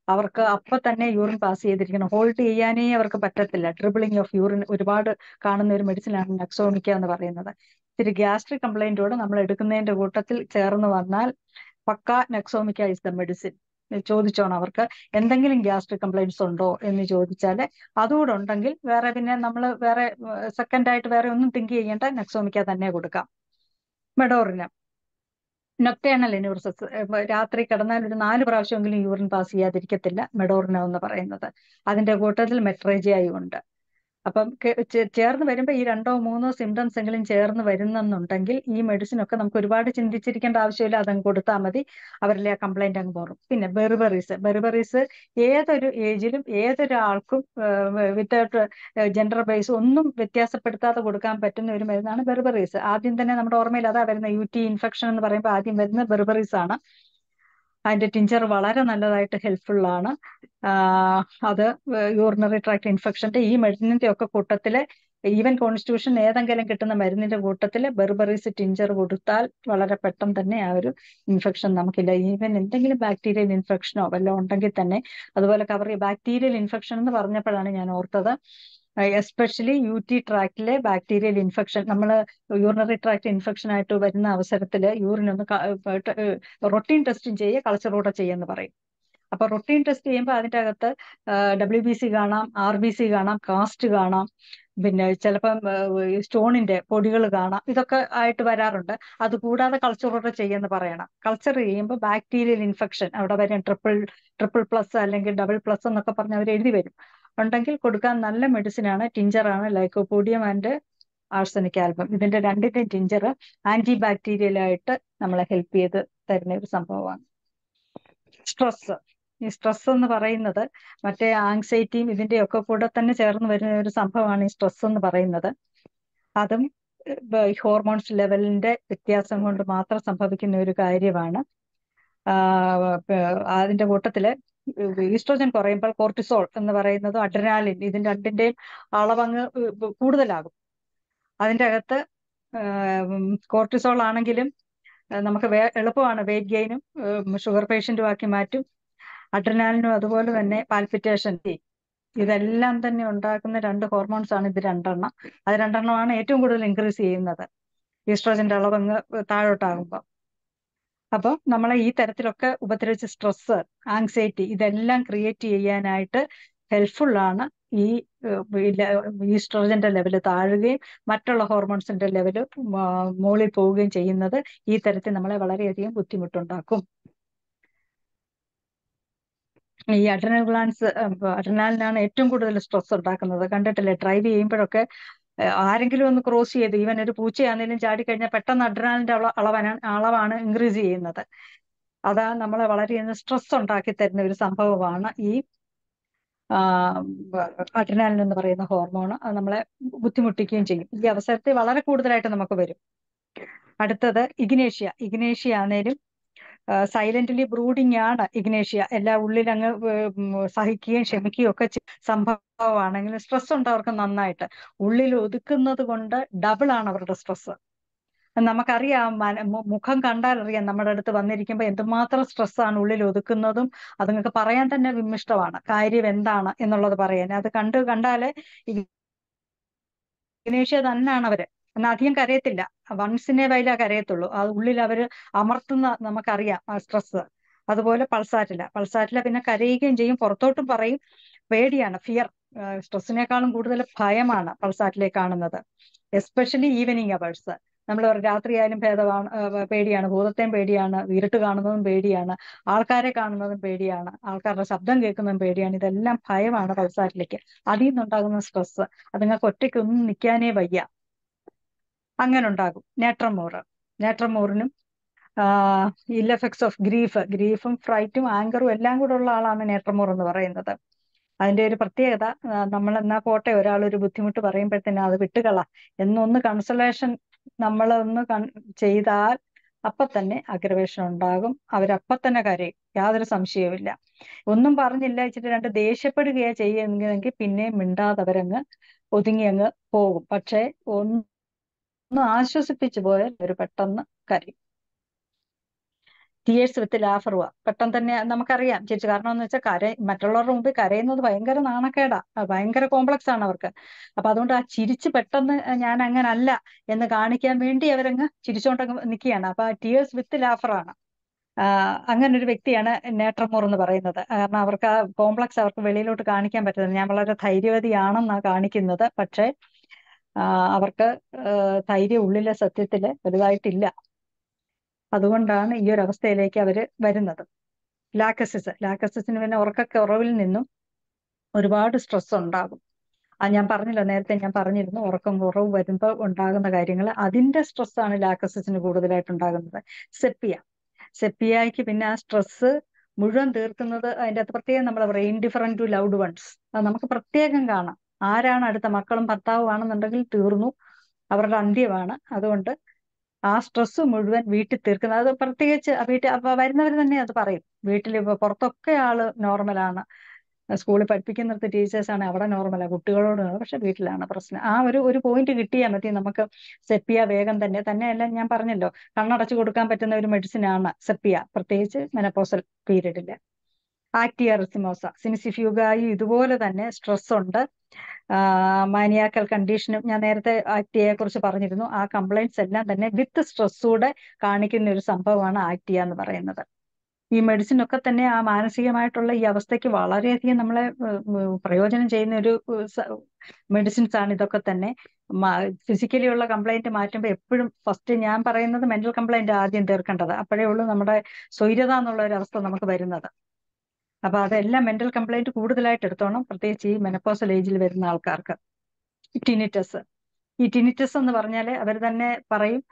അവർക്ക് അപ്പൊ തന്നെ യൂറിൻ പാസ് ചെയ്തിരിക്കണം. ഹോൾഡ് ചെയ്യാനേ അവർക്ക് പറ്റത്തില്ല. ട്രിബിളിംഗ് ഓഫ് യൂറിൻ ഒരുപാട് കാണുന്ന ഒരു മെഡിസിനാണ് നെക്സോമിക്ക എന്ന് പറയുന്നത്. ഇത്തിരി ഗ്യാസ്ട്രിക് കംപ്ലൈന്റോട് നമ്മൾ എടുക്കുന്നതിന്റെ കൂട്ടത്തിൽ ചേർന്ന് വന്നാൽ പക്ക നെക്സോമിക്ക ഇസ് ദ മെഡിസിൻ. ചോദിച്ചോണം അവർക്ക് എന്തെങ്കിലും ഗ്യാസ്ട്രിക് കംപ്ലൈന്റ്സ് ഉണ്ടോ എന്ന് ചോദിച്ചാല് അതുകൂടെ ഉണ്ടെങ്കിൽ വേറെ പിന്നെ നമ്മൾ വേറെ സെക്കൻഡ് ആയിട്ട് വേറെ ഒന്നും തിങ്ക് ചെയ്യേണ്ട, നെക്സോമിക്ക തന്നെ കൊടുക്കാം. മെഡോറിന് നൊക്ടേണൽ എന്യൂറിസിസ്, രാത്രി കിടന്നാൽ ഒരു നാല് പ്രാവശ്യമെങ്കിലും യൂറിൻ പാസ് ചെയ്യാതിരിക്കത്തില്ല മെഡോറിന എന്ന് പറയുന്നത്. അതിന്റെ കൂട്ടത്തിൽ മെട്രേജിയായും ഉണ്ട്. അപ്പം ചേർന്ന് വരുമ്പോൾ ഈ രണ്ടോ മൂന്നോ സിംറ്റംസ് എങ്കിലും ചേർന്ന് വരുന്നെന്നുണ്ടെങ്കിൽ ഈ മെഡിസിൻ ഒക്കെ നമുക്ക് ഒരുപാട് ചിന്തിച്ചിരിക്കേണ്ട ആവശ്യമില്ല, അതങ്ങ് കൊടുത്താൽ മതി, അവരിലെ ആ കംപ്ലൈന്റ് അങ്ങ് മാറും. പിന്നെ ബെറിബറീസ് ബെറിബറീസ് ഏതൊരു ഏജിലും ഏതൊരാൾക്കും വിത്തൗട്ട് ജെൻഡർ ബേസ് ഒന്നും വ്യത്യാസപ്പെടുത്താതെ കൊടുക്കാൻ പറ്റുന്ന ഒരു മരുന്നാണ് ബെറിബറീസ്. ആദ്യം തന്നെ നമ്മുടെ ഓർമ്മയിൽ അതാ വരുന്ന യു ടി ഇൻഫെക്ഷൻ എന്ന് പറയുമ്പോൾ ആദ്യം വരുന്ന ബെറിബറീസ് ആണ്. അതിന്റെ ടിഞ്ചർ വളരെ നല്ലതായിട്ട് ഹെൽപ്ഫുൾ ആണ്. അത് യൂറിനറി ട്രാക്ട് ഇൻഫെക്ഷന്റെ ഈ മരുന്നിന്റെ ഒക്കെ കൂട്ടത്തില് ഈവൻ കോൺസ്റ്റിറ്റ്യൂഷൻ ഏതെങ്കിലും കിട്ടുന്ന മരുന്നിന്റെ കൂട്ടത്തില് ബെർബറീസ് ടിഞ്ചർ കൊടുത്താൽ വളരെ പെട്ടെന്ന് തന്നെ ആ ഒരു ഇൻഫെക്ഷൻ നമുക്കില്ല. ഈവൻ എന്തെങ്കിലും ബാക്ടീരിയൽ ഇൻഫെക്ഷനോ വല്ലതും ഉണ്ടെങ്കിൽ തന്നെ അതുപോലെ കവർ ചെയ്യും. ബാക്ടീരിയൽ ഇൻഫെക്ഷൻ എന്ന് പറഞ്ഞപ്പോഴാണ് ഞാൻ ഓർത്തത്, എസ്പെഷ്യലി യു ടി ട്രാക്റ്റിലെ ബാക്ടീരിയൽ ഇൻഫെക്ഷൻ, നമ്മൾ യൂറിനറി ട്രാക്ട് ഇൻഫെക്ഷൻ ആയിട്ട് വരുന്ന അവസരത്തിൽ യൂറിൻ ഒന്ന് റൊട്ടീൻ ടെസ്റ്റും ചെയ്യുക, കൾച്ചറൂടെ ചെയ്യുമെന്ന് പറയും. അപ്പൊ റൊട്ടീൻ ടെസ്റ്റ് ചെയ്യുമ്പോൾ അതിൻ്റെ അകത്ത് ഡബ്ല്യു ബി സി കാണാം, ആർ ബി സി കാണാം, കാസ്റ്റ് കാണാം, പിന്നെ ചിലപ്പം സ്റ്റോണിന്റെ പൊടികൾ കാണാം, ഇതൊക്കെ ആയിട്ട് വരാറുണ്ട്. അതുകൂടാതെ കൾച്ചറൂടെ ചെയ്യുമെന്ന് പറയണം. കൾച്ചർ ചെയ്യുമ്പോൾ ബാക്ടീരിയൽ ഇൻഫെക്ഷൻ അവിടെ വരും, ട്രിപ്പിൾ ട്രിപ്പിൾ പ്ലസ് അല്ലെങ്കിൽ ഡബിൾ പ്ലസ് എന്നൊക്കെ പറഞ്ഞ് അവർ എഴുതി വരും. ഉണ്ടെങ്കിൽ കൊടുക്കാൻ നല്ല മെഡിസിനാണ്, ടിഞ്ചറാണ് ലൈക്കോപോഡിയം ആൻഡ് ആഴ്സനിക് ആൽബം. ഇതിന്റെ രണ്ടിന്റെയും ടിഞ്ചർ ആന്റി ബാക്ടീരിയൽ ആയിട്ട് നമ്മളെ ഹെൽപ്പ് ചെയ്ത് തരുന്ന ഒരു സംഭവമാണ്. സ്ട്രെസ്, ഈ സ്ട്രെസ് എന്ന് പറയുന്നത് മറ്റേ ആങ്സൈറ്റിയും ഇതിന്റെ ഒക്കെ കൂടെ തന്നെ ചേർന്ന് വരുന്ന ഒരു സംഭവമാണ് ഈ സ്ട്രെസ് എന്ന് പറയുന്നത്. അതും ഹോർമോൺസ് ലെവലിന്റെ വ്യത്യാസം കൊണ്ട് മാത്രം സംഭവിക്കുന്ന ഒരു കാര്യമാണ്. അതിന്റെ കൂട്ടത്തില് ഈസ്ട്രോജൻ കുറയുമ്പോൾ കോർട്ടിസോൾ എന്ന് പറയുന്നത് അഡ്രിനാലിൻ, ഇതിന്റെ രണ്ടിന്റെയും അളവങ്ങ് കൂടുതലാകും. അതിൻ്റെ അകത്ത് കോർട്ടിസോൾ ആണെങ്കിലും നമുക്ക് വേ എളുപ്പമാണ് വെയിറ്റ് ഗെയിനും ഷുഗർ പേഷ്യന്റും ആക്കി മാറ്റും. അഡ്രിനാലിനും അതുപോലെ തന്നെ പാൽപിറ്റേഷൻ, ഇതെല്ലാം തന്നെ ഉണ്ടാക്കുന്ന രണ്ട് ഹോർമോൺസ് ആണ് ഇത് രണ്ടെണ്ണം. അത് രണ്ടെണ്ണമാണ് ഏറ്റവും കൂടുതൽ ഇൻക്രീസ് ചെയ്യുന്നത് ഈസ്ട്രോജന്റെ അളവങ്ങ് താഴോട്ടാകുമ്പോൾ. അപ്പോൾ നമ്മളെ ഈ തരത്തിലൊക്കെ ഉപദ്രവിച്ച സ്ട്രെസ്, ആങ്സൈറ്റി ഇതെല്ലാം ക്രിയേറ്റ് ചെയ്യാനായിട്ട് ഹെൽപ്ഫുൾ ആണ് ഈ ഈസ്ട്രോജന്റെ ലെവല് താഴുകയും മറ്റുള്ള ഹോർമോൺസിന്റെ ലെവല് മുകളിൽ പോവുകയും ചെയ്യുന്നത് ഈ തരത്തിൽ നമ്മളെ വളരെയധികം ബുദ്ധിമുട്ടുണ്ടാക്കും. ഈ അഡ്രിനൽ ഗ്ലാൻസ്, അഡ്രിനാലിനാണ് ഏറ്റവും കൂടുതൽ സ്ട്രെസ് ഉണ്ടാക്കുന്നത്. കണ്ടിട്ടില്ലേ, ഡ്രൈവ് ചെയ്യുമ്പോഴൊക്കെ ആരെങ്കിലും ഒന്ന് ക്രോസ് ചെയ്ത്, ഈവൻ ഒരു പൂച്ചയാണെങ്കിലും ചാടിക്കഴിഞ്ഞാൽ പെട്ടെന്ന് അഡ്രിനാലിന്റെ അള അളവാണ് അളവാണ് ഇൻക്രീസ് ചെയ്യുന്നത്. അതാ നമ്മളെ വളരെയധികം സ്ട്രെസ് ഉണ്ടാക്കി തരുന്ന ഒരു സംഭവമാണ് ഈ അഡ്രിനാലിൻ എന്ന് പറയുന്ന ഹോർമോൺ. അത് നമ്മളെ ബുദ്ധിമുട്ടിക്കുകയും ചെയ്യും. ഈ അവസരത്തിൽ വളരെ കൂടുതലായിട്ട് നമുക്ക് വരും. അടുത്തത് ഇഗ്നേഷ്യ. ഇഗ്നേഷ്യ ആണേലും സൈലന്റ്ലി ബ്രൂഡിങ് ആണ് ഇഗ്നേഷ്യ. എല്ലാ ഉള്ളിലങ്ങ് സഹിക്കുകയും ക്ഷമിക്കുകയും ഒക്കെ സംഭവമാണെങ്കിലും സ്ട്രെസ് ഉണ്ട് അവർക്ക് നന്നായിട്ട്. ഉള്ളിൽ ഒതുക്കുന്നത് കൊണ്ട് ഡബിൾ ആണ് അവരുടെ സ്ട്രെസ്. നമുക്കറിയാം, മുഖം കണ്ടാൽ അറിയാം നമ്മുടെ അടുത്ത് വന്നിരിക്കുമ്പോൾ എന്തുമാത്രം സ്ട്രെസ്സാണ് ഉള്ളിൽ ഒതുക്കുന്നതും. അത് നിങ്ങൾക്ക് പറയാൻ തന്നെ വിമിഷ്ടമാണ് കാര്യം എന്താണ് എന്നുള്ളത് പറയാൻ. അത് കണ്ട് കണ്ടാല് ഇഗ്നേഷ്യ തന്നെയാണ് അവര്. എന്നാൽ അധികം കരയത്തില്ല, വൺസിനെ വൈല കരയത്തുള്ളൂ. അത് ഉള്ളിൽ അവര് അമർത്തുന്ന നമുക്കറിയാം ആ സ്ട്രെസ്. അതുപോലെ പൾസാറ്റില പൾസാറ്റില പിന്നെ കരയുകയും ചെയ്യും, പുറത്തോട്ടും പറയും. പേടിയാണ്, ഫിയർ. സ്ട്രെസ്സിനേക്കാളും കൂടുതൽ ഭയമാണ് പൾസാറ്റിലെ കാണുന്നത്. Especially evening hours. നമ്മൾ രാത്രിയായാലും ഭേദമാണ്, പേടിയാണ്, ഭൂതത്തെയും പേടിയാണ്, ഇരുട്ട് കാണുന്നതും പേടിയാണ്, ആൾക്കാരെ കാണുന്നതും പേടിയാണ്, ആൾക്കാരുടെ ശബ്ദം കേൾക്കുന്നതും പേടിയാണ്. ഇതെല്ലാം ഭയമാണ് പൾസാറ്റിലേക്ക്. അതിൽ നിന്നുണ്ടാകുന്ന സ്ട്രെസ് അത് നിങ്ങൾക്ക് ഒറ്റയ്ക്കൊന്നും നിൽക്കാനേ വയ്യ, അങ്ങനെ ഉണ്ടാകും. നേട്രമോർ നേട്രമോറിനും ഇൽ എഫക്ട്സ് ഓഫ് ഗ്രീഫ്, ഗ്രീഫും ഫ്രൈറ്റും ആങ്കറും എല്ലാം കൂടെ ഉള്ള ആളാണ് നേട്രമോർ എന്ന് പറയുന്നത്. അതിന്റെ ഒരു പ്രത്യേകത, നമ്മൾ എന്നാ പോട്ടെ ഒരാൾ ഒരു ബുദ്ധിമുട്ട് പറയുമ്പോഴത്തേനും അത് വിട്ടുകള എന്നൊന്ന് കൺസലേഷൻ നമ്മളൊന്ന് കൺ ചെയ്താൽ അപ്പൊ തന്നെ അഗ്രവേഷൻ ഉണ്ടാകും. അവരപ്പം തന്നെ കരയും, യാതൊരു സംശയവുമില്ല. ഒന്നും പറഞ്ഞില്ല ഇച്ചിരി രണ്ട് ദേഷ്യപ്പെടുകയാ ചെയ്യുന്നെങ്കിൽ പിന്നെ മിണ്ടാതെ അവരങ്ങ് ഒതുങ്ങി അങ്ങ് പോകും. പക്ഷെ ഒന്ന് ആശ്വസിപ്പിച്ചു പോയാൽ അവർ പെട്ടെന്ന് കരയും. ടീയേഴ്സ് വിത്ത് ലാഫറുവാ. പെട്ടെന്ന് തന്നെ നമുക്കറിയാം ചിരിച്ചു. കാരണം എന്ന് വെച്ചാൽ കര മറ്റുള്ളവരുടെ മുമ്പിൽ കരയുന്നത് ഭയങ്കര നാണക്കേടാ, അത് ഭയങ്കര കോംപ്ലക്സ് ആണ് അവർക്ക്. അപ്പൊ അതുകൊണ്ട് ആ ചിരിച്ച് പെട്ടെന്ന് ഞാൻ അങ്ങനല്ല എന്ന് കാണിക്കാൻ വേണ്ടി അവരങ്ങ് ചിരിച്ചോണ്ടങ്ങ് നിൽക്കുകയാണ്. അപ്പൊ ടീയേഴ്സ് വിത്ത് ലാഫറാണ്. ആഹ് അങ്ങനെ ഒരു വ്യക്തിയാണ് നേട്രമോർ എന്ന് പറയുന്നത്. കാരണം അവർക്ക് ആ കോംപ്ലക്സ് അവർക്ക് വെളിയിലോട്ട് കാണിക്കാൻ പറ്റുന്നത്. ഞാൻ വളരെ ധൈര്യവതിയാണെന്നാണ് കാണിക്കുന്നത്, പക്ഷെ അവർക്ക് ധൈര്യം ഉള്ളിലെ സത്യത്തില് വലുതായിട്ടില്ല. അതുകൊണ്ടാണ് ഈ ഒരു അവസ്ഥയിലേക്ക് അവര് വരുന്നത്. ലാക്കസിസ് ലാക്കസിന് പിന്നെ ഉറക്കക്കുറവിൽ നിന്നും ഒരുപാട് സ്ട്രെസ് ഉണ്ടാകും. ആ ഞാൻ പറഞ്ഞല്ലോ, നേരത്തെ ഞാൻ പറഞ്ഞിരുന്നു ഉറക്കം കുറവ് വരുമ്പോൾ ഉണ്ടാകുന്ന കാര്യങ്ങൾ, അതിന്റെ സ്ട്രെസ്സാണ് ലാക്കസിന് കൂടുതലായിട്ട് ഉണ്ടാകുന്നത്. സെപ്പിയ സെപ്പിയയ്ക്ക് പിന്നെ ആ സ്ട്രെസ് മുഴുവൻ തീർക്കുന്നത് അതിൻ്റെ അകത്ത് പ്രത്യേകം നമ്മൾ പറയും ഇൻഡിഫറൻറ്റ് ടു ലൗഡ് വൺസ്. അത് നമുക്ക് പ്രത്യേകം കാണാം. ആരാണ് അടുത്ത മക്കളും ഭർത്താവും ആണെന്നുണ്ടെങ്കിൽ തീർന്നു, അവരുടെ അന്ത്യമാണ്. അതുകൊണ്ട് ആ സ്ട്രെസ് മുഴുവൻ വീട്ടിൽ തീർക്കുന്നത്, അത് പ്രത്യേകിച്ച് വീട്ടിൽ വരുന്നവർ തന്നെ അത് പറയും. വീട്ടിൽ ഇപ്പൊ പുറത്തൊക്കെ ആള് നോർമലാണ്, സ്കൂളിൽ പഠിപ്പിക്കുന്നിടത്ത് ടീച്ചേഴ്സാണ് അവിടെ നോർമലാണ്, കുട്ടികളോട്, പക്ഷെ വീട്ടിലാണ് പ്രശ്നം. ആ ഒരു ഒരു പോയിന്റ് കിട്ടിയാൽ മതി നമുക്ക് സെപ്പിയ വേഗം തന്നെ. തന്നെയല്ല, ഞാൻ പറഞ്ഞല്ലോ കണ്ണടച്ചു കൊടുക്കാൻ പറ്റുന്ന ഒരു മെഡിസിൻ ആണ് സെപ്പിയ, പ്രത്യേകിച്ച് മെനപ്പോസൽ പീരീഡില്. ആക്ടിയ റെസിമോസ സിനിസിഫ്യൂഗായി ഇതുപോലെ തന്നെ സ്ട്രെസ് ഉണ്ട്. മാനിയാക്കൽ കണ്ടീഷനും ഞാൻ നേരത്തെ ആക്ടിയയെ കുറിച്ച് പറഞ്ഞിരുന്നു. ആ കംപ്ലൈന്റ്സ് എല്ലാം തന്നെ വിത്ത് സ്ട്രെസ്സൂടെ കാണിക്കുന്ന ഒരു സംഭവമാണ് ആക്ടിയ എന്ന് പറയുന്നത്. ഈ മെഡിസിൻ ഒക്കെ തന്നെ ആ മാനസികമായിട്ടുള്ള ഈ അവസ്ഥയ്ക്ക് വളരെയധികം നമ്മളെ പ്രയോജനം ചെയ്യുന്ന ഒരു മെഡിസിൻസ് ആണ് ഇതൊക്കെ തന്നെ. ഫിസിക്കലി ഉള്ള കംപ്ലൈന്റ് മാറ്റുമ്പോൾ എപ്പോഴും ഫസ്റ്റ് ഞാൻ പറയുന്നത് മെന്റൽ കംപ്ലൈന്റ് ആദ്യം തീർക്കേണ്ടത്. അപ്പോഴേ ഉള്ളൂ നമ്മുടെ സ്വൈര്യത എന്നുള്ള ഒരു അവസ്ഥ നമുക്ക് വരുന്നത്. അപ്പൊ അതെല്ലാം മെന്റൽ കംപ്ലൈന്റ് കൂടുതലായിട്ട് എടുത്തോണം, പ്രത്യേകിച്ച് ഈ മെനപ്പോസൽ ഏജിൽ വരുന്ന ആൾക്കാർക്ക്. ടിനിറ്റസ് ഈ ടിനിറ്റസ് എന്ന് പറഞ്ഞാൽ അവർ തന്നെ പറയും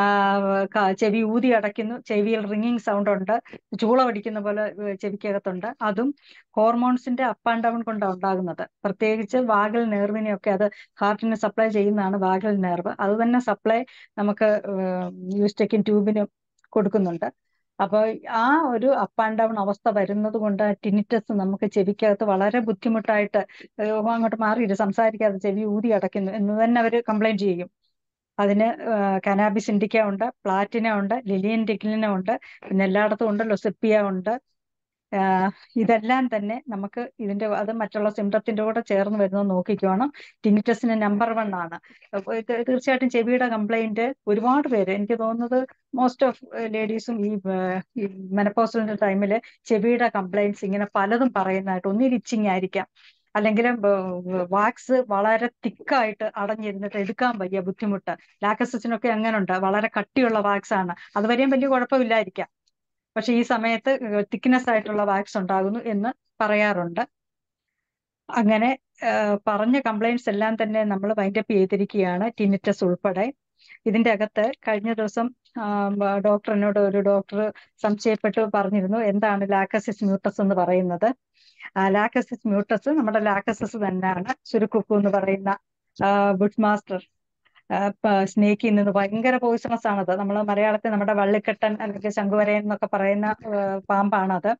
ചെവി ഊതി അടയ്ക്കുന്നു, ചെവിയിൽ റിങ്ങിങ് സൗണ്ട് ഉണ്ട്, ചൂള പിടിക്കുന്ന പോലെ ചെവിക്കകത്തുണ്ട്. അതും ഹോർമോൺസിന്റെ അപ്പ് ആൻഡ് ഡൗൺ കൊണ്ടാണ് ഉണ്ടാകുന്നത്. പ്രത്യേകിച്ച് വാഗൽ നെർവിനെയൊക്കെ അത് ഹാർട്ടിന് സപ്ലൈ ചെയ്യുന്നതാണ് വാഗൽ നെർവ്. അത് തന്നെ സപ്ലൈ നമുക്ക് യൂസ്റ്റെക്കിൻ ട്യൂബിനും കൊടുക്കുന്നുണ്ട്. അപ്പോൾ ആ ഒരു അപ്പ് ആൻഡ് ഡൗൺ അവസ്ഥ വരുന്നത് കൊണ്ട് ടിനിറ്റസ് നമുക്ക് ചെവിക്കകത്ത് വളരെ ബുദ്ധിമുട്ടായിട്ട് അങ്ങോട്ട് മാറിയിട്ട് സംസാരിക്കാതെ ചെവി ഊതി അടയ്ക്കുന്നു എന്ന് തന്നെ അവർ കംപ്ലൈന്റ് ചെയ്യും. അതിന് കനാബിസ് ഇൻഡിക്ക ഉണ്ട്, പ്ലാറ്റിന ഉണ്ട്, ലിലിയൻ ടിഗ്ലിന ഉണ്ട്, പിന്നെ എല്ലായിടത്തും ഉണ്ടല്ലോ സെപ്പിയ ഉണ്ട്. ഇതെല്ലാം തന്നെ നമുക്ക് ഇതിന്റെ അത് മറ്റുള്ള സിംറ്റത്തിന്റെ കൂടെ ചേർന്ന് വരുന്നത് നോക്കിക്കോണം. ടിനിറ്റസിന് നമ്പർ വൺ ആണ്. തീർച്ചയായിട്ടും ചെവിയുടെ കംപ്ലൈന്റ് ഒരുപാട് പേര്, എനിക്ക് തോന്നുന്നത് മോസ്റ്റ് ഓഫ് ലേഡീസും ഈ മെനപ്പോസലിന്റെ ടൈമില് ചെവിയുടെ കംപ്ലൈന്റ്സ് ഇങ്ങനെ പലതും പറയുന്നതായിട്ട്, ഒന്നിൽ ഇച്ചിങ് ആയിരിക്കാം, അല്ലെങ്കിൽ വാക്സ് വളരെ തിക്കായിട്ട് അടഞ്ഞിരുന്നിട്ട് എടുക്കാൻ വലിയ ബുദ്ധിമുട്ട്. ലാക്കസിനൊക്കെ അങ്ങനെ ഉണ്ട്, വളരെ കട്ടിയുള്ള വാക്സ് ആണ്, അതുവരെയും വലിയ കുഴപ്പമില്ലായിരിക്കാം, പക്ഷെ ഈ സമയത്ത് തിക്നെസ് ആയിട്ടുള്ള വാക്സ് ഉണ്ടാകുന്നു എന്ന് പറയാറുണ്ട്. അങ്ങനെ പറഞ്ഞ കംപ്ലൈന്റ്സ് എല്ലാം തന്നെ നമ്മൾ വൈൻഡപ്പ് ചെയ്തിരിക്കുകയാണ്, ടിനിറ്റസ് ഉൾപ്പെടെ. ഇതിന്റെ അകത്ത് കഴിഞ്ഞ ദിവസം ഡോക്ടർ എന്നോട് ഒരു ഡോക്ടർ സംശയപ്പെട്ട് പറഞ്ഞിരുന്നു എന്താണ് ലാക്കസിസ് മ്യൂട്ടസ് എന്ന് പറയുന്നത്. ലാക്കസിസ് മ്യൂട്ടസ് നമ്മുടെ ലാക്കസിസ് തന്നെയാണ്. സുരുക്കുക്കു എന്ന് പറയുന്ന ബുഷ് മാസ്റ്റർ സ്നേക്കിൽ നിന്ന് ഭയങ്കര പോയിസണസ് ആണത്. നമ്മൾ മലയാളത്തിൽ നമ്മുടെ വള്ളിക്കെട്ടൻ അല്ലെങ്കിൽ ശംഖുവരയൻ എന്നൊക്കെ പറയുന്ന പാമ്പാണത്.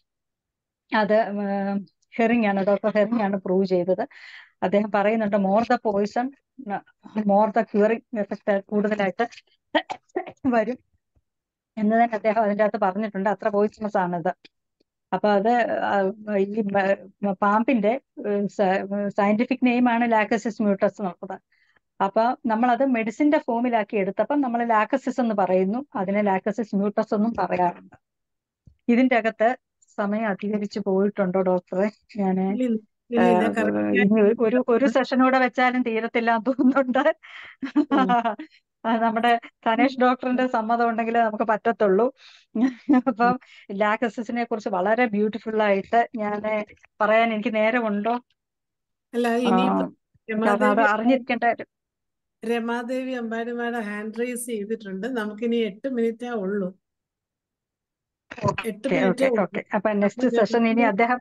അത് ഹെറിങ് ആണ്, ഡോക്ടർ ഹെറിങ് ആണ് പ്രൂവ് ചെയ്തത്. അദ്ദേഹം പറയുന്നുണ്ട് more the poison more the curing effect കൂടുതലായിട്ട് വരും എന്ന് തന്നെ അദ്ദേഹം അതിൻ്റെ അകത്ത് പറഞ്ഞിട്ടുണ്ട്. അത്ര പോയിസണസ് ആണിത്. അപ്പൊ അത് ഈ പാമ്പിന്റെ സയന്റിഫിക് നെയിമാണ് ലാക്കസിസ് മ്യൂട്ടസ് എന്നുള്ളത്. അപ്പൊ നമ്മളത് മെഡിസിന്റെ ഫോമിലാക്കി എടുത്തപ്പം നമ്മൾ ലാക്കസിസ് എന്ന് പറയുന്നു, അതിനെ ലാക്കസിസ് മ്യൂട്ടസ് എന്നും പറയാറുണ്ട്. ഇതിന്റെ അകത്ത് സമയം അധികരിച്ചു പോയിട്ടുണ്ടോ ഡോക്ടറെ? ഞാന് ഇനി ഒരു ഒരു സെഷനൂടെ വെച്ചാലും തീരത്തില്ല എന്ന് തോന്നുന്നുണ്ട്. നമ്മുടെ ധനേഷ് ഡോക്ടറിന്റെ സമ്മതം ഉണ്ടെങ്കിൽ നമുക്ക് പറ്റത്തുള്ളൂ. അപ്പം ലാക്കസിസിനെ കുറിച്ച് വളരെ ബ്യൂട്ടിഫുൾ ആയിട്ട് ഞാൻ പറയാൻ എനിക്ക് നേരമുണ്ടോ? അല്ല, കാരണം അത് അറിഞ്ഞിരിക്കേണ്ട. Ramadevi Ambadi madam hand raise ചെയ്തിട്ടുണ്ട്. നമുക്കിനി എട്ട് മിനിറ്റേ ഉള്ളൂ. എട്ട് മിനിറ്റേ ഉള്ളൂ. അപ്പൊ നെക്സ്റ്റ് സെഷൻ ഇനി അദ്ദേഹം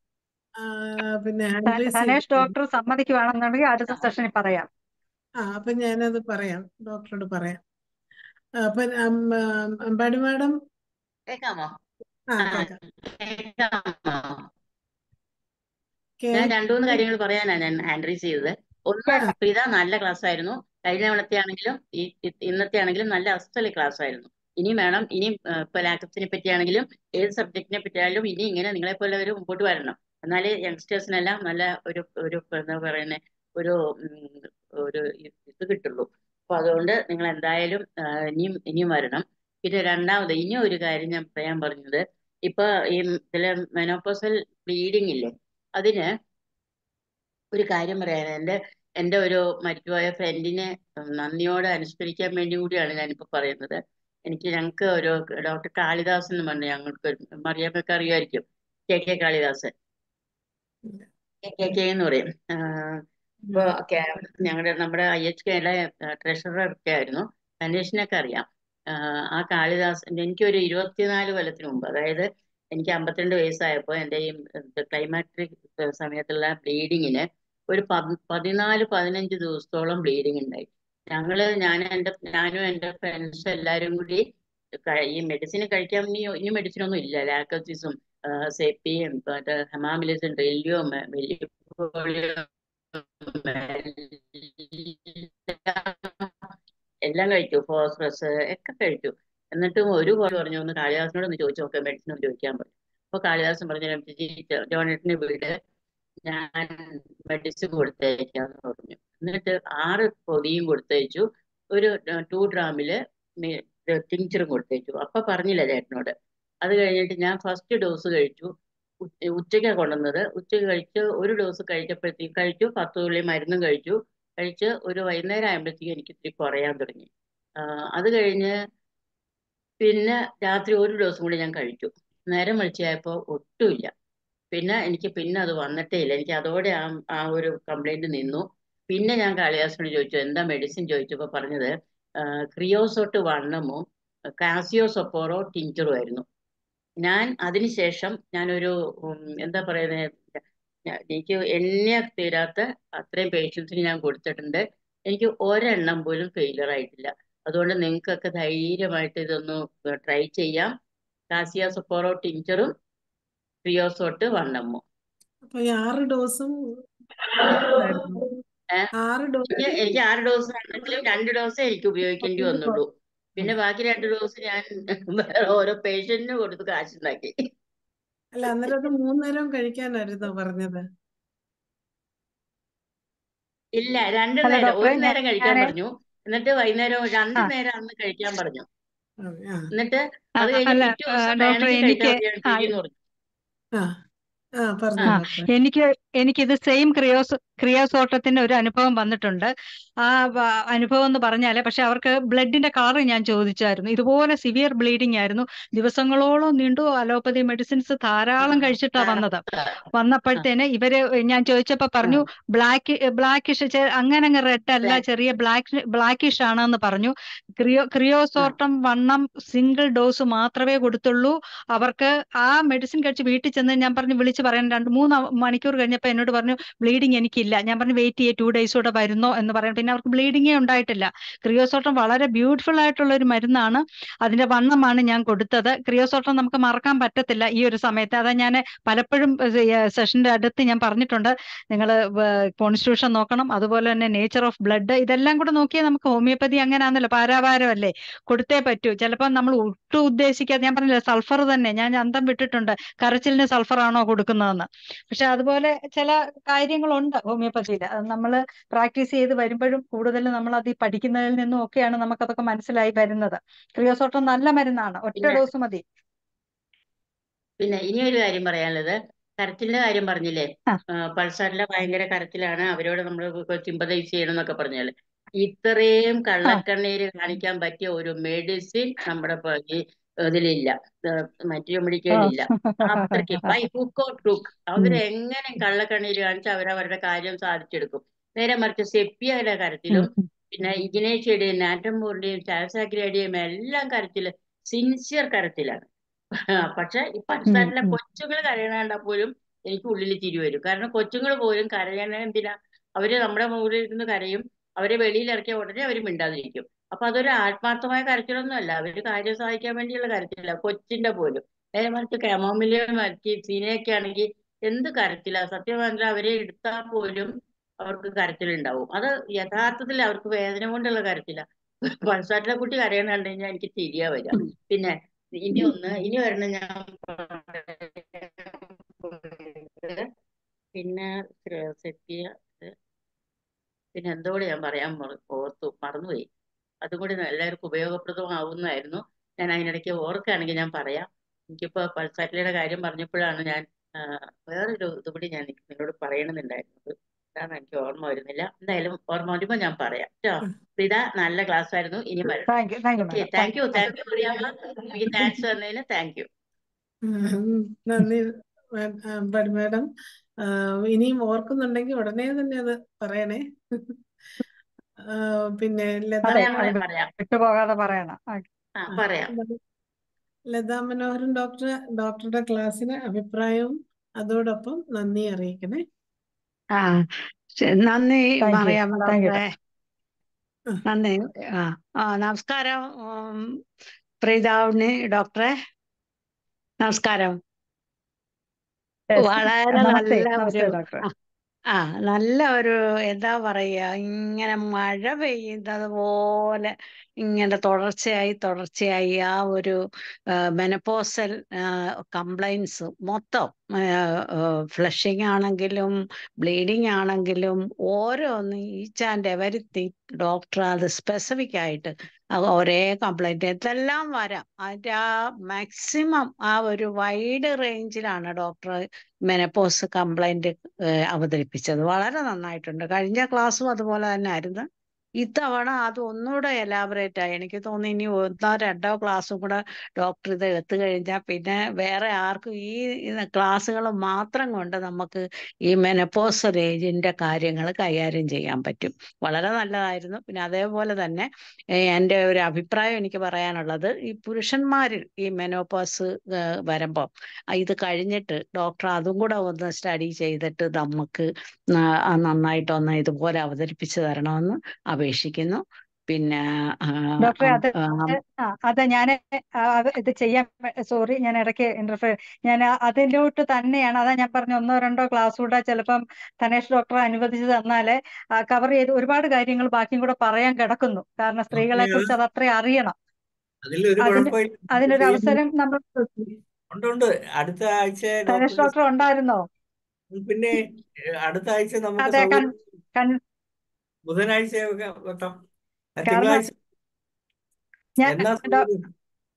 പിന്നെ ധനേഷ് ഡോക്ടർ സമ്മതിക്കുവാണെന്നുണ്ടെങ്കിൽ അടുത്ത സെഷനിൽ പറയാം. ആ അപ്പൊ ഞാനത് പറയാം, ഡോക്ടറോട് പറയാം. അപ്പൊ അമ്പാടി മാഡം കേൾക്കാമോ? ആ കേൾക്കാം. ഞാൻ രണ്ടുമൂന്ന് കാര്യങ്ങൾ പറയാനാണ് ഞാൻ ഹാൻഡ് റൈസ് ചെയ്തത്. ഒന്ന്, പ്രീത നല്ല ക്ലാസ് ആയിരുന്നു. കഴിഞ്ഞ തവണത്തെ ആണെങ്കിലും ഈ ഇന്നത്തെ ആണെങ്കിലും നല്ല അസ്തല ക്ലാസ് ആയിരുന്നു. ഇനിയും വേണം, ഇനിയും ഇപ്പൊ ലാക്കപ്സിനെ പറ്റിയാണെങ്കിലും ഏത് സബ്ജക്റ്റിനെ പറ്റിയാലും ഇനി ഇങ്ങനെ നിങ്ങളെ പോലെ മുമ്പോട്ട് വരണം. എന്നാലേ യങ്സ്റ്റേഴ്സിനെല്ലാം നല്ല ഒരു ഒരു എന്താ പറയുന്നത് ഒരു ഒരു ഇത് കിട്ടുള്ളൂ. അപ്പൊ അതുകൊണ്ട് നിങ്ങൾ എന്തായാലും ഇനിയും ഇനിയും വരണം. പിന്നെ രണ്ടാമത് ഇനിയും ഒരു കാര്യം ഞാൻ പറയാൻ പറഞ്ഞത്, ഇപ്പൊ ഈ ഇതിലെ മെനോപോസൽ ബ്ലീഡിങ് ഇല്ലേ, അതിന് ഒരു കാര്യം പറയാൻ എൻ്റെ എൻ്റെ ഒരു മരിച്ചുപോയ ഫ്രണ്ടിനെ നന്ദിയോടെ അനുസ്മരിക്കാൻ വേണ്ടി കൂടിയാണ് ഞാനിപ്പോ പറയുന്നത്. എനിക്ക് ഞങ്ങൾക്ക് ഒരു ഡോക്ടർ കാളിദാസ് എന്ന് പറഞ്ഞു, ഞങ്ങൾക്ക് മറിയാമ്മയൊക്കെ അറിയുമായിരിക്കും, K K Kalidasan, K K K എന്ന് പറയും. ഇപ്പൊ ഞങ്ങളുടെ നമ്മുടെ ഐ എച്ച് കെയിലെ ട്രഷറർ ഒക്കെ ആയിരുന്നു. അന്വേഷണൊക്കെ അറിയാം. ആ കാളിദാസൻ എനിക്കൊരു ഇരുപത്തിനാല് കൊല്ലത്തിന് മുമ്പ്, അതായത് എനിക്ക് അമ്പത്തിരണ്ട് വയസ്സായപ്പോൾ എൻ്റെ ഈ ക്ലൈമാറ്റിക് സമയത്തുള്ള ബ്ലീഡിങ്ങിന് ഒരു പതിനാല് പതിനഞ്ച് ദിവസത്തോളം ബ്ലീഡിങ് ഉണ്ടായി. ഞങ്ങള് ഞാൻ എൻ്റെ ഞാനും എൻ്റെ ഫ്രണ്ട്സ് എല്ലാവരും കൂടി ഈ മെഡിസിൻ കഴിക്കാൻ ഇനി ഇനി മെഡിസിൻ ഒന്നും ഇല്ല, ലാക്കോസിസും സെപ്പിയും ഹെമാമിലിസും ഡ്രില്ലിയും എല്ലാം കഴിച്ചു, ഫോസ്ഫറസ് ഒക്കെ കഴിച്ചു. എന്നിട്ടും ഒരു പോലെ പറഞ്ഞു, ഒന്ന് കാളിദാസിനോട് ഒന്ന് ചോദിച്ചു നോക്കാം, മെഡിസിൻ ഒന്ന് ചോദിക്കാൻ പറഞ്ഞു. അപ്പൊ കാളിദാസൻ പറഞ്ഞു, ജോണേട്ടിനെ വീട് ഞാൻ മെഡിസിൻ കൊടുത്തയക്കാന്ന് പറഞ്ഞു. എന്നിട്ട് ആറ് പൊടിയും കൊടുത്തയച്ചു, ഒരു ടു ഗ്രാമില് ടിങ്ചറും കൊടുത്തയച്ചു. അപ്പൊ പറഞ്ഞില്ല ചേട്ടനോട്. അത് കഴിഞ്ഞിട്ട് ഞാൻ ഫസ്റ്റ് ഡോസ് കഴിച്ചു, ഉച്ചയ്ക്കാണ് കൊണ്ടുവന്നത്. ഉച്ചയ്ക്ക് കഴിച്ച് ഒരു ഡോസ് കഴിച്ചപ്പോഴത്തേക്ക് കഴിച്ചു, പത്ത് തുള്ളി മരുന്നും കഴിച്ചു. കഴിച്ച് ഒരു വൈകുന്നേരം ആകുമ്പോഴത്തേക്കും എനിക്ക് ഇത്തിരി കുറയാൻ തുടങ്ങി. അത് കഴിഞ്ഞ് പിന്നെ രാത്രി ഒരു ഡോസും കൂടി ഞാൻ കഴിച്ചു. നേരം വെളിച്ചായപ്പോൾ ഒട്ടുമില്ല. പിന്നെ എനിക്ക് പിന്നെ അത് വന്നിട്ടേ ഇല്ല. എനിക്ക് അതോടെ ആ ആ ഒരു കംപ്ലൈന്റ് നിന്നു. പിന്നെ ഞാൻ കാളിദാസിനോട് ചോദിച്ചു എന്താ മെഡിസിൻ ചോദിച്ചപ്പോൾ പറഞ്ഞത് ക്രിയോസോട്ട് വണ്ണമും കാസിയോസൊപ്പോറോ ടിഞ്ചറും ആയിരുന്നു. ഞാൻ അതിനുശേഷം ഞാനൊരു എന്താ പറയുന്നത്, എനിക്ക് എണ്ണ തീരാത്ത അത്രയും പേഷ്യൻസിന് ഞാൻ കൊടുത്തിട്ടുണ്ട്. എനിക്ക് ഒരെണ്ണം പോലും ഫെയിലർ ആയിട്ടില്ല. അതുകൊണ്ട് നിങ്ങൾക്കൊക്കെ ധൈര്യമായിട്ട് ഇതൊന്ന് ട്രൈ ചെയ്യാം. കാസിയോസൊപ്പോറോ ടിഞ്ചറും ക്രിയോസോട്ട് വണ്ണമോ. അപ്പൊ ഈ ആറ് ഡോസും ആറ് ഡോസ് എനിക്ക് ആറ് ഡോസ് ആണെങ്കിലും രണ്ട് ഡോസേ എനിക്ക് ഉപയോഗിക്കേണ്ടി വന്നുള്ളൂ. പിന്നെ ബാക്കി രണ്ട് ഡോസ് ഞാൻ വേറെ ഓരോ പേഷ്യന്റിന് കൊടുത്ത് കാശുണ്ടാക്കി. അല്ല, അന്നേരം അത് മൂന്നേരം കഴിക്കാനായിരുന്നോ പറഞ്ഞത്? ഇല്ല, രണ്ടു നേരം, ഒരു നേരം കഴിക്കാൻ പറഞ്ഞു. എന്നിട്ട് വൈകുന്നേരം രണ്ടു നേരം അന്ന് കഴിക്കാൻ പറഞ്ഞു. എന്നിട്ട് അത് കഴിഞ്ഞ് പിറ്റേ ദിവസം വേണമെങ്കിൽ കഴിക്കാൻ കഴിയുമെന്ന് പറഞ്ഞു. എനിക്ക് എനിക്കിത് സെയിം ക്രിയോസ് ക്രിയോസോട്ടത്തിന്റെ ഒരു അനുഭവം വന്നിട്ടുണ്ട്. ആ അനുഭവം എന്ന് പറഞ്ഞാല്, പക്ഷെ അവർക്ക് ബ്ലഡിന്റെ കളർ ഞാൻ ചോദിച്ചായിരുന്നു. ഇതുപോലെ സിവിയർ ബ്ലീഡിംഗ് ആയിരുന്നു, ദിവസങ്ങളോളം നീണ്ടു. അലോപ്പതി മെഡിസിൻസ് ധാരാളം കഴിച്ചിട്ടാ വന്നത്. വന്നപ്പോഴത്തേന് ഇവര് ഞാൻ ചോദിച്ചപ്പോ പറഞ്ഞു ബ്ലാക്ക് ബ്ലാക്കിഷ് അങ്ങനെ അങ്ങ് റെഡ് അല്ല, ചെറിയ ബ്ലാക്ക് ബ്ലാക്കിഷ് ആണെന്ന് പറഞ്ഞു. ക്രിയോ ക്രിയോസോട്ടം വണ്ണം സിംഗിൾ ഡോസ് മാത്രമേ കൊടുത്തുള്ളൂ. അവർക്ക് ആ മെഡിസിൻ കഴിച്ച് വീട്ടിൽ ചെന്ന് ഞാൻ പറഞ്ഞു വിളിച്ച് പറയാൻ രണ്ട് മൂന്ന് മണിക്കൂർ കഴിഞ്ഞപ്പോൾ എന്നോട് പറഞ്ഞു ബ്ലീഡിങ് എനിക്കില്ല. ഞാൻ പറഞ്ഞു വെയിറ്റ് ചെയ്യേ, ടു ഡേയ്സ് കൂടെ വരുന്നോ എന്ന് പറയാം. പിന്നെ അവർക്ക് ബ്ലീഡിങ്ങേ ഉണ്ടായിട്ടില്ല. ക്രിയോസോട്ടം വളരെ ബ്യൂട്ടിഫുൾ ആയിട്ടുള്ള ഒരു മരുന്നാണ്. അതിന്റെ വണ്ണമാണ് ഞാൻ കൊടുത്തത്. ക്രിയോസോട്ടം നമുക്ക് മറക്കാൻ പറ്റത്തില്ല ഈ ഒരു സമയത്ത്. അതാ ഞാൻ പലപ്പോഴും സെഷന്റെ അടുത്ത് ഞാൻ പറഞ്ഞിട്ടുണ്ട്, നിങ്ങൾ കോൺസ്റ്റിറ്റ്യൂഷൻ നോക്കണം, അതുപോലെ തന്നെ നേച്ചർ ഓഫ് ബ്ലഡ്, ഇതെല്ലാം കൂടെ നോക്കിയാൽ നമുക്ക് ഹോമിയോപ്പതി അങ്ങനെയാണല്ലോ, പാരാവാരമല്ലേ, കൊടുത്തേ പറ്റൂ. ചിലപ്പോൾ നമ്മൾ ഒട്ടും ഉദ്ദേശിക്കാതെ, ഞാൻ പറഞ്ഞില്ല സൾഫർ തന്നെ, ഞാൻ അന്തം വിട്ടിട്ടുണ്ട് കരച്ചിലിന് സൾഫർ ആണോ കൊടുക്കുന്നതെന്ന്. പക്ഷെ അതുപോലെ ചില കാര്യങ്ങളുണ്ട് ഹോമിയോപ്പതിയിൽ. നമ്മൾ പ്രാക്ടീസ് ചെയ്ത് വരുമ്പോഴും കൂടുതൽ നമ്മൾ അത് പഠിക്കുന്നതിൽ നിന്നും ഒക്കെയാണ് നമുക്കതൊക്കെ മനസ്സിലായി വരുന്നത്. ക്രിയോസോട്ടം നല്ല മരുന്നാണ്, ഒറ്റ ഡോസ് മതി. പിന്നെ ഇനി ഒരു കാര്യം പറയാനുള്ളത്, കരച്ചിലിന്റെ കാര്യം പറഞ്ഞില്ലേ, പൾസാറിലെ ഭയങ്കര കരച്ചിലാണ്, അവരോട് നമ്മൾ സിമ്പതൈസ് ചെയ്യണം എന്നൊക്കെ പറഞ്ഞാല്, ഇത്രയും കള്ളക്കണ്ണീര് കാണിക്കാൻ പറ്റിയ ഒരു മെഡിസിൻ നമ്മുടെ ഇതിലില്ല, മറ്റു മെഡിക്കലില്ല. അത്രയ്ക്ക് ബൈ ഹുക്ക് ഓർ ക്രൂക്ക് അവരെങ്ങനെ കള്ളക്കണ്ണീര് കാണിച്ച് അവരവരുടെ കാര്യം സാധിച്ചെടുക്കും. നേരെ മറിച്ച് സെപ്പിയയുടെ കരച്ചിലും പിന്നെ ഇഗ്നേഷ്യയുടെയും നാറ്റംബോറിന്റെയും ചാൽസാഗ്രിയുടെയും എല്ലാം കരച്ചില് സിൻസിയർ കരച്ചിലാണ്. പക്ഷെ ഈ പൾസാറിലെ കൊച്ചുങ്ങൾ കരയണ പോലും എനിക്ക് ഉള്ളിൽ ചിരി വരും. കാരണം കൊച്ചുങ്ങൾ പോലും കരയണ എന്തിനാ, അവര് നമ്മുടെ മുകളിൽ ഇരുന്ന് കരയും, അവരെ വെളിയിൽ ഇറക്കിയ ഉടനെ അവർ മിണ്ടാതിരിക്കും. അപ്പൊ അതൊരു ആത്മാർത്ഥമായ കരച്ചിലൊന്നും അല്ല, അവര് കാര്യം സാധിക്കാൻ വേണ്ടിയുള്ള കരച്ചില്ല കൊച്ചിന്റെ പോലും. നേരെ മറിച്ച് കെമോമിലിയ മറിച്ച് സീനയൊക്കെ ആണെങ്കിൽ എന്ത് കരച്ചില്ല, സത്യം പറഞ്ഞാൽ അവരെ എടുത്താൽ പോലും അവർക്ക് കരച്ചിലുണ്ടാവും. അത് യഥാർത്ഥത്തിൽ അവർക്ക് വേദന കൊണ്ടുള്ള കരച്ചില്ല. പൾസാട്ടിലെ കുട്ടി കരയണ കണ്ടു കഴിഞ്ഞാൽ എനിക്ക് ചിരിയാ വരിക. പിന്നെ ഇനി ഒന്ന് ഇനി വരണം ഞാൻ പിന്നെ സെറ്റിയ പിന്നെ എന്തോടെ ഞാൻ പറയാൻ മറ- ഓർത്തു മറന്നുപോയി. അതും കൂടി എല്ലാവർക്കും ഉപയോഗപ്രദമാവുന്നതായിരുന്നു. ഞാൻ അതിനിടയ്ക്ക് ഓർക്കുകയാണെങ്കിൽ ഞാൻ പറയാം. എനിക്കിപ്പോ പൾസാറ്റിലയുടെ കാര്യം പറഞ്ഞപ്പോഴാണ് ഞാൻ ആ, വേറൊരു ഇതുകൂടി ഞാൻ നിങ്ങളോട് പറയണമെന്നുണ്ടായിരുന്നത്. അതാണ് എനിക്ക് ഓർമ്മ വരുന്നില്ല. എന്തായാലും ഓർമ്മ വരുമ്പോ ഞാൻ പറയാം കേട്ടോ. ഇതാ നല്ല ക്ലാസ് ആയിരുന്നു. ഇനി വരണം. Thank you thank you okay, madam thank you thank you അറിയാമോ? എനിക്ക് താങ്ക്സ് തന്നതിന് താങ്ക് യു. ഉം, നന്ദി മാഡം. ഇനിയും ഓർക്കുന്നുണ്ടെങ്കിൽ ഉടനെ തന്നെ അത് പറയണേ. ആ, പിന്നെ ലതാ അതെ, പറയാം അത് പറയാം പറയാം വിട്ടുപോകാതെ പറയണം. ആ, ആ ആ, പറയാം. ലതാ മനോഹരൻ ഡോക്ടർ ഡോക്ടറുടെ ക്ലാസ്സിന് അഭിപ്രായവും അതോടൊപ്പം നന്ദി അറിയിക്കണേ. ആ ശ- നന്ദി താങ്ക് യു പറയാം താങ്ക് യു ഡോക്ടറെ. ആ, നന്ദി. ആ ആ നമസ്കാരം. ഉം, പ്രീതാവുണ്ണി ഡോക്ടറെ നമസ്കാരം. Yes. വളരെ നമസ്തേ നല്ല ഒരു നമസ്തേ ഡോക്ടർ. ആ ആ, നല്ല ഒരു എന്താ പറയുക, ഇങ്ങനെ മഴ പെയ്യുന്നത് പോലെ ഇങ്ങനെ തുടർച്ചയായി തുടർച്ചയായി ആ ഒരു മെനപ്പോസൽ കംപ്ലൈൻസ് മൊത്തം, ഫ്ലഷിങ് ആണെങ്കിലും ബ്ലീഡിങ് ആണെങ്കിലും ഓരോന്ന് ഈച്ച് ആൻഡ് എവരിത്തിങ് ഡോക്ടർ അത് സ്പെസിഫിക് ആയിട്ട് അത് ഒരേ കംപ്ലൈൻറ്റ് എന്തെല്ലാം വരാം അതിൻ്റെ ആ മാക്സിമം ആ ഒരു വൈഡ് റേഞ്ചിലാണ് ഡോക്ടർ മെനപ്പോസ് കംപ്ലൈന്റ് അവതരിപ്പിച്ചത്. വളരെ നന്നായിട്ടുണ്ട്. കഴിഞ്ഞ ക്ലാസ്സും അതുപോലെ തന്നെ ആയിരുന്നു. ഇത്തവണ അത് ഒന്നുകൂടെ എലാബറേറ്റ് ആയി. എനിക്ക് തോന്നി ഇനി ഒന്നോ രണ്ടോ ക്ലാസ്സും കൂടെ ഡോക്ടർ ഇത് എടുത്തു കഴിഞ്ഞാൽ പിന്നെ വേറെ ആർക്കും ഈ ക്ലാസ്സുകൾ മാത്രം കൊണ്ട് നമുക്ക് ഈ മെനപ്പോസൽ ഏജിന്റെ കാര്യങ്ങൾ കൈകാര്യം ചെയ്യാൻ പറ്റും. വളരെ നല്ലതായിരുന്നു. പിന്നെ അതേപോലെ തന്നെ ഏഹ് എൻ്റെ ഒരു അഭിപ്രായം എനിക്ക് പറയാനുള്ളത്, ഈ പുരുഷന്മാരിൽ ഈ മെനോപോസ് വരുമ്പോൾ ഇത് കഴിഞ്ഞിട്ട് ഡോക്ടർ അതും കൂടെ ഒന്ന് സ്റ്റഡി ചെയ്തിട്ട് നമുക്ക് ന- ആ നന്നായിട്ടൊന്ന് ഇതുപോലെ അവതരിപ്പിച്ചു തരണമെന്ന് അപേക്ഷിക്കുന്നു. പിന്നെ ആ, ഡോക്ടറെ അം- അത് ആം, ആ അത് ഞാൻ ഇത് ചെയ്യാൻ സോറി, ഞാൻ ഇടയ്ക്ക് ഇന്റർഫിയർ ഞാൻ ആ- അതിലോട്ട് തന്നെയാണ്. അതാ ഞാൻ പറഞ്ഞ ഒന്നോ രണ്ടോ ക്ലാസ് കൂടെ ചിലപ്പം ധനേഷ് ഡോക്ടർ അനുവദിച്ച് തന്നാല് കവർ ചെയ്ത് ഒരുപാട് കാര്യങ്ങൾ ബാക്കിയും കൂടെ പറയാൻ കിടക്കുന്നു. കാരണം സ്ത്രീകളെ കുറിച്ച് അത് അത്രയും അറിയണം. അതിലൊരു അതിന് കുഴപ്പമില്ല. അതിനൊരു ചെയ്യാൻ അവസരം നമ്മൾ ഉണ്ട് ഉണ്ട് അടുത്ത ആഴ്ച ധനേഷ് ഡോക്ടർക്ക് ഡോക്ടർ ഉണ്ടായിരുന്നോ? പിന്നെ ഏഹ്, അടുത്ത ആഴ്ച നമുക്ക് അതെ, കൺ സൗകര്യം കൺ ബുധനാഴ്ച ഒക്കെ വെക്കാം. ആ, കാരണം തിങ്കളാഴ്ച ഞാൻ എന്നാ ഡോ- സൗകര്യം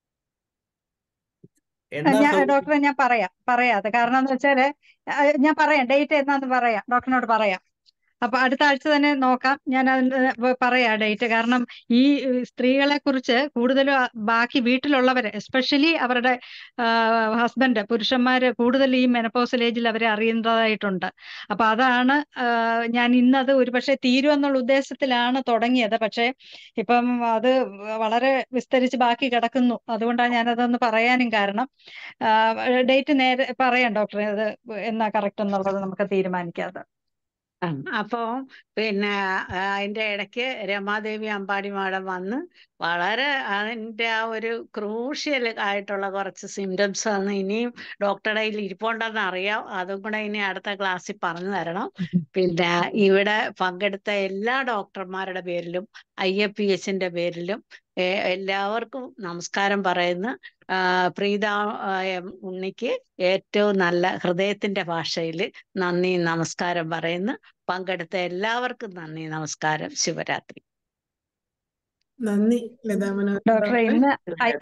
എന്നാ ഞാൻ സൗകര്യം ഡോക്ടറെ ഞാൻ പറയാം പറയാതെ കാരണം എന്ന് വെച്ചാല് ആ, ഞാൻ പറയാം ഡേറ്റ് എന്നാന്ന് പറയാം, ഡോക്ടറിനോട് പറയാം. അപ്പൊ അടുത്ത ആഴ്ച തന്നെ നോക്കാം. ഞാൻ അതിന് വ- പറയാം ഡേറ്റ്. കാരണം ഈ ഏഹ്, സ്ത്രീകളെ കുറിച്ച് കൂടുതലും ആ ബാക്കി വീട്ടിലുള്ളവര് എസ്പെഷ്യലി അവരുടെ ഹസ്ബൻഡ് പുരുഷന്മാര് കൂടുതൽ ഈ മെനപ്പോസൽ ഏജിൽ അവരെ അറിയുന്നതായിട്ടുണ്ട്. അപ്പൊ അതാണ് ആ, ഞാൻ ഇന്നത് ഒരുപക്ഷെ തീരുമെന്നുള്ള ഉദ്ദേശത്തിലാണ് തുടങ്ങിയത്. പക്ഷെ ഇപ്പം അത് വളരെ വിസ്തരിച്ച് ബാക്കി കിടക്കുന്നു. അതുകൊണ്ടാണ് ഞാനതൊന്ന് പറയാനും കാരണം. ഡേറ്റ് നേരെ പറയാം ഡോക്ടറെ, അത് എന്നാ കറക്റ്റ് എന്നുള്ളത് നമുക്ക് തീരുമാനിക്കാതെ. ആ, അപ്പോ പിന്നെ ആ, അതിന്റെ ഇടയ്ക്ക് രമാദേവി അമ്പാടി മാഡം വന്ന് വളരെ അതിന്റെ ആ ഒരു ക്രൂഷ്യൽ ആയിട്ടുള്ള കുറച്ച് സിംറ്റംസ് ആണ് ഇനിയും ഡോക്ടറുടെ കയ്യിൽ ഇരിപ്പുണ്ടെന്ന് അറിയാം. അതും കൂടെ ഇനി അടുത്ത ക്ലാസ്സിൽ പറഞ്ഞു തരണം. പിന്നെ ഇവിടെ പങ്കെടുത്ത എല്ലാ ഡോക്ടർമാരുടെ പേരിലും ഐ എഫ് പി എച്ചിന്റെ പേരിലും ഏ- എല്ലാവർക്കും നമസ്കാരം പറയുന്നു. ആ, പ്രീത ആ, എം ഉണ്ണിക്ക് ഏറ്റവും നല്ല ഹൃദയത്തിന്റെ ഭാഷയിൽ നന്ദി നമസ്കാരം പറയുന്നു. പങ്കെടുത്ത എല്ലാവർക്കും നന്ദി നമസ്കാരം. ശുഭരാത്രി. നന്ദി ലതാ മനോഹരൻ ഡോക്ടറെ ഡോക്ടറെ. ഇന്ന്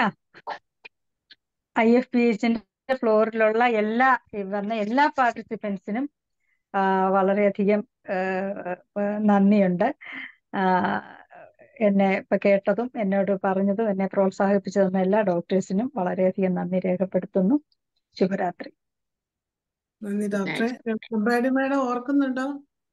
ഐ എഫ് പി എച്ചിന്റെ ഫ്ലോറിലുള്ള എല്ലാ ഈ വന്ന എല്ലാ പാർട്ടിസിപ്പൻസിനും വളരെയധികം ആ, ആ, നന്ദിയുണ്ട്. ആ, എന്നെ ഇപ്പൊ കേട്ടതും എന്നോട് പറഞ്ഞതും എന്നെ പ്രോത്സാഹിപ്പിച്ചു തന്ന എല്ലാ ഡോക്ടേഴ്സിനും വളരെയധികം നന്ദി രേഖപ്പെടുത്തുന്നു. ശുഭരാത്രി. നന്ദി ഡോക്ടറെ. അമ്പാടി മാഡം ഓർക്കുന്നുണ്ടോ?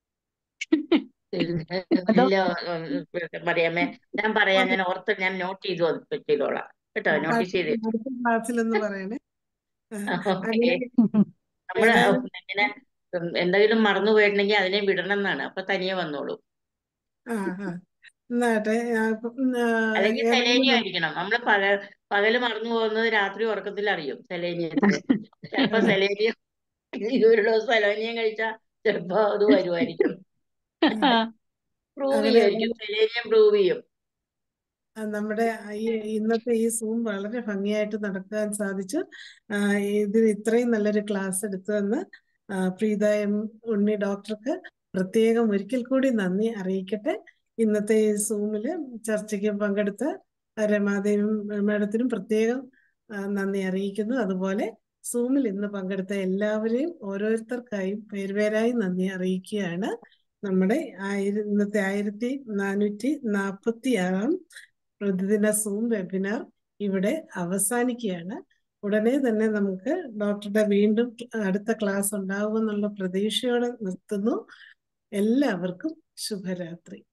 അതോ ഇല്ല മറിയാമ്മേ, ഞാൻ പറയാം. ഞാൻ ഓർത്ത് ഞാൻ നോട്ട് ചെയ്തു ചെയ്തോളാം കേട്ടോ. നോട്ടീസ് ചെയ്ത് അടുത്ത ക്ലാസ്സിലൊന്ന് പറയണേ. ആ, ഓക്കെ. അങ്ങനെ നമ്മള് ഏതായാലും ഇങ്ങനെ ഉം, എന്തെങ്കിലും മറന്നു പോയിട്ടുണ്ടെങ്കിൽ അതിനെ വിടണം എന്നാണ്. അപ്പൊ തനിയെ വന്നോളൂ. ആ ആ എന്നാട്ടെ. ആ, ഇപ്പം, ആ, അല്ലെങ്കിൽ ഏതായാലും സെലേനിയം ആയിരിക്കണം. നമ്മള് പക പകല് മറന്നു പോകുന്നത് രാത്രി ഉറക്കത്തിൽ അറിയും സെലേനിയത്തിന്. ചിലപ്പോ സെലേനിയം ഒരു ഡോസ് സെലേനിയം കഴിച്ചാൽ ചിലപ്പോ അത് വരുമായിരിക്കും. പ്രൂവ് അങ്ങനെ ചെയ്യുമായിരിക്കും. സെലേനിയം പ്രൂവ് ചെയ്യും. നമ്മുടെ ഈ ഇന്നത്തെ ഈ സൂം വളരെ ഭംഗിയായിട്ട് നടക്കാൻ സാധിച്ചു. ഇത് ഇത്രയും നല്ലൊരു ക്ലാസ് എടുത്തുവെന്ന് പ്രീത എം ഉണ്ണി ഡോക്ടർക്ക് പ്രത്യേകം ഒരിക്കൽ കൂടി നന്ദി അറിയിക്കട്ടെ. ഇന്നത്തെ ഈ സൂമില് ചർച്ചയ്ക്ക് പങ്കെടുത്ത രമാദേവി മാഡത്തിനും പ്രത്യേകം നന്ദി അറിയിക്കുന്നു. അതുപോലെ സൂമിൽ ഇന്ന് പങ്കെടുത്ത എല്ലാവരെയും ഓരോരുത്തർക്കായും പേരുപേരായി നന്ദി അറിയിക്കുകയാണ്. നമ്മുടെ ആയിര ഇന്നത്തെ ആയിരത്തി നാനൂറ്റി നാൽപ്പത്തി ആറാം പ്രതിദിന സൂം വെബിനാർ ഇവിടെ അവസാനിക്കുകയാണ്. ഉടനെ തന്നെ നമുക്ക് ഡോക്ടറുടെ വീണ്ടും അടുത്ത ക്ലാസ് ഉണ്ടാകുമെന്നുള്ള പ്രതീക്ഷയോടെ നിർത്തുന്നു. എല്ലാവർക്കും ശുഭരാത്രി.